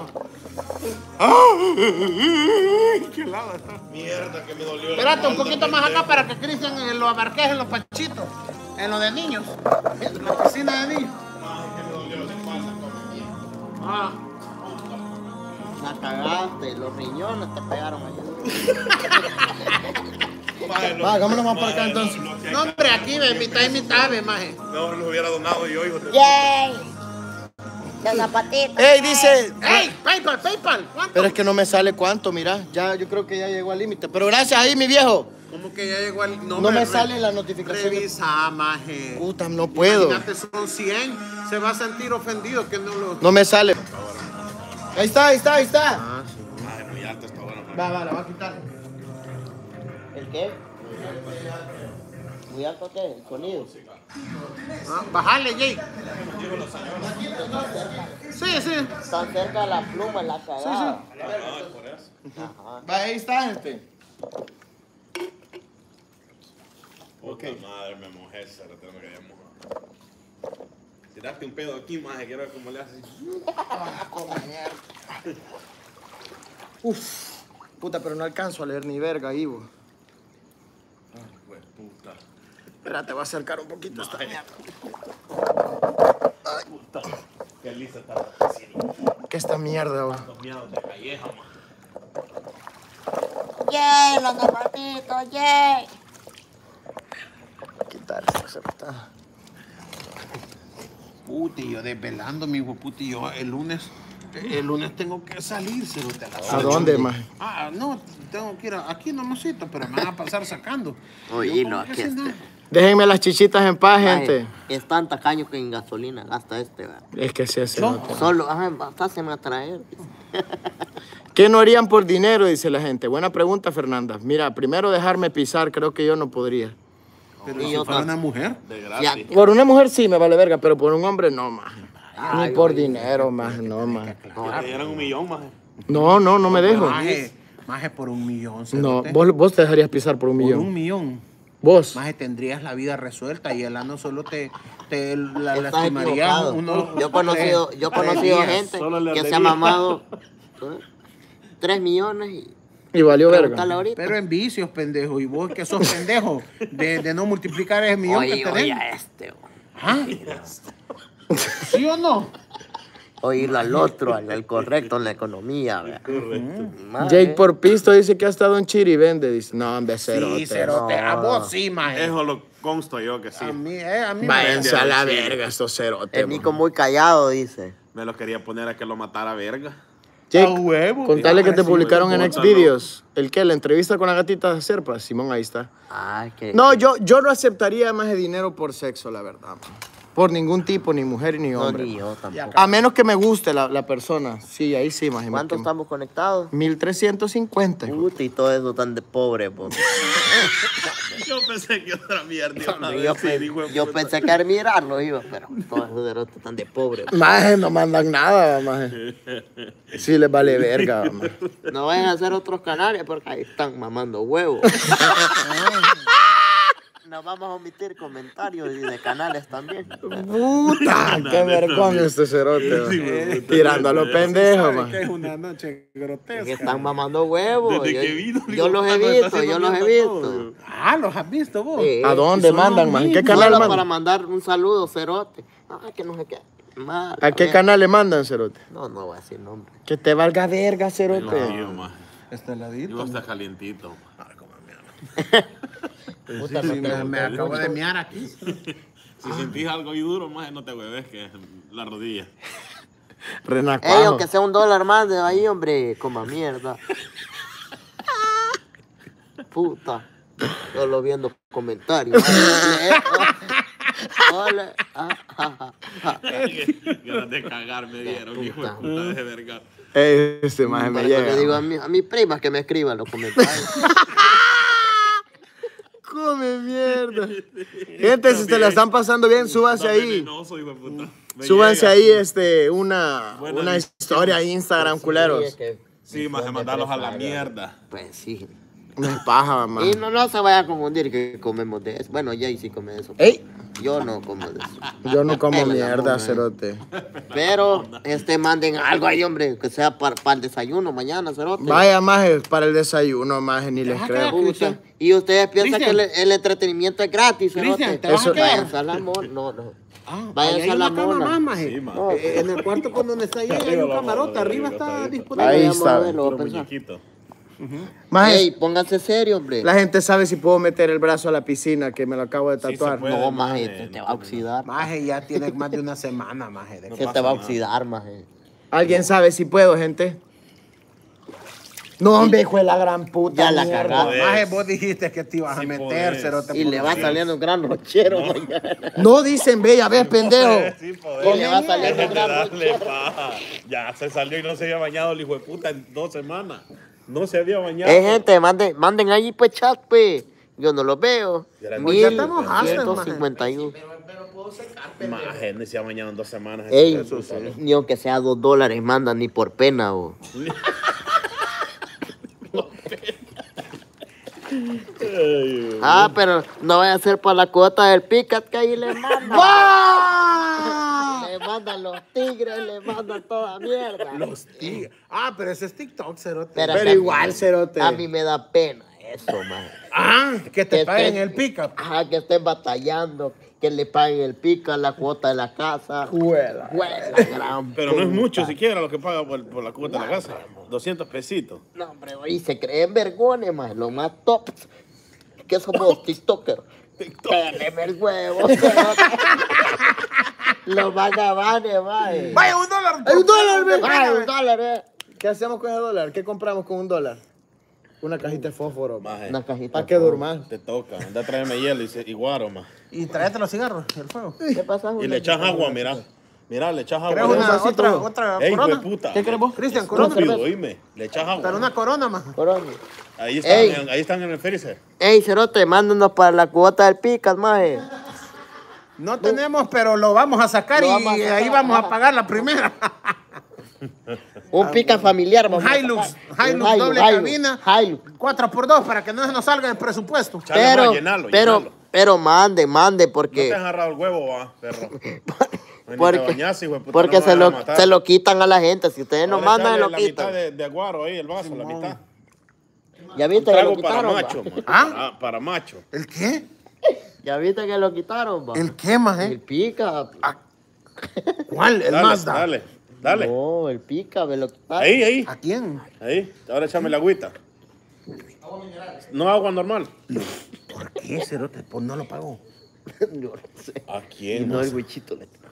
Speaker 3: Mierda, que me dolió. la
Speaker 2: Espérate un
Speaker 3: espalda,
Speaker 2: poquito más
Speaker 3: pendejo.
Speaker 2: acá para que Cristian eh, lo abarques en los panchitos, en lo de niños, en la piscina de niños.
Speaker 3: Que me dolió la espalda, como mierda.
Speaker 2: Ah,
Speaker 5: La cagaste, los riñones te pegaron allá.
Speaker 3: Maje, lo-
Speaker 1: Va, hagámonos más para
Speaker 3: maje,
Speaker 1: acá,
Speaker 3: lo-
Speaker 1: entonces.
Speaker 3: lo que hay
Speaker 2: no,
Speaker 3: que-
Speaker 2: hombre, aquí ve, mitad y mitad, ve, maje.
Speaker 3: Mejor lo hubiera donado yo, hijo de...
Speaker 7: Yay. Los zapatitos.
Speaker 1: Ey,
Speaker 7: yay.
Speaker 1: dice...
Speaker 2: ¡Ey! PayPal, PayPal, ¿cuánto?
Speaker 1: Pero es que no me sale cuánto, mira. Ya, yo creo que ya llegó al límite. Pero gracias ahí, mi viejo.
Speaker 2: ¿Cómo que ya llegó al...?
Speaker 1: No me sale la notificación.
Speaker 2: Revisa, maje.
Speaker 1: Puta, no puedo.
Speaker 2: Imagínate, son cien, se va a sentir ofendido que no lo...
Speaker 1: No me sale. Ahí está, ahí está, ahí está.
Speaker 2: Ah, sí.
Speaker 3: Maje, muy alto está bueno. maje.
Speaker 1: Va, va, la va a quitar.
Speaker 5: ¿El qué? ¿Muy alto qué? ¿El sonido?
Speaker 2: Ah, bajale, Jake. Sí, sí.
Speaker 5: Tan cerca de la pluma, la cagada.
Speaker 3: Ah, por eso.
Speaker 5: Ajá.
Speaker 1: Va, ahí está, gente.
Speaker 3: Puta madre, me mojé, se lo tengo que ir mojado. Tiraste un pedo aquí, maje, quiero ver cómo le haces.
Speaker 1: Uf. Puta, pero no alcanzo a leer ni verga, Ivo.
Speaker 3: Ay, pues, puta.
Speaker 1: Espérate, voy a acercar un poquito esta
Speaker 3: Maje.
Speaker 1: mierda.
Speaker 3: Puta. Qué lista está.
Speaker 1: ¿Qué esta mierda, va?
Speaker 3: Los miedos de calleja, maje.
Speaker 7: Yay, los zapatitos, yay.
Speaker 1: Quitar esta cerveza.
Speaker 2: Puti, yo desvelando, mi hijo puti, yo el lunes, el lunes tengo que salir, se lo te la
Speaker 1: ¿A dónde, maje?
Speaker 2: Ah, no, tengo que ir a, aquí nomásito, pero me van a pasar sacando.
Speaker 5: Oye,
Speaker 2: Yo
Speaker 5: no,
Speaker 2: como que
Speaker 5: aquí
Speaker 2: sin
Speaker 5: este.
Speaker 2: nada.
Speaker 1: Déjenme las chichitas en paz, gente.
Speaker 5: Ay, es tan tacaño que en gasolina gasta este, ¿verdad?
Speaker 1: Es que se hace.
Speaker 2: No.
Speaker 5: Solo, ajá, pásenme a traer.
Speaker 1: ¿Qué no harían por dinero? Dice la gente. Buena pregunta, Fernanda. Mira, primero dejarme pisar, creo que yo no podría.
Speaker 2: Pero
Speaker 5: Y
Speaker 2: si
Speaker 5: yo
Speaker 2: fuera
Speaker 5: tam-
Speaker 2: una mujer,
Speaker 3: De
Speaker 5: Ya,
Speaker 3: gratis.
Speaker 1: Por una mujer sí me vale verga, pero por un hombre no, más.
Speaker 5: Ay,
Speaker 1: Ni por
Speaker 5: oye.
Speaker 1: dinero, más, no, más.
Speaker 3: Que te dieran un millón, maje.
Speaker 1: No, no, no me dejo.
Speaker 2: maje, maje por un millón.
Speaker 1: No,
Speaker 2: cerote.
Speaker 1: vos, vos te dejarías pisar por un
Speaker 2: Por
Speaker 1: millón.
Speaker 2: un millón.
Speaker 1: Vos.
Speaker 2: Maje, tendrías la vida resuelta y el ano solo te, te la,
Speaker 5: Estás
Speaker 2: lastimaría
Speaker 5: equivocado.
Speaker 2: uno.
Speaker 5: Yo he conocido, yo he
Speaker 2: tres
Speaker 5: conocido
Speaker 2: días.
Speaker 5: gente
Speaker 3: solo le
Speaker 5: que se
Speaker 3: ardería.
Speaker 5: ha mamado ¿eh? tres millones y
Speaker 1: Y valió
Speaker 5: preguntarle
Speaker 1: verga.
Speaker 5: ahorita.
Speaker 2: Pero en vicios, pendejo. Y vos que sos pendejo de, de no multiplicar ese millón
Speaker 5: Oye,
Speaker 2: que tenés.
Speaker 5: oye a este, oh.
Speaker 2: ¿Ah? ¿Sí o no?
Speaker 5: Oírlo al otro, al, al correcto en la economía, ¿verdad?
Speaker 3: Correcto.
Speaker 5: Madre.
Speaker 1: Jake por pisto dice que ha estado en Chiri y vende. Dice, no, hombre, cero.
Speaker 2: Sí, cerote. A vos sí, maje.
Speaker 3: Eso lo consto yo que sí.
Speaker 2: A mí, eh, a mí me-
Speaker 1: Váyanse a la
Speaker 3: Sí.
Speaker 1: verga estos cerotes.
Speaker 5: El Nico muy callado, dice.
Speaker 3: Me lo quería poner a que lo matara verga.
Speaker 1: Jake,
Speaker 2: A huevo.
Speaker 1: contale que te
Speaker 2: Sí,
Speaker 1: publicaron en
Speaker 3: bótalo.
Speaker 1: Xvideos. ¿El qué? La entrevista con la gatita de Serpa. Simón, ahí está.
Speaker 5: Ay, que...
Speaker 1: No, yo, yo no aceptaría más de dinero por sexo, la verdad. Por ningún tipo, ni mujer ni
Speaker 5: No,
Speaker 1: hombre.
Speaker 5: ni yo tampoco.
Speaker 1: A menos que me guste la, la persona. Sí, ahí sí, más.
Speaker 5: ¿Cuántos estamos conectados?
Speaker 1: mil trescientos cincuenta.
Speaker 5: Puta, y todo eso tan de pobre, po.
Speaker 3: Yo pensé que otra mierda iban a
Speaker 5: Yo,
Speaker 3: decir,
Speaker 5: pe-
Speaker 3: hijo de
Speaker 5: yo
Speaker 3: puta.
Speaker 5: pensé que mirarlo iba, pero todos esos derotes tan de pobre. po.
Speaker 1: Maje, no mandan nada, maje. Sí, les vale verga, maje.
Speaker 5: No vayan a hacer otros canales porque ahí están mamando huevos. Nos vamos a omitir comentarios y de canales también.
Speaker 1: Puta, qué vergüenza este cerote. va. Tirando a los pendejos,
Speaker 2: ¿Sabes
Speaker 1: maje.
Speaker 2: que es una noche
Speaker 5: Que
Speaker 2: grotesca?
Speaker 5: están mamando huevos.
Speaker 3: Desde
Speaker 5: yo,
Speaker 3: que vino,
Speaker 5: yo
Speaker 3: digo,
Speaker 5: los he
Speaker 3: "Puta, nos está
Speaker 5: visto,
Speaker 3: haciendo
Speaker 5: yo los he
Speaker 3: mierda
Speaker 5: visto.
Speaker 3: todo".
Speaker 2: Ah, ¿los has visto vos?
Speaker 5: Sí.
Speaker 1: ¿A dónde
Speaker 2: son
Speaker 1: mandan,
Speaker 2: los
Speaker 1: maje? ¿En qué
Speaker 2: mismos.
Speaker 1: canal
Speaker 5: Solo para
Speaker 1: mandan?
Speaker 5: mandar un saludo, cerote. Ah, que no sé qué. Mar-
Speaker 1: ¿A qué
Speaker 5: ver.
Speaker 1: canal le mandan, cerote?
Speaker 5: No, no voy a decir nombre.
Speaker 1: Que te valga verga,
Speaker 3: Dios
Speaker 1: cerote.
Speaker 3: mío, maje.
Speaker 2: Este ladito.
Speaker 3: Digo, está calientito.
Speaker 5: Puta,
Speaker 2: Sí,
Speaker 5: no
Speaker 2: me,
Speaker 5: tengo-
Speaker 2: me acabo de mear aquí.
Speaker 3: Si sentís algo y duro, maje, no te hueves, que es la rodilla.
Speaker 1: Renacuajo.
Speaker 5: Ey, aunque sea un dólar más de ahí, hombre, coma mierda. Puta. Solo viendo comentarios. Hola. Ah, ah, ah, ah.
Speaker 3: Ganas de cagar me dieron, hijo de puta, de verga.
Speaker 1: Ey, este maje me
Speaker 5: Por eso
Speaker 1: llega.
Speaker 5: le digo a, mi, a mis primas que me escriban los comentarios.
Speaker 1: Come mierda. Gente, si se la están pasando bien, súbanse
Speaker 3: Está
Speaker 1: ahí.
Speaker 3: venenoso, hijo de puta. Me
Speaker 1: Súbanse
Speaker 3: llega.
Speaker 1: ahí este, una,
Speaker 3: Buena
Speaker 1: una
Speaker 3: edición.
Speaker 1: historia a Instagram,
Speaker 5: Sí,
Speaker 1: culeros.
Speaker 5: es que
Speaker 3: Sí,
Speaker 5: me
Speaker 3: maje,
Speaker 5: pone
Speaker 3: mandarlos a la
Speaker 5: presa,
Speaker 3: mierda.
Speaker 5: Pues sí.
Speaker 1: No es paja, mamá.
Speaker 5: Y no, no se vaya a confundir que comemos de eso. Bueno, Jay sí come eso.
Speaker 1: Ey,
Speaker 5: Yo no como de eso.
Speaker 1: yo no como
Speaker 5: Pela la
Speaker 1: mierda,
Speaker 5: mona,
Speaker 1: cerote.
Speaker 5: Pero, este, manden algo ahí, hombre, que sea para, para el desayuno mañana, cerote.
Speaker 1: Vaya, maje, para el desayuno, maje, ni les creo.
Speaker 5: Puta. Y ustedes piensan que
Speaker 8: Cristian.
Speaker 5: el, el entretenimiento es gratis, cerote.
Speaker 8: Cristian, ¿te vas
Speaker 1: Eso-
Speaker 8: a quedar?
Speaker 5: Váyanse a la mona. No, no.
Speaker 8: Ah,
Speaker 5: Váyanse
Speaker 8: ahí
Speaker 5: a
Speaker 8: hay
Speaker 5: la
Speaker 8: una cama
Speaker 5: mona.
Speaker 8: más, maje.
Speaker 3: Sí, maje.
Speaker 5: No,
Speaker 8: Eh, En el cuarto con donde está ahí hay
Speaker 3: Arriba
Speaker 8: un
Speaker 3: lo vamos a
Speaker 8: camarote,
Speaker 3: ver,
Speaker 8: arriba
Speaker 3: arriba
Speaker 8: está
Speaker 3: está
Speaker 8: disponible.
Speaker 1: Ahí
Speaker 5: vamos a
Speaker 1: está.
Speaker 5: ver, lo voy a
Speaker 3: Puro
Speaker 5: pensar.
Speaker 3: muñequito.
Speaker 1: Maje,
Speaker 5: Ey, pónganse serio, hombre.
Speaker 1: la gente sabe si puedo meter el brazo a la piscina, que me lo acabo de
Speaker 3: Sí se
Speaker 1: tatuar.
Speaker 3: puede.
Speaker 5: No,
Speaker 3: maje,
Speaker 5: maje, te,
Speaker 3: no
Speaker 5: te va a oxidar.
Speaker 8: Maje, ya tiene más de una semana, maje. de-
Speaker 5: Se te
Speaker 3: pasa
Speaker 5: va a
Speaker 3: nada.
Speaker 5: oxidar, maje.
Speaker 1: ¿Alguien sabe si puedo, gente? No, hombre, hijo de la gran puta.
Speaker 5: Ya la
Speaker 1: mierda.
Speaker 5: cagaste.
Speaker 8: Maje, vos dijiste que te ibas a
Speaker 3: Sí
Speaker 8: meter,
Speaker 3: podés.
Speaker 8: cerote.
Speaker 5: Y
Speaker 8: por
Speaker 5: le
Speaker 8: los
Speaker 5: va
Speaker 8: días.
Speaker 5: saliendo un gran rochero mañana.
Speaker 1: No dicen, ve, a ver, pendejo.
Speaker 3: Sí,
Speaker 5: Y
Speaker 3: poder.
Speaker 5: le va saliendo un
Speaker 3: Dejen de
Speaker 5: gran
Speaker 3: darle
Speaker 5: rochero.
Speaker 3: paja. Ya se salió y no se había bañado el hijo de puta en dos semanas. No se había bañado.
Speaker 5: Eh, gente, manden, manden ahí pues chat, pues. Yo no los veo.
Speaker 3: Ya
Speaker 8: Pues ya
Speaker 5: Mil
Speaker 8: te mojaste,
Speaker 5: ciento cincuenta y uno.
Speaker 3: Maje, no se ha bañado en dos semanas.
Speaker 5: Ey,
Speaker 3: Hijo de puta, ¿no?
Speaker 5: ni aunque sea dos dólares mandan ni por pena, o.
Speaker 3: Ay,
Speaker 5: Ah, pero no vaya a ser para la cuota del picat que ahí le mandan. Le mandan los tigres, le mandan toda mierda.
Speaker 8: Los tigres. Ah, pero ese es TikTok, cerote.
Speaker 5: Pero
Speaker 1: Pero
Speaker 5: a mí-
Speaker 1: igual, cerote.
Speaker 5: A mí me da pena eso, man.
Speaker 8: Ah, que te
Speaker 5: Que
Speaker 8: paguen
Speaker 5: estén-
Speaker 8: el pick-up.
Speaker 5: Ajá, que estén batallando, que le paguen el pica, la cuota de la casa.
Speaker 1: Juela.
Speaker 5: Juela, gran
Speaker 3: Pero no es
Speaker 5: puta.
Speaker 3: mucho siquiera lo que paga por, por la cuota de la casa. doscientos pesitos.
Speaker 5: No, hombre, y se creen vergones, más, lo más top. Que somos tiktokers. Péleme el huevo. Lo más gabanes, mae.
Speaker 8: Vaya, un dólar.
Speaker 1: ¡Hay un dólar, ve!
Speaker 5: Ay, un dólar, eh.
Speaker 1: ¿Qué hacemos con ese dólar? ¿Qué compramos con un dólar? Una cajita de fósforo.
Speaker 3: Maje,
Speaker 5: Una cajita.
Speaker 1: ¿Para qué durmas?
Speaker 3: te toca. Anda a traerme hielo y, se- y guaro, más.
Speaker 8: Y tráete los cigarros, el fuego.
Speaker 5: ¿Qué pasa,
Speaker 3: Y
Speaker 5: Julio?
Speaker 3: le echas agua, mira. Mira, le echas agua.
Speaker 8: ¿Querés
Speaker 1: un
Speaker 8: una,
Speaker 1: vasito.
Speaker 8: otra, otra
Speaker 3: Ey, hijo de
Speaker 8: corona?
Speaker 3: puta.
Speaker 8: ¿Qué querés vos? Cristian,
Speaker 3: Estúpido,
Speaker 8: corona.
Speaker 3: oíme. Le echas agua.
Speaker 8: Pero una corona más.
Speaker 5: Corona.
Speaker 3: Ahí están,
Speaker 5: Ey.
Speaker 3: en, ahí están en el freezer.
Speaker 5: Ey, cerote, mándanos para la cuota del picas, maje.
Speaker 8: No tenemos, pero lo vamos a sacar
Speaker 5: Lo
Speaker 8: y
Speaker 5: vamos a sacar,
Speaker 8: ahí vamos
Speaker 5: ajá.
Speaker 8: a pagar la primera.
Speaker 5: Un pica familiar,
Speaker 8: Un
Speaker 5: vamos a
Speaker 8: Hilux,
Speaker 5: sacar.
Speaker 8: Hilux,
Speaker 5: Un
Speaker 8: doble
Speaker 5: Hilux,
Speaker 8: cabina.
Speaker 5: Hilux.
Speaker 8: cuatro por dos para que no se nos salga el presupuesto.
Speaker 3: Chale,
Speaker 5: Pero,
Speaker 3: más, llenalo,
Speaker 5: pero,
Speaker 3: llenalo.
Speaker 5: pero mande, mande,
Speaker 3: No te
Speaker 5: porque,
Speaker 3: has agarrado el huevo, va, perro. Ni te
Speaker 5: porque,
Speaker 3: bañas, hijo de puta,
Speaker 5: porque
Speaker 3: no
Speaker 5: se,
Speaker 3: me
Speaker 5: lo,
Speaker 3: vas a matar.
Speaker 5: se lo quitan a la gente. Si ustedes no
Speaker 3: Ahora
Speaker 5: mandan, se
Speaker 3: echale
Speaker 5: lo
Speaker 3: la
Speaker 5: quitan.
Speaker 3: mitad de, de aguaro ahí, el vaso, la mitad.
Speaker 5: Ya viste que lo
Speaker 3: Trago para
Speaker 5: quitaron,
Speaker 3: macho,
Speaker 5: va.
Speaker 3: man.
Speaker 8: ¿Ah?
Speaker 3: Para, para macho.
Speaker 8: ¿El qué?
Speaker 5: Ya viste que lo quitaron, va.
Speaker 8: ¿El qué más,
Speaker 5: El
Speaker 8: eh?
Speaker 5: pica.
Speaker 8: ¿Cuál? El
Speaker 3: Dale,
Speaker 8: Mazda.
Speaker 3: dale, dale.
Speaker 5: No, el pica, me lo quitaron.
Speaker 3: Ahí, ahí,
Speaker 8: ¿A quién?
Speaker 3: ahí. Ahora échame la agüita. No agua normal.
Speaker 8: ¿Por qué, cerote? Pues no lo pagó.
Speaker 5: Yo no sé.
Speaker 3: ¿A
Speaker 5: Y
Speaker 3: quién?
Speaker 5: no
Speaker 3: No
Speaker 5: el huichito le trajo.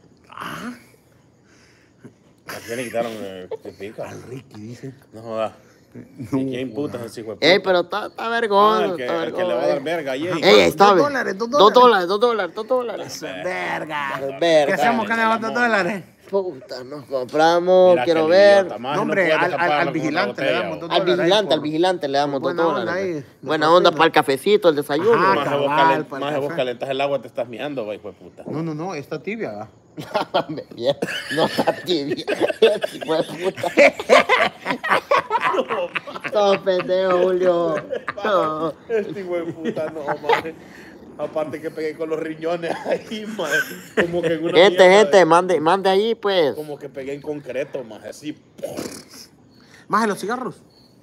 Speaker 3: ¿A quién le quitaron el que pica?
Speaker 8: Al Ricky, dice.
Speaker 3: No jodas. ¿Y quién puta es ese hijo de puta?
Speaker 5: Ey, pero está, está
Speaker 3: Ah,
Speaker 5: vergón.
Speaker 3: el que,
Speaker 5: está
Speaker 3: el que le
Speaker 5: vergón,
Speaker 3: va a dar
Speaker 5: eh.
Speaker 3: verga ahí.
Speaker 5: Ey, está
Speaker 8: Dos
Speaker 5: bien.
Speaker 8: dólares, dos
Speaker 5: Dos
Speaker 8: dólares.
Speaker 5: dólares, dos dólares, dos dólares.
Speaker 8: Verga.
Speaker 5: Verga.
Speaker 8: ¿Qué hacemos con esos dos dólares?
Speaker 5: Puta, nos compramos,
Speaker 3: Mira
Speaker 5: quiero
Speaker 3: qué
Speaker 5: ver.
Speaker 3: idiota, maje,
Speaker 8: No, hombre,
Speaker 3: puedes
Speaker 8: al- al-
Speaker 3: taparlo
Speaker 8: al
Speaker 3: con una
Speaker 8: vigilante le
Speaker 3: botella,
Speaker 8: damos
Speaker 3: o-
Speaker 8: dos
Speaker 5: Al
Speaker 8: dólares ahí
Speaker 5: vigilante,
Speaker 8: por-
Speaker 5: al vigilante le damos dos
Speaker 8: buena onda
Speaker 5: dólares.
Speaker 8: ahí,
Speaker 5: pues.
Speaker 8: de
Speaker 5: Buena
Speaker 8: propina.
Speaker 5: onda para el cafecito, el desayuno.
Speaker 8: Ajá,
Speaker 3: Más vos,
Speaker 8: cabal,
Speaker 3: calen-
Speaker 8: para el
Speaker 3: más vos
Speaker 8: café.
Speaker 3: calentas el agua, te estás miando, va, hijo de puta.
Speaker 8: No, no, no, está tibia. ¿va?
Speaker 5: Bien, no está tibia. Hijo de puta. Todo pendejo, Julio. No.
Speaker 3: Este hijo de puta, no, maje. Aparte que pegué con los riñones ahí, maje. Como que en una
Speaker 5: Gente,
Speaker 3: mierda
Speaker 5: gente,
Speaker 3: de-
Speaker 5: mande, mande ahí, pues.
Speaker 3: Como que pegué en concreto, maje, así.
Speaker 8: Más de los cigarros.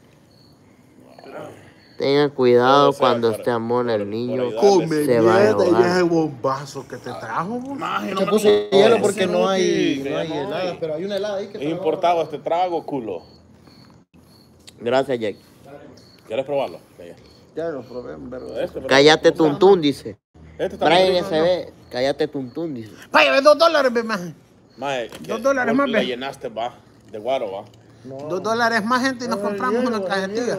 Speaker 5: Tengan cuidado
Speaker 3: O sea,
Speaker 5: cuando
Speaker 3: por-
Speaker 5: esté amor el
Speaker 3: por-
Speaker 5: niño.
Speaker 3: por ayudarles.
Speaker 8: Come
Speaker 5: Se va a
Speaker 8: mierda y
Speaker 5: ahogar.
Speaker 8: ese bombazo que te trajo. vos.
Speaker 3: Maje,
Speaker 1: Te
Speaker 3: me
Speaker 1: puse
Speaker 3: lo-
Speaker 1: hielo
Speaker 3: no,
Speaker 1: porque no hay,
Speaker 3: sí,
Speaker 1: no hay
Speaker 3: no
Speaker 1: helada,
Speaker 3: hay.
Speaker 1: pero hay una helada ahí que
Speaker 3: He
Speaker 1: te la
Speaker 3: importado este trago, culo.
Speaker 5: Gracias, Jack.
Speaker 3: ¿Quieres probarlo? Ya, ya.
Speaker 1: Ya lo probé, pero...
Speaker 3: Este, pero-
Speaker 5: Cállate, tuntún, dice.
Speaker 3: Este está
Speaker 5: Brian
Speaker 3: rico,
Speaker 5: S B. Cállate, tuntún, dice.
Speaker 8: Vaya, ve dos dólares, ve, maje.
Speaker 3: Mae, que
Speaker 8: Dos dólares más,
Speaker 3: le
Speaker 8: ve.
Speaker 3: llenaste, va, de guaro, va.
Speaker 8: Dos dólares más, gente, y nos compramos una cajetilla.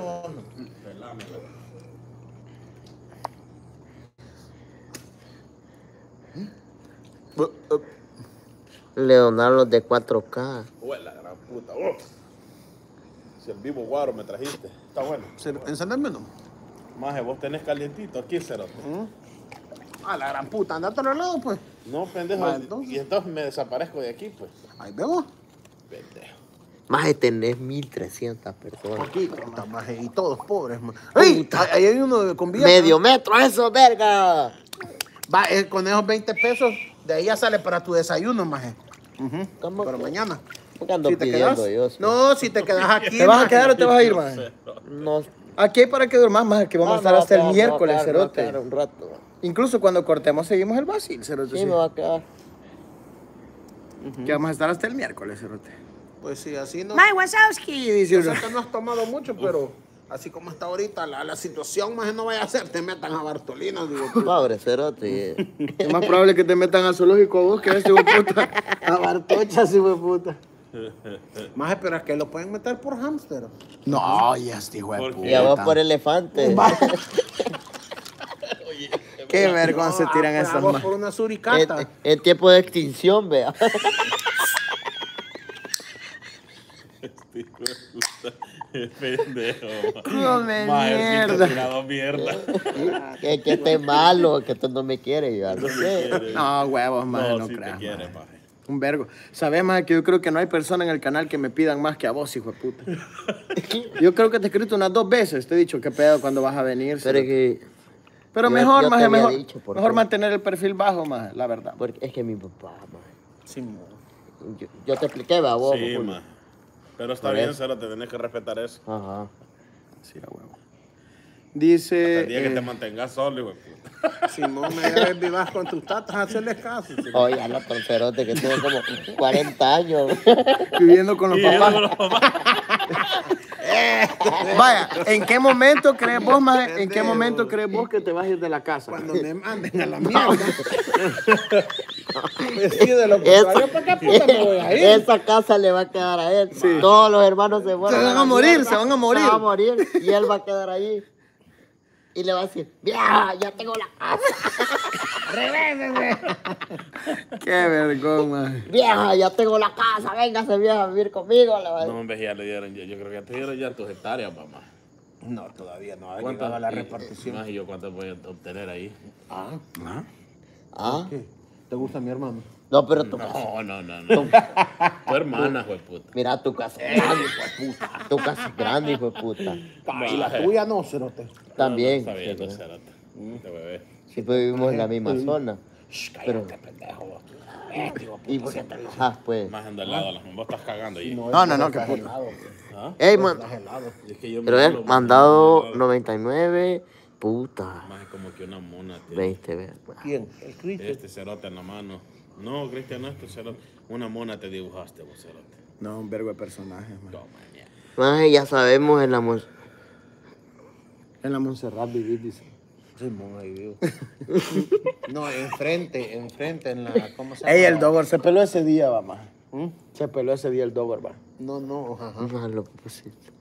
Speaker 5: Leonardo de cuatro K.
Speaker 3: Ué, la gran puta. Oh. Si el vivo guaro me trajiste. Está bueno.
Speaker 8: Encendeme, no.
Speaker 3: Maje, vos tenés calientito aquí, cerote.
Speaker 8: A la gran puta, andate al otro lado, pues.
Speaker 3: No, pendejo.
Speaker 8: Va, entonces.
Speaker 3: Y entonces me desaparezco de aquí, pues.
Speaker 8: Ahí vemos.
Speaker 3: Pendejo.
Speaker 5: Maje, tenés mil trescientas personas.
Speaker 8: Poquito, puta, maje, y todos pobres, maje. ¡Ey! Ahí hay uno con billete.
Speaker 5: Medio metro, eso, verga.
Speaker 8: Va, eh, con esos veinte pesos, de ahí ya sale para tu desayuno, maje. Ujú.
Speaker 5: ¿Cómo
Speaker 8: Pero
Speaker 5: que?
Speaker 8: mañana.
Speaker 5: ¿Por qué ando
Speaker 8: Si te
Speaker 5: pidiendo
Speaker 8: quedas,
Speaker 5: yo? Sí.
Speaker 8: no, si te quedas aquí.
Speaker 9: ¿Te vas a
Speaker 8: maje.
Speaker 9: quedar o te vas a ir, maje?
Speaker 5: No.
Speaker 9: Aquí hay para que duermas más, que vamos a estar
Speaker 5: No,
Speaker 9: hasta
Speaker 5: me va
Speaker 9: el
Speaker 5: quedar,
Speaker 9: miércoles,
Speaker 5: me va a quedar,
Speaker 9: cerote.
Speaker 5: me va a quedar un rato.
Speaker 9: Incluso cuando cortemos seguimos el vacil, cerote.
Speaker 5: Sí,
Speaker 9: Sí,
Speaker 5: me va a quedar.
Speaker 9: Que vamos a estar hasta el miércoles, cerote.
Speaker 8: Pues sí, así no.
Speaker 9: Mike Wazowski, dice
Speaker 8: Yo
Speaker 9: uno.
Speaker 8: sé que no has tomado mucho, pero así como está ahorita la, la situación, más no vaya a ser, te metan a Bartolina, digo. tú.
Speaker 5: Pobre cerote.
Speaker 9: Es más probable que te metan al zoológico a vos que a ese hijo de puta. A Bartochas, hijo de puta.
Speaker 8: Más pero es que lo pueden meter por hámster.
Speaker 9: No, ya este hijo de
Speaker 3: ¿Por
Speaker 9: puta.
Speaker 5: Y a vos por elefante.
Speaker 9: Qué vergüenza se
Speaker 8: No,
Speaker 9: tiran
Speaker 8: ah, pues,
Speaker 9: esas
Speaker 8: vos
Speaker 9: más.
Speaker 8: por una
Speaker 5: En,
Speaker 8: suricata.
Speaker 5: en tiempo de extinción, vea.
Speaker 3: Pendejo.
Speaker 9: Come
Speaker 3: Maje, sí te
Speaker 9: mierda.
Speaker 3: he tirado mierda.
Speaker 5: Que, que esté malo, que tú no me quieres. Yo no sé.
Speaker 9: No, huevos, maje, no,
Speaker 3: No, sí te
Speaker 9: creas,
Speaker 3: quiere,
Speaker 9: maje.
Speaker 3: maje.
Speaker 9: Un vergo. ¿Sabes, maje, que yo creo que no hay persona en el canal que me pidan más que a vos, hijo de puta? Yo creo que te he escrito unas dos veces. Te he dicho qué pedo cuando vas a venir.
Speaker 5: Pero es
Speaker 9: cerote.
Speaker 5: que.
Speaker 9: Pero
Speaker 5: yo-
Speaker 9: mejor,
Speaker 5: yo te
Speaker 9: maje,
Speaker 5: había
Speaker 9: mejor,
Speaker 5: dicho por
Speaker 9: mejor
Speaker 5: qué.
Speaker 9: mantener el perfil bajo, maje, la verdad.
Speaker 5: Porque es que mi papá, man.
Speaker 8: Sí, mo.
Speaker 5: Yo, yo te expliqué, va, vos.
Speaker 3: Sí,
Speaker 5: Julio.
Speaker 3: maje. Pero está
Speaker 5: Por
Speaker 3: bien,
Speaker 5: eso.
Speaker 3: Cero, te tenés que respetar eso.
Speaker 5: Ajá.
Speaker 9: Sí, a huevo. Dice...
Speaker 3: Hasta el día que
Speaker 9: eh,
Speaker 3: te mantengas solo, hijo de puta.
Speaker 8: Simón, me debes vivas con tus tatas a hacerles caso.
Speaker 5: Oye, no, toncerote, que tiene como cuarenta años.
Speaker 9: viviendo con los
Speaker 3: Y
Speaker 9: papás.
Speaker 3: yo, los papás.
Speaker 9: Vaya, ¿en qué momento crees vos, maje, en qué momento crees vos que te vas a ir de la casa?
Speaker 8: Cuando me manden a la mierda. Pues sí, de lo
Speaker 5: Esa,
Speaker 8: contrario, ¿para qué puta me voy a ir?
Speaker 5: esa casa le va a quedar a él. Todos los hermanos se fueron.
Speaker 9: Se van
Speaker 5: la
Speaker 9: a morir,
Speaker 5: mierda.
Speaker 9: se van a morir.
Speaker 5: Se van a morir. Y él va a quedar ahí. Y le va a decir, vieja, ya tengo la casa.
Speaker 9: Qué vergüenza, maje.
Speaker 5: Vieja, ya tengo la casa. Véngase, vieja, a vivir conmigo. Le va a
Speaker 3: No,
Speaker 5: decir.
Speaker 3: hombre, ya le dieron, yo, yo creo que ya te dieron ya tus hectáreas, mamá.
Speaker 8: No, todavía no ha
Speaker 3: ¿Cuánto
Speaker 8: llegado a la
Speaker 3: y-
Speaker 8: repartición.
Speaker 3: Más y yo cuánto voy a obtener ahí.
Speaker 8: Ah,
Speaker 5: Ah,
Speaker 8: ¿qué? ¿Te gusta mi hermano?
Speaker 5: no, pero tu casa.
Speaker 3: No, no, no, no. Tu hermana, hijo de puta.
Speaker 5: Mira, tu casa es grande, hijo de puta. Tu casa es grande, hijo de puta.
Speaker 8: Pa, y la tuya no, cerote.
Speaker 5: También.
Speaker 3: No, no, está bien,
Speaker 5: sí,
Speaker 3: no, cerote. Te bebé.
Speaker 5: siempre vivimos en la misma zona.
Speaker 8: Shh,
Speaker 5: Pero-
Speaker 8: cállate, pendejo.
Speaker 5: Y por qué te ah, pues.
Speaker 3: Más anda al lado, la- vos estás cagando ahí.
Speaker 9: No, no, no, qué puta.
Speaker 3: ¿Ah?
Speaker 5: Ey, man.
Speaker 3: Es que yo
Speaker 5: Pero
Speaker 3: me
Speaker 5: él,
Speaker 3: hablo,
Speaker 5: mandado
Speaker 3: más-
Speaker 5: noventa y nueve. Puta.
Speaker 3: Más como que una mona. tiene.
Speaker 5: veinte, ve.
Speaker 8: ¿Quién? El Cristo.
Speaker 3: Este cerote en la mano. No, Cristian, no, este cerote. Una mona te dibujaste vos, cerote.
Speaker 9: No, un vergo de personajes, maje.
Speaker 3: Toma, mierda.
Speaker 5: Maje, ya sabemos en la mus-
Speaker 9: En la Montserrat vivís, dice.
Speaker 8: Simón, ahí vivo. No, enfrente, enfrente, en la. ¿Cómo se llama?
Speaker 9: Ey, el Dogger se peló ese día, va, maje.
Speaker 8: ¿Mm?
Speaker 9: Se peló ese día el Dogger, va.
Speaker 8: No, no, ajá.
Speaker 5: Ah, lo que pusiste.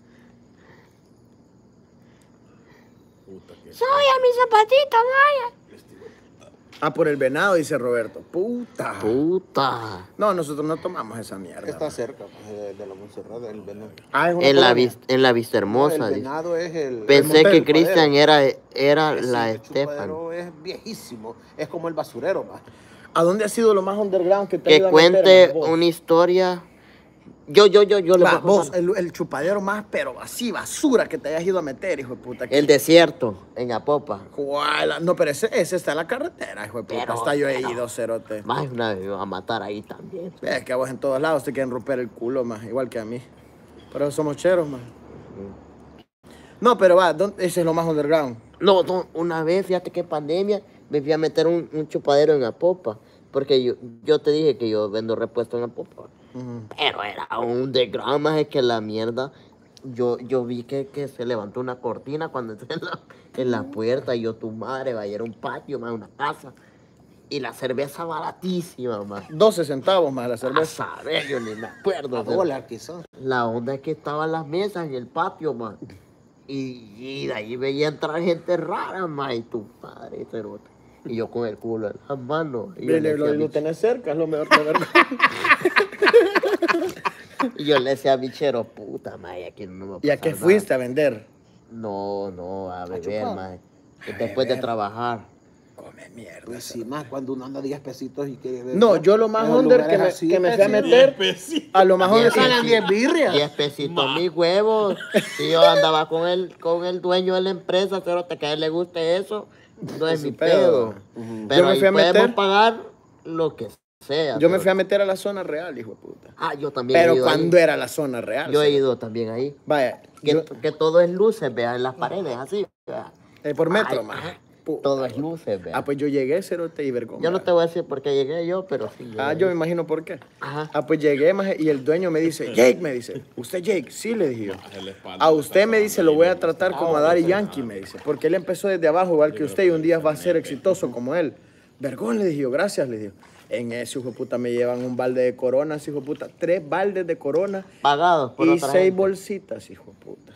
Speaker 3: Puta que.
Speaker 7: Soy a mis zapatitos, vaya.
Speaker 9: Ah, por el venado, dice Roberto. Puta.
Speaker 5: Puta.
Speaker 9: No, nosotros no tomamos esa mierda.
Speaker 8: Está
Speaker 9: maje.
Speaker 8: cerca pues, de, de la Montserrat, del venado.
Speaker 9: Ah, es una
Speaker 5: En la,
Speaker 9: colonia.
Speaker 5: vis- en la vista hermosa,
Speaker 8: No, el
Speaker 5: dice.
Speaker 8: venado es el.
Speaker 5: Pensé
Speaker 8: el
Speaker 5: que
Speaker 8: chupadero.
Speaker 5: Cristian era, era
Speaker 8: Sí,
Speaker 5: la
Speaker 8: el
Speaker 5: Estefan.
Speaker 8: chupadero es viejísimo. Es como el basurero, más.
Speaker 9: ¿A dónde ha sido lo más underground que te ha
Speaker 5: Que
Speaker 9: ido a meter,
Speaker 5: cuente
Speaker 9: maje, vos?
Speaker 5: una historia. Yo, yo, yo, yo le voy
Speaker 9: Va,
Speaker 5: a
Speaker 9: vos,
Speaker 5: contar.
Speaker 9: el, el chupadero más, pero así, basura que te hayas ido a meter, hijo de puta.
Speaker 5: El desierto, en Apopa.
Speaker 9: Juala. No, pero ese, ese está en la carretera, hijo de puta.
Speaker 5: Pero-
Speaker 9: está yo he
Speaker 5: pero-
Speaker 9: ido, cerote.
Speaker 5: Más de una vez me iban a matar ahí también.
Speaker 9: Es que a vos en todos lados te quieren romper el culo, más, igual que a mí. Pero somos cheros, más. No, pero va, ¿dónde- ese es lo más underground.
Speaker 5: No, no, una vez, fíjate que pandemia, me fui a meter un, un chupadero en Apopa. Porque yo, yo te dije que yo vendo repuesto en Apopa. Pero era un underground, más es que la mierda. Yo, yo vi que, que se levantó una cortina cuando entré en la, en la puerta y yo, tu madre, vaya, era un patio, más una casa. Y la cerveza baratísima, man.
Speaker 9: doce centavos más la
Speaker 5: A
Speaker 9: cerveza.
Speaker 5: saber, yo ni me acuerdo.
Speaker 2: A
Speaker 5: pero
Speaker 2: dólar quizás.
Speaker 5: La onda es que estaban las mesas en el patio, man. Y, y de ahí veía entrar gente rara, man. Y tu padre, cerote. Y yo con el culo en las manos. Y yo,
Speaker 9: Dile,
Speaker 5: le
Speaker 9: lo,
Speaker 5: decía, a
Speaker 9: lo
Speaker 5: mi,
Speaker 9: tenés cerca, es lo mejor de verdad.
Speaker 5: y yo le decía a mi chero, puta, man, aquí no me va a
Speaker 9: ¿Y a
Speaker 5: pasar
Speaker 9: qué
Speaker 5: nada".
Speaker 9: fuiste a vender?
Speaker 5: No, no, a beber,
Speaker 2: chupar.
Speaker 5: man. Después de trabajar.
Speaker 9: Come mierda.
Speaker 2: Pues sí, más cuando uno anda diez pesitos y quiere ver.
Speaker 9: No, yo lo más
Speaker 2: En los
Speaker 9: under que
Speaker 2: lugares
Speaker 9: me,
Speaker 2: así,
Speaker 9: que me fui a
Speaker 2: pesitos.
Speaker 9: meter, a lo más under
Speaker 5: Diez
Speaker 9: que
Speaker 2: Ganan diez birrias.
Speaker 5: diez pesitos mis huevos. Si yo andaba con el, con el dueño de la empresa, pero que a él le guste eso, no es
Speaker 9: Es
Speaker 5: mi
Speaker 9: su pedo.
Speaker 5: pedo.
Speaker 9: Yo
Speaker 5: Pero
Speaker 9: me
Speaker 5: ahí
Speaker 9: fui a
Speaker 5: podemos
Speaker 9: meter-
Speaker 5: pagar lo que sea.
Speaker 9: yo me
Speaker 5: pero-
Speaker 9: fui a meter a la zona real, hijo de puta.
Speaker 5: Ah, yo también he
Speaker 9: Pero
Speaker 5: ido
Speaker 9: cuando
Speaker 5: ahí.
Speaker 9: era la zona real.
Speaker 5: Yo he
Speaker 9: ¿sabes?
Speaker 5: ido también ahí.
Speaker 9: Vaya,
Speaker 5: Que,
Speaker 9: yo-
Speaker 5: que todo es luces, vea, en las paredes, así. vea.
Speaker 9: eh, por metro,
Speaker 5: Ay,
Speaker 9: más.
Speaker 5: ajá, todo es luces, vea.
Speaker 9: Ah, pues yo llegué, cerote, y vergüenza.
Speaker 5: Yo no te voy a decir por qué llegué yo, pero sí. llegué.
Speaker 9: Ah, yo me imagino por qué.
Speaker 5: Ajá.
Speaker 9: Ah, pues llegué, maje, y el dueño me dice, Jake, me dice, ¿usted Jake? Sí, le dije yo. A usted me dice, lo voy a tratar como a Daddy Yankee, me dice, porque él empezó desde abajo igual que usted y un día va a ser exitoso como él. Vergón, le dije yo, gracias, le dije. En ese, hijo de puta, me llevan un balde de coronas, hijo de puta, tres baldes de corona
Speaker 5: Pagados por
Speaker 9: y
Speaker 5: otra
Speaker 9: seis
Speaker 5: gente.
Speaker 9: bolsitas, hijo de puta.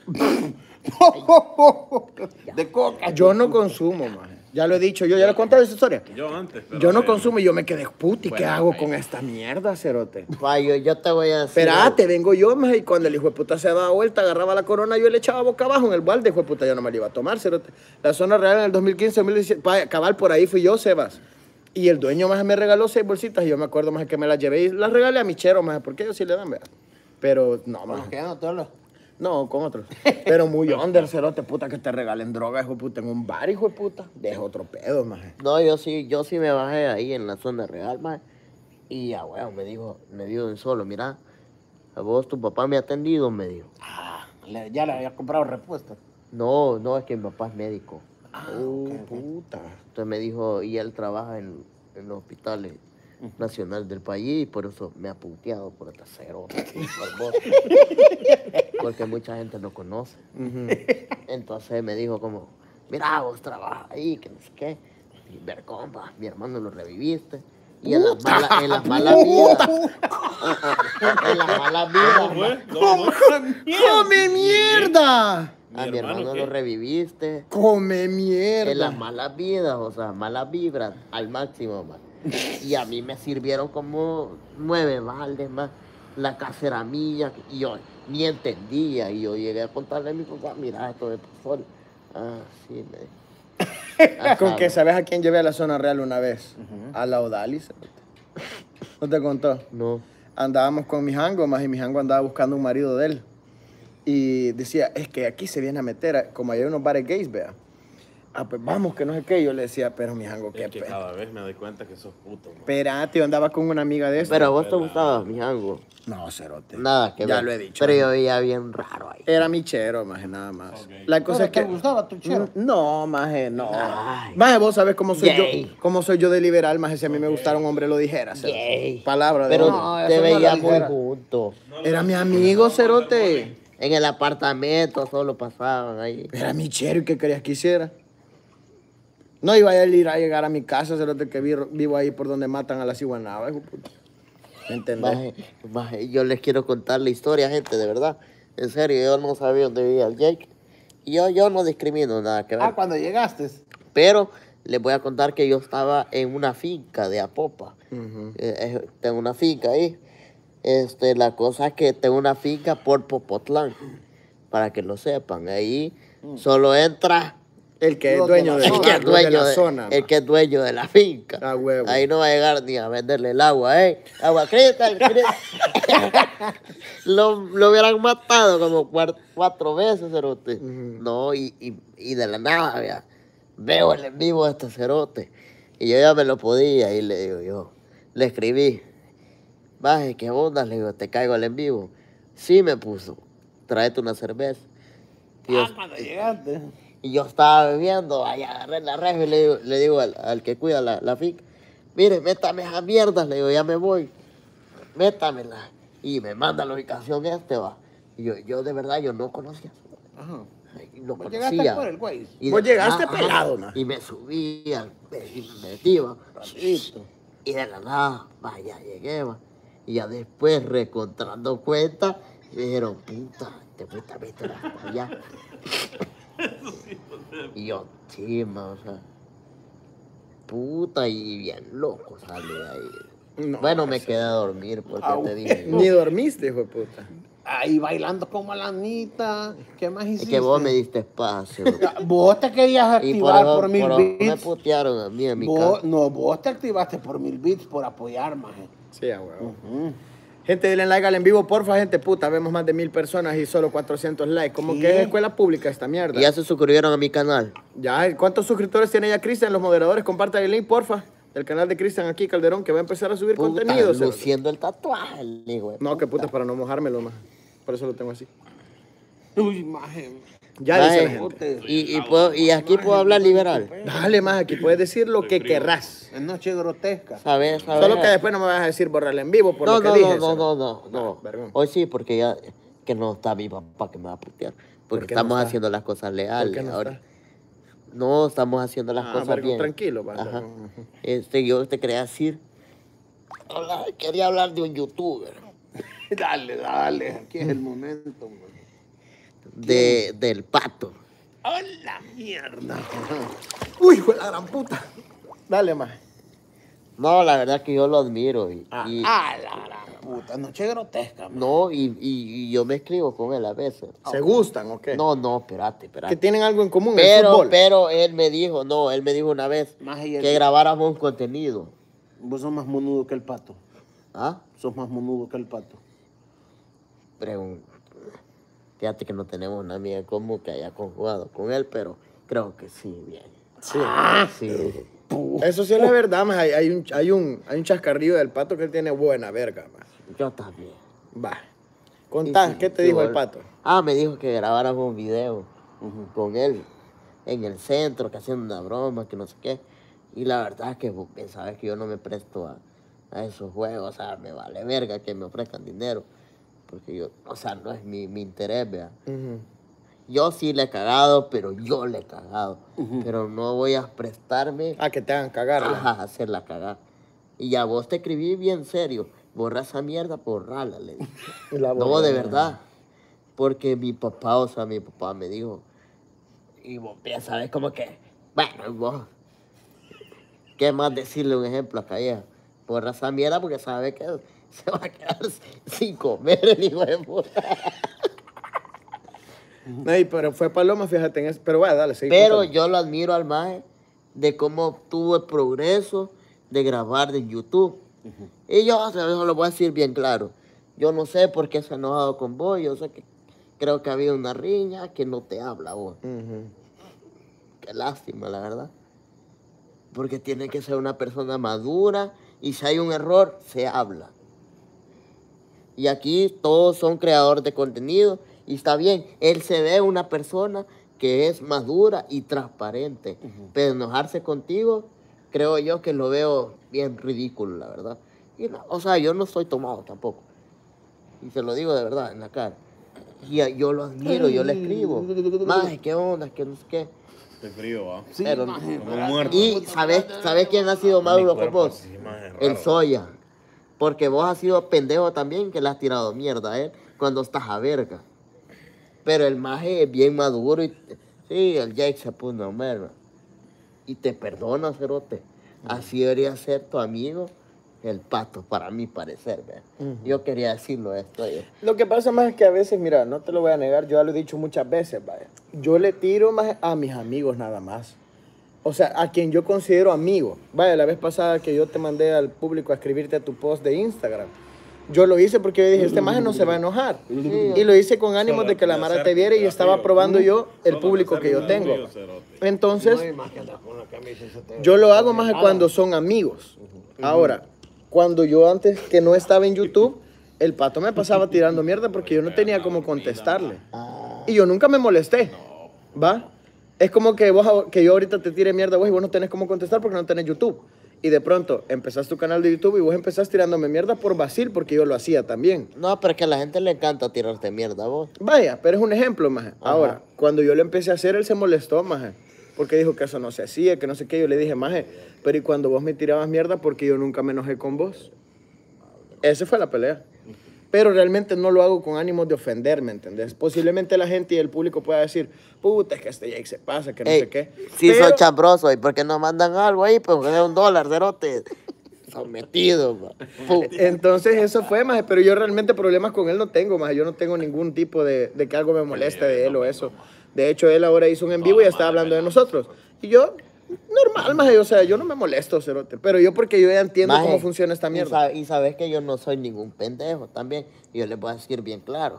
Speaker 2: De coca.
Speaker 9: Yo no consumo, maje. Ya lo he dicho, yo ya le he contado esa historia.
Speaker 3: Yo antes, pero
Speaker 9: Yo no
Speaker 3: bueno.
Speaker 9: consumo y yo me quedé, puta, ¿y qué hago con esta mierda, cerote?
Speaker 5: Va, yo, yo te voy a decir.
Speaker 9: Espérate, vengo yo, maje, y cuando el hijo de puta se daba vuelta, agarraba la corona, yo le echaba boca abajo en el balde, hijo de puta, yo no me la iba a tomar, cerote. La zona real en el dos mil quince, dos mil diecisiete, pa- cabal, por ahí fui yo, Sebas. Y el dueño, más me regaló seis bolsitas y yo me acuerdo, más que me las llevé y las regalé a mi chero, más porque ellos sí le dan, vea. Pero, no, más.
Speaker 2: Nos quedan todos los.
Speaker 9: No, con otros. Pero muy under, cerote, puta, que te regalen droga, hijo de puta, en un bar, hijo de puta. Deja otro pedo, maje.
Speaker 5: No, yo sí, yo sí me bajé ahí en la zona real, man. Y ya, weón, me dijo, me dijo en solo, mira, a vos tu papá me ha atendido, me dijo.
Speaker 2: Ah, le- ya le había comprado repuestos.
Speaker 5: No, no, es que mi papá es médico.
Speaker 2: Ah,
Speaker 9: Oh,
Speaker 2: ok, ok.
Speaker 9: puta.
Speaker 5: Entonces me dijo, y él trabaja en, en los hospitales nacionales del país, y por eso me ha puteado por este cero. por vos. Porque mucha gente no conoce. Entonces me dijo como, mira, vos trabajas ahí, que no sé qué. Y ver compa, mi hermano lo reviviste. Y en las malas, en las malas vidas. En las malas
Speaker 3: ¿Cómo
Speaker 5: vidas.
Speaker 3: fue? No, no.
Speaker 9: ¡Come mierda!
Speaker 5: A mi hermano
Speaker 3: ¿qué?
Speaker 5: lo reviviste.
Speaker 9: ¡Come
Speaker 5: En las
Speaker 9: mierda!
Speaker 5: malas vidas, o sea, malas vibras al máximo, man. Y a mí me sirvieron como nueve baldes más. La casa era mía y yo ni entendía. Y yo llegué a contarle a mi papá, mira, esto me pasó. Ah, sí, me dijo. Ah,
Speaker 9: Con que
Speaker 5: sabe.
Speaker 9: sabes a quién llevé a la zona real una vez. A la Odalis. ¿No te contó?
Speaker 5: No.
Speaker 9: Andábamos con mi jango, más y mi jango andaba buscando un marido de él. Y decía, es que aquí se viene a meter, a- como hay unos bares gays, vea. Ah, pues vamos, que no sé qué. Yo le decía, pero mi jango, qué
Speaker 3: Es que
Speaker 9: pedo.
Speaker 3: cada vez me doy cuenta que sos puto. man.
Speaker 9: Espérate, yo andaba con una amiga de esta.
Speaker 5: Pero a vos te gustaba mi jango.
Speaker 9: No, cerote.
Speaker 5: Nada que
Speaker 9: Ya
Speaker 5: ver.
Speaker 9: lo he dicho.
Speaker 5: Pero yo veía bien raro ahí.
Speaker 9: Era mi chero, maje, nada más.
Speaker 3: Ok.
Speaker 9: La cosa
Speaker 2: ¿Pero
Speaker 9: es que...
Speaker 2: te gustaba tu chero?
Speaker 9: No, maje, no.
Speaker 5: Ay.
Speaker 9: Maje, vos sabés cómo soy
Speaker 5: Gay.
Speaker 9: yo, cómo soy yo de liberal, maje, si a mí me gustara un hombre lo dijera. cerote.
Speaker 5: Gay.
Speaker 9: Palabra de
Speaker 5: Pero
Speaker 9: hombre.
Speaker 2: No,
Speaker 5: te
Speaker 2: eso no lo
Speaker 5: veía muy
Speaker 2: dijera.
Speaker 5: juntos.
Speaker 9: Era mi amigo, cerote.
Speaker 5: En el apartamento solo pasaban ahí.
Speaker 9: Era mi chero, ¿y qué querías que hiciera? No iba a él ir a llegar a mi casa, cerote, que vi- vivo ahí por donde matan a la ciguanaba, hijo de puta. ¿Me entendés?
Speaker 5: Maje, maje, yo les quiero contar la historia, gente, de verdad. En serio, yo no sabía dónde vivía el Jake. Y yo, yo no discrimino nada que ver.
Speaker 2: Ah, cuando llegaste.
Speaker 5: Pero les voy a contar que yo estaba en una finca de Apopa.
Speaker 9: Ujú.
Speaker 5: Eh, eh, tengo una finca ahí. Este, la cosa es que tengo una finca por Popotlán. Para que lo sepan. Ahí solo entra
Speaker 9: El que es
Speaker 2: Los
Speaker 9: dueño
Speaker 2: de
Speaker 9: de,
Speaker 2: la
Speaker 5: el que es
Speaker 9: los de
Speaker 5: dueño
Speaker 9: la
Speaker 5: de,
Speaker 9: zona.
Speaker 5: el que es dueño de la finca.
Speaker 9: Ah, huevo.
Speaker 5: Ahí no va a llegar ni a venderle el agua, ¿eh? Agua cristal, cristal. lo, lo hubieran matado como cuar- cuatro veces, cerote. No, y, y, y de la nada, vea, veo el en vivo de este cerote. Y yo ya me lo podía y le digo yo, le escribí, baje, ¿qué onda? Le digo, te caigo al en vivo. Sí me puso, tráete una cerveza. Y yo-
Speaker 2: Ah, cuando llegaste.
Speaker 5: y yo estaba bebiendo, ahí agarré la reja y le digo, le digo al, al que cuida la, la finca, mire, métame esa mierda, le digo, ya me voy, métamela. Y me manda la ubicación este, va. Y yo, yo de verdad, yo no conocía.
Speaker 2: Ajá.
Speaker 5: Ay, lo
Speaker 8: Vos
Speaker 5: conocía.
Speaker 8: llegaste por el güey.
Speaker 5: Y
Speaker 9: Vos
Speaker 5: de-
Speaker 9: llegaste
Speaker 5: ajá,
Speaker 9: pelado, man.
Speaker 5: Y me subí al y me metí, va, rapidito. Y de la nada, vaya, llegué, va. Y ya después, recontrando cuenta, me dijeron, puta, te fuiste a meter hasta allá. Y yo, sí, ma, o sea, puta, y bien loco salí de ahí.
Speaker 9: No,
Speaker 5: bueno, me quedé a dormir porque
Speaker 8: Ah,
Speaker 5: te dije.
Speaker 9: Ni dormiste, hijo de puta.
Speaker 8: Ahí bailando como la Anita. ¿Qué más
Speaker 5: Es
Speaker 8: hiciste?
Speaker 5: que vos me diste espacio.
Speaker 8: Vos te querías
Speaker 5: y por
Speaker 8: activar
Speaker 5: eso,
Speaker 8: por, mil
Speaker 5: por eso me
Speaker 8: bits.
Speaker 5: putearon a mí en mi
Speaker 8: Vos,
Speaker 5: casa.
Speaker 8: no, vos te activaste por mil bits por apoyar, maje.
Speaker 9: Sí, a huevo. Gente, denle like al en vivo, porfa, gente puta. Vemos más de mil personas y solo cuatrocientos likes. Como
Speaker 8: ¿Qué?
Speaker 9: que es escuela pública esta mierda.
Speaker 5: Y ya se suscribieron a mi canal.
Speaker 9: Ya, ¿cuántos suscriptores tiene ya Cristian? Los moderadores, compartan el link, porfa. Del canal de Cristian aquí, Calderón, que va a empezar a subir
Speaker 5: Puta,
Speaker 9: contenido. cerote.
Speaker 5: luciendo el tatuaje, el hijo de
Speaker 9: No, que puta, para no mojármelo más. Por eso lo tengo así.
Speaker 8: Uy, maje.
Speaker 9: Ya
Speaker 5: Maje,
Speaker 9: dice la gente.
Speaker 5: Y, y, puedo- y aquí puedo hablar liberal.
Speaker 9: Dale más, aquí puedes decir lo que querrás.
Speaker 8: Es noche grotesca.
Speaker 5: ¿Sabes? ¿Sabes?
Speaker 9: Solo que después no me vas a decir borrarle en vivo por
Speaker 5: no,
Speaker 9: lo que
Speaker 5: no,
Speaker 9: dije.
Speaker 5: no, no,
Speaker 9: cerote.
Speaker 5: no, no, no.
Speaker 9: vergón.
Speaker 5: Hoy sí, porque ya que no está mi papá que me va a putear. Porque
Speaker 9: ¿Por qué no
Speaker 5: estamos
Speaker 9: está?
Speaker 5: haciendo las cosas
Speaker 9: ¿Por
Speaker 5: leales.
Speaker 9: qué no
Speaker 5: ahora.
Speaker 9: está?
Speaker 5: No, estamos haciendo las
Speaker 9: Ah,
Speaker 5: cosas
Speaker 9: vergón,
Speaker 5: bien.
Speaker 9: tranquilo, va,
Speaker 5: Ajá.
Speaker 9: vergón, ujú.
Speaker 5: Este, yo te quería decir. Hablar- quería hablar de un youtuber.
Speaker 8: Dale, dale. Aquí es el momento, man.
Speaker 5: De, del pato.
Speaker 8: ¡A la mierda!
Speaker 9: Uy, hijo de la gran puta. Dale más.
Speaker 5: No, la verdad que yo lo admiro. Y,
Speaker 8: ¡A
Speaker 5: y-
Speaker 8: la gran puta! Noche grotesca, man.
Speaker 5: no, y, y- y yo me escribo con él a veces.
Speaker 9: ¿Se gustan o qué?
Speaker 5: No, no, espérate,
Speaker 9: Que
Speaker 5: espérate.
Speaker 9: tienen algo en común, el
Speaker 5: Pero,
Speaker 9: fútbol.
Speaker 5: pero él me dijo, no, él me dijo una vez
Speaker 8: Maje, y el-
Speaker 5: que grabáramos un contenido.
Speaker 8: Vos sos más monudo que el pato.
Speaker 5: ¿Ah?
Speaker 8: Sos más monudo que el pato.
Speaker 5: Pregun- Fíjate que no tenemos una amiga en común que haya conjugado con él, pero creo que sí, bien.
Speaker 9: Sí.
Speaker 5: Sí.
Speaker 9: Eso sí es la verdad, más. Hay, hay, un, hay, un, hay un chascarrillo del pato que tiene buena verga, más.
Speaker 5: Yo también.
Speaker 9: Va. Contá,
Speaker 5: Y sí,
Speaker 9: ¿qué te
Speaker 5: sí,
Speaker 9: dijo el
Speaker 5: bol-
Speaker 9: pato?
Speaker 5: Ah, me dijo que grabáramos un video con él en el centro, que haciendo una broma, que no sé qué. Y la verdad es que, vos sabes que yo no me presto a, a esos juegos, o sea, me vale verga que me ofrezcan dinero. Porque yo, o sea, no es mi, mi interés, vea.
Speaker 9: Ujú.
Speaker 5: Yo sí le he cagado, pero yo le he cagado. Pero no voy a prestarme
Speaker 9: Ah, que te hagan cagar. ¿verdad?
Speaker 5: ajá, a hacerla cagar. Y a vos te escribí bien serio. Borra esa mierda, borrala, le dije.
Speaker 9: Y la
Speaker 5: No,
Speaker 9: borré.
Speaker 5: de verdad. Porque mi papá, o sea, mi papá me dijo. Y vos ya sabes como que, bueno, vos. ¿Qué más decirle un ejemplo a Calleja? Borra esa mierda porque sabe que se va a quedar sin comer el hijo de puta.
Speaker 9: No, y pero fue Paloma, fíjate en eso. Pero vaya, dale, seguí
Speaker 5: Pero
Speaker 9: contando.
Speaker 5: yo lo admiro al maje de cómo tuvo el progreso de grabar de YouTube. Y yo, o sea, eso lo voy a decir bien claro. Yo no sé por qué se ha enojado con vos. Yo sé que creo que ha habido una riña que no te habla vos.
Speaker 9: Ujú.
Speaker 5: Qué lástima, la verdad. Porque tiene que ser una persona madura y si hay un error, se habla. Y aquí todos son creadores de contenido y está bien. Él se ve una persona que es madura y transparente. Pero enojarse contigo, creo yo que lo veo bien ridículo, la verdad. Y no, o sea, yo no estoy tomado tampoco. Y se lo digo de verdad, en la cara. Y a- yo lo admiro, yo le escribo. Maje, ¿qué onda? ¿Qué no sé qué?
Speaker 3: Estoy frío, va.
Speaker 8: Sí,
Speaker 5: Pero-
Speaker 8: maje,
Speaker 3: Como
Speaker 8: ¿verdad?
Speaker 3: muerto.
Speaker 5: Y ¿sabes, ¿sabes quién ha sido maduro con
Speaker 3: cuerpo
Speaker 5: vos?
Speaker 3: así, maje, raro.
Speaker 5: El Soya. Porque vos has sido pendejo también que le has tirado mierda a él cuando estás a verga. Pero el maje es bien maduro y... Sí, el Jake se puso mierda. Y te perdona, cerote. Así debería ser tu amigo, el pato, para mi parecer, ¿ve? Yo quería decirlo esto. oye.
Speaker 9: Lo que pasa más es que a veces, mira, no te lo voy a negar, yo ya lo he dicho muchas veces, vaya. Yo le tiro más a mis amigos nada más. O sea, a quien yo considero amigo. Vaya, la vez pasada que yo te mandé al público a escribirte a tu post de Instagram. Yo lo hice porque yo dije, este maje no se va a enojar. Y lo hice con ánimos
Speaker 3: Solo
Speaker 9: de que la
Speaker 3: de
Speaker 9: Mara
Speaker 3: hacerte
Speaker 9: te viera y
Speaker 3: la
Speaker 9: estaba
Speaker 3: tuyo.
Speaker 9: probando yo el
Speaker 3: Solo
Speaker 9: público que yo
Speaker 3: hacerte la
Speaker 9: tengo.
Speaker 3: tuyo, cerote.
Speaker 9: Entonces,
Speaker 8: No hay más que andar con la camisa y se te-
Speaker 9: yo lo hago más cuando son amigos. Ahora, cuando yo antes que no estaba en YouTube, el pato me pasaba tirando mierda porque yo no tenía cómo contestarle. Y yo nunca me molesté. ¿Va? Es como que, vos, que yo ahorita te tire mierda vos y vos no tenés cómo contestar porque no tenés YouTube. y de pronto empezás tu canal de YouTube y vos empezás tirándome mierda por vacil porque yo lo hacía también.
Speaker 5: No, pero es que a la gente le encanta tirarte mierda a vos.
Speaker 9: Vaya, pero es un ejemplo, maje. Ahora, cuando yo lo empecé a hacer, él se molestó, maje. Porque dijo que eso no se hacía, que no sé qué. Yo le dije, maje, pero ¿y cuando vos me tirabas mierda? Porque yo nunca me enojé con vos. Esa fue la pelea. Pero realmente no lo hago con ánimos de ofender, ¿me entendés? Posiblemente la gente y el público pueda decir, puta, es que este Jake se pasa, que no
Speaker 5: Ey,
Speaker 9: sé qué.
Speaker 5: Sí,
Speaker 9: Pero-
Speaker 5: soy chambroso. ¿Y por qué no mandan algo ahí? Pues que un dólar, cerote. Sometido, ma. Pu-
Speaker 9: Entonces eso fue, maje, pero yo realmente problemas con él no tengo, maje. Yo no tengo ningún tipo de, de que algo me moleste de él o eso. De hecho, él ahora hizo un en vivo y está hablando de nosotros. Y yo, normal, maje, o sea, yo no me molesto, cerote. Pero yo porque yo ya entiendo
Speaker 5: Maje,
Speaker 9: cómo funciona esta
Speaker 5: y
Speaker 9: mierda.
Speaker 5: sa- Y sabes que yo no soy ningún pendejo también. Y yo les voy a decir bien claro.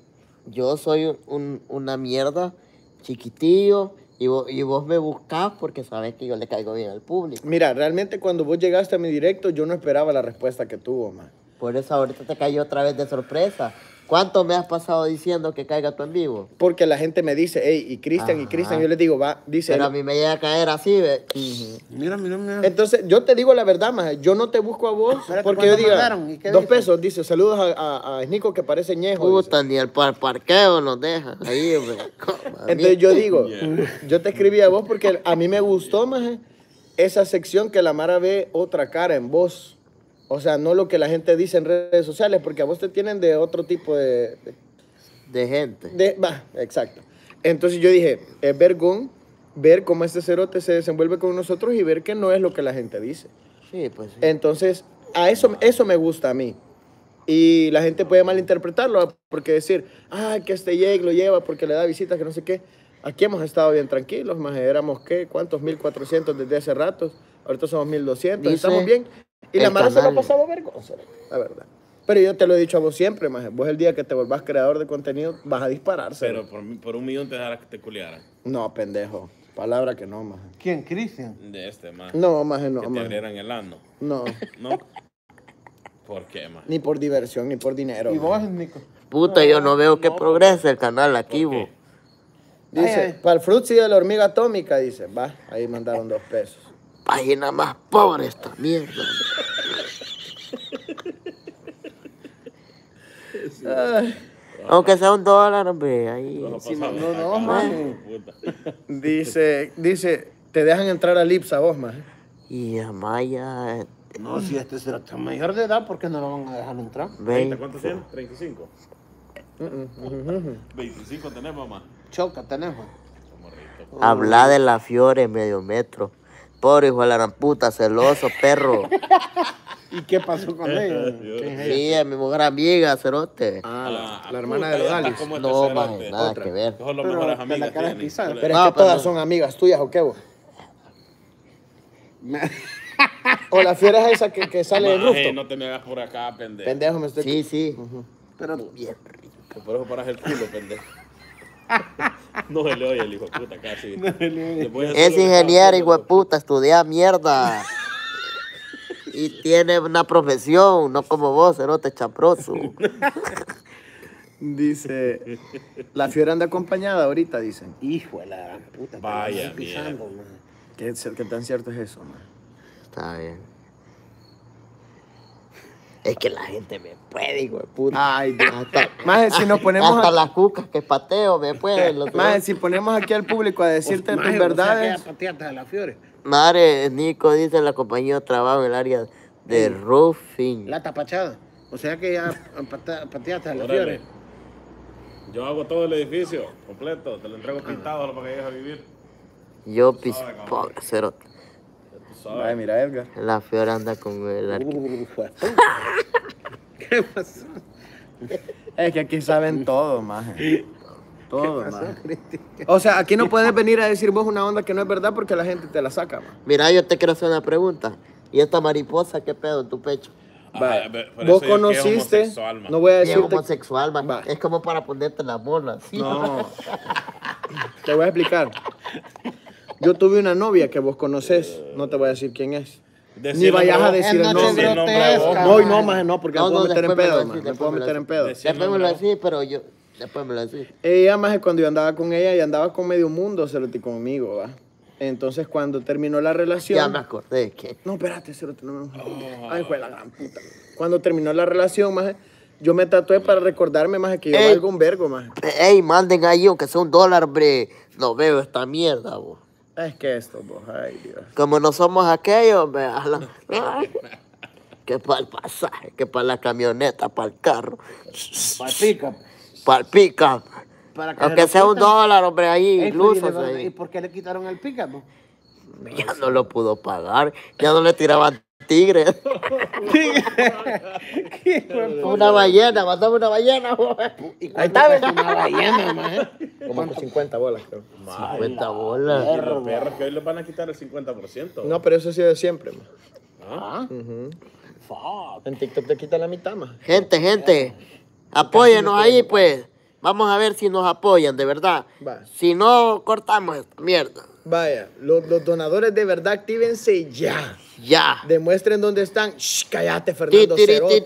Speaker 5: Yo soy un- un- una mierda chiquitillo y vos, y vos me buscás porque sabes que yo le caigo bien al público.
Speaker 9: Mira, realmente cuando vos llegaste a mi directo, yo no esperaba la respuesta que tuvo, maje.
Speaker 5: Por eso ahorita te cayó otra vez de sorpresa. ¿Cuánto me has pasado diciendo que caiga tu en vivo?
Speaker 9: Porque la gente me dice, hey, y Cristian, y
Speaker 5: Ajá.
Speaker 9: Cristian, yo les digo, va, dice.
Speaker 5: Pero a mí me llega a caer así, ¿ve?
Speaker 8: Mira, mira, mira.
Speaker 9: Entonces, yo te digo la verdad, maje, yo no te busco a vos
Speaker 8: Espérate,
Speaker 9: porque yo
Speaker 8: ¿cuánto
Speaker 9: diga,
Speaker 8: mandaron? ¿Y qué
Speaker 9: dos
Speaker 8: dice?
Speaker 9: pesos, dice, saludos a, a, a Nico que parece ñejo. dice.
Speaker 5: Puta, ni el par parqueo nos deja. Ahí, hombre.
Speaker 9: Entonces yo digo, yo te escribí a vos porque a mí me gustó, maje, esa sección que la Mara ve otra cara en vos. O sea, no lo que la gente dice en redes sociales, porque a vos te tienen de otro tipo de... de,
Speaker 5: De gente.
Speaker 9: de- va, exacto. Entonces yo dije, es vergón ver cómo este cerote se desenvuelve con nosotros y ver que no es lo que la gente dice.
Speaker 5: Sí, pues sí.
Speaker 9: Entonces, a eso, eso me gusta a mí. Y la gente puede malinterpretarlo, porque decir, ah, que este Jake lo lleva porque le da visitas, que no sé qué. Aquí hemos estado bien tranquilos, más éramos, ¿qué? ¿Cuántos? mil cuatrocientos desde hace rato. Ahorita somos mil doscientos,
Speaker 5: Dice
Speaker 9: estamos bien. Y la
Speaker 5: el
Speaker 9: Mara se lo ha
Speaker 5: canal.
Speaker 9: pasado vergonzoso, la verdad. Pero yo te lo he dicho a vos siempre, maje. Vos el día que te volvás creador de contenido, vas a dispararse.
Speaker 3: Pero por, mi- por un millón te dejarás que te culiaran.
Speaker 9: No, pendejo. Palabra que no, maje.
Speaker 8: ¿Quién? Cristian.
Speaker 3: De este, más.
Speaker 9: No, maje, no,
Speaker 3: Que te
Speaker 9: maje.
Speaker 3: abrieran el ano.
Speaker 9: No,
Speaker 3: ¿No? ¿Por qué, más?
Speaker 9: ni por diversión, ni por dinero.
Speaker 8: ¿Y
Speaker 9: maje.
Speaker 8: vos, Nico?
Speaker 5: Puta, yo no veo que progrese el canal aquí,
Speaker 3: ¿Por qué?
Speaker 5: vos.
Speaker 9: Dice,
Speaker 8: Ay, ay.
Speaker 9: para el frutzi de la hormiga atómica, dice. Va, ahí mandaron dos pesos.
Speaker 5: Página más pobre esta mierda.
Speaker 9: Ay,
Speaker 5: Aunque sea un dólar, hombre, ahí.
Speaker 3: No,
Speaker 8: Sí,
Speaker 3: pasaba
Speaker 8: no, no,
Speaker 3: acá,
Speaker 8: maje.
Speaker 3: puta.
Speaker 9: dice, dice, te dejan entrar al Ipsa vos, maje.
Speaker 5: Y Amaya, eh,
Speaker 8: No, si este será tan mayor de edad, ¿por qué no lo van a dejar entrar?
Speaker 3: ¿treinta?
Speaker 5: veinte.
Speaker 3: ¿Cuántos tiene? ¿treinta y cinco? veinticinco tenemos, mamá.
Speaker 8: Choca, tenemos.
Speaker 3: Morrito.
Speaker 5: Habla de la Fiore medio metro. Pobre hijo de la gran puta, celoso, perro.
Speaker 8: ¿Y qué pasó con ella? ¿Quién es ella?
Speaker 5: Sí, es mi mujer amiga, cerote.
Speaker 9: Ah, la,
Speaker 3: Ah,
Speaker 9: la hermana
Speaker 3: puta,
Speaker 9: de los
Speaker 3: ya está
Speaker 9: Dalis.
Speaker 3: como este
Speaker 5: No,
Speaker 3: cerote.
Speaker 5: maje, nada
Speaker 9: Otra.
Speaker 5: que ver.
Speaker 3: Que son las
Speaker 8: Pero
Speaker 3: mejores
Speaker 8: de
Speaker 3: amigas
Speaker 8: la cara
Speaker 3: tienen.
Speaker 8: pisada.
Speaker 3: Pero-
Speaker 9: Pero
Speaker 5: No,
Speaker 9: es que
Speaker 5: pero
Speaker 9: todas
Speaker 5: no.
Speaker 9: son amigas tuyas, ¿o qué vos?
Speaker 8: Me-
Speaker 9: O la fiera es esa que, que sale del
Speaker 3: Maje,
Speaker 9: rooftop.
Speaker 3: no te me hagas por acá, pendejo.
Speaker 9: Pendejo, me estoy...
Speaker 5: Sí, sí.
Speaker 8: Pero
Speaker 5: Bien rico.
Speaker 3: Que por eso paras el culo, pendejo. No se le oye el hijo de puta casi. Le voy a hacer
Speaker 5: Es
Speaker 3: lo que
Speaker 5: ingeniero,
Speaker 3: estaba
Speaker 5: hijo de
Speaker 3: haciendo.
Speaker 5: puta, estudia mierda. Y tiene una profesión, no como vos, cerote chaproso.
Speaker 9: Dice, la fiera anda acompañada ahorita, dicen.
Speaker 8: hijo de la gran puta. te la
Speaker 3: Vaya,
Speaker 8: estoy pisando, man.
Speaker 9: ¿Qué, qué tan cierto es eso, man?
Speaker 5: Está bien. Es que la gente me puede, hijo de puta.
Speaker 9: Ay, Dios.
Speaker 5: Hasta,
Speaker 9: Maje, si nos ponemos...
Speaker 5: hasta
Speaker 9: a-
Speaker 5: las cucas que pateo me pueden. los
Speaker 9: Maje, si ponemos aquí al público a decirte
Speaker 8: Maje,
Speaker 9: tus
Speaker 8: o sea,
Speaker 9: verdades...
Speaker 8: que ella pateaste a la Fiore.
Speaker 5: Madre, Nico dice la compañía de trabajo en el área de roofing.
Speaker 8: La tapachada. O sea que ya pate- pateaste a la
Speaker 3: Órale.
Speaker 8: Fiore.
Speaker 3: Yo hago todo el edificio completo. Te lo entrego pintado solo para que llegues a vivir.
Speaker 5: Yo, pis, pobre cerote.
Speaker 3: Ya tú sabes.
Speaker 9: Ay, mira, Edgar.
Speaker 5: La Fiore anda con el arquitecto.
Speaker 8: Uh, fue. ¿Qué pasó?
Speaker 9: Es que aquí saben todo, maje. Todo,
Speaker 8: pasó,
Speaker 9: maje.
Speaker 8: Cristian?
Speaker 9: O sea, aquí no puedes venir a decir vos una onda que no es verdad porque la gente te la saca, maje.
Speaker 5: Mira, yo te quiero hacer una pregunta. ¿Y esta mariposa qué pedo en tu pecho?
Speaker 9: Vaya,
Speaker 3: Ah, pe- por
Speaker 9: vos
Speaker 3: eso yo que es
Speaker 9: conociste,
Speaker 3: homosexual, man.
Speaker 9: no voy a
Speaker 5: Es
Speaker 9: decirte...
Speaker 5: homosexual, man.
Speaker 9: Va.
Speaker 5: Es como para ponerte la bola, ¿sí?
Speaker 9: No, te voy a explicar. Yo tuve una novia que vos conocés, no te voy a decir quién es.
Speaker 3: Decir
Speaker 9: Ni vayas a
Speaker 3: nombre-
Speaker 9: decir el
Speaker 8: Es
Speaker 9: nombre.
Speaker 8: noche
Speaker 3: Decir nombre a vos.
Speaker 8: grotesca.
Speaker 9: No, y no, maje, no, porque
Speaker 5: No,
Speaker 9: me puedo
Speaker 5: no,
Speaker 9: meter en
Speaker 5: después me lo
Speaker 9: pedo,
Speaker 5: decís,
Speaker 9: maje, me
Speaker 5: después
Speaker 9: puedo
Speaker 5: me lo
Speaker 9: meter en
Speaker 5: decís.
Speaker 9: pedo.
Speaker 3: Decir
Speaker 5: Después me
Speaker 3: nombre
Speaker 5: lo
Speaker 3: a vos.
Speaker 5: decís, pero yo... Después me lo decís.
Speaker 9: Ella, maje, cuando yo andaba con ella, y andaba con medio mundo, se lo conmigo, va. Entonces, cuando terminó la relación...
Speaker 5: Ya me acordé que...
Speaker 9: No, espérate, cerote, no me... Ay, fue la gran puta. Cuando terminó la relación, maje, yo me tatué para recordarme, maje, que yo
Speaker 5: Ey.
Speaker 9: valgo un vergo, maje.
Speaker 5: Ey, manden ahí, aunque sea un dólar, bre. No veo esta mierda, vos.
Speaker 9: Es que esto, vos, ay, Dios.
Speaker 5: Como no somos aquellos, ve, a la- ay, que para el pasaje, que para la camioneta, para el carro,
Speaker 2: Para el pick-up.
Speaker 5: para el pick-up.
Speaker 2: Para que
Speaker 5: Aunque
Speaker 2: se
Speaker 5: sea
Speaker 2: lo
Speaker 5: un
Speaker 2: quiten.
Speaker 5: dólar, hombre, ahí,
Speaker 2: Ey, pero ¿y de
Speaker 5: luzos
Speaker 2: verdad? ¿Y
Speaker 5: ahí.
Speaker 2: por qué le quitaron el pick-up?
Speaker 5: Ya no lo pudo pagar, ya no le tiraban tigres. Una ballena, matamos una ballena, vos.
Speaker 2: ¿Y cuánto cuesta una ballena, maje?
Speaker 9: Como con cincuenta bolas, creo.
Speaker 5: cincuenta bolas.
Speaker 3: Y los perros que hoy les van a quitar el cincuenta por ciento.
Speaker 9: No, pero eso ha sido de siempre, maje.
Speaker 3: ¿Ah?
Speaker 9: Ujú.
Speaker 2: Fuck.
Speaker 9: En TikTok te quita la mitad, maje.
Speaker 5: Gente, gente, apóyenos ahí, pues. Vamos a ver si nos apoyan, de verdad.
Speaker 9: Va.
Speaker 5: Si no, cortamos esta mierda.
Speaker 9: Vaya, los, los donadores de verdad, actívense ya.
Speaker 5: Ya.
Speaker 9: Demuestren dónde están. Shh, cállate, Fernando Cerote.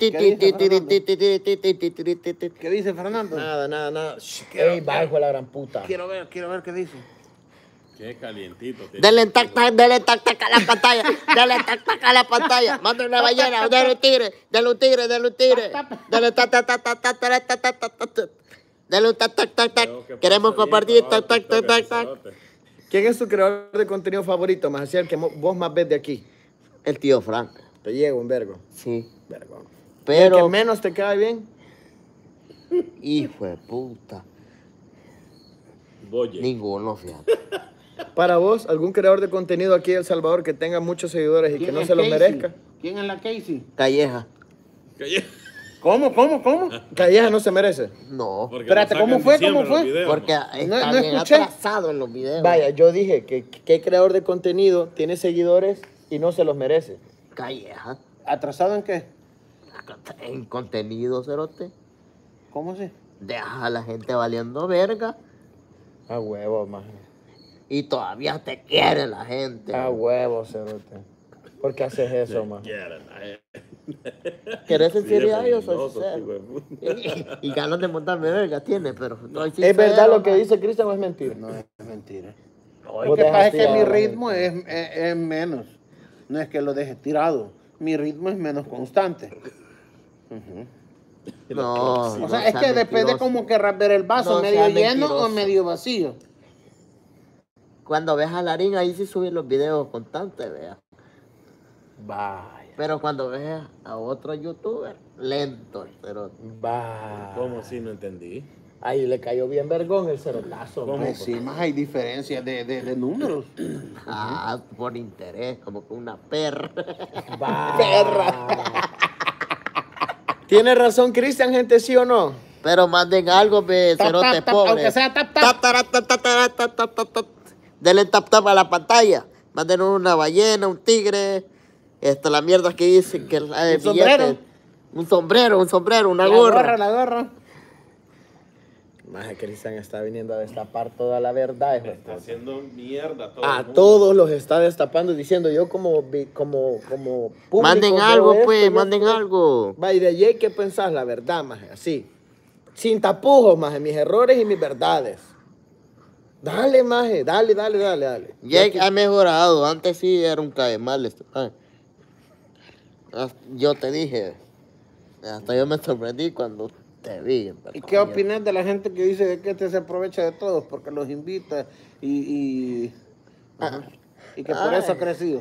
Speaker 2: ¿Qué dice Fernando?
Speaker 9: Nada, nada, nada. Shh, ey, bajo la gran puta.
Speaker 2: Quiero ver, quiero ver qué dice.
Speaker 3: Qué calientito. tiene.
Speaker 5: Dale tac tac, dale tac tac a la pantalla. Dale tac tac a la pantalla. Manda una ballena, dale un tigre, dale un tigre, dale un tigre. Dale tac tac tac tac tac tac tac tac tac tac. Dale un tac tac tac tac.
Speaker 3: Creo que
Speaker 5: Queremos
Speaker 3: pasa
Speaker 5: compartir
Speaker 3: bien,
Speaker 5: tac tac tac tac tac.
Speaker 3: cerote.
Speaker 9: ¿Quién es tu creador de contenido favorito, más así el que mo- vos más ves de aquí?
Speaker 5: El tío Frank.
Speaker 9: Te llego un vergo.
Speaker 5: Sí.
Speaker 9: Vergo. ¿El que
Speaker 5: Pero,
Speaker 9: menos te cae bien?
Speaker 5: hijo de puta.
Speaker 3: Boye.
Speaker 5: Ninguno, fíjate.
Speaker 9: Para vos, algún creador de contenido aquí en El Salvador que tenga muchos seguidores y que
Speaker 2: ¿Quién
Speaker 9: no
Speaker 2: es
Speaker 9: se los
Speaker 2: Casey?
Speaker 9: merezca.
Speaker 2: ¿Quién es la Casey?
Speaker 5: Calleja.
Speaker 3: Calle-
Speaker 2: ¿Cómo, cómo, cómo?
Speaker 9: Calleja no se merece.
Speaker 5: No.
Speaker 3: Porque
Speaker 2: Espérate,
Speaker 3: lo sacan
Speaker 2: ¿cómo fue?
Speaker 3: diciembre
Speaker 2: ¿Cómo fue?
Speaker 3: los videos,
Speaker 5: Porque
Speaker 3: ¿no?
Speaker 5: está
Speaker 2: no
Speaker 5: bien
Speaker 2: escuché.
Speaker 5: atrasado en los videos.
Speaker 9: Vaya, yo dije que qué creador de contenido tiene seguidores y no se los merece.
Speaker 5: Calleja.
Speaker 2: ¿Atrasado en qué?
Speaker 5: En contenido, cerote.
Speaker 2: ¿Cómo así?
Speaker 5: Deja a la gente valiendo verga.
Speaker 9: A huevo, más.
Speaker 5: Y todavía te quiere la gente.
Speaker 9: A huevo, cerote. ¿Por qué haces eso, más?
Speaker 3: Quieren, ay.
Speaker 5: ¿Querés
Speaker 3: Sí,
Speaker 5: sinceridad? Yo soy
Speaker 3: peligroso,
Speaker 5: sincero.
Speaker 3: hijo de puta.
Speaker 5: Y, y ganas de montarme verga tiene, pero no
Speaker 9: ¿Es verdad lo que dice Cristian o es mentira?
Speaker 2: No es mentira.
Speaker 9: Vos
Speaker 2: Lo que
Speaker 9: dejas
Speaker 2: pasa es que
Speaker 9: tirado
Speaker 2: mi
Speaker 9: a la
Speaker 2: ritmo es, es- es menos. No es que lo deje tirado. Mi ritmo es menos constante.
Speaker 5: No.
Speaker 2: O sea, es que depende cómo querrás ver el vaso,
Speaker 5: No
Speaker 2: medio
Speaker 5: sea
Speaker 2: lleno o
Speaker 5: mentiroso.
Speaker 2: medio vacío.
Speaker 5: Cuando ves a Larín, ahí sí subes los videos constantes, vea.
Speaker 9: Vaya,
Speaker 5: Pero cuando ves a otro youtuber, lento, pero
Speaker 9: vaya.
Speaker 3: ¿Cómo así? No entendí.
Speaker 9: Ahí le cayó bien vergón el cerotazo.
Speaker 3: ¿Cómo?
Speaker 2: Pues sí, más hay diferencias de, de, de números.
Speaker 5: ah, por interés, como que una perra.
Speaker 9: Perra. ¿Tiene razón Cristian, gente, sí o no?
Speaker 5: Pero manden algo, ve,
Speaker 2: Tap,
Speaker 5: cerote
Speaker 2: tap, tap,
Speaker 5: pobre.
Speaker 2: aunque sea tap, tap.
Speaker 5: Tap, tap, tap, tap, tap, tap, tap, tap, tap. Denle tap tap a la pantalla. Manden una ballena, un tigre. Esto, la mierda que dicen que la de
Speaker 2: Un sombrero.
Speaker 5: billetes. Un sombrero, un sombrero, una
Speaker 2: La
Speaker 5: gorra.
Speaker 2: gorra, la gorra.
Speaker 9: Más Cristian está viniendo a destapar toda la verdad, hijo de
Speaker 3: Está
Speaker 9: puta.
Speaker 3: haciendo mierda todo.
Speaker 9: A
Speaker 3: el mundo.
Speaker 9: todos los está destapando y diciendo yo como vi- como como público
Speaker 5: Manden
Speaker 9: veo
Speaker 5: algo,
Speaker 9: esto,
Speaker 5: pues,
Speaker 9: yo
Speaker 5: manden
Speaker 9: esto.
Speaker 5: algo.
Speaker 9: Va, y de Jake, ¿qué pensás? La verdad, maje, así. Sin tapujos, maje, mis errores y mis verdades. Dale, maje, dale, dale, dale, dale.
Speaker 5: Jake ha mejorado. Antes sí era un caemal. esto. Ay. Ah, Yo te dije. Hasta yo me sorprendí cuando te vi. en
Speaker 2: ¿Y qué
Speaker 5: persona.
Speaker 2: opinas de la gente que dice de que este se aprovecha de todos porque los invita y, y, ajá, y que por eso ha
Speaker 5: Ay.
Speaker 2: crecido?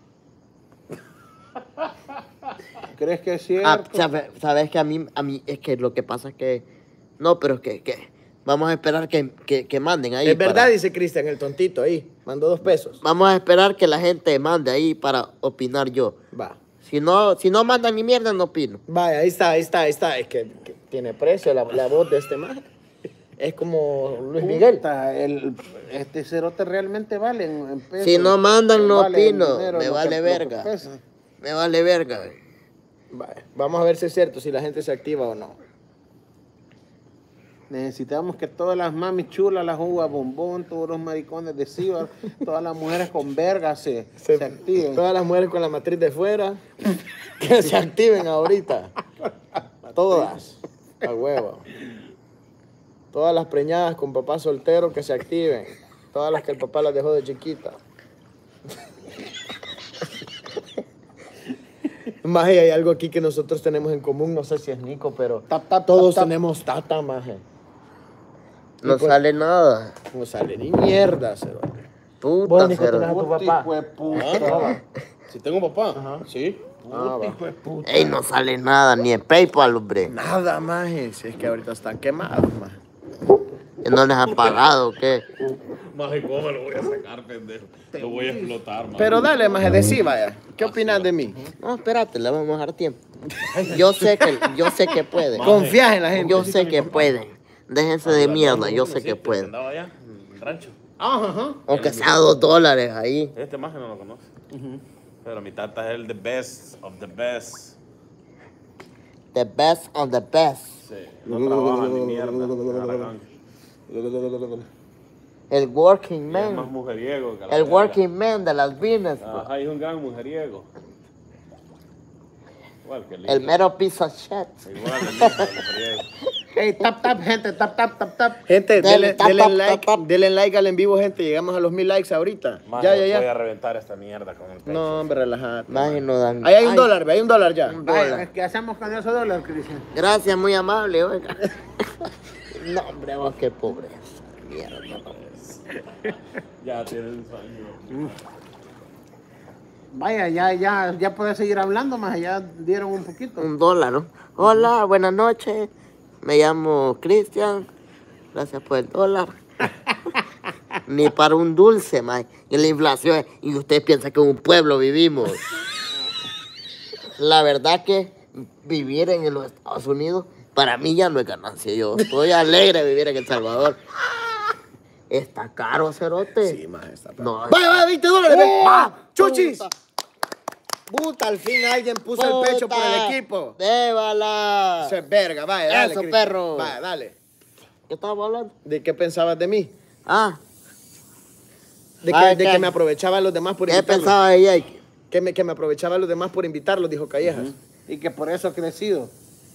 Speaker 2: ¿Crees que es
Speaker 5: Ah,
Speaker 2: cierto?
Speaker 5: sabe- sabes que a mí, a mí es que lo que pasa es que. No, pero es que, que vamos a esperar que, que, que manden ahí.
Speaker 9: Es verdad,
Speaker 5: para-
Speaker 9: dice Cristian, el tontito ahí. Mandó dos pesos.
Speaker 5: Vamos a esperar que la gente mande ahí para opinar yo.
Speaker 9: Va.
Speaker 5: Si no, si no mandan ni mierda, no opino.
Speaker 9: Vaya, ahí está, ahí está, ahí está. Es que, que tiene precio la, la voz de este maje. Es como Luis Miguel.
Speaker 2: Puta, el, este cerote realmente vale en, en pesos.
Speaker 5: Si no mandan, no
Speaker 2: Vale en
Speaker 5: opino.
Speaker 2: dinero
Speaker 5: Me
Speaker 2: lo
Speaker 5: vale
Speaker 2: que- lo que
Speaker 5: verga.
Speaker 2: pesa.
Speaker 5: Me vale verga.
Speaker 9: Vaya, vamos a ver si es cierto, si la gente se activa o no.
Speaker 2: Necesitamos que todas las mamis chulas, las uvas bombón, todos los maricones de Cibar, todas las mujeres con verga se, se, activen.
Speaker 9: Todas las mujeres con la matriz de fuera, que se activen ahorita. Todas. A huevo. Todas las preñadas con papá soltero que se activen. Todas las que el papá las dejó de chiquita. Maje, hay algo aquí que nosotros tenemos en común, no sé si es Nico, pero
Speaker 8: Tap, tap,
Speaker 9: todos
Speaker 8: tap, tap.
Speaker 9: tenemos tata, maje.
Speaker 5: No
Speaker 9: Nico-
Speaker 5: sale nada.
Speaker 9: No sale ni mierda, cero.
Speaker 5: Puta,
Speaker 9: Vos, Nico,
Speaker 5: cero.
Speaker 9: tenés a tu
Speaker 8: Puta,
Speaker 9: papá.
Speaker 8: hijo de puta.
Speaker 3: Ah, si tengo papá. Sí.
Speaker 9: Ah, va.
Speaker 8: Hijo de puta.
Speaker 5: Ey, no sale nada, ni en PayPal, hombre.
Speaker 9: Nada, maje. Si es que ahorita están quemados, maje.
Speaker 5: ¿Que no les han pagado o qué?
Speaker 3: Maje, ¿cómo me lo voy a sacar, pendejo? Lo voy a explotar, maje.
Speaker 9: Pero dale, maje, decí, vaya. ¿Qué opinas de mí?
Speaker 5: No, espérate, le vamos a dar tiempo. Yo sé que, yo sé que pueden.
Speaker 9: Confías en la gente.
Speaker 5: Yo sé que pueden. Déjense de mierda, yo sé que pueden.
Speaker 3: Andaba allá en el rancho.
Speaker 8: Ajá, ajá.
Speaker 5: Aunque sea dos dólares ahí.
Speaker 3: Este maje no lo conoce. Pero mi tata es el the best of the best.
Speaker 5: The best on the best.
Speaker 3: Sí. No trabaja ni mierda. Aragán.
Speaker 5: El working
Speaker 3: Y es más
Speaker 5: man.
Speaker 3: mujeriego que la
Speaker 5: El
Speaker 3: verga.
Speaker 5: working man de las Venus.
Speaker 3: Ajá, es un gran mujeriego. Igual que
Speaker 5: El mero piece of shit.
Speaker 3: Igual el mismo mujeriego.
Speaker 8: Hey, tap, tap, gente, tap, tap, tap, tap.
Speaker 9: Gente,
Speaker 5: Dale,
Speaker 9: denle,
Speaker 5: tap,
Speaker 9: denle
Speaker 5: tap,
Speaker 9: like,
Speaker 5: tap, tap.
Speaker 9: denle like al en vivo, gente. Llegamos a los mil likes ahorita.
Speaker 3: Maje,
Speaker 9: Ya, ya,
Speaker 3: Voy
Speaker 9: ya.
Speaker 3: a reventar esta mierda con el pecho.
Speaker 9: No, hombre, relájate.
Speaker 5: Más y no dan.
Speaker 9: Ahí hay un
Speaker 5: Ay,
Speaker 9: dólar, ve, hay un dólar ya.
Speaker 8: Vaya, ¿qué hacemos con esos dólares, Cristian?
Speaker 5: Gracias, muy amable, oiga. No, hombre, vos qué pobreza. Mierda.
Speaker 3: Ya tienen sueño.
Speaker 8: Vaya, ya, ya, ya puedes seguir hablando, más ya dieron un poquito.
Speaker 5: Un dólar, ¿no? Hola, buenas noches. Me llamo Cristian. Gracias por el dólar. Ni para un dulce, man. Y la inflación. Y usted piensa que en un pueblo vivimos. La verdad que vivir en los Estados Unidos, para mí ya no es ganancia. Yo estoy alegre de vivir en El Salvador. Está caro, cerote.
Speaker 9: Sí, maje, está
Speaker 5: No,
Speaker 9: Vaya, vaya, veinte dólares, ve.
Speaker 5: ¡Oh!
Speaker 9: ¡Va! ¡Chuchis!
Speaker 5: Puta.
Speaker 9: Puta, al fin alguien puso el pecho por el equipo.
Speaker 5: ¡Débala!
Speaker 9: Eso es verga, vaya, dale.
Speaker 5: Eso,
Speaker 9: Cristian.
Speaker 5: perro.
Speaker 9: Vaya, dale.
Speaker 5: ¿Qué estábamos hablando?
Speaker 9: ¿De qué pensabas de mí?
Speaker 5: Ah,
Speaker 9: De que,
Speaker 5: Ay,
Speaker 9: de
Speaker 5: ¿qué?
Speaker 9: que me aprovechaba a los demás por
Speaker 5: ¿qué
Speaker 9: invitarlos.
Speaker 5: pensaba de Jake?
Speaker 9: Que me, que me aprovechaba a los demás por invitarlos, dijo Callejas.
Speaker 8: Y que por eso ha crecido.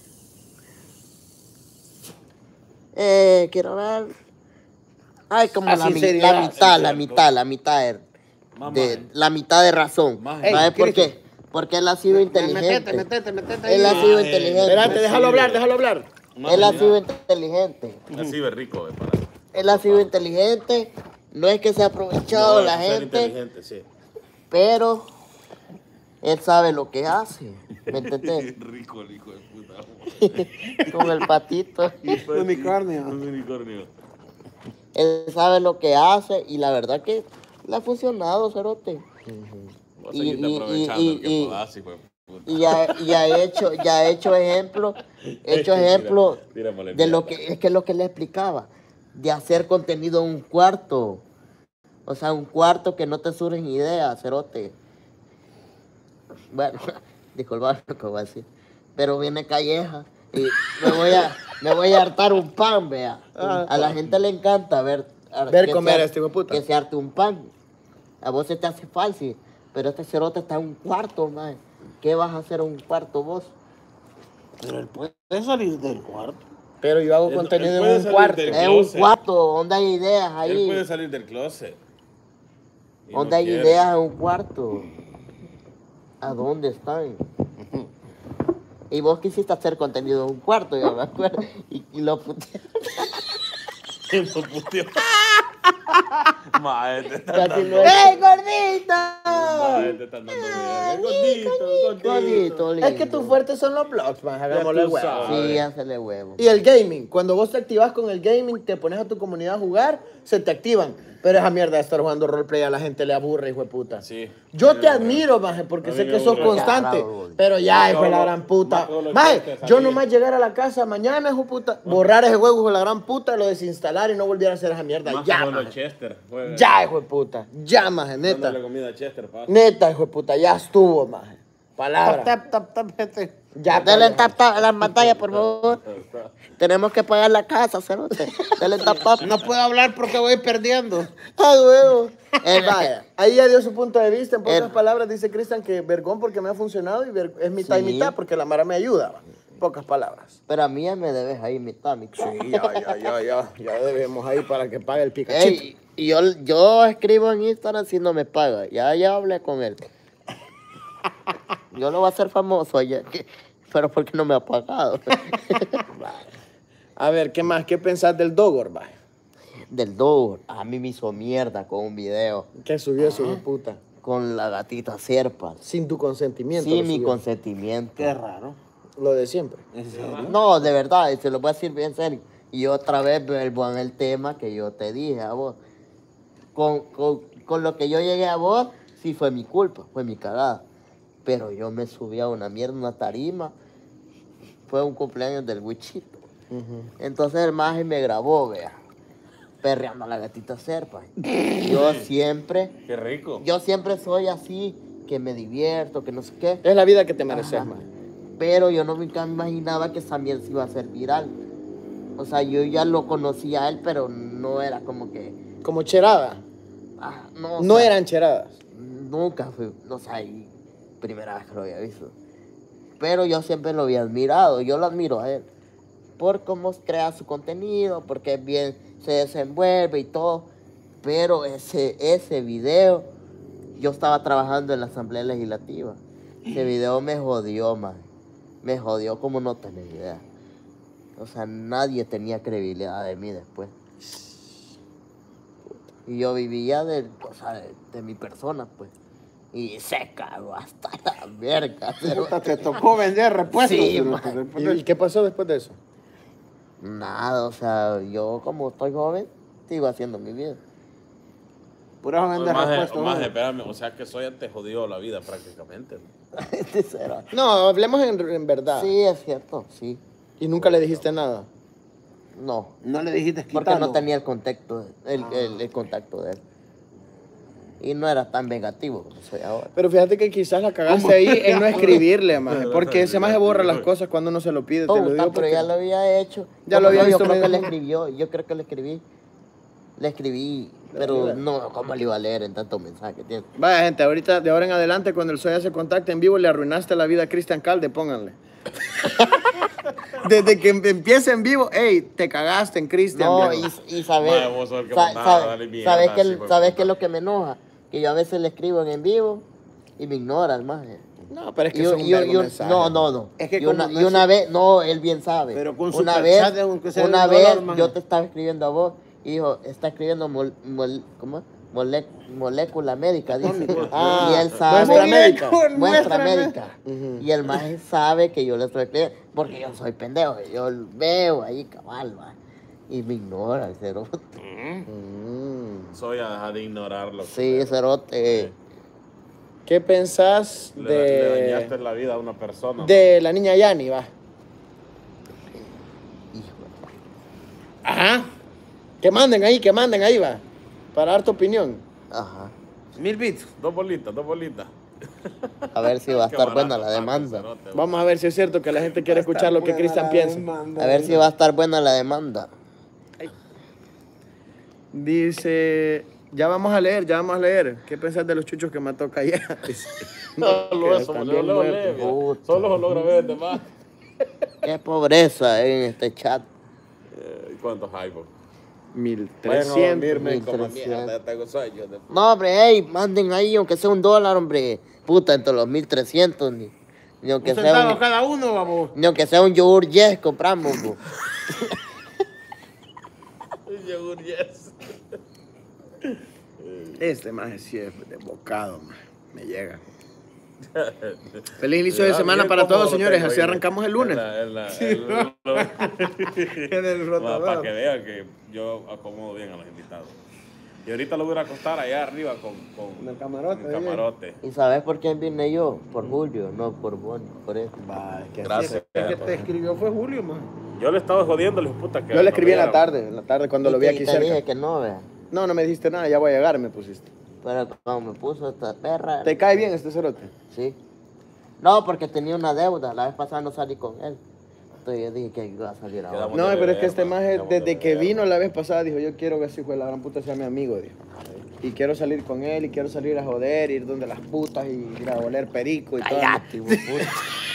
Speaker 5: Eh, quiero ver. Ay, como
Speaker 8: A
Speaker 5: la, mi-
Speaker 8: sinceridad,
Speaker 5: la mitad, la
Speaker 3: sincero.
Speaker 5: mitad, la mitad de,
Speaker 3: Mamá.
Speaker 5: de- la mitad de razón.
Speaker 3: Maje.
Speaker 5: ¿Sabes
Speaker 8: Ey,
Speaker 5: por
Speaker 8: Cristian.
Speaker 5: qué? Porque él ha sido inteligente.
Speaker 8: Metete, metete, metete
Speaker 5: Él ha
Speaker 8: ahí.
Speaker 5: sido
Speaker 3: Maje,
Speaker 5: inteligente.
Speaker 9: Espérate, déjalo hablar, déjalo hablar.
Speaker 5: Él ha sido inteligente.
Speaker 3: Así ve rico, eh, para.
Speaker 5: Él ha sido inteligente. No es que se ha aprovechado de la
Speaker 3: ser
Speaker 5: gente,
Speaker 3: inteligente, sí.
Speaker 5: pero él sabe lo que hace. ¿Me entendés?
Speaker 3: Rico el hijo de puta.
Speaker 5: Con el patito.
Speaker 8: Unicornio.
Speaker 3: Un unicornio.
Speaker 5: Él sabe lo que hace y la verdad que le ha funcionado, cerote.
Speaker 3: Vos
Speaker 5: Y-
Speaker 3: seguiste
Speaker 5: y-
Speaker 3: aprovechando
Speaker 5: y-
Speaker 3: el que
Speaker 5: y-
Speaker 3: podás, hijo de puta.
Speaker 5: Y ya, y ya he hecho, ya he hecho ejemplo, he hecho
Speaker 3: Tira-
Speaker 5: ejemplo
Speaker 3: tíramole
Speaker 5: de lo
Speaker 3: mierda.
Speaker 5: que, es que lo que le explicaba, de hacer contenido en un cuarto. O sea, un cuarto que no te surgen ideas, cerote. Bueno, disculpa lo que voy a decir. Pero viene Calleja y me voy a, me voy a hartar un pan, vea. A la gente le encanta ver, a-
Speaker 9: Ver
Speaker 5: que
Speaker 9: comer
Speaker 5: se-
Speaker 9: a este hijo de puta.
Speaker 5: que se harte un pan. A vos se te hace fácil, pero este cerote está en un cuarto, man. ¿Qué vas a hacer en un cuarto vos?
Speaker 8: Pero él puede salir del cuarto.
Speaker 9: Pero yo hago
Speaker 3: Él-
Speaker 9: contenido
Speaker 3: él puede
Speaker 9: en un
Speaker 3: salir
Speaker 9: cuarto.
Speaker 3: del-
Speaker 5: Es un
Speaker 3: closet.
Speaker 5: cuarto donde hay ideas
Speaker 3: Él
Speaker 5: ahí.
Speaker 3: puede salir del closet. Y
Speaker 5: Donde
Speaker 3: no
Speaker 5: hay
Speaker 3: quiere.
Speaker 5: ideas en un cuarto. ¿A dónde están? Y vos quisiste hacer contenido en un cuarto, yo me acuerdo. Y, y lo puteaste.
Speaker 3: Lo puteó. Mae, te están
Speaker 5: Casi
Speaker 3: dando.
Speaker 5: no es- ¡Ey, gordito!
Speaker 3: Mae, te están dando miedo. Gordito,
Speaker 5: Gordito,
Speaker 3: gordito.
Speaker 5: lindo.
Speaker 9: Es que tus fuertes son los blogs, man. Hagámosle
Speaker 3: tú
Speaker 9: huevo.
Speaker 3: sabes.
Speaker 5: Sí, hazle huevo.
Speaker 9: Y el gaming. Cuando vos te activas con el gaming, te pones a tu comunidad a jugar, se te activan. Pero esa mierda de estar jugando roleplay a la gente le aburre, hijo de puta.
Speaker 3: Sí.
Speaker 9: Yo te admiro, maje, porque
Speaker 3: A
Speaker 9: sé
Speaker 3: mí
Speaker 9: que
Speaker 3: me
Speaker 9: sos
Speaker 3: aburre.
Speaker 9: constante.
Speaker 5: Bravo.
Speaker 9: Pero ya, hijo de la
Speaker 3: Más
Speaker 9: gran puta.
Speaker 3: todo lo- más todo
Speaker 9: Maje,
Speaker 3: lo que
Speaker 9: yo
Speaker 3: sabía.
Speaker 9: nomás llegar a la casa mañana, hijo de puta, borrar ese juego, hijo de la gran puta, lo desinstalar y no volver a hacer esa mierda.
Speaker 3: Más
Speaker 9: Ya,
Speaker 3: como los
Speaker 9: maje.
Speaker 3: Chester. juega.
Speaker 9: Ya, hijo de puta. Ya, maje, neta.
Speaker 3: Dándole comida a Chester, pa.
Speaker 9: Neta, hijo de puta, ya estuvo, maje.
Speaker 8: Tap,
Speaker 9: Palabra.
Speaker 8: tap, tap, tap, gente.
Speaker 9: Ya,
Speaker 5: Dale
Speaker 9: cabrón.
Speaker 5: tap tap a la pantalla, por favor. Tenemos que pagar la casa, cerote. Dale tap tap.
Speaker 8: No puedo hablar porque voy perdiendo.
Speaker 9: Ah, huevo.
Speaker 5: El-
Speaker 9: Vaya, ahí ya dio su punto de vista. En pocas
Speaker 5: El-
Speaker 9: palabras, dice Cristian que vergón porque me ha funcionado y ver- es mitad y
Speaker 5: Sí.
Speaker 9: mitad porque la Mara me ayuda. va. En pocas palabras.
Speaker 5: Pero a mí ya me debes ahí mitad, mitad.
Speaker 9: Sí, ya, ya, ya, ya. Ya debemos ahí para que pague el Pikachu.
Speaker 5: Ey, Y yo, yo escribo en Instagram si no me paga. Ya, ya hablé con él. Yo lo voy a hacer famoso allá, que- pero porque no me ha pagado.
Speaker 9: A ver, ¿qué más? ¿Qué pensás del Dogor, va?
Speaker 5: Del Dogor, a mí me hizo mierda con un video
Speaker 9: ¿Qué subió su hijo de puta?
Speaker 5: con la gatita Serpa.
Speaker 9: Sin tu consentimiento.
Speaker 5: Sin
Speaker 9: lo
Speaker 5: mi
Speaker 9: subió.
Speaker 5: consentimiento.
Speaker 2: Qué raro.
Speaker 9: Lo de siempre.
Speaker 2: ¿En serio?
Speaker 5: No, de verdad, y se lo voy a decir bien serio. Y otra vez vuelvo en el tema que yo te dije a vos. Con, con, con lo que yo llegué a vos, sí fue mi culpa, fue mi cagada. Pero yo me subí a una mierda, una tarima. Fue un cumpleaños del Wichito. Entonces el maje me grabó, vea, perreando a la gatita Serpa. Yo siempre,
Speaker 3: Qué rico.
Speaker 5: yo siempre soy así, que me divierto, que no sé qué.
Speaker 9: Es la vida que te mereces,
Speaker 5: Ajá.
Speaker 9: man.
Speaker 5: Pero yo no nunca me imaginaba que esa mierda se iba a hacer viral. O sea, yo ya lo conocía a él, pero no era como que...
Speaker 9: Como cherada.
Speaker 5: ah, no, o
Speaker 9: No
Speaker 5: sea,
Speaker 9: eran cheradas.
Speaker 5: Nunca fui, o sea, y primera vez que lo había visto. Pero yo siempre lo había admirado, yo lo admiro a él. Por cómo crea su contenido, porque bien se desenvuelve y todo. Pero ese, ese video, yo estaba trabajando en la Asamblea Legislativa. Ese video me jodió, man. Me jodió como no tenés idea. O sea, nadie tenía credibilidad de mí después. Y yo vivía de, o sea, de, de mi persona, pues. Y se cagó hasta la verga. pero-
Speaker 2: Puta, te tocó vender repuestos.
Speaker 5: Sí,
Speaker 2: pero-
Speaker 5: man.
Speaker 2: después
Speaker 9: ¿Y,
Speaker 2: de-
Speaker 9: y qué pasó después de eso?
Speaker 5: Nada, o sea, yo como estoy joven, sigo haciendo mi vida.
Speaker 2: Pura vender
Speaker 3: Más,
Speaker 2: repuestos.
Speaker 3: más,
Speaker 2: ¿no?
Speaker 3: espérame, o sea que Soya te jodió la vida prácticamente.
Speaker 5: Este será.
Speaker 9: No, hablemos en, en verdad.
Speaker 5: Sí, es cierto, sí.
Speaker 9: Y nunca le dijiste nada.
Speaker 5: No,
Speaker 2: No le dijiste
Speaker 5: porque
Speaker 2: quítalo.
Speaker 5: no tenía el contacto, el, el, el contacto de él. Y no era tan vengativo como soy ahora.
Speaker 9: Pero fíjate que quizás la cagaste ahí en no escribirle, maje. Porque ese maje borra las cosas cuando uno se lo pide. Te lo
Speaker 5: Puta,
Speaker 9: digo
Speaker 5: pero
Speaker 9: porque...
Speaker 5: ya lo había hecho.
Speaker 9: Ya lo
Speaker 5: ¿Cómo
Speaker 9: había
Speaker 5: no?
Speaker 9: visto
Speaker 5: Yo creo
Speaker 9: medio-
Speaker 5: que le escribió, yo creo que le escribí. Le escribí, pero no, ¿cómo le iba a leer en tantos mensajes que tiene?
Speaker 9: Vaya, gente, ahorita, de ahora en adelante, cuando el Soya se contacte en vivo, le arruinaste la vida a Cristian Calde, pónganle. Desde que em- empiece en vivo, ey, te cagaste en Cristian.
Speaker 5: No,
Speaker 9: viejo.
Speaker 5: y, y sabes,
Speaker 3: Mae, vos sos el que
Speaker 5: sa-
Speaker 3: mandaba,
Speaker 5: sa-
Speaker 3: dale mierda,
Speaker 5: sabes, que,
Speaker 3: así, fue
Speaker 5: sabes
Speaker 3: puta.
Speaker 5: qué es lo que me enoja, que yo a veces le escribo en, en vivo y me ignora el maje.
Speaker 9: No, pero es que
Speaker 5: Y-
Speaker 9: son
Speaker 5: y-
Speaker 9: un
Speaker 5: y-
Speaker 9: vergo
Speaker 5: y-
Speaker 9: mensaje.
Speaker 5: no, no, no.
Speaker 2: Es que
Speaker 5: y una,
Speaker 2: como
Speaker 5: y
Speaker 2: no
Speaker 5: una
Speaker 2: es-
Speaker 5: vez, no, él bien sabe.
Speaker 2: Pero con
Speaker 5: una
Speaker 2: superchat,
Speaker 5: vez,
Speaker 2: de aunque sea de
Speaker 5: una
Speaker 2: un
Speaker 5: vez
Speaker 2: dólar, maje.
Speaker 5: yo te estaba escribiendo a vos y dijo, está escribiendo mol, mol- ¿cómo? es? Mole- molécula médica, dice.
Speaker 9: Ah,
Speaker 5: y él sabe.
Speaker 9: muestra médica.
Speaker 5: Muestra
Speaker 2: Muestra
Speaker 5: médica. Y el maje sabe que yo le estoy escribiendo, porque yo soy pendejo, yo veo ahí cabal, va. Y me ignora el cerote.
Speaker 9: Mm.
Speaker 3: Soya, deja de ignorarlo.
Speaker 5: Sí, cerote.
Speaker 9: ¿Qué pensás
Speaker 3: Le, le dañaste
Speaker 9: de,
Speaker 3: la vida a una persona.
Speaker 9: de la niña Yani, va?
Speaker 5: Hijo.
Speaker 9: Ajá. Que manden ahí, que manden ahí, va. Para dar tu opinión.
Speaker 5: Ajá.
Speaker 2: Mil bits.
Speaker 3: Dos bolitas, dos bolitas.
Speaker 5: A ver si va a
Speaker 3: Qué
Speaker 5: estar buena
Speaker 3: barato
Speaker 5: la
Speaker 3: está,
Speaker 5: demanda.
Speaker 3: cerote.
Speaker 9: Vamos a ver si es cierto que la gente quiere escuchar lo que Cristian piensa.
Speaker 5: A ver si va a estar buena la demanda.
Speaker 9: Dice, ya vamos a leer, ya vamos a leer. ¿Qué pensás de los chuchos que mató Calla? Dice,
Speaker 3: Solo
Speaker 9: que
Speaker 3: eso,
Speaker 9: están
Speaker 3: yo
Speaker 9: bien
Speaker 3: lo
Speaker 9: muertos.
Speaker 3: leo, mira.
Speaker 5: Puta.
Speaker 3: Solo lo grabé desde más.
Speaker 5: Qué pobreza en este chat.
Speaker 3: Eh, ¿Cuántos hay, vos?
Speaker 9: mil
Speaker 3: Vayan a
Speaker 9: trescientos.
Speaker 3: dormirme
Speaker 5: mil
Speaker 3: como
Speaker 5: trescientos.
Speaker 3: mierda, tengo sueño. de-
Speaker 5: No, hombre, hey, manden ahí, aunque sea un dólar, hombre. Puta, entre los mil trescientos, ni, ni aunque
Speaker 2: Un
Speaker 5: sea
Speaker 2: centavo
Speaker 5: un,
Speaker 2: cada uno, vamos.
Speaker 5: ni aunque sea un yogur yes, compramos, bo.
Speaker 3: Yogur, yes.
Speaker 9: Este más sí es de bocado, man. Me llega. Feliz inicio de semana para todos, señores. Así arrancamos el lunes.
Speaker 3: En la- en la- el-
Speaker 9: En el rotador.
Speaker 3: Para que vean que yo acomodo bien a los invitados. Y ahorita lo voy a ir a acostar allá arriba con, con
Speaker 9: En el camarote,
Speaker 3: en el
Speaker 9: ahí.
Speaker 3: camarote.
Speaker 5: ¿Y sabes por quién vine yo? Por Julio, no por Bonnie, por eso.
Speaker 9: Va, es que así
Speaker 3: Gracias.
Speaker 9: es.
Speaker 2: El que te escribió fue Julio, man.
Speaker 3: Yo le estaba jodiendo, les puta que
Speaker 9: Yo le
Speaker 3: no
Speaker 9: escribí en la
Speaker 3: vieran.
Speaker 9: tarde, en la tarde cuando
Speaker 5: Y
Speaker 9: lo vi
Speaker 5: te-
Speaker 9: aquí
Speaker 5: y te
Speaker 9: cerca.
Speaker 5: dije que no, vea.
Speaker 9: No, no me dijiste nada, ya voy a llegar, me pusiste.
Speaker 5: Pero cuando me puso esta perra.
Speaker 9: ¿Te cae bien este cerote?
Speaker 5: Sí. No, porque tenía una deuda. La vez pasada no salí con él. Entonces yo dije que iba a salir ahora.
Speaker 3: Quedamos
Speaker 9: No,
Speaker 3: de
Speaker 9: pero es que
Speaker 3: beber,
Speaker 9: este
Speaker 3: man,
Speaker 9: más
Speaker 3: quedamos de
Speaker 9: desde que
Speaker 3: beber.
Speaker 9: vino la vez pasada dijo, yo quiero que ese hijo de la gran puta sea mi amigo, dijo. Y quiero salir con él y quiero salir a joder, ir donde las putas y ir a oler perico y todo.
Speaker 5: Cállate, vos, puta.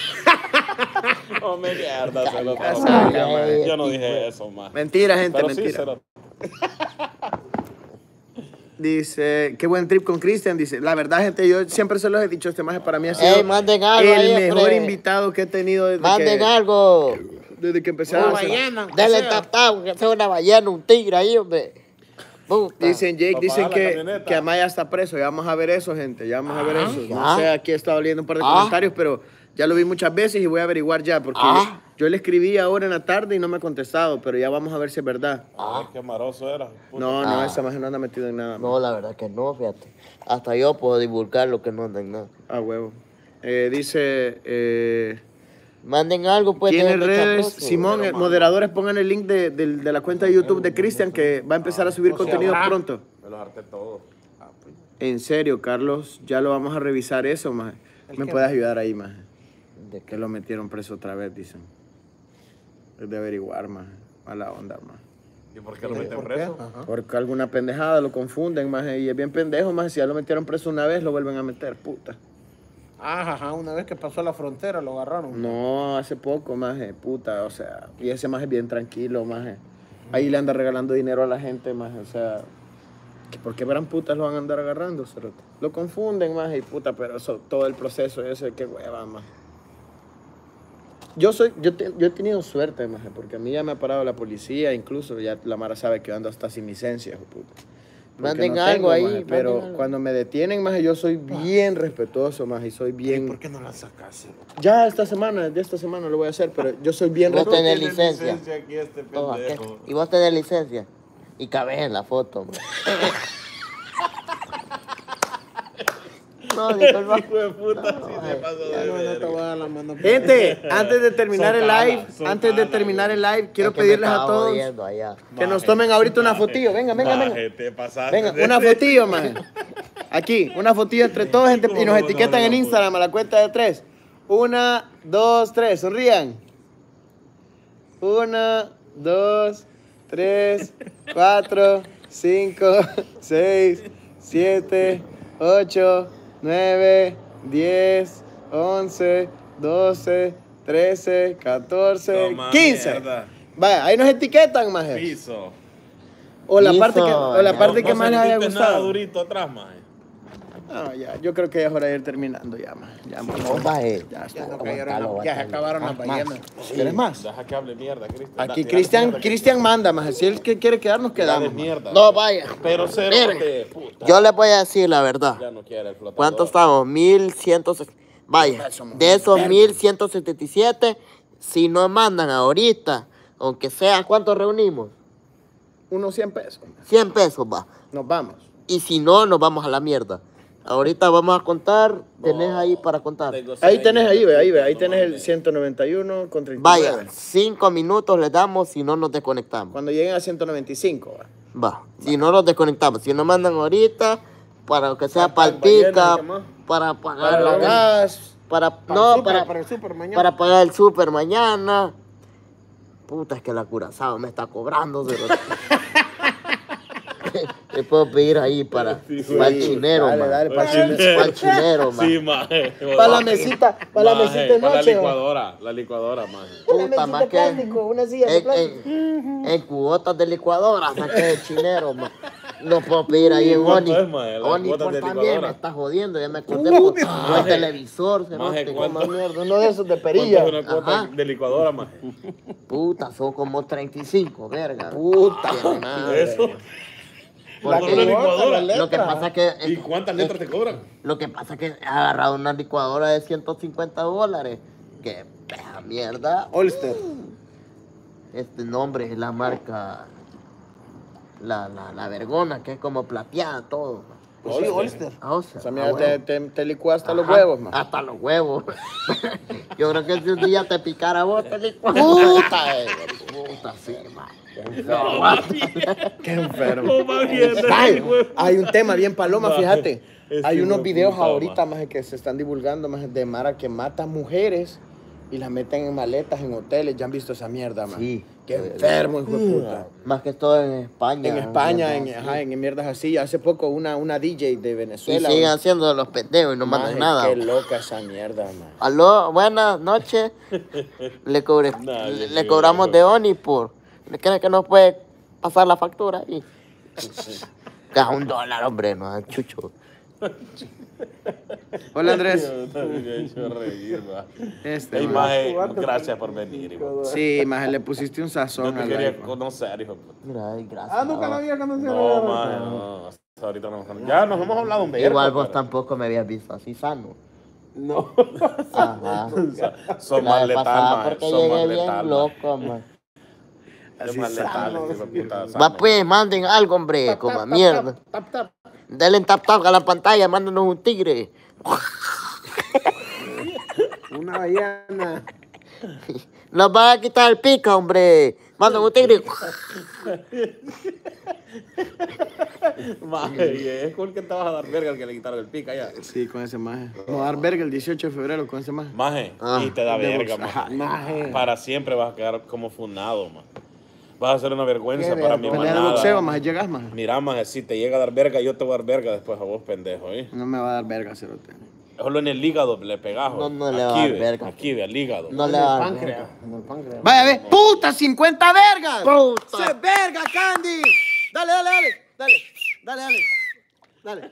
Speaker 3: No me mierda, se lo
Speaker 5: Cállate,
Speaker 3: tomo.
Speaker 5: cállate,
Speaker 3: Yo no
Speaker 5: hijo.
Speaker 3: dije eso, más.
Speaker 9: Mentira, gente,
Speaker 3: Pero sí,
Speaker 9: mentira.
Speaker 3: se lo-
Speaker 9: Dice, qué buen trip con Cristian. Dice, la verdad, gente, yo siempre se los he dicho, este maje para mí ha sido
Speaker 5: Ey, manden algo
Speaker 9: el
Speaker 5: ahí,
Speaker 9: mejor
Speaker 5: hombre.
Speaker 9: invitado que he tenido desde
Speaker 5: Manden
Speaker 9: que,
Speaker 5: algo.
Speaker 9: desde que empecé
Speaker 8: Una
Speaker 9: a hacer.
Speaker 8: ballena.
Speaker 5: Dale tapado, que sea una ballena, un tigre ahí, hombre. Puta.
Speaker 9: Dicen, Jake,
Speaker 3: Papá,
Speaker 9: dicen
Speaker 3: la
Speaker 9: que,
Speaker 3: camioneta.
Speaker 9: que Amaya está preso. Ya vamos a ver eso, gente. Ya vamos a ver eso. No
Speaker 5: ah.
Speaker 9: sé, aquí he estado leyendo un par de
Speaker 5: Ah.
Speaker 9: comentarios, pero ya lo vi muchas veces y voy a averiguar ya, porque
Speaker 5: Ah.
Speaker 9: yo le escribí ahora en la tarde y no me ha contestado, pero ya vamos a ver si es verdad.
Speaker 3: Ay, qué maroso era. Puta.
Speaker 9: No, no,
Speaker 5: Ah.
Speaker 9: esa maje no anda metido en nada.
Speaker 5: No, la verdad que no, fíjate. Hasta yo puedo divulgar lo que no andan nada.
Speaker 9: Ah, huevo. Eh, dice, eh,
Speaker 5: Manden algo, pues.
Speaker 9: tiene
Speaker 5: déjenme
Speaker 9: redes,
Speaker 5: chaproso.
Speaker 9: Simón, eh, moderadores, pongan el link de, de- de la cuenta de YouTube de Cristian, que va a empezar a subir contenido pronto.
Speaker 3: Me los harté todos.
Speaker 9: En serio, Carlos, ya lo vamos a revisar eso, maje. ¿Me puedes ayudar ahí, maje?
Speaker 5: ¿De
Speaker 9: Que
Speaker 5: qué?
Speaker 9: lo metieron preso otra vez, dicen. Es de averiguar, maje. Mala onda, maje.
Speaker 3: ¿Y por qué lo meten preso?
Speaker 9: Porque alguna pendejada lo confunden, maje. Y es bien pendejo, maje. Si ya lo metieron preso una vez, lo vuelven a meter, puta.
Speaker 8: Ajá, ajá, una vez que pasó la frontera lo agarraron.
Speaker 9: No, hace poco, maje, puta, o sea. Y ese maje es bien tranquilo, maje. Ahí le anda regalando dinero a la gente, maje, o sea. que ¿Por qué verán putas lo van a andar agarrando, cerote? Lo confunden, maje, y puta, pero eso, todo el proceso ese, qué hueva, maje. Yo soy, yo, te- yo he tenido suerte, maje, porque a mí ya me ha parado la policía, incluso ya la Mara sabe que yo ando hasta sin licencia, hijo de puta. Porque
Speaker 5: Manden
Speaker 9: no
Speaker 5: algo
Speaker 9: tengo,
Speaker 5: ahí,
Speaker 9: maje,
Speaker 5: manden
Speaker 9: pero
Speaker 5: algo.
Speaker 9: cuando me detienen, maje, yo soy bien respetuoso, maje, y soy
Speaker 8: ¿Y
Speaker 9: bien...
Speaker 8: por qué no la sacas?
Speaker 9: Ya esta semana, ya esta semana lo voy a hacer, pero yo soy bien
Speaker 5: Vos
Speaker 9: respetuoso.
Speaker 5: tenés licencia.
Speaker 3: aquí este
Speaker 5: Todo aquel.
Speaker 3: pendejo.
Speaker 5: Y vos tenés licencia. Y cabés en la foto, hombre. No, disculpa.
Speaker 3: Hijo de puta, sí se pasó de
Speaker 8: No, no te
Speaker 3: verga.
Speaker 8: voy a dar la mano.
Speaker 9: Gente, antes de terminar el
Speaker 3: Socala,
Speaker 9: live,
Speaker 3: socala,
Speaker 9: antes de
Speaker 3: güey.
Speaker 9: terminar el live, quiero
Speaker 5: Es que me
Speaker 9: pedirles a
Speaker 5: estaba
Speaker 9: todos
Speaker 5: jodiendo allá.
Speaker 9: que nos tomen ahorita una fotillo. Venga, venga, venga.
Speaker 3: Maje, te pasaste.
Speaker 9: Venga,
Speaker 3: de-
Speaker 9: una fotillo, maje. Aquí, una fotillo entre todos, gente, y nos etiquetan en Instagram a la cuenta de tres. Una, dos, tres, sonrían. Una, dos, tres, cuatro, cinco, seis, siete, ocho, nueve, diez, once, doce, trece, catorce,
Speaker 3: Toma
Speaker 9: quince.
Speaker 3: mierda.
Speaker 9: Vaya, ahí nos etiquetan, maje.
Speaker 3: Piso.
Speaker 9: O la
Speaker 5: Piso,
Speaker 9: parte que, o la
Speaker 5: ya.
Speaker 9: parte
Speaker 3: No-
Speaker 9: que
Speaker 3: no
Speaker 9: más les haya
Speaker 3: sentiste nada
Speaker 9: gustado.
Speaker 3: durito atrás, maje.
Speaker 9: No, ya, yo creo que ya es hora de ir terminando ya, man. Ya, man.
Speaker 5: No, baje.
Speaker 9: Ya
Speaker 8: Ya,
Speaker 9: está.
Speaker 8: no
Speaker 5: Aguantalo,
Speaker 8: cayeron las- ya se
Speaker 5: aguantalo.
Speaker 8: acabaron las
Speaker 5: Ah,
Speaker 8: ballenas.
Speaker 9: ¿Quieres más?
Speaker 3: Deja que hable mierda, Cristian.
Speaker 9: Aquí
Speaker 3: Da-
Speaker 9: Cristian,
Speaker 3: mierda,
Speaker 9: Cristian manda, más. Si él que quiere quedar, nos
Speaker 3: Dale
Speaker 9: quedamos. man.
Speaker 3: mierda.
Speaker 5: No, vaya.
Speaker 3: Pero cero,
Speaker 5: Mire,
Speaker 3: puta.
Speaker 5: yo les voy a decir la verdad.
Speaker 3: Ya no quiere el flotador.
Speaker 5: ¿Cuántos estamos? mil ciento sesenta. Vaya, de esos mil ciento setenta y siete, si nos mandan ahorita, aunque sea, ¿cuántos reunimos?
Speaker 9: Unos cien pesos. man.
Speaker 5: cien pesos va.
Speaker 9: Nos vamos.
Speaker 5: Y si no, nos vamos a la mierda. Ahorita vamos a contar. Tenés ahí para contar.
Speaker 3: Tengo
Speaker 9: Ahí
Speaker 3: cien,
Speaker 9: tenés, ahí, ve, ahí, ve. Ahí
Speaker 3: no
Speaker 9: tenés el
Speaker 3: mames.
Speaker 9: ciento noventa y uno con treinta y nueve.
Speaker 5: Vaya, cinco minutos le damos si no nos desconectamos.
Speaker 9: Cuando lleguen a ciento noventa y cinco, va.
Speaker 5: Va, si no nos desconectamos. Si nos mandan ahorita, para que sea
Speaker 3: Para
Speaker 5: para el pica,
Speaker 3: ¿qué más?
Speaker 5: para pagar
Speaker 9: Para la
Speaker 5: la
Speaker 9: gas.
Speaker 5: para,
Speaker 8: Para
Speaker 5: no,
Speaker 8: el súper,
Speaker 5: para,
Speaker 8: para el súper mañana.
Speaker 5: para pagar el súper mañana. Puta, es que la Curazao me está cobrando. cerote. Le puedo pedir ahí para, para el chinero,
Speaker 9: Dale,
Speaker 5: man.
Speaker 9: dale, para
Speaker 5: Para
Speaker 9: el chinero.
Speaker 5: el chinero, man.
Speaker 3: Sí, maje.
Speaker 9: Para la mesita, para la
Speaker 3: Maje,
Speaker 9: mesita de
Speaker 3: para la
Speaker 9: noche, va.
Speaker 3: licuadora, la licuadora, maje.
Speaker 9: Una
Speaker 5: Puta,
Speaker 9: mesita
Speaker 5: más
Speaker 9: de
Speaker 5: que
Speaker 9: plástico, una silla de
Speaker 5: en,
Speaker 9: plástico.
Speaker 5: en, en cuotas de licuadora saqué el chinero, man. No puedo pedir ahí en
Speaker 3: ¿Cuánto
Speaker 5: Oni.
Speaker 3: es, maje, las
Speaker 5: Oni
Speaker 3: cuotas
Speaker 5: por
Speaker 3: de
Speaker 5: también
Speaker 3: licuadora?
Speaker 5: me está jodiendo, ya me acordé por, por el
Speaker 3: Maje.
Speaker 5: televisor,
Speaker 3: Maje,
Speaker 5: cerote.
Speaker 3: ¿cuánto?
Speaker 9: Como mierda, uno de esos de
Speaker 3: ¿Cuánto
Speaker 9: perilla.
Speaker 3: es una cuota
Speaker 5: Ajá.
Speaker 3: de licuadora, maje?
Speaker 5: Puta, son como treinta y cinco, verga.
Speaker 9: Puta madre.
Speaker 3: Eso.
Speaker 5: Porque
Speaker 3: Por una licuadora.
Speaker 5: lo que pasa es que
Speaker 3: ¿Y cuántas letras te cobran?
Speaker 5: Lo que pasa es que he agarrado una licuadora de ciento cincuenta dólares. Que pea mierda.
Speaker 9: Olster.
Speaker 5: Este nombre es la marca. La, la, la vergona, que es como plateada todo.
Speaker 8: Sí, Olster.
Speaker 5: Ah, o sea,
Speaker 9: Esa
Speaker 5: ah,
Speaker 9: mierda
Speaker 5: bueno.
Speaker 9: te, te, te licúa hasta los
Speaker 5: Ajá,
Speaker 9: huevos, man.
Speaker 5: Hasta los huevos. Yo creo que si un día te picara vos, te licuas. Puta, eh, puta, sí, man. No, aguanta.
Speaker 9: Qué enfermo.
Speaker 3: Toma mierda,
Speaker 9: Ay,
Speaker 3: güey.
Speaker 9: hay un tema bien paloma,
Speaker 3: Maje,
Speaker 9: fíjate.
Speaker 3: ese
Speaker 9: Hay unos
Speaker 3: hijo de
Speaker 9: videos
Speaker 3: puta,
Speaker 9: ahorita
Speaker 3: maje.
Speaker 9: más que se están divulgando más de Mara que mata mujeres y las meten en maletas en hoteles. Ya han visto esa mierda, man.
Speaker 5: Sí.
Speaker 9: Qué enfermo, hijo de puta.
Speaker 5: Más que todo en España.
Speaker 9: En España, en,
Speaker 5: mierda,
Speaker 9: ajá,
Speaker 5: sí.
Speaker 9: en mierdas así. Hace poco una, una D J de
Speaker 5: Y
Speaker 9: Venezuela.
Speaker 5: siguen haciendo los pendejos y no
Speaker 9: maje,
Speaker 5: mandan nada.
Speaker 9: Qué loca esa mierda, man.
Speaker 5: Aló, buenas noches. Le, cobre,
Speaker 3: Dale,
Speaker 5: le,
Speaker 3: sí,
Speaker 5: le cobramos
Speaker 3: loco.
Speaker 5: de Oni por. ¿Le cree que nos puede pasar la factura? Y Que a un dólar, hombre, no, chucho.
Speaker 9: Hola, Andrés.
Speaker 3: Me he hecho reír, va.
Speaker 9: Este,
Speaker 3: Ey,
Speaker 9: maje.
Speaker 3: maje, gracias por venir, hijo.
Speaker 9: Sí, maje, le pusiste un
Speaker 3: No
Speaker 9: sazón
Speaker 3: te
Speaker 9: al
Speaker 3: quería
Speaker 9: live, maje.
Speaker 3: conocer, hijo. de puta.
Speaker 5: Mira, ay, gracias.
Speaker 8: Ah, nunca la había conocido.
Speaker 3: No, maje, no. Hasta ahorita no. Ya nos hemos hablado un vergo.
Speaker 5: Igual vos
Speaker 3: pero-
Speaker 5: tampoco me habías visto así sano.
Speaker 8: No.
Speaker 5: Ajá.
Speaker 3: Son
Speaker 5: La
Speaker 3: más
Speaker 5: vez
Speaker 3: letal,
Speaker 5: pasada
Speaker 3: maje.
Speaker 5: porque
Speaker 3: Son más
Speaker 5: llegué
Speaker 3: letal,
Speaker 5: bien
Speaker 3: maje.
Speaker 5: loco, man.
Speaker 3: Es más letal, hijo de puta.
Speaker 5: Va pues, manden algo, hombre, como mierda.
Speaker 8: Tap, tap.
Speaker 5: Denle tap tap a la pantalla, mándenos un tigre.
Speaker 8: Una ballena.
Speaker 5: Nos van a quitar el pica, hombre. Mándenos un tigre.
Speaker 3: Maje, y es cool que te vas a dar verga al que le quitaron el pica ya.
Speaker 9: Sí, con ese maje. Vamos a dar verga el dieciocho de febrero con ese maje.
Speaker 3: Maje,
Speaker 5: Ah,
Speaker 3: y te da
Speaker 9: de
Speaker 3: verga,
Speaker 9: boxeo.
Speaker 3: maje.
Speaker 8: Maje.
Speaker 3: Para siempre vas a quedar como funado, maje. Vas a ser una vergüenza
Speaker 8: Qué
Speaker 3: para mi
Speaker 8: vergüenza.
Speaker 9: Pelea de
Speaker 3: manada.
Speaker 9: boxeo, maje, llegas, maje.
Speaker 3: Mira, maje, si te llega a dar verga, yo te voy a dar verga después a vos, pendejo, ¿eh?
Speaker 9: No me va a dar verga, cerote.
Speaker 3: Solo en el hígado le pegás,
Speaker 5: No,
Speaker 3: ¿eh?
Speaker 5: no le va a
Speaker 3: Aquí,
Speaker 5: dar
Speaker 3: ve,
Speaker 5: verga.
Speaker 3: Aquí, ve, al hígado.
Speaker 5: No
Speaker 8: En
Speaker 5: le
Speaker 8: el
Speaker 5: va a dar
Speaker 8: páncreas. En el páncreas.
Speaker 9: Vaya, ve. ¡Puta! ¡cincuenta vergas!
Speaker 5: Puta.
Speaker 9: ¡Se verga, Candy! Dale, dale, dale. Dale, dale, dale. Dale.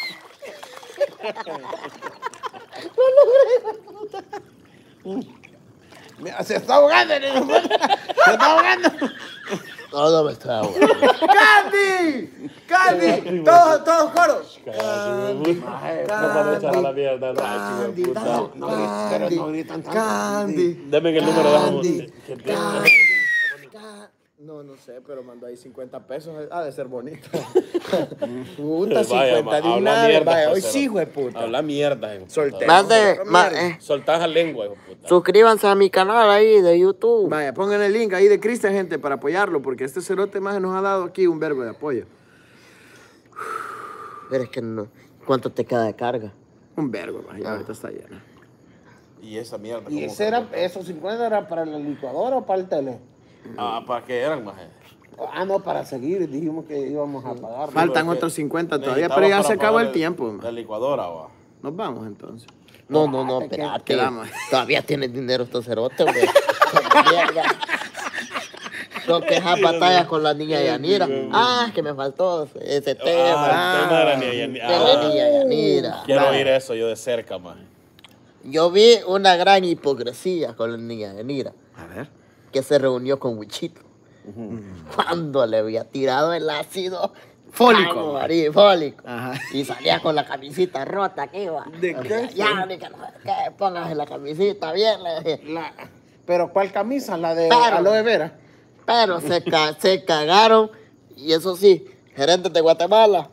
Speaker 8: Mira, se está ahogando. Se está ahogando.
Speaker 5: Todo me está ahogando.
Speaker 9: ¡Candy! ¡Candy! Todos, todos coros.
Speaker 3: Candy. No van a echar a la mierda, no,
Speaker 9: Candy,
Speaker 3: chico, puta.
Speaker 9: dale,
Speaker 8: No gritan, pero no gritan tanto.
Speaker 9: Candy.
Speaker 3: Deme el número de
Speaker 9: Candy.
Speaker 3: que tiene.
Speaker 9: Candy. Ca- No, no sé, pero mandó ahí cincuenta pesos. Ha de ser bonito. Puta,
Speaker 3: Vaya,
Speaker 9: cincuenta
Speaker 3: ma, habla
Speaker 9: dinares.
Speaker 3: mierda,
Speaker 9: Vaya, hoy
Speaker 3: José,
Speaker 9: sí,
Speaker 3: no.
Speaker 9: hijo de puta.
Speaker 3: Habla mierda, hijo de puta.
Speaker 9: Soltero.
Speaker 5: Mande, ma- eh,
Speaker 3: Soltás la lengua, hijo de puta.
Speaker 5: suscríbanse a mi canal ahí de YouTube.
Speaker 9: Vaya, pongan el link ahí de Cristian, gente, para apoyarlo, porque este cerote más nos ha dado aquí un verbo de apoyo.
Speaker 5: Pero es que no. ¿Cuánto te queda de carga?
Speaker 9: Un verbo, más, ya ahorita está lleno.
Speaker 3: Y esa mierda.
Speaker 8: ¿Y
Speaker 3: ¿cómo
Speaker 8: ese era, esos cincuenta era para la licuadora o para el tele?
Speaker 3: Ah, ¿para qué eran, maje?
Speaker 8: Ah, no, para seguir. Dijimos que íbamos a pagar.
Speaker 9: Faltan
Speaker 3: Porque
Speaker 9: otros cincuenta todavía,
Speaker 3: necesitaba
Speaker 9: pero ya
Speaker 3: para
Speaker 9: se acabó
Speaker 3: pagar
Speaker 9: el tiempo.
Speaker 3: La
Speaker 9: man.
Speaker 3: licuadora, va.
Speaker 9: Nos vamos entonces.
Speaker 5: No, no, no,
Speaker 8: te qued-
Speaker 5: espérate.
Speaker 9: quedamos.
Speaker 5: Todavía tienes dinero estos cerotes, güey. Mierda. Tengo que dejar batallas con la niña Yanira. Ah, que me faltó ese tema.
Speaker 3: Ah, el tema de la niña-
Speaker 5: De la niña Yanira.
Speaker 3: Quiero
Speaker 5: Vale.
Speaker 3: oír eso yo de cerca, maje.
Speaker 5: Yo vi una gran hipocresía con la niña Yanira,
Speaker 9: A ver.
Speaker 5: que se reunió con Wichito. Cuando le había tirado el ácido
Speaker 9: Fólico.
Speaker 5: Vamos, María, fólico.
Speaker 9: Ajá.
Speaker 5: Y salía con la camisita rota aquí, va.
Speaker 9: ¿De qué?
Speaker 5: Ya, ni que no sé qué, póngase la camisita bien, le dije.
Speaker 8: La- ¿Pero cuál camisa? ¿La de
Speaker 5: Pero-
Speaker 8: aloe vera?
Speaker 5: Pero se, ca- se cagaron. Y eso sí, gerentes de Guatemala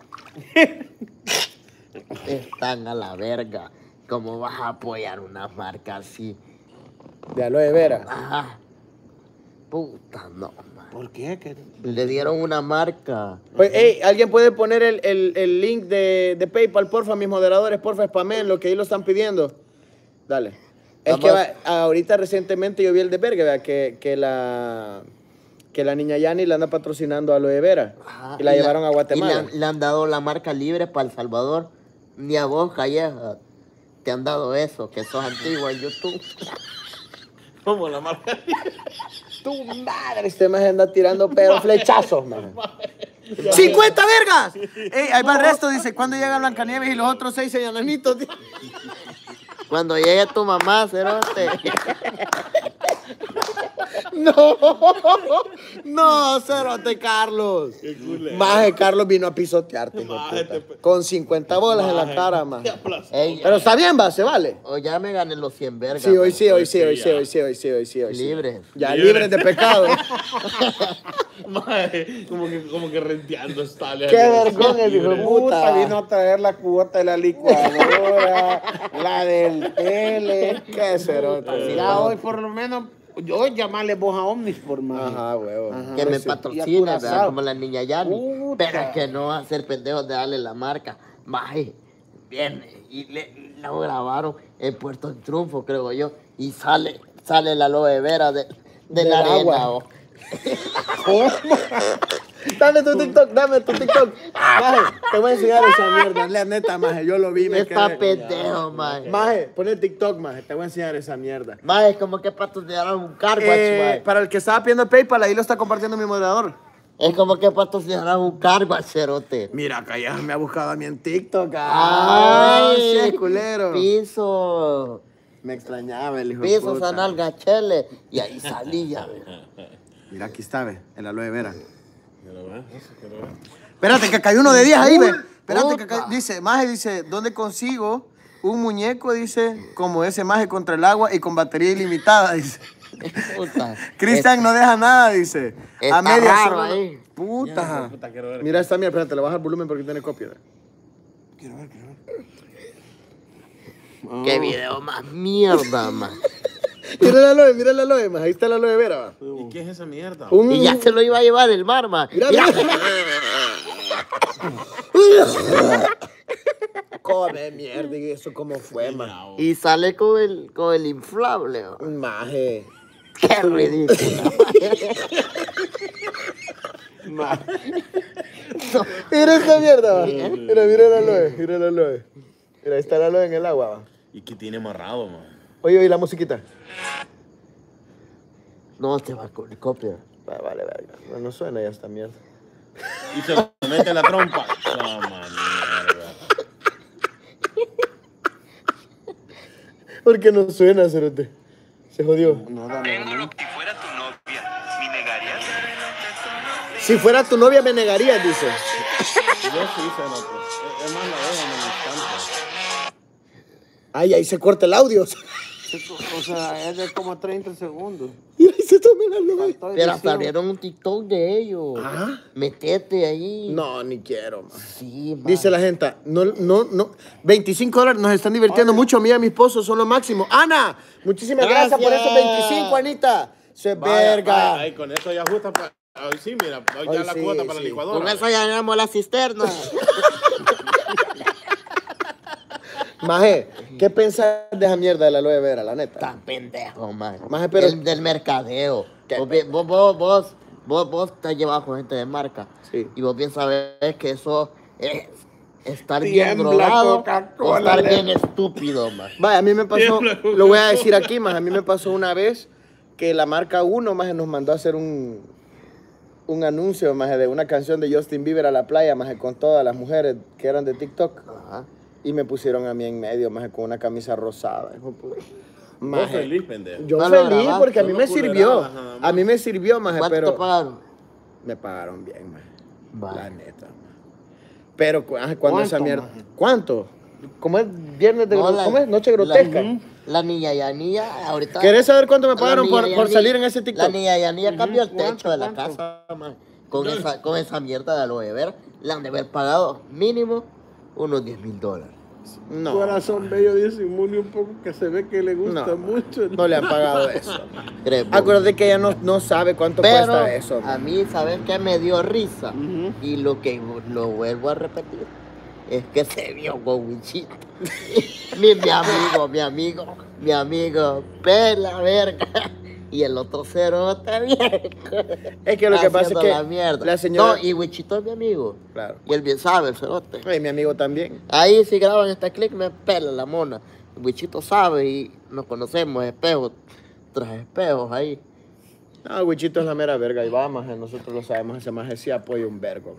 Speaker 5: están a la verga. ¿Cómo vas a apoyar una marca así?
Speaker 9: De aloe vera.
Speaker 5: Ajá. Puta, no, man.
Speaker 8: ¿Por qué? ¿Qué?
Speaker 5: Le dieron una marca.
Speaker 9: Oye, hey, ¿alguien puede poner el, el, el link de, de PayPal, porfa? Mis moderadores, porfa, spamen lo que ahí lo están pidiendo. Dale. Es que
Speaker 5: Vamos.
Speaker 9: va- ahorita recientemente yo vi el de verga, vea, que, que la que la niña Yani la anda patrocinando a aloe vera.
Speaker 5: Ajá,
Speaker 9: y la llevaron a
Speaker 5: y
Speaker 9: Guatemala.
Speaker 5: le, han, le han dado la marca libre para El Salvador. Ni a vos, Calleja, te han dado eso, que sos antiguo en YouTube.
Speaker 3: ¿Cómo la marca?
Speaker 9: Tu madre, este más anda tirando pero flechazos, man. ¡cincuenta vergas! Ey, ahí va el resto, dice, ¿cuándo llega Blancanieves y los otros seis enanitos?
Speaker 5: Cuando llegue tu mamá, cerote.
Speaker 9: No, no, cerote, Carlos. Maje, Carlos vino a pisotearte, hijo de
Speaker 3: Maje,
Speaker 9: puta.
Speaker 3: te-
Speaker 9: Con cincuenta bolas en la
Speaker 3: Maje.
Speaker 9: cara, man.
Speaker 5: Ey,
Speaker 9: Pero está bien, va, se vale.
Speaker 5: o ya me gané los cien vergas.
Speaker 9: Sí, hoy
Speaker 5: man.
Speaker 9: sí, hoy sí, hoy sí, hoy sí, hoy sí, hoy sí, hoy sí.
Speaker 5: Libres.
Speaker 9: Ya,
Speaker 3: Libres.
Speaker 9: libres de pecado.
Speaker 3: Maje, como que, como que renteando está.
Speaker 9: Qué vergüenza, hijo de
Speaker 8: Puta,
Speaker 9: puta.
Speaker 8: vino a traer la cuota de la licuadora, la del tele.
Speaker 9: Qué cerote.
Speaker 8: Ya hoy por lo menos, yo llamarle voz a Omnis por más.
Speaker 9: Ajá, huevo.
Speaker 5: Que me
Speaker 8: Y a
Speaker 5: patrocine,
Speaker 8: Curazao.
Speaker 5: ¿verdad? Como la niña Yani.
Speaker 8: Puta.
Speaker 5: Pero es que no va a ser pendejos de darle la marca. Maje, viene y le, lo grabaron en Puerto Triunfo, creo yo. Y sale, sale la aloe vera de, de
Speaker 9: Del
Speaker 5: la arena.
Speaker 9: agua.
Speaker 5: oh.
Speaker 9: Dame tu TikTok, dame tu TikTok. Maje, te voy a enseñar esa mierda. La neta, maje, yo lo vi. Me
Speaker 5: Está
Speaker 9: quedé.
Speaker 5: pendejo, maje.
Speaker 9: Maje, pon el TikTok, maje, te voy a enseñar esa mierda.
Speaker 5: Maje, es como que patrocinaron un car wash,
Speaker 9: Eh,
Speaker 5: maje.
Speaker 9: para el que estaba pidiendo el PayPal, ahí lo está compartiendo mi moderador.
Speaker 5: Es como que patrocinaran un cargo al cerote.
Speaker 9: Mira, acá ya me ha buscado a mí en TikTok.
Speaker 5: Ay,
Speaker 9: Ay, sí, culero.
Speaker 5: Piso.
Speaker 9: Me extrañaba el hijo de
Speaker 5: Piso,
Speaker 9: puta.
Speaker 5: sanar gachele. Y ahí salía, ve.
Speaker 9: Mira, aquí está, ve, el aloe vera.
Speaker 3: Quiero ver, quiero ver.
Speaker 9: Espérate, que cayó uno de diez ahí, ve. Espérate, que
Speaker 5: Puta.
Speaker 9: cayó. Dice, maje, dice, ¿dónde consigo un muñeco, dice, como ese maje contra el agua y con batería ilimitada, dice?
Speaker 5: Puta.
Speaker 9: Cristian no deja nada, dice.
Speaker 5: Está
Speaker 9: a media
Speaker 5: raro
Speaker 9: solo-
Speaker 5: ahí.
Speaker 9: Puta.
Speaker 3: Puta, quiero ver.
Speaker 9: Mira esta mierda, espérate, le baja el volumen porque tiene copia. Ve.
Speaker 5: Qué video más mierda, man.
Speaker 9: Mira el aloe, mira el aloe, maje. Ahí está el aloe vera, va.
Speaker 3: ¿Y qué es esa mierda?
Speaker 9: Un-
Speaker 5: Y ya se lo iba a llevar el mar, man.
Speaker 9: Mira,
Speaker 5: Ya.
Speaker 9: mira. Come mierda, y eso cómo fue, man.
Speaker 5: Y sale con el, con el inflable, man.
Speaker 9: Un maje.
Speaker 5: Qué ridículo.
Speaker 9: Mira esta mierda, va. Mira, mira el aloe, mira el aloe. Mira, ahí está el aloe en el agua, va.
Speaker 3: ¿Y qué tiene amarrado, man?
Speaker 9: Oye, oye, la musiquita.
Speaker 5: No, te va con copia.
Speaker 9: Va, vale, verga. No, no suena ya esta mierda.
Speaker 3: Y se lo mete en la trompa. No, man, mierda.
Speaker 9: ¿Por qué no suena, cerote? Se jodió.
Speaker 8: No, dale, dale.
Speaker 9: Si fuera tu novia, me negarías, dice.
Speaker 3: Yo sí se notó. Es más, la dejo en el instante.
Speaker 9: Ay, ahí se corta el audio.
Speaker 8: O sea, es de como treinta segundos.
Speaker 9: Y ahí se toma el aloe.
Speaker 5: Pero hasta abrieron un TikTok de ellos.
Speaker 9: ¿Ah?
Speaker 5: Metete ahí.
Speaker 9: No, ni quiero, man.
Speaker 5: Sí, man.
Speaker 9: Dice la gente, no, no, no. veinticinco dólares, nos están divirtiendo mucho. A mí y a mi esposo son lo máximo. Ana, muchísimas gracias, por esos veinticinco, Anita. Se
Speaker 3: Vaya,
Speaker 9: verga.
Speaker 3: vaya, ahí con eso ya ajusta para... Hoy sí, mira, hoy
Speaker 9: Hoy
Speaker 3: ya la
Speaker 9: sí,
Speaker 3: cuota para
Speaker 9: sí.
Speaker 3: la licuadora.
Speaker 5: Con eso ya llenamos la cisterna.
Speaker 9: Maje, ¿qué pensás de esa mierda de la aloe vera, la neta?
Speaker 5: Tan pendejo, man.
Speaker 9: Maje, pero-
Speaker 5: El del mercadeo.
Speaker 9: ¿Qué?
Speaker 5: Vos, vi- vos, vos, vos, vos, vos te has llevado con gente de marca.
Speaker 9: Sí.
Speaker 5: Y vos bien sabés que eso es estar bien
Speaker 8: Tiembla
Speaker 5: drogado o
Speaker 8: Coca-Cola,
Speaker 5: estar
Speaker 8: le-
Speaker 5: bien estúpido, man.
Speaker 9: Vaya, a mí me pasó, lo voy a decir aquí, más. A mí me pasó una vez que la marca Uno, más, nos mandó a hacer un, un anuncio, más, de una canción de Justin Bieber a la playa, más, con todas las mujeres que eran de TikTok.
Speaker 5: Ajá.
Speaker 9: Y me pusieron a mí en medio, más, con una camisa rosada. hijo de puta.
Speaker 3: Vos
Speaker 9: Maje,
Speaker 3: feliz, pendejo.
Speaker 9: yo
Speaker 5: No lo
Speaker 9: feliz
Speaker 5: grabaste,
Speaker 9: porque a mí
Speaker 3: no
Speaker 9: me
Speaker 3: lo
Speaker 9: sirvió.
Speaker 3: culeradas, nada más.
Speaker 9: A mí me sirvió, más,
Speaker 5: ¿Cuánto
Speaker 9: pero
Speaker 5: te pagaron?
Speaker 9: me pagaron bien, más.
Speaker 5: Vale.
Speaker 9: La neta. maje. Pero cu- ajá, cuando esa
Speaker 8: ¿Cuánto,
Speaker 9: mierda.
Speaker 8: maje?
Speaker 9: ¿Cuánto? ¿Cómo es viernes de
Speaker 5: No,
Speaker 9: gro-
Speaker 5: la-
Speaker 9: ¿Cómo es? Noche
Speaker 5: la-
Speaker 9: grotesca.
Speaker 5: La niña Yanilla ahorita...
Speaker 9: ¿Querés saber cuánto me
Speaker 5: la
Speaker 9: pagaron por,
Speaker 5: niña
Speaker 9: por
Speaker 5: Yanilla-
Speaker 9: salir en ese TikTok?
Speaker 5: La niña Yanilla cambió el
Speaker 8: ¿Cuánto,
Speaker 5: techo de la
Speaker 8: cuánto?
Speaker 5: casa, man. Con esa, con esa mierda de aloe vera, le han de haber pagado mínimo unos diez mil dólares.
Speaker 9: No.
Speaker 8: Corazón bello disimule un poco que se ve que le gusta
Speaker 9: No,
Speaker 8: mucho.
Speaker 9: No le han pagado eso.
Speaker 5: ¿Crees vos?
Speaker 9: Acuérdate que ella no, no sabe cuánto
Speaker 5: Pero
Speaker 9: cuesta eso.
Speaker 5: a mí, ¿sabes qué? Me dio risa. Y lo que lo vuelvo a repetir es que se vio con Wichito. mi, mi amigo, mi amigo, mi amigo, pela verga. Y el otro cero está bien.
Speaker 9: Es que lo que pasa es que
Speaker 5: la mierda.
Speaker 9: la señora...
Speaker 5: No, y Wichito es mi amigo.
Speaker 9: Claro.
Speaker 5: Y él bien sabe, el cerote.
Speaker 9: Y mi amigo también.
Speaker 5: Ahí si graban este clip me pela la mona. Wichito sabe y nos conocemos, espejos tras espejos ahí.
Speaker 9: No, Wichito es la mera verga y va, maje, nosotros lo sabemos, ese maje sí apoya un vergo.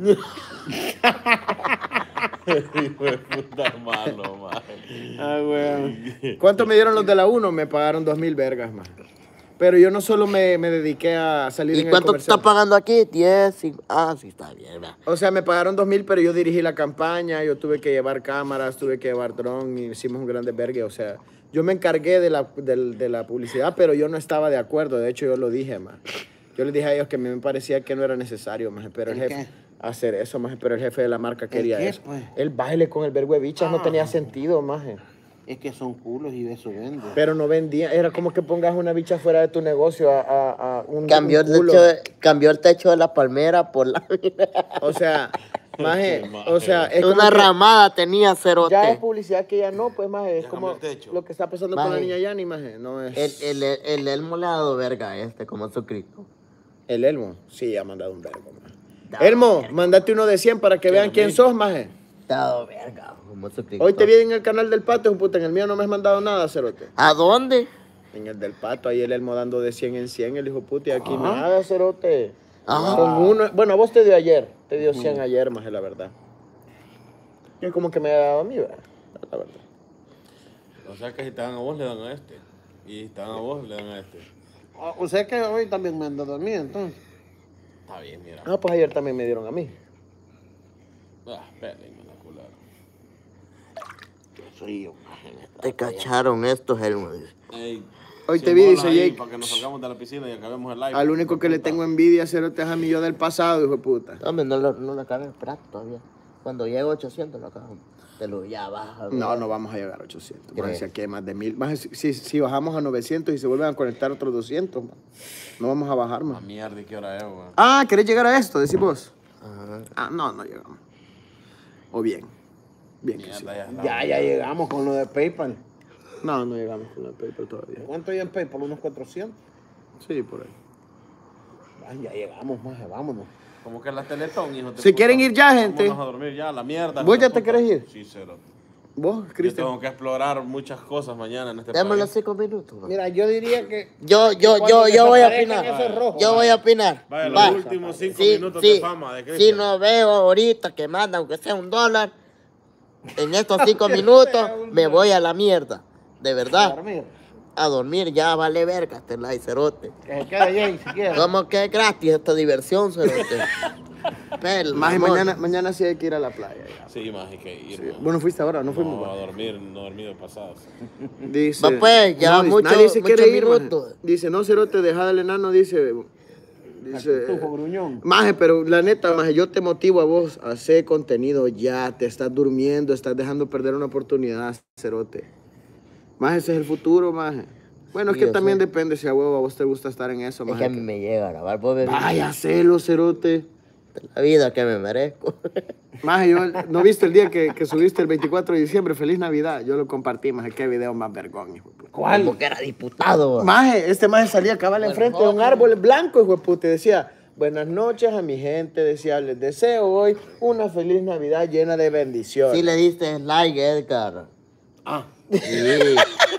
Speaker 3: Hijo de puta malo, man.
Speaker 9: Ah, weón. ¿Cuánto me dieron los de la uno? Me pagaron dos mil vergas, más. Pero yo no solo me, me dediqué a salir
Speaker 5: ¿Y
Speaker 9: en el
Speaker 5: cuánto te
Speaker 9: comercial.
Speaker 5: está pagando aquí? diez, cinco. Ah, sí, está bien, ¿verdad?
Speaker 9: O sea, me pagaron dos mil, pero yo dirigí la campaña, yo tuve que llevar cámaras, tuve que llevar dron, y hicimos un gran desvergue. O sea, yo me encargué de la, del- de, la publicidad, pero yo no estaba de acuerdo. De hecho, yo lo dije, más. Yo les dije a ellos que a mí me parecía que no era necesario, más. Pero el
Speaker 8: ¿El
Speaker 9: jefe...
Speaker 8: qué?
Speaker 9: Hacer eso, más. Pero el jefe de la marca quería
Speaker 8: qué,
Speaker 9: eso.
Speaker 8: pues?
Speaker 9: El baile con el vergo de bichas no tenía sentido, más.
Speaker 8: Es que son culos y de eso vende.
Speaker 9: Pero no vendía. Era como que pongas una bicha fuera de tu negocio a, a, a un,
Speaker 5: Cambió
Speaker 9: un
Speaker 5: el,
Speaker 9: culo.
Speaker 5: techo de, cambió el techo de la palmera por la...
Speaker 9: O sea, maje, o sea, es como
Speaker 5: Una
Speaker 9: que-
Speaker 5: ramada tenía cerote.
Speaker 9: Ya es publicidad que ya no, pues, maje, es
Speaker 3: Ya
Speaker 9: como
Speaker 3: cambió el techo.
Speaker 9: lo que está pasando con la
Speaker 5: Maje.
Speaker 9: niña Yani, maje, no es...
Speaker 5: El, el, el Elmo le ha dado verga a este, como suscrito.
Speaker 9: El Elmo, sí, ha mandado un vergo, maje.
Speaker 5: Da
Speaker 9: Elmo,
Speaker 5: verga.
Speaker 9: mandate uno de cien para que vean quién sos, maje.
Speaker 5: Le ha dado verga como suscrito.
Speaker 9: Hoy te vi en el canal del Pato, puta, en el mío no me has mandado nada, cerote.
Speaker 5: ¿A dónde?
Speaker 9: En el del Pato, ahí el Elmo dando de cien en cien, el hijo puta, y aquí nada, cerote.
Speaker 5: Ajá.
Speaker 9: Con uno, bueno, a vos te dio ayer, te dio cien ayer, más la verdad. Y como que me ha dado a mí, ¿verdad? La verdad.
Speaker 3: O sea que si te dan a vos, le dan a este. Y si te dan a vos, le dan a este.
Speaker 8: O, o sea que hoy también me han dado a mí, entonces.
Speaker 3: Está bien, mira.
Speaker 9: Ah, pues ayer también me dieron a mí.
Speaker 3: Ah, espérenme la culera.
Speaker 8: Sí, maje.
Speaker 5: Te cacharon estos, Elmo.
Speaker 3: Ey,
Speaker 9: Hoy
Speaker 3: cien
Speaker 9: te vi,
Speaker 3: bolas
Speaker 9: dice
Speaker 3: ahí
Speaker 9: Jake.
Speaker 3: Para que nos salgamos de la piscina y acabemos el live.
Speaker 9: Al único que le tengo envidia, cerote, es a mi yo del pasado, hijo de puta.
Speaker 5: Hombre, no lo, no lo acabé de esperar todavía. Cuando llegue a ochocientos lo acabo. Te lo ya baja.
Speaker 9: No, no vamos a llegar a ochocientos.
Speaker 5: ¿Crees?
Speaker 9: Más si aquí hay más de mil. Más si, si, si bajamos a novecientos y se vuelven a conectar otros doscientos, man, no vamos a bajar
Speaker 3: Ah,
Speaker 9: más.
Speaker 3: mierda, ¿y qué hora es, weón?
Speaker 9: Ah, ¿querés llegar a esto? Decís vos.
Speaker 5: Ajá.
Speaker 9: Ah, no, no llegamos. O bien. Bien que sí.
Speaker 3: Mierda, ya está.
Speaker 8: Ya, ya llegamos con lo de PayPal.
Speaker 9: No, no llegamos con el PayPal todavía.
Speaker 8: ¿Cuánto hay en PayPal? ¿Unos cuatrocientos?
Speaker 9: Sí, por ahí.
Speaker 8: Ah, ya llegamos, maje, vámonos.
Speaker 3: Como que la Teletón, hijo de
Speaker 9: Si
Speaker 3: puta.
Speaker 9: quieren ir ya, gente.
Speaker 3: Vámonos a dormir ya, la mierda.
Speaker 9: ¿Vos
Speaker 3: hijo de
Speaker 9: ya te
Speaker 3: puta.
Speaker 9: querés ir?
Speaker 3: Sí, cero.
Speaker 9: ¿Vos,
Speaker 3: Yo
Speaker 9: Cristian?
Speaker 3: tengo que explorar muchas cosas mañana en este
Speaker 5: Démosle
Speaker 3: país.
Speaker 5: cinco minutos. man.
Speaker 8: Mira, yo diría que...
Speaker 5: Yo, yo,
Speaker 8: Cuando
Speaker 5: yo, yo voy a
Speaker 8: desaparezcan
Speaker 5: opinar.
Speaker 8: esos rojos,
Speaker 5: Yo voy a opinar.
Speaker 3: Vaya, los
Speaker 5: Va.
Speaker 3: últimos cinco
Speaker 5: Sí,
Speaker 3: minutos
Speaker 5: sí.
Speaker 3: de fama de
Speaker 5: Si
Speaker 3: Cristian.
Speaker 5: no veo ahorita que manda, aunque sea un dólar, en estos cinco minutos me voy a la mierda. De
Speaker 8: A
Speaker 5: verdad.
Speaker 8: dormir.
Speaker 5: A dormir ya vale verga este like, cerote.
Speaker 8: Que se quede Jake si quiere.
Speaker 5: ¿Cómo que es gratis esta diversión, cerote? Pel,
Speaker 9: Más y
Speaker 5: mamón.
Speaker 9: mañana, mañana sí hay que ir a la playa. Ya.
Speaker 3: Sí, más hay que ir.
Speaker 9: Sí.
Speaker 3: man.
Speaker 9: Bueno, fuiste ahora, no fuimos.
Speaker 3: No, a
Speaker 9: va?
Speaker 3: dormir, no dormido pasado.
Speaker 9: Dice,
Speaker 5: Va, pues, ya
Speaker 9: dice,
Speaker 5: mucho-
Speaker 9: nadie se
Speaker 5: muchos
Speaker 9: quiere ir, maje.
Speaker 5: minutos.
Speaker 9: Dice, no, cerote, deja del enano, dice. Dice,
Speaker 8: Tufo gruñón.
Speaker 9: maje, pero la neta, maje, yo te motivo a vos a hacer contenido ya, te estás durmiendo, estás dejando perder una oportunidad, cerote. Maje, ese es el futuro, maje. Bueno,
Speaker 5: Sí,
Speaker 9: es que
Speaker 5: yo
Speaker 9: también
Speaker 5: sé.
Speaker 9: depende si a huevo a vos te gusta estar en eso,
Speaker 5: Es que
Speaker 9: maje.
Speaker 5: a mí me llega a grabar, vos ves
Speaker 9: Vaya, hacelo, cerote.
Speaker 5: la vida que me merezco.
Speaker 9: Maje, yo, ¿no viste el día que, que subiste el veinticuatro de diciembre? Feliz Navidad. Yo lo compartí, maje, qué video más vergón, hijo de puta.
Speaker 8: ¿Cuál?
Speaker 5: Como que era diputado. va.
Speaker 9: Maje, este maje salía cabal
Speaker 5: Buen
Speaker 9: enfrente de un
Speaker 5: joven.
Speaker 9: árbol blanco, hijo de puta, y decía, buenas noches a mi gente, decía, les deseo hoy una feliz Navidad llena de bendiciones.
Speaker 5: Sí le diste like, Edgar.
Speaker 9: Ah.
Speaker 5: Sí.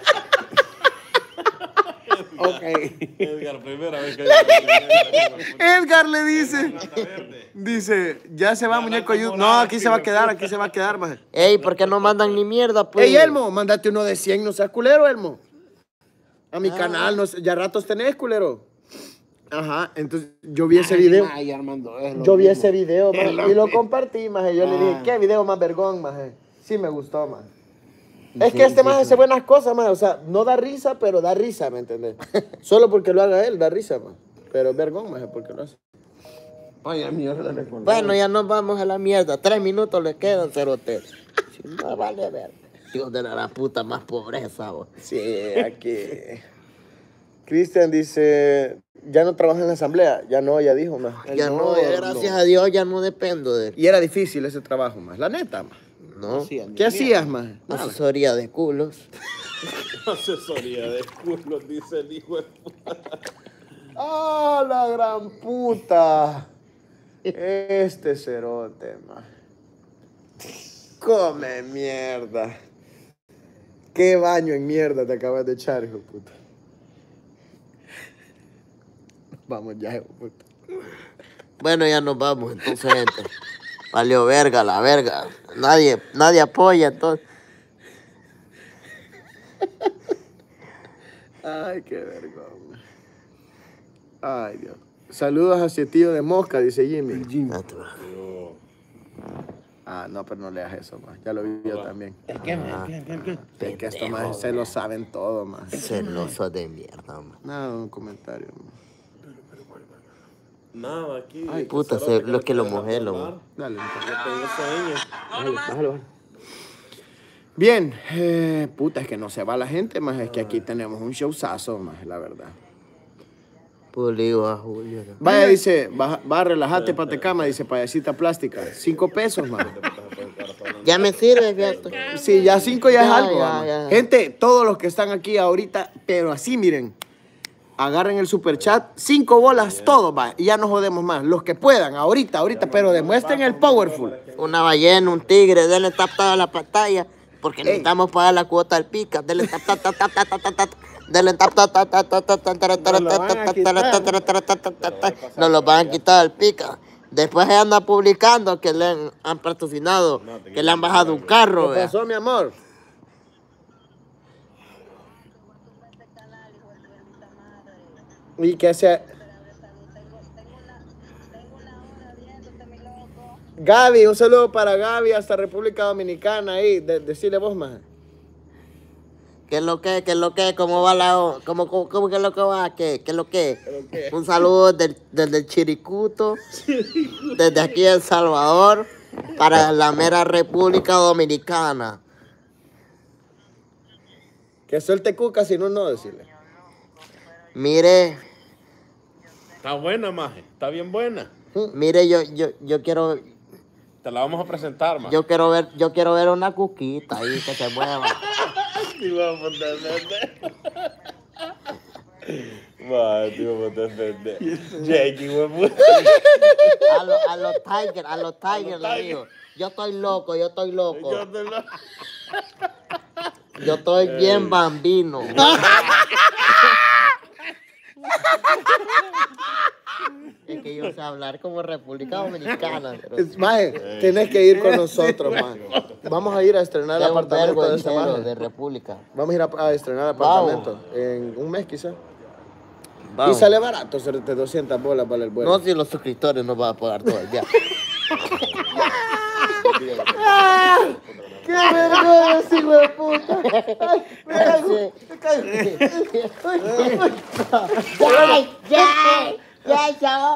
Speaker 8: Ok.
Speaker 3: Edgar, primera vez que
Speaker 9: Edgar le dice, dice, ya se va, muñeco ayuda. No, aquí se va a quedar, aquí se va a quedar, maje.
Speaker 5: Ey, ¿por qué no mandan ni mierda, pues?
Speaker 9: Ey, Elmo, mandate uno de cien, no seas culero, Elmo. A mi
Speaker 5: Ah.
Speaker 9: canal, no sé, ya ratos tenés, culero. Ajá, entonces yo vi ese video.
Speaker 8: Ay, Armando, es lo
Speaker 9: Yo vi
Speaker 8: mismo.
Speaker 9: ese video,
Speaker 8: Es
Speaker 9: maje,
Speaker 8: lo
Speaker 9: y lo
Speaker 8: mismo.
Speaker 9: compartí, maje. Yo le dije,
Speaker 8: Ah.
Speaker 9: qué video más vergón, maje. Sí me gustó, maje. Es que este maje hace buenas cosas, maje. O sea, no da risa, pero da risa, ¿me entendés? Solo porque lo haga él, da risa, maje. Pero es vergón, maje, porque lo hace.
Speaker 8: Ay, mierda, le colgué.
Speaker 5: Bueno, ya nos vamos a la mierda. Tres minutos le quedan, cerote. Si no vale ver. Dios de la gran puta, más pobreza, vos.
Speaker 9: Sí, aquí. Cristian dice, ya no trabaja en la asamblea. Ya no, ya dijo, maje.
Speaker 5: Ya no, ya gracias a Dios, ya no dependo de él.
Speaker 9: Y era difícil ese trabajo, maje. La neta, maje.
Speaker 5: ¿No?
Speaker 8: Hacían ni
Speaker 9: ¿Qué
Speaker 8: mierda.
Speaker 9: hacías, maje? Nada.
Speaker 5: Asesoría de culos.
Speaker 3: Asesoría de culo, dice el hijo de puta.
Speaker 9: ¡Ah, la gran puta! Este cerote, man. Come mierda. ¿Qué baño en mierda te acabas de echar, hijo de puta? Vamos ya, hijo de puta.
Speaker 5: Bueno, ya nos vamos, entonces, gente. Valió verga, la verga. Nadie, nadie apoya, entonces.
Speaker 9: Ay, qué vergüenza. Ay, Dios. Saludos hacia tío de Mosca, dice Jimmy. Ah, no, pero no leas eso, man. Ya lo vi yo también.
Speaker 8: ¿El qué, man? ¿El qué, el qué?
Speaker 9: Es que estos más se lo saben todo, man.
Speaker 5: Celoso de mierda, man.
Speaker 9: Nada, un comentario, man.
Speaker 3: Nada, aquí.
Speaker 9: Ay,
Speaker 5: Puta,
Speaker 3: Cerote,
Speaker 5: se- lo que lo
Speaker 3: deja
Speaker 5: mojé, lo
Speaker 3: tomar.
Speaker 5: mojé.
Speaker 9: Dale,
Speaker 3: Yo tengo sueño.
Speaker 9: bájalo, bájalo, bájalo. Bien, eh, puta, es que no se va la gente, más es que aquí tenemos un showzazo, más, la verdad.
Speaker 5: Pulido a Julio. ¿no?
Speaker 9: Vaya, dice, va, va a relajarte, pate cama, dice, payasita plástica. Cinco pesos, más.
Speaker 5: Ya me sirve, fíjate.
Speaker 9: Sí, ya cinco ya, es
Speaker 5: Ya,
Speaker 9: algo,
Speaker 5: ya,
Speaker 9: ma.
Speaker 5: ya.
Speaker 9: Gente, todos los que están aquí ahorita, pero así, miren, agarren el superchat, cinco bolas, todos, va, y ya no jodemos más. Los que puedan, ahorita, ahorita, pero demuestren el powerful.
Speaker 5: Una ballena, un tigre, denle tap tap a la pantalla. Porque necesitamos pagar la cuota del pica. Denle tap tap tap tap tap tap tap. Dele tap tap tap tap tap tap tap tap tap tap tap tap tap. Nos lo van a quitar el pica. Después ella anda publicando que le han, han patrocinado, que le han bajado un carro.
Speaker 1: ¿Qué
Speaker 5: vea.
Speaker 1: pasó, mi amor? ¿Y qué se...? Gaby, un saludo para Gaby hasta República Dominicana ahí. De, decirle vos, más.
Speaker 5: ¿Qué es lo que? ¿Qué es lo que? ¿Cómo va la o- ¿Cómo, cómo, cómo que es lo que va? ¿Qué, qué es lo que? Un saludo del- desde el Chiricuto, desde aquí de El Salvador, para la mera República Dominicana.
Speaker 1: Que suelte cuca, si no, no decirle.
Speaker 5: Mire,
Speaker 3: Está buena, maje. Está bien buena.
Speaker 5: mire, yo, yo, yo quiero,
Speaker 3: Te la vamos a presentar, maje.
Speaker 5: yo quiero ver, yo quiero ver una cuquita ahí que se mueva.
Speaker 3: Sí, vamos a defender. Maje, te vamos a defender. Jake, huevo.
Speaker 5: A los a los Tigers, a los Tigers, le digo. Yo estoy loco, yo estoy loco.
Speaker 3: Yo te lo...
Speaker 5: Yo estoy bien bambino. Es que yo sé hablar como República Dominicana. Pero...
Speaker 1: Es- Maje, tienes que ir con nosotros, maje. Vamos a ir a estrenar el
Speaker 5: Es un
Speaker 1: apartamento
Speaker 5: vergo
Speaker 1: de esta
Speaker 5: entero
Speaker 1: maje.
Speaker 5: de República.
Speaker 1: Vamos a ir a, a estrenar el
Speaker 5: Vamos.
Speaker 1: apartamento en un mes quizás. Y
Speaker 5: Vamos.
Speaker 1: sale barato, de doscientas bolas vale el vuelo.
Speaker 5: No si los suscriptores nos van a pagar todo el día.
Speaker 1: ¡Qué vergüenza, hijo de puta!
Speaker 5: ¡Yay! ¡Yay, chavos!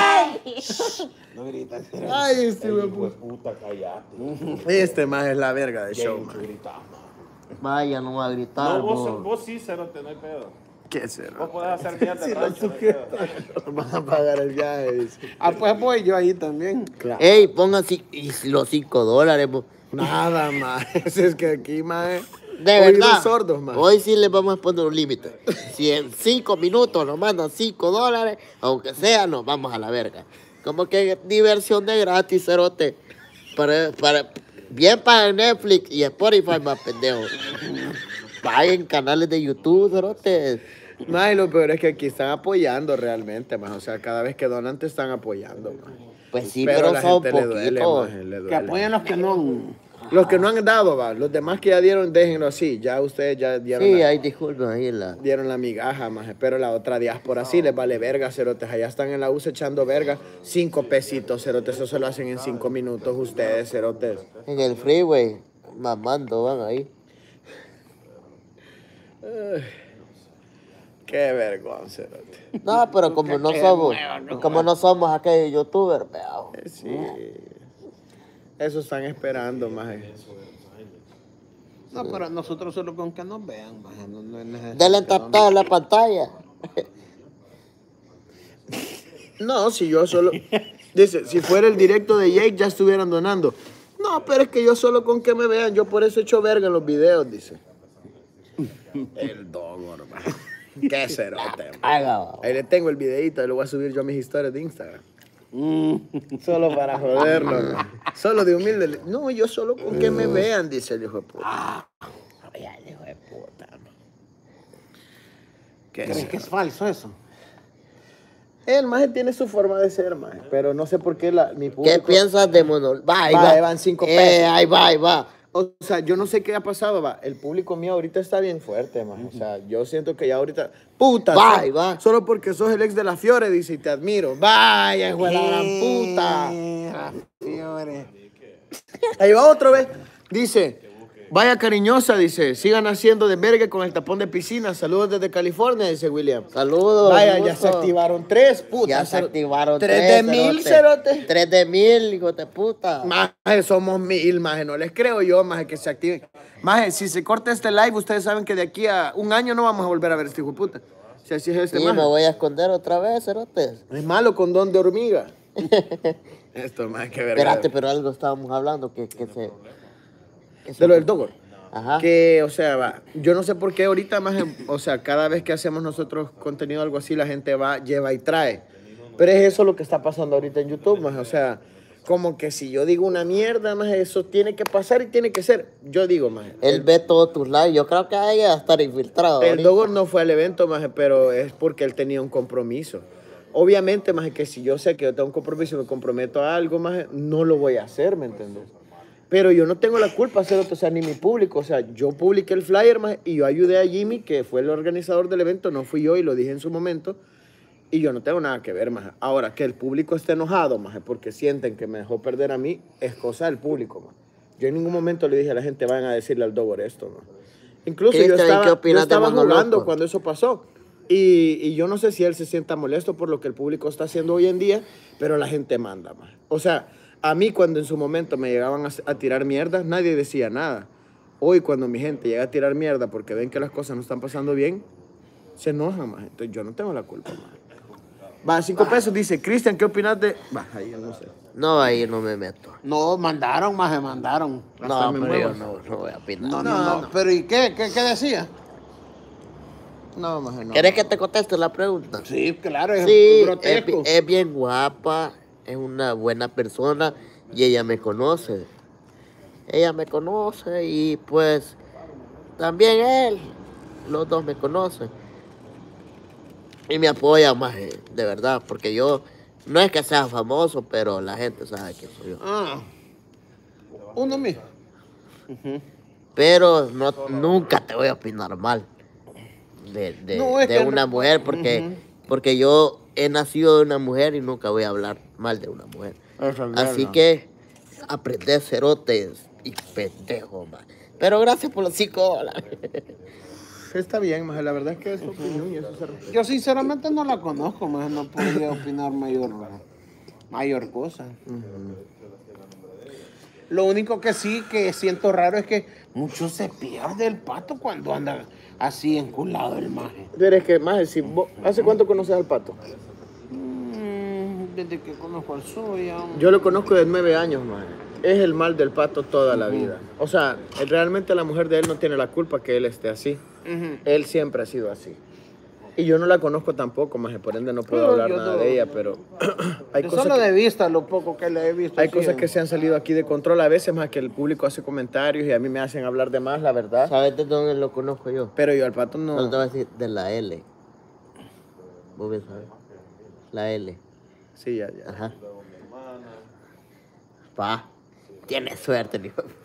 Speaker 1: ¡Ay, este hijo de puta!
Speaker 3: Puta, callate.
Speaker 1: Este más es la verga de show, man.
Speaker 5: Vaya, no va a gritar.
Speaker 3: No, vos,
Speaker 5: vos.
Speaker 3: vos sí, Cerote, no hay pedo.
Speaker 1: ¿Qué será?
Speaker 3: Vos podés hacer días de rancho, no hay pedo.
Speaker 1: Van a pagar el viaje, dice.
Speaker 8: Ah, pues voy yo ahí también.
Speaker 1: Claro.
Speaker 5: Ey, pongan ci- y los cinco dólares. vos.
Speaker 1: Nada más. Es que aquí, más
Speaker 5: De
Speaker 1: oídos
Speaker 5: verdad.
Speaker 1: sordos, man.
Speaker 5: Hoy sí les vamos a poner un límite. Si en cinco minutos nos mandan cinco dólares, aunque sea, nos vamos a la verga. Como que diversión de gratis, cerote. Para, para, bien para Netflix y Spotify, más pendejo. Paguen canales de YouTube, cerote.
Speaker 1: Más, y lo peor es que aquí están apoyando realmente, más. O sea, cada vez que donan te están apoyando, man.
Speaker 5: Pues sí, pero,
Speaker 1: la
Speaker 5: son
Speaker 1: gente le duele,
Speaker 5: poquitos.
Speaker 1: maje, le
Speaker 8: Que
Speaker 1: duele.
Speaker 8: apoyen los que no.
Speaker 1: Los que no han dado, va. Los demás que ya dieron, déjenlo así. Ya ustedes ya dieron,
Speaker 5: Sí,
Speaker 1: la,
Speaker 5: ahí disculpen, ahí la...
Speaker 1: dieron la migaja, más. Pero la otra diáspora sí les vale verga, cerotes. Allá están en la U S echando verga. Cinco pesitos, cerotes. Eso se lo hacen en cinco minutos ustedes, cerotes.
Speaker 5: En el freeway, mamando, van ahí.
Speaker 1: Qué vergüenza, cerote.
Speaker 5: No, pero como no somos, como no somos aquellos youtubers, veo.
Speaker 1: Sí. Eso están esperando, más.
Speaker 8: No, pero nosotros solo con que nos vean, maje, no, no es necesario.
Speaker 5: Denle tap tap a la pantalla.
Speaker 1: No, si yo solo... Dice, si fuera el directo de Jake ya estuvieran donando. No, pero es que yo solo con que me vean, yo por eso echo verga en los videos, dice. El dogor, man. Qué cerote, man.
Speaker 5: Haga,
Speaker 1: Ahí le tengo el videito, y lo voy a subir yo a mis historias de Instagram. Solo para joderlo, man. Solo de humilde. No, yo solo con que me vean, dice el hijo de puta.
Speaker 5: Ay, el hijo de puta.
Speaker 1: ¿Qué
Speaker 8: ¿Crees
Speaker 1: es?
Speaker 8: que es falso eso?
Speaker 1: El maje tiene su forma de ser, maje. Pero no sé por qué la, mi público...
Speaker 5: ¿Qué piensas de Mono? Va, ahí
Speaker 1: Va,
Speaker 5: va.
Speaker 1: ahí van cinco
Speaker 5: Eh,
Speaker 1: pesos.
Speaker 5: ahí va, ahí va.
Speaker 1: O sea, yo no sé qué ha pasado, va. El público mío ahorita está bien fuerte, man. O sea, yo siento que ya ahorita... ¡Puta!
Speaker 5: Va,
Speaker 1: so-
Speaker 5: ahí va.
Speaker 1: Solo porque sos el ex de la Fiore, dice, y te admiro. ¡Vaya, hijo de la gran puta!
Speaker 8: Eh, la Fiore.
Speaker 1: Ahí va otra vez. Dice, vaya cariñosa, dice, sigan haciendo de verga con el tapón de piscina. Saludos desde California, dice William.
Speaker 5: Saludos.
Speaker 1: Vaya,
Speaker 5: un
Speaker 1: ya
Speaker 5: gusto.
Speaker 1: se activaron tres, puta.
Speaker 5: Ya se
Speaker 1: cero-
Speaker 5: activaron
Speaker 1: tres
Speaker 5: tres.
Speaker 1: de mil, cerote.
Speaker 5: Tres de mil, hijo de puta.
Speaker 1: Maje, somos mil, maje, no les creo yo, maje, que se activen. Maje, si se corta este live, ustedes saben que de aquí a un año no vamos a volver a ver este hijo de puta. Si así es este
Speaker 5: Sí,
Speaker 1: maje.
Speaker 5: me voy a esconder otra vez, cerotes.
Speaker 1: Es malo con don de hormiga. Esto, maje, qué verga.
Speaker 5: Espérate, pero algo estábamos hablando que, que se... que se-
Speaker 1: De lo del dogor.
Speaker 5: Ajá.
Speaker 1: Que, o sea, va, yo no sé por qué ahorita, maje, o sea, cada vez que hacemos nosotros contenido algo así, la gente va, lleva y trae. Pero es eso lo que está pasando ahorita en YouTube, maje, o sea...
Speaker 9: como que si yo digo una mierda, más eso tiene que pasar y tiene que ser. Yo digo, más.
Speaker 5: Él ve todos tus lives. Yo creo que ahí va a estar infiltrado.
Speaker 9: El
Speaker 5: ahorita.
Speaker 9: Dogor no fue al evento, más, pero es porque él tenía un compromiso. Obviamente, más que si yo sé que yo tengo un compromiso y me comprometo a algo, más no lo voy a hacer, ¿me entiendes? Pero yo no tengo la culpa de hacerlo, o sea, ni mi público. O sea, yo publiqué el flyer, más, y yo ayudé a Jimmy, que fue el organizador del evento, no fui yo y lo dije en su momento. Y yo no tengo nada que ver, más. Ahora, que el público esté enojado, más, porque sienten que me dejó perder a mí, es cosa del público, más. Yo en ningún momento le dije a la gente, vayan a decirle al Dogor esto, más. Incluso yo
Speaker 5: Cristian, ¿qué
Speaker 9: estaba,
Speaker 5: opinas
Speaker 9: yo estaba
Speaker 5: de Manolo
Speaker 9: jugando
Speaker 5: Loco?
Speaker 9: cuando eso pasó. Y, y yo no sé si él se sienta molesto por lo que el público está haciendo hoy en día, pero la gente manda, más. O sea, a mí cuando en su momento me llegaban a, a tirar mierda, nadie decía nada. Hoy cuando mi gente llega a tirar mierda porque ven que las cosas no están pasando bien, se enojan, más. Entonces yo no tengo la culpa, más. Va, cinco pesos, dice, Cristian, ¿qué opinas de...? Va, ahí yo no sé.
Speaker 5: No, ahí no me meto.
Speaker 8: No, mandaron, más se mandaron.
Speaker 9: Hasta
Speaker 5: No,
Speaker 9: me
Speaker 5: pero yo
Speaker 9: muevo.
Speaker 5: no, no voy a opinar.
Speaker 8: No, no,
Speaker 9: No,
Speaker 8: no.
Speaker 9: no.
Speaker 8: Pero ¿y qué? ¿Qué, qué decía?
Speaker 9: No, más no.
Speaker 5: ¿Quieres que te conteste la pregunta?
Speaker 8: Sí, claro, es
Speaker 5: Sí, es,
Speaker 8: grotesco.
Speaker 5: es bien guapa, es una buena persona y ella me conoce. Ella me conoce y pues también él, los dos me conocen. Y me apoya más, eh, de verdad, porque yo no es que sea famoso, pero la gente sabe quién soy yo.
Speaker 8: Ah, uno mismo.
Speaker 5: Pero no, nunca te voy a opinar mal de, de,
Speaker 8: No, es
Speaker 5: de
Speaker 8: que
Speaker 5: una
Speaker 8: no-
Speaker 5: mujer, porque,
Speaker 8: Ujú.
Speaker 5: porque yo he nacido de una mujer y nunca voy a hablar mal de una mujer.
Speaker 9: Eso es
Speaker 5: Así
Speaker 9: verdad.
Speaker 5: que aprender cerotes y pendejo, man. Pero gracias por los cinco dólares.
Speaker 9: Está bien, más la verdad es que es su opinión y eso se respeta.
Speaker 8: Yo sinceramente no la conozco, más no podría opinar mayor, mayor cosa. Lo único que sí que siento raro es que mucho se pierde el pato cuando anda así enculado el maje.
Speaker 9: Pero es que, más, si vos, ¿hace cuánto conoces al Pato?
Speaker 8: Mm, desde que conozco al suyo.
Speaker 9: Yo lo conozco de nueve años, más. Es el mal del Pato toda la vida. O sea, él- realmente la mujer de él no tiene la culpa que él esté así.
Speaker 8: Ujú.
Speaker 9: Él siempre ha sido así. Y yo no la conozco tampoco, más por ende no puedo
Speaker 8: Pero
Speaker 9: hablar
Speaker 8: yo
Speaker 9: nada
Speaker 8: no-
Speaker 9: de ella, pero hay
Speaker 8: Yo
Speaker 9: cosas
Speaker 8: solo
Speaker 9: que,
Speaker 8: de vista, lo poco que le he visto.
Speaker 9: hay
Speaker 8: sí,
Speaker 9: cosas
Speaker 8: eh.
Speaker 9: que se han salido aquí de control a veces, más que el público hace comentarios y a mí me hacen hablar de más, la verdad.
Speaker 5: ¿Sabes de dónde lo conozco yo?
Speaker 9: Pero yo al Pato
Speaker 5: No
Speaker 9: no.
Speaker 5: te voy a decir de la L. ¿Vos bien sabes? La L.
Speaker 9: Sí, ya, ya.
Speaker 5: Ajá. Pa, tienes suerte, hijo de puta.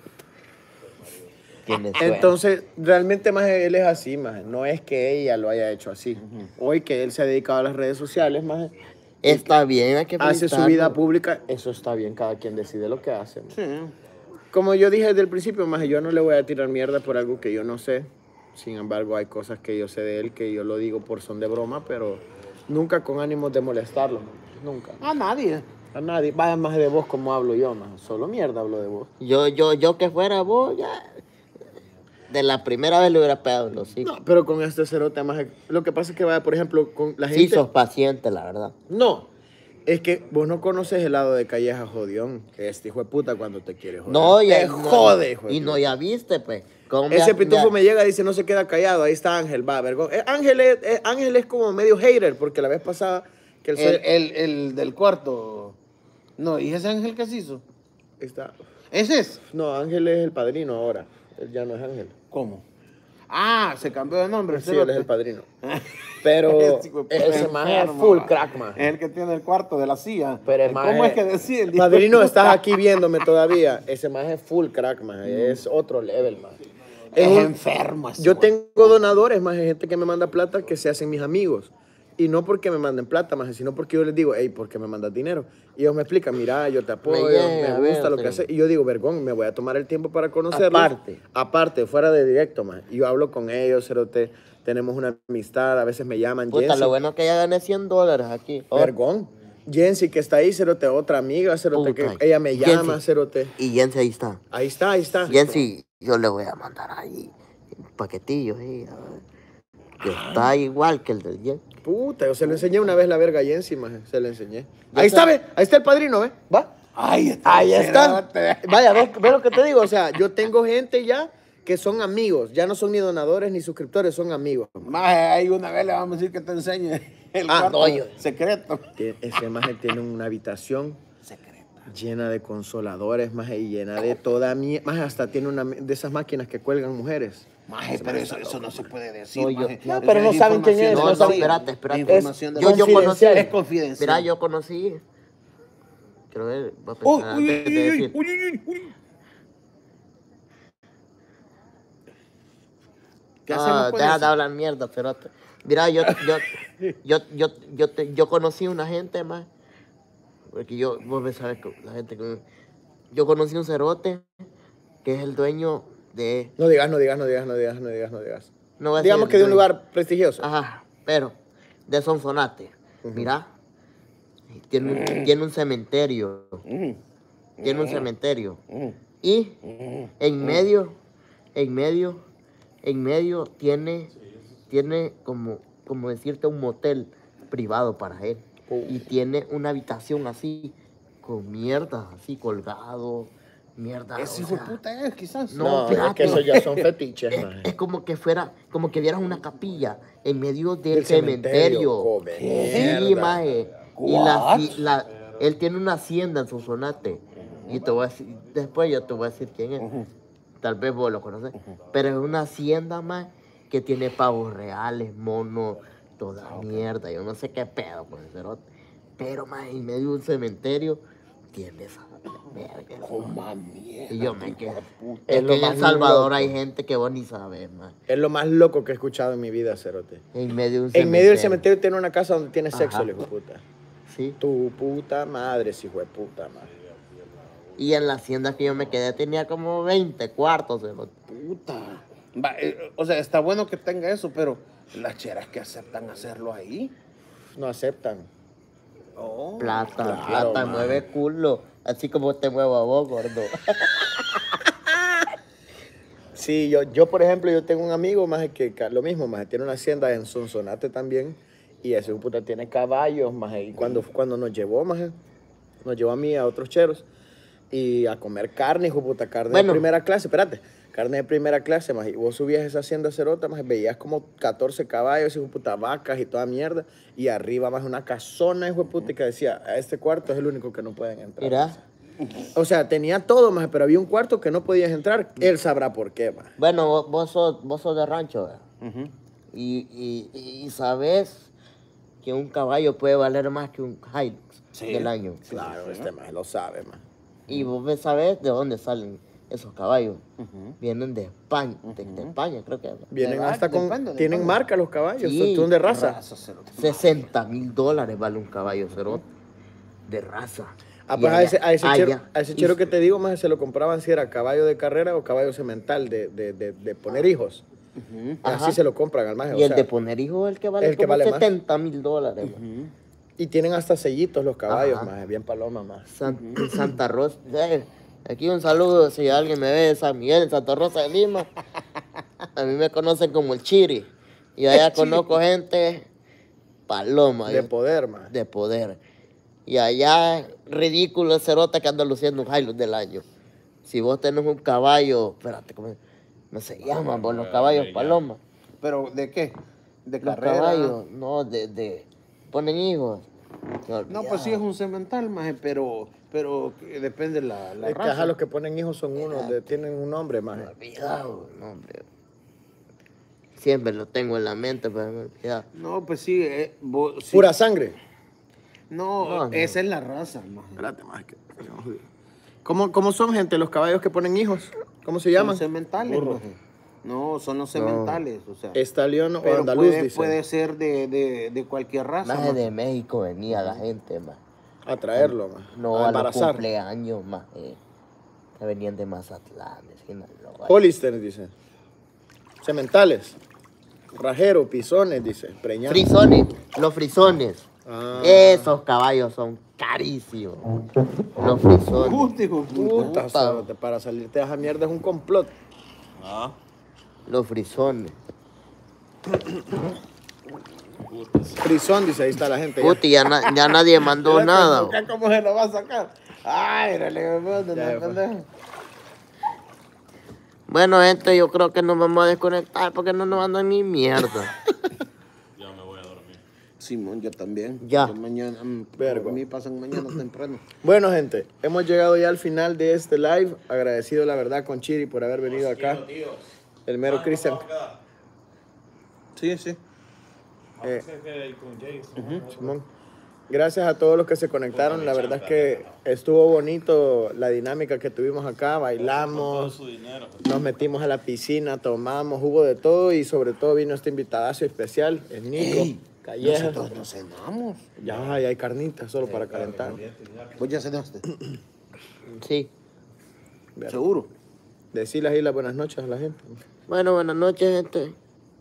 Speaker 5: Tienes suerte.
Speaker 9: Entonces, realmente más él es así, más. No es que ella lo haya hecho así. Hoy que él se ha dedicado a las redes sociales, más.
Speaker 5: Está bien, hay que
Speaker 9: Hace su
Speaker 5: felicitarlo.
Speaker 9: vida pública, eso está bien, cada quien decide lo que hace.
Speaker 8: Sí.
Speaker 9: Como yo dije desde el principio, más yo no le voy a tirar mierda por algo que yo no sé. Sin embargo, hay cosas que yo sé de él que yo lo digo por son de broma, pero nunca con ánimos de molestarlo. Nunca.
Speaker 8: A nadie.
Speaker 9: A nadie. Vaya más de vos como hablo yo, más. Solo mierda hablo de vos.
Speaker 5: Yo, yo, yo que fuera vos, ya. De la primera vez le hubiera pegado los hocico.
Speaker 9: No, pero con este cerote más. Lo que pasa es que vaya, por ejemplo, con la
Speaker 5: Sí,
Speaker 9: gente.
Speaker 5: sos paciente, la verdad.
Speaker 9: No. Es que vos no conoces el lado de Calleja Jodión, que este hijo de puta cuando te quiere joder.
Speaker 5: No, ya.
Speaker 9: te
Speaker 5: no,
Speaker 9: jode, hijo de
Speaker 5: Y no,
Speaker 9: puta.
Speaker 5: ya viste, pues. cómo me
Speaker 9: Ese
Speaker 5: ha-
Speaker 9: pitufo
Speaker 5: me
Speaker 9: me llega y dice, no se queda callado, ahí está Ángel, va, vergón. Eh, Ángel es, eh, Ángel es como medio hater, porque la vez pasada que él
Speaker 8: El,
Speaker 9: se...
Speaker 8: el, el del cuarto. No, ¿y ese ángel qué se hizo?
Speaker 9: Está...
Speaker 8: ¿Ese es?
Speaker 9: No, Ángel es el padrino ahora, él ya no es Ángel.
Speaker 8: ¿Cómo? Ah, se cambió de nombre.
Speaker 9: Sí, él es el padrino. Pero
Speaker 8: Ese hijo de puta
Speaker 9: ese man es
Speaker 8: enfermo,
Speaker 9: full
Speaker 8: man.
Speaker 9: crack, man.
Speaker 8: Es el que tiene el cuarto de la silla.
Speaker 9: Pero el
Speaker 8: ¿Cómo
Speaker 9: maje-
Speaker 8: es que decía? el hijo
Speaker 9: Padrino,
Speaker 8: de
Speaker 9: estás
Speaker 8: puta?
Speaker 9: aquí viéndome todavía. Ese man es full crack, man. Es otro level, man.
Speaker 8: Es
Speaker 9: un-
Speaker 8: enfermo ese
Speaker 9: Yo
Speaker 8: güey.
Speaker 9: tengo donadores, más gente que me manda plata que se hacen mis amigos. Y no porque me manden plata, más sino porque yo les digo, hey, ¿por qué me mandas dinero? Y ellos me explican, mira, yo te apoyo,
Speaker 5: Me llega,
Speaker 9: me gusta
Speaker 5: veo,
Speaker 9: lo que
Speaker 5: sí.
Speaker 9: haces. Y yo digo, vergón, me voy a tomar el tiempo para conocerlos.
Speaker 5: Aparte.
Speaker 9: Aparte, fuera de directo, más. Y yo hablo con ellos, cerote, tenemos una amistad, a veces me llaman.
Speaker 5: Puta,
Speaker 9: Jensi,
Speaker 5: lo bueno es que ya gané cien dólares aquí. Oh,
Speaker 9: vergón. Jensi, que está ahí, cerote, otra amiga, cerote,
Speaker 5: Puta,
Speaker 9: que ella me llama,
Speaker 5: Jensi.
Speaker 9: cerote.
Speaker 5: Y Jensi ahí está.
Speaker 9: Ahí está, ahí está.
Speaker 5: Jensi, yo le voy a mandar ahí un paquetillo ahí. a ver, Que está igual que el del Jensi.
Speaker 9: Puta, yo se lo enseñé una vez la verga a Jensi, maje, se lo enseñé.
Speaker 5: Ya
Speaker 9: Ahí está,
Speaker 5: está.
Speaker 9: ve, ahí está el padrino, ve, va.
Speaker 8: Ahí está.
Speaker 9: Ahí está.
Speaker 8: cerote.
Speaker 9: Vaya, ve, ve lo que te digo, o sea, yo tengo gente ya que son amigos, ya no son ni donadores ni suscriptores, son amigos.
Speaker 8: Maje, ahí una vez le vamos a decir que te enseñe el
Speaker 9: Ah,
Speaker 8: cuarto
Speaker 9: no, yo-
Speaker 8: secreto.
Speaker 9: Tie- Ese maje tiene una habitación Llena de consoladores, maje, y llena de toda mierda. Maje, hasta tiene una de esas máquinas que cuelgan mujeres.
Speaker 8: Maje, pero eso, eso no se puede decir,
Speaker 5: No, yo-
Speaker 8: maje.
Speaker 5: no,
Speaker 8: Eso
Speaker 9: pero no saben quién es,
Speaker 8: información
Speaker 5: No,
Speaker 9: no
Speaker 5: no,
Speaker 9: saben-
Speaker 5: espérate, espérate.
Speaker 8: Información de
Speaker 5: yo, yo conocí.
Speaker 9: confidencial.
Speaker 8: Es confidencial.
Speaker 5: Mira, yo conocí. Quiero ver, voy a
Speaker 8: Uy,
Speaker 5: pensar
Speaker 8: uy,
Speaker 5: antes de
Speaker 8: uy,
Speaker 5: decir.
Speaker 8: uy, uy, uy, uy. ¿Qué hacemos
Speaker 5: Ah,
Speaker 8: con
Speaker 5: deja de
Speaker 8: eso?
Speaker 5: hablar mierda, pero mira, yo, yo, yo, yo, yo, te- yo conocí una gente más, porque yo, vos me sabes que la gente que yo conocí un cerote que es el dueño de,
Speaker 9: No digas, no digas, no digas, no digas, no digas, no digas.
Speaker 5: no voy a
Speaker 9: Digamos
Speaker 5: decir
Speaker 9: que de un
Speaker 5: el dueño.
Speaker 9: lugar prestigioso.
Speaker 5: Ajá, pero de Sonsonate, mira, tiene un, tiene un cementerio, tiene un cementerio y en medio, en medio, en medio tiene, tiene como, como decirte un motel privado para él y tiene una habitación así con mierda, así colgado, mierda.
Speaker 8: Ese
Speaker 5: o
Speaker 8: hijo de
Speaker 5: sea,
Speaker 8: puta es, quizás.
Speaker 5: No,
Speaker 9: No, es
Speaker 5: espérate.
Speaker 9: que esos ya son fetiches,
Speaker 5: es,
Speaker 9: maje.
Speaker 5: es como que fuera, como que vieras una capilla en medio del,
Speaker 9: Del cementerio,
Speaker 5: cementerio.
Speaker 9: come
Speaker 5: Sí,
Speaker 9: mierda.
Speaker 5: maje. Y la,
Speaker 8: What?
Speaker 5: ci- la- él tiene una hacienda en Sonsonate. Y te voy a decir, después yo te voy a decir quién es. Tal vez vos lo conoces. Pero es una hacienda más que tiene pavos reales, monos, toda mierda. Yo no sé qué pedo con el cerote. Pero más en medio de un cementerio tiene esa verga.
Speaker 8: Coma mierda.
Speaker 5: Y yo me quedé.
Speaker 9: Es
Speaker 5: Es
Speaker 9: lo
Speaker 5: que en
Speaker 9: más
Speaker 5: El Salvador
Speaker 9: loco.
Speaker 5: hay gente que vos ni sabes, man.
Speaker 9: Es lo más loco que he escuchado en mi vida, cerote.
Speaker 5: En medio de un
Speaker 9: En medio del cementerio tiene una casa donde tiene sexo,
Speaker 5: Ajá.
Speaker 9: el hijo de puta.
Speaker 5: Sí.
Speaker 9: Tu puta madre, si hijo de puta madre.
Speaker 5: Y en la hacienda que yo me quedé tenía como veinte cuartos. cerote.
Speaker 8: Puta. Va, eh, o sea, está bueno que tenga eso, pero las cheras que aceptan hacerlo ahí.
Speaker 9: No aceptan.
Speaker 8: Oh.
Speaker 5: Plata,
Speaker 9: Claro,
Speaker 5: plata,
Speaker 9: man.
Speaker 5: mueve culo. Así como te muevo a vos, gordo.
Speaker 9: Sí, yo, yo por ejemplo, yo tengo un amigo más que ca- lo mismo, más tiene una hacienda en Sonsonate también. Y ese hijo de puta tiene caballos, más y cuando, cuando nos llevó, más nos llevó a mí a otros cheros y a comer carne, hijo de puta, carne
Speaker 5: Bueno.
Speaker 9: de primera clase, espérate, carne de primera clase, más y vos subías esa hacienda cerota, más veías como catorce caballos, hijo de puta, vacas y toda mierda, y arriba más una casona, hijo de puta, que decía, a este cuarto es el único que no pueden entrar.
Speaker 5: Mira.
Speaker 9: O sea, tenía todo, más, pero había un cuarto que no podías entrar, él sabrá por qué, más.
Speaker 5: Bueno, vos, vos sos, vos sos de rancho, ¿verdad? y, y, y sabes que un caballo puede valer más que un Hilux del año.
Speaker 9: Claro, este más lo sabe, más.
Speaker 5: Y vos ves, sabes de dónde salen esos caballos. Vienen de España, de, de España creo que.
Speaker 9: Vienen
Speaker 8: De-
Speaker 9: hasta con,
Speaker 8: depende,
Speaker 9: tienen
Speaker 8: depende.
Speaker 9: marca los caballos,
Speaker 5: Sí.
Speaker 9: son de raza.
Speaker 8: Raza, cerote.
Speaker 5: sesenta mil dólares vale un caballo cerote de raza.
Speaker 9: Ah,
Speaker 5: Y
Speaker 9: pues a
Speaker 5: allá-
Speaker 9: ese, a ese chero,
Speaker 5: allá-
Speaker 9: a ese
Speaker 5: y-
Speaker 9: chero que te digo, más se lo compraban si era caballo de carrera o caballo semental de, de, de, de poner hijos.
Speaker 5: Ajá.
Speaker 9: Así se lo compran al maje.
Speaker 5: Y
Speaker 9: o
Speaker 5: el
Speaker 9: sea,
Speaker 5: de poner hijos es el que vale
Speaker 9: el que
Speaker 5: como
Speaker 9: vale más.
Speaker 5: setenta mil dólares. man.
Speaker 9: y tienen hasta sellitos los caballos,
Speaker 5: Ajá.
Speaker 9: más bien paloma, más.
Speaker 5: San- en Santa Rosa. eh, Aquí un saludo si alguien me ve de San Miguel, en Santa Rosa de Lima. A mí me conocen como el Chiri. Y allá conozco gente paloma.
Speaker 9: De
Speaker 5: yo-
Speaker 9: poder, más.
Speaker 5: de poder. Y allá, ridículo el cerote que anda luciendo un Hilux del año. Si vos tenés un caballo, espérate, ¿cómo no se llaman vos los caballos paloma?
Speaker 8: ¿Pero de qué? ¿De
Speaker 5: Los
Speaker 8: carrera?
Speaker 5: caballos, no, de, de, ponen hijos.
Speaker 8: No, pues sí es un cemental, maje, pero, pero que depende la, la
Speaker 9: Es que,
Speaker 8: raza.
Speaker 9: ajá, los que ponen hijos son unos, de- tienen un nombre, más.
Speaker 5: Olvidado, no, hombre. Siempre lo tengo en la mente, pero me he olvidado.
Speaker 8: No, pues sí, eh, vos- sí.
Speaker 9: Pura sangre.
Speaker 8: No,
Speaker 5: No, no.
Speaker 8: esa es la raza, maje.
Speaker 9: Espérate, más. Que... ¿Cómo, ¿Cómo son, gente, los caballos que ponen hijos? ¿Cómo se
Speaker 8: Son
Speaker 9: llaman?
Speaker 8: cementales, maje. No, son los cementales, o sea.
Speaker 9: Estalión o
Speaker 8: pero
Speaker 9: andaluz,
Speaker 8: puede,
Speaker 9: dice.
Speaker 8: puede ser de, de, de cualquier raza.
Speaker 5: Más
Speaker 8: maje.
Speaker 5: de México venía la gente, más.
Speaker 9: A traerlo, más.
Speaker 5: No,
Speaker 9: a
Speaker 5: a los
Speaker 9: embarazar.
Speaker 5: cumpleaños, más. eh, que venían de Mazatlán, de Sinaloa.
Speaker 9: Hollister, dice. Cementales. Rajero, pisones, dice. Preñado.
Speaker 5: Frisones, los frisones.
Speaker 9: Ah.
Speaker 5: Esos caballos son carísimos. Los frisones.
Speaker 8: Puta, hijo de puta.
Speaker 9: Puta, cerote, para salirte de esa mierda es un complot.
Speaker 3: Ah,
Speaker 5: Los frisones.
Speaker 9: Frisón, dice, ahí está la gente. ya.
Speaker 5: Puti, ya, na- ya nadie mandó
Speaker 8: Mira,
Speaker 5: nada.
Speaker 8: ¿cómo- ¿Cómo se lo va a sacar? Ay, dale, puta,
Speaker 9: Ya,
Speaker 8: no,
Speaker 9: pues.
Speaker 8: pendejo.
Speaker 5: Bueno, gente, yo creo que nos vamos a desconectar porque no nos mandan ni mierda.
Speaker 3: ya me voy a dormir.
Speaker 2: Simón, yo también.
Speaker 5: Ya.
Speaker 2: Yo mañana, mm,
Speaker 9: Vergo.
Speaker 2: por mí pasan mañana temprano.
Speaker 9: Bueno, gente, hemos llegado ya al final de este live. Agradecido, la verdad, con Chiri por haber venido acá. El mero Cristian.
Speaker 2: Sí, sí.
Speaker 9: Eh, ujú, Simón. Gracias a todos los que se conectaron. La verdad es que estuvo bonito la dinámica que tuvimos acá. Bailamos, nos metimos a la piscina, tomamos, hubo de todo y sobre todo vino este invitadazo especial, el Nico
Speaker 2: Ey,
Speaker 9: Calleja.
Speaker 2: nosotros nos cenamos.
Speaker 9: Ya, ya hay carnitas solo para calentar.
Speaker 2: ¿Vos ya cenaste?
Speaker 5: Sí.
Speaker 2: ¿Seguro?
Speaker 9: Decirle ahí las buenas noches a la gente.
Speaker 5: Bueno, buenas noches, gente.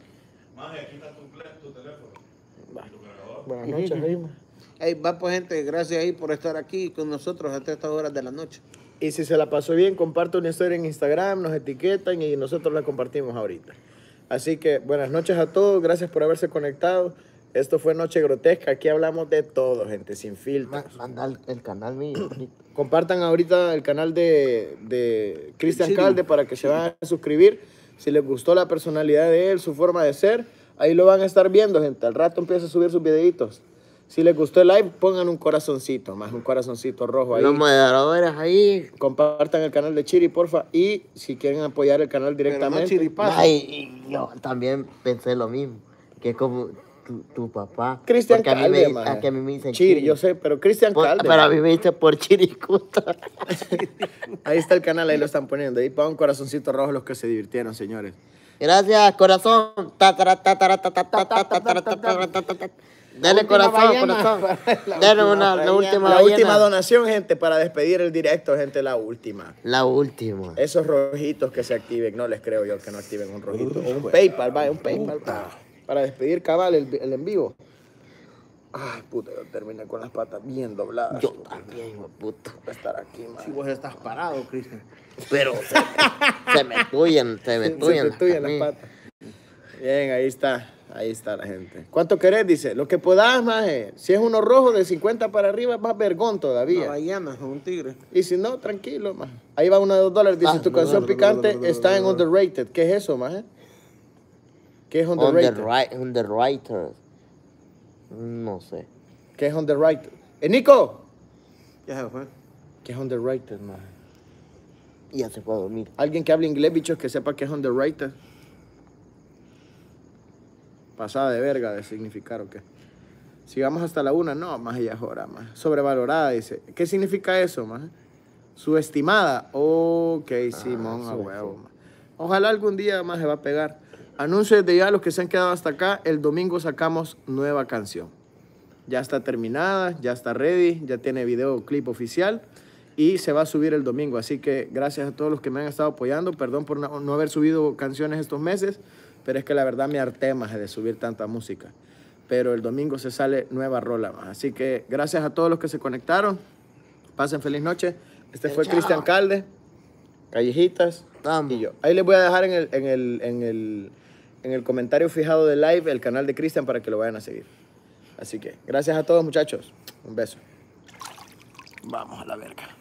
Speaker 9: Buenas noches, ahí, ma.
Speaker 2: Ey, va pues gente, gracias ahí por estar aquí con nosotros hasta estas horas de la noche.
Speaker 9: Y si se la pasó bien, comparte una historia en Instagram, nos etiquetan y nosotros la compartimos ahorita. Así que buenas noches a todos, gracias por haberse conectado. Esto fue Noche Grotesca, aquí hablamos de todo, gente, sin filtros.
Speaker 5: Ma- Manda el, el canal mío.
Speaker 9: Compartan ahorita el canal de, de Cristian
Speaker 2: Sí.
Speaker 9: Calde para que se vayan a suscribir. Si les gustó la personalidad de él, su forma de ser, ahí lo van a estar viendo, gente. Al rato empieza a subir sus videitos. Si les gustó el live, pongan un corazoncito, más un corazoncito rojo ahí.
Speaker 5: Los moderadores ahí.
Speaker 9: Compartan el canal de Chiri, porfa. Y si quieren apoyar el canal
Speaker 2: Pero no
Speaker 9: directamente,
Speaker 2: chiripazo.
Speaker 5: Ay, y yo también pensé lo mismo. Que como tu, tu papá.
Speaker 9: Cristian
Speaker 5: Porque a mí
Speaker 9: Calde,
Speaker 5: me-
Speaker 9: maje.
Speaker 5: a que a mí me dicen
Speaker 9: Chiri, yo sé, pero Cristian
Speaker 5: Por-
Speaker 9: Calde.
Speaker 5: pero a mí me dicen por Chiricuta.
Speaker 9: Ahí está el canal, ahí lo están poniendo. Ahí pongan un corazoncito rojo los que se divirtieron, señores.
Speaker 5: Gracias, corazón. Ta, ta, ta, ta, ta, ta, ta, ta, ta, ta, ta, ta, ta, ta, ta, ta. Dale,
Speaker 9: última
Speaker 5: corazón,
Speaker 9: ballena.
Speaker 5: corazón.
Speaker 9: La
Speaker 5: Dale
Speaker 9: última
Speaker 5: una, la
Speaker 9: ballena.
Speaker 5: última
Speaker 9: La
Speaker 5: ballena.
Speaker 9: última donación, gente, para despedir el directo, gente, la última.
Speaker 5: La última.
Speaker 9: Esos rojitos que se activen, no les creo yo que no activen un rojito. O un PayPal, vaya, un PayPal para, para despedir cabal el, el en vivo. Ay, puta, yo terminé con las patas bien dobladas.
Speaker 5: Yo también, hijo de puta.
Speaker 9: Voy a estar aquí, man.
Speaker 2: Si vos estás parado, Cristian.
Speaker 5: Pero se, se me tuyen, se me
Speaker 9: Se
Speaker 5: tuyen.
Speaker 9: te tuyen las patas. Bien, ahí está. Ahí está la gente. ¿Cuánto querés? Dice. Lo que podás, maje. Si es uno rojo de cincuenta para arriba, es más vergón
Speaker 2: Una
Speaker 9: todavía.
Speaker 2: ballena, un tigre.
Speaker 9: Y si no, tranquilo, maje. Ahí va uno de dos dólares. Dice,
Speaker 5: Ah,
Speaker 9: tu
Speaker 5: no,
Speaker 9: canción
Speaker 2: no, no,
Speaker 9: picante
Speaker 2: no, no,
Speaker 9: está
Speaker 2: no,
Speaker 9: en
Speaker 2: no.
Speaker 9: underrated. ¿Qué es eso, maje? ¿Qué es
Speaker 5: On the,
Speaker 9: underrated?
Speaker 5: right, on the writer. No sé.
Speaker 9: ¿Qué es underrated? ¡Eh, Nico!
Speaker 2: Ya se fue.
Speaker 9: ¿Qué es underrated, maje?
Speaker 5: Ya se fue a dormir.
Speaker 9: Alguien que hable inglés, bichos, que sepa que es underrated. Pasada de verga de significar o qué. Si vamos hasta la una, no, más ella es hora, más. Sobrevalorada, dice. ¿Qué significa eso, más? Subestimada. Ok, Simón, a huevo, maje. Ojalá algún día más se va a pegar. Anuncio desde ya a los que se han quedado hasta acá. El domingo sacamos nueva canción. Ya está terminada, ya está ready, ya tiene videoclip oficial y se va a subir el domingo. Así que gracias a todos los que me han estado apoyando. Perdón por no, no haber subido canciones estos meses, pero es que la verdad me harté más de subir tanta música. Pero el domingo se sale nueva rola más. Así que gracias a todos los que se conectaron. Pasen feliz noche. Este fue
Speaker 5: Chao.
Speaker 9: Cristian Calde, Callejitas
Speaker 5: Vamos.
Speaker 9: y yo. Ahí les voy a dejar en el, en el, en el, en el comentario fijado del live el canal de Cristian para que lo vayan a seguir. Así que gracias a todos, muchachos. Un beso. Vamos a la verga.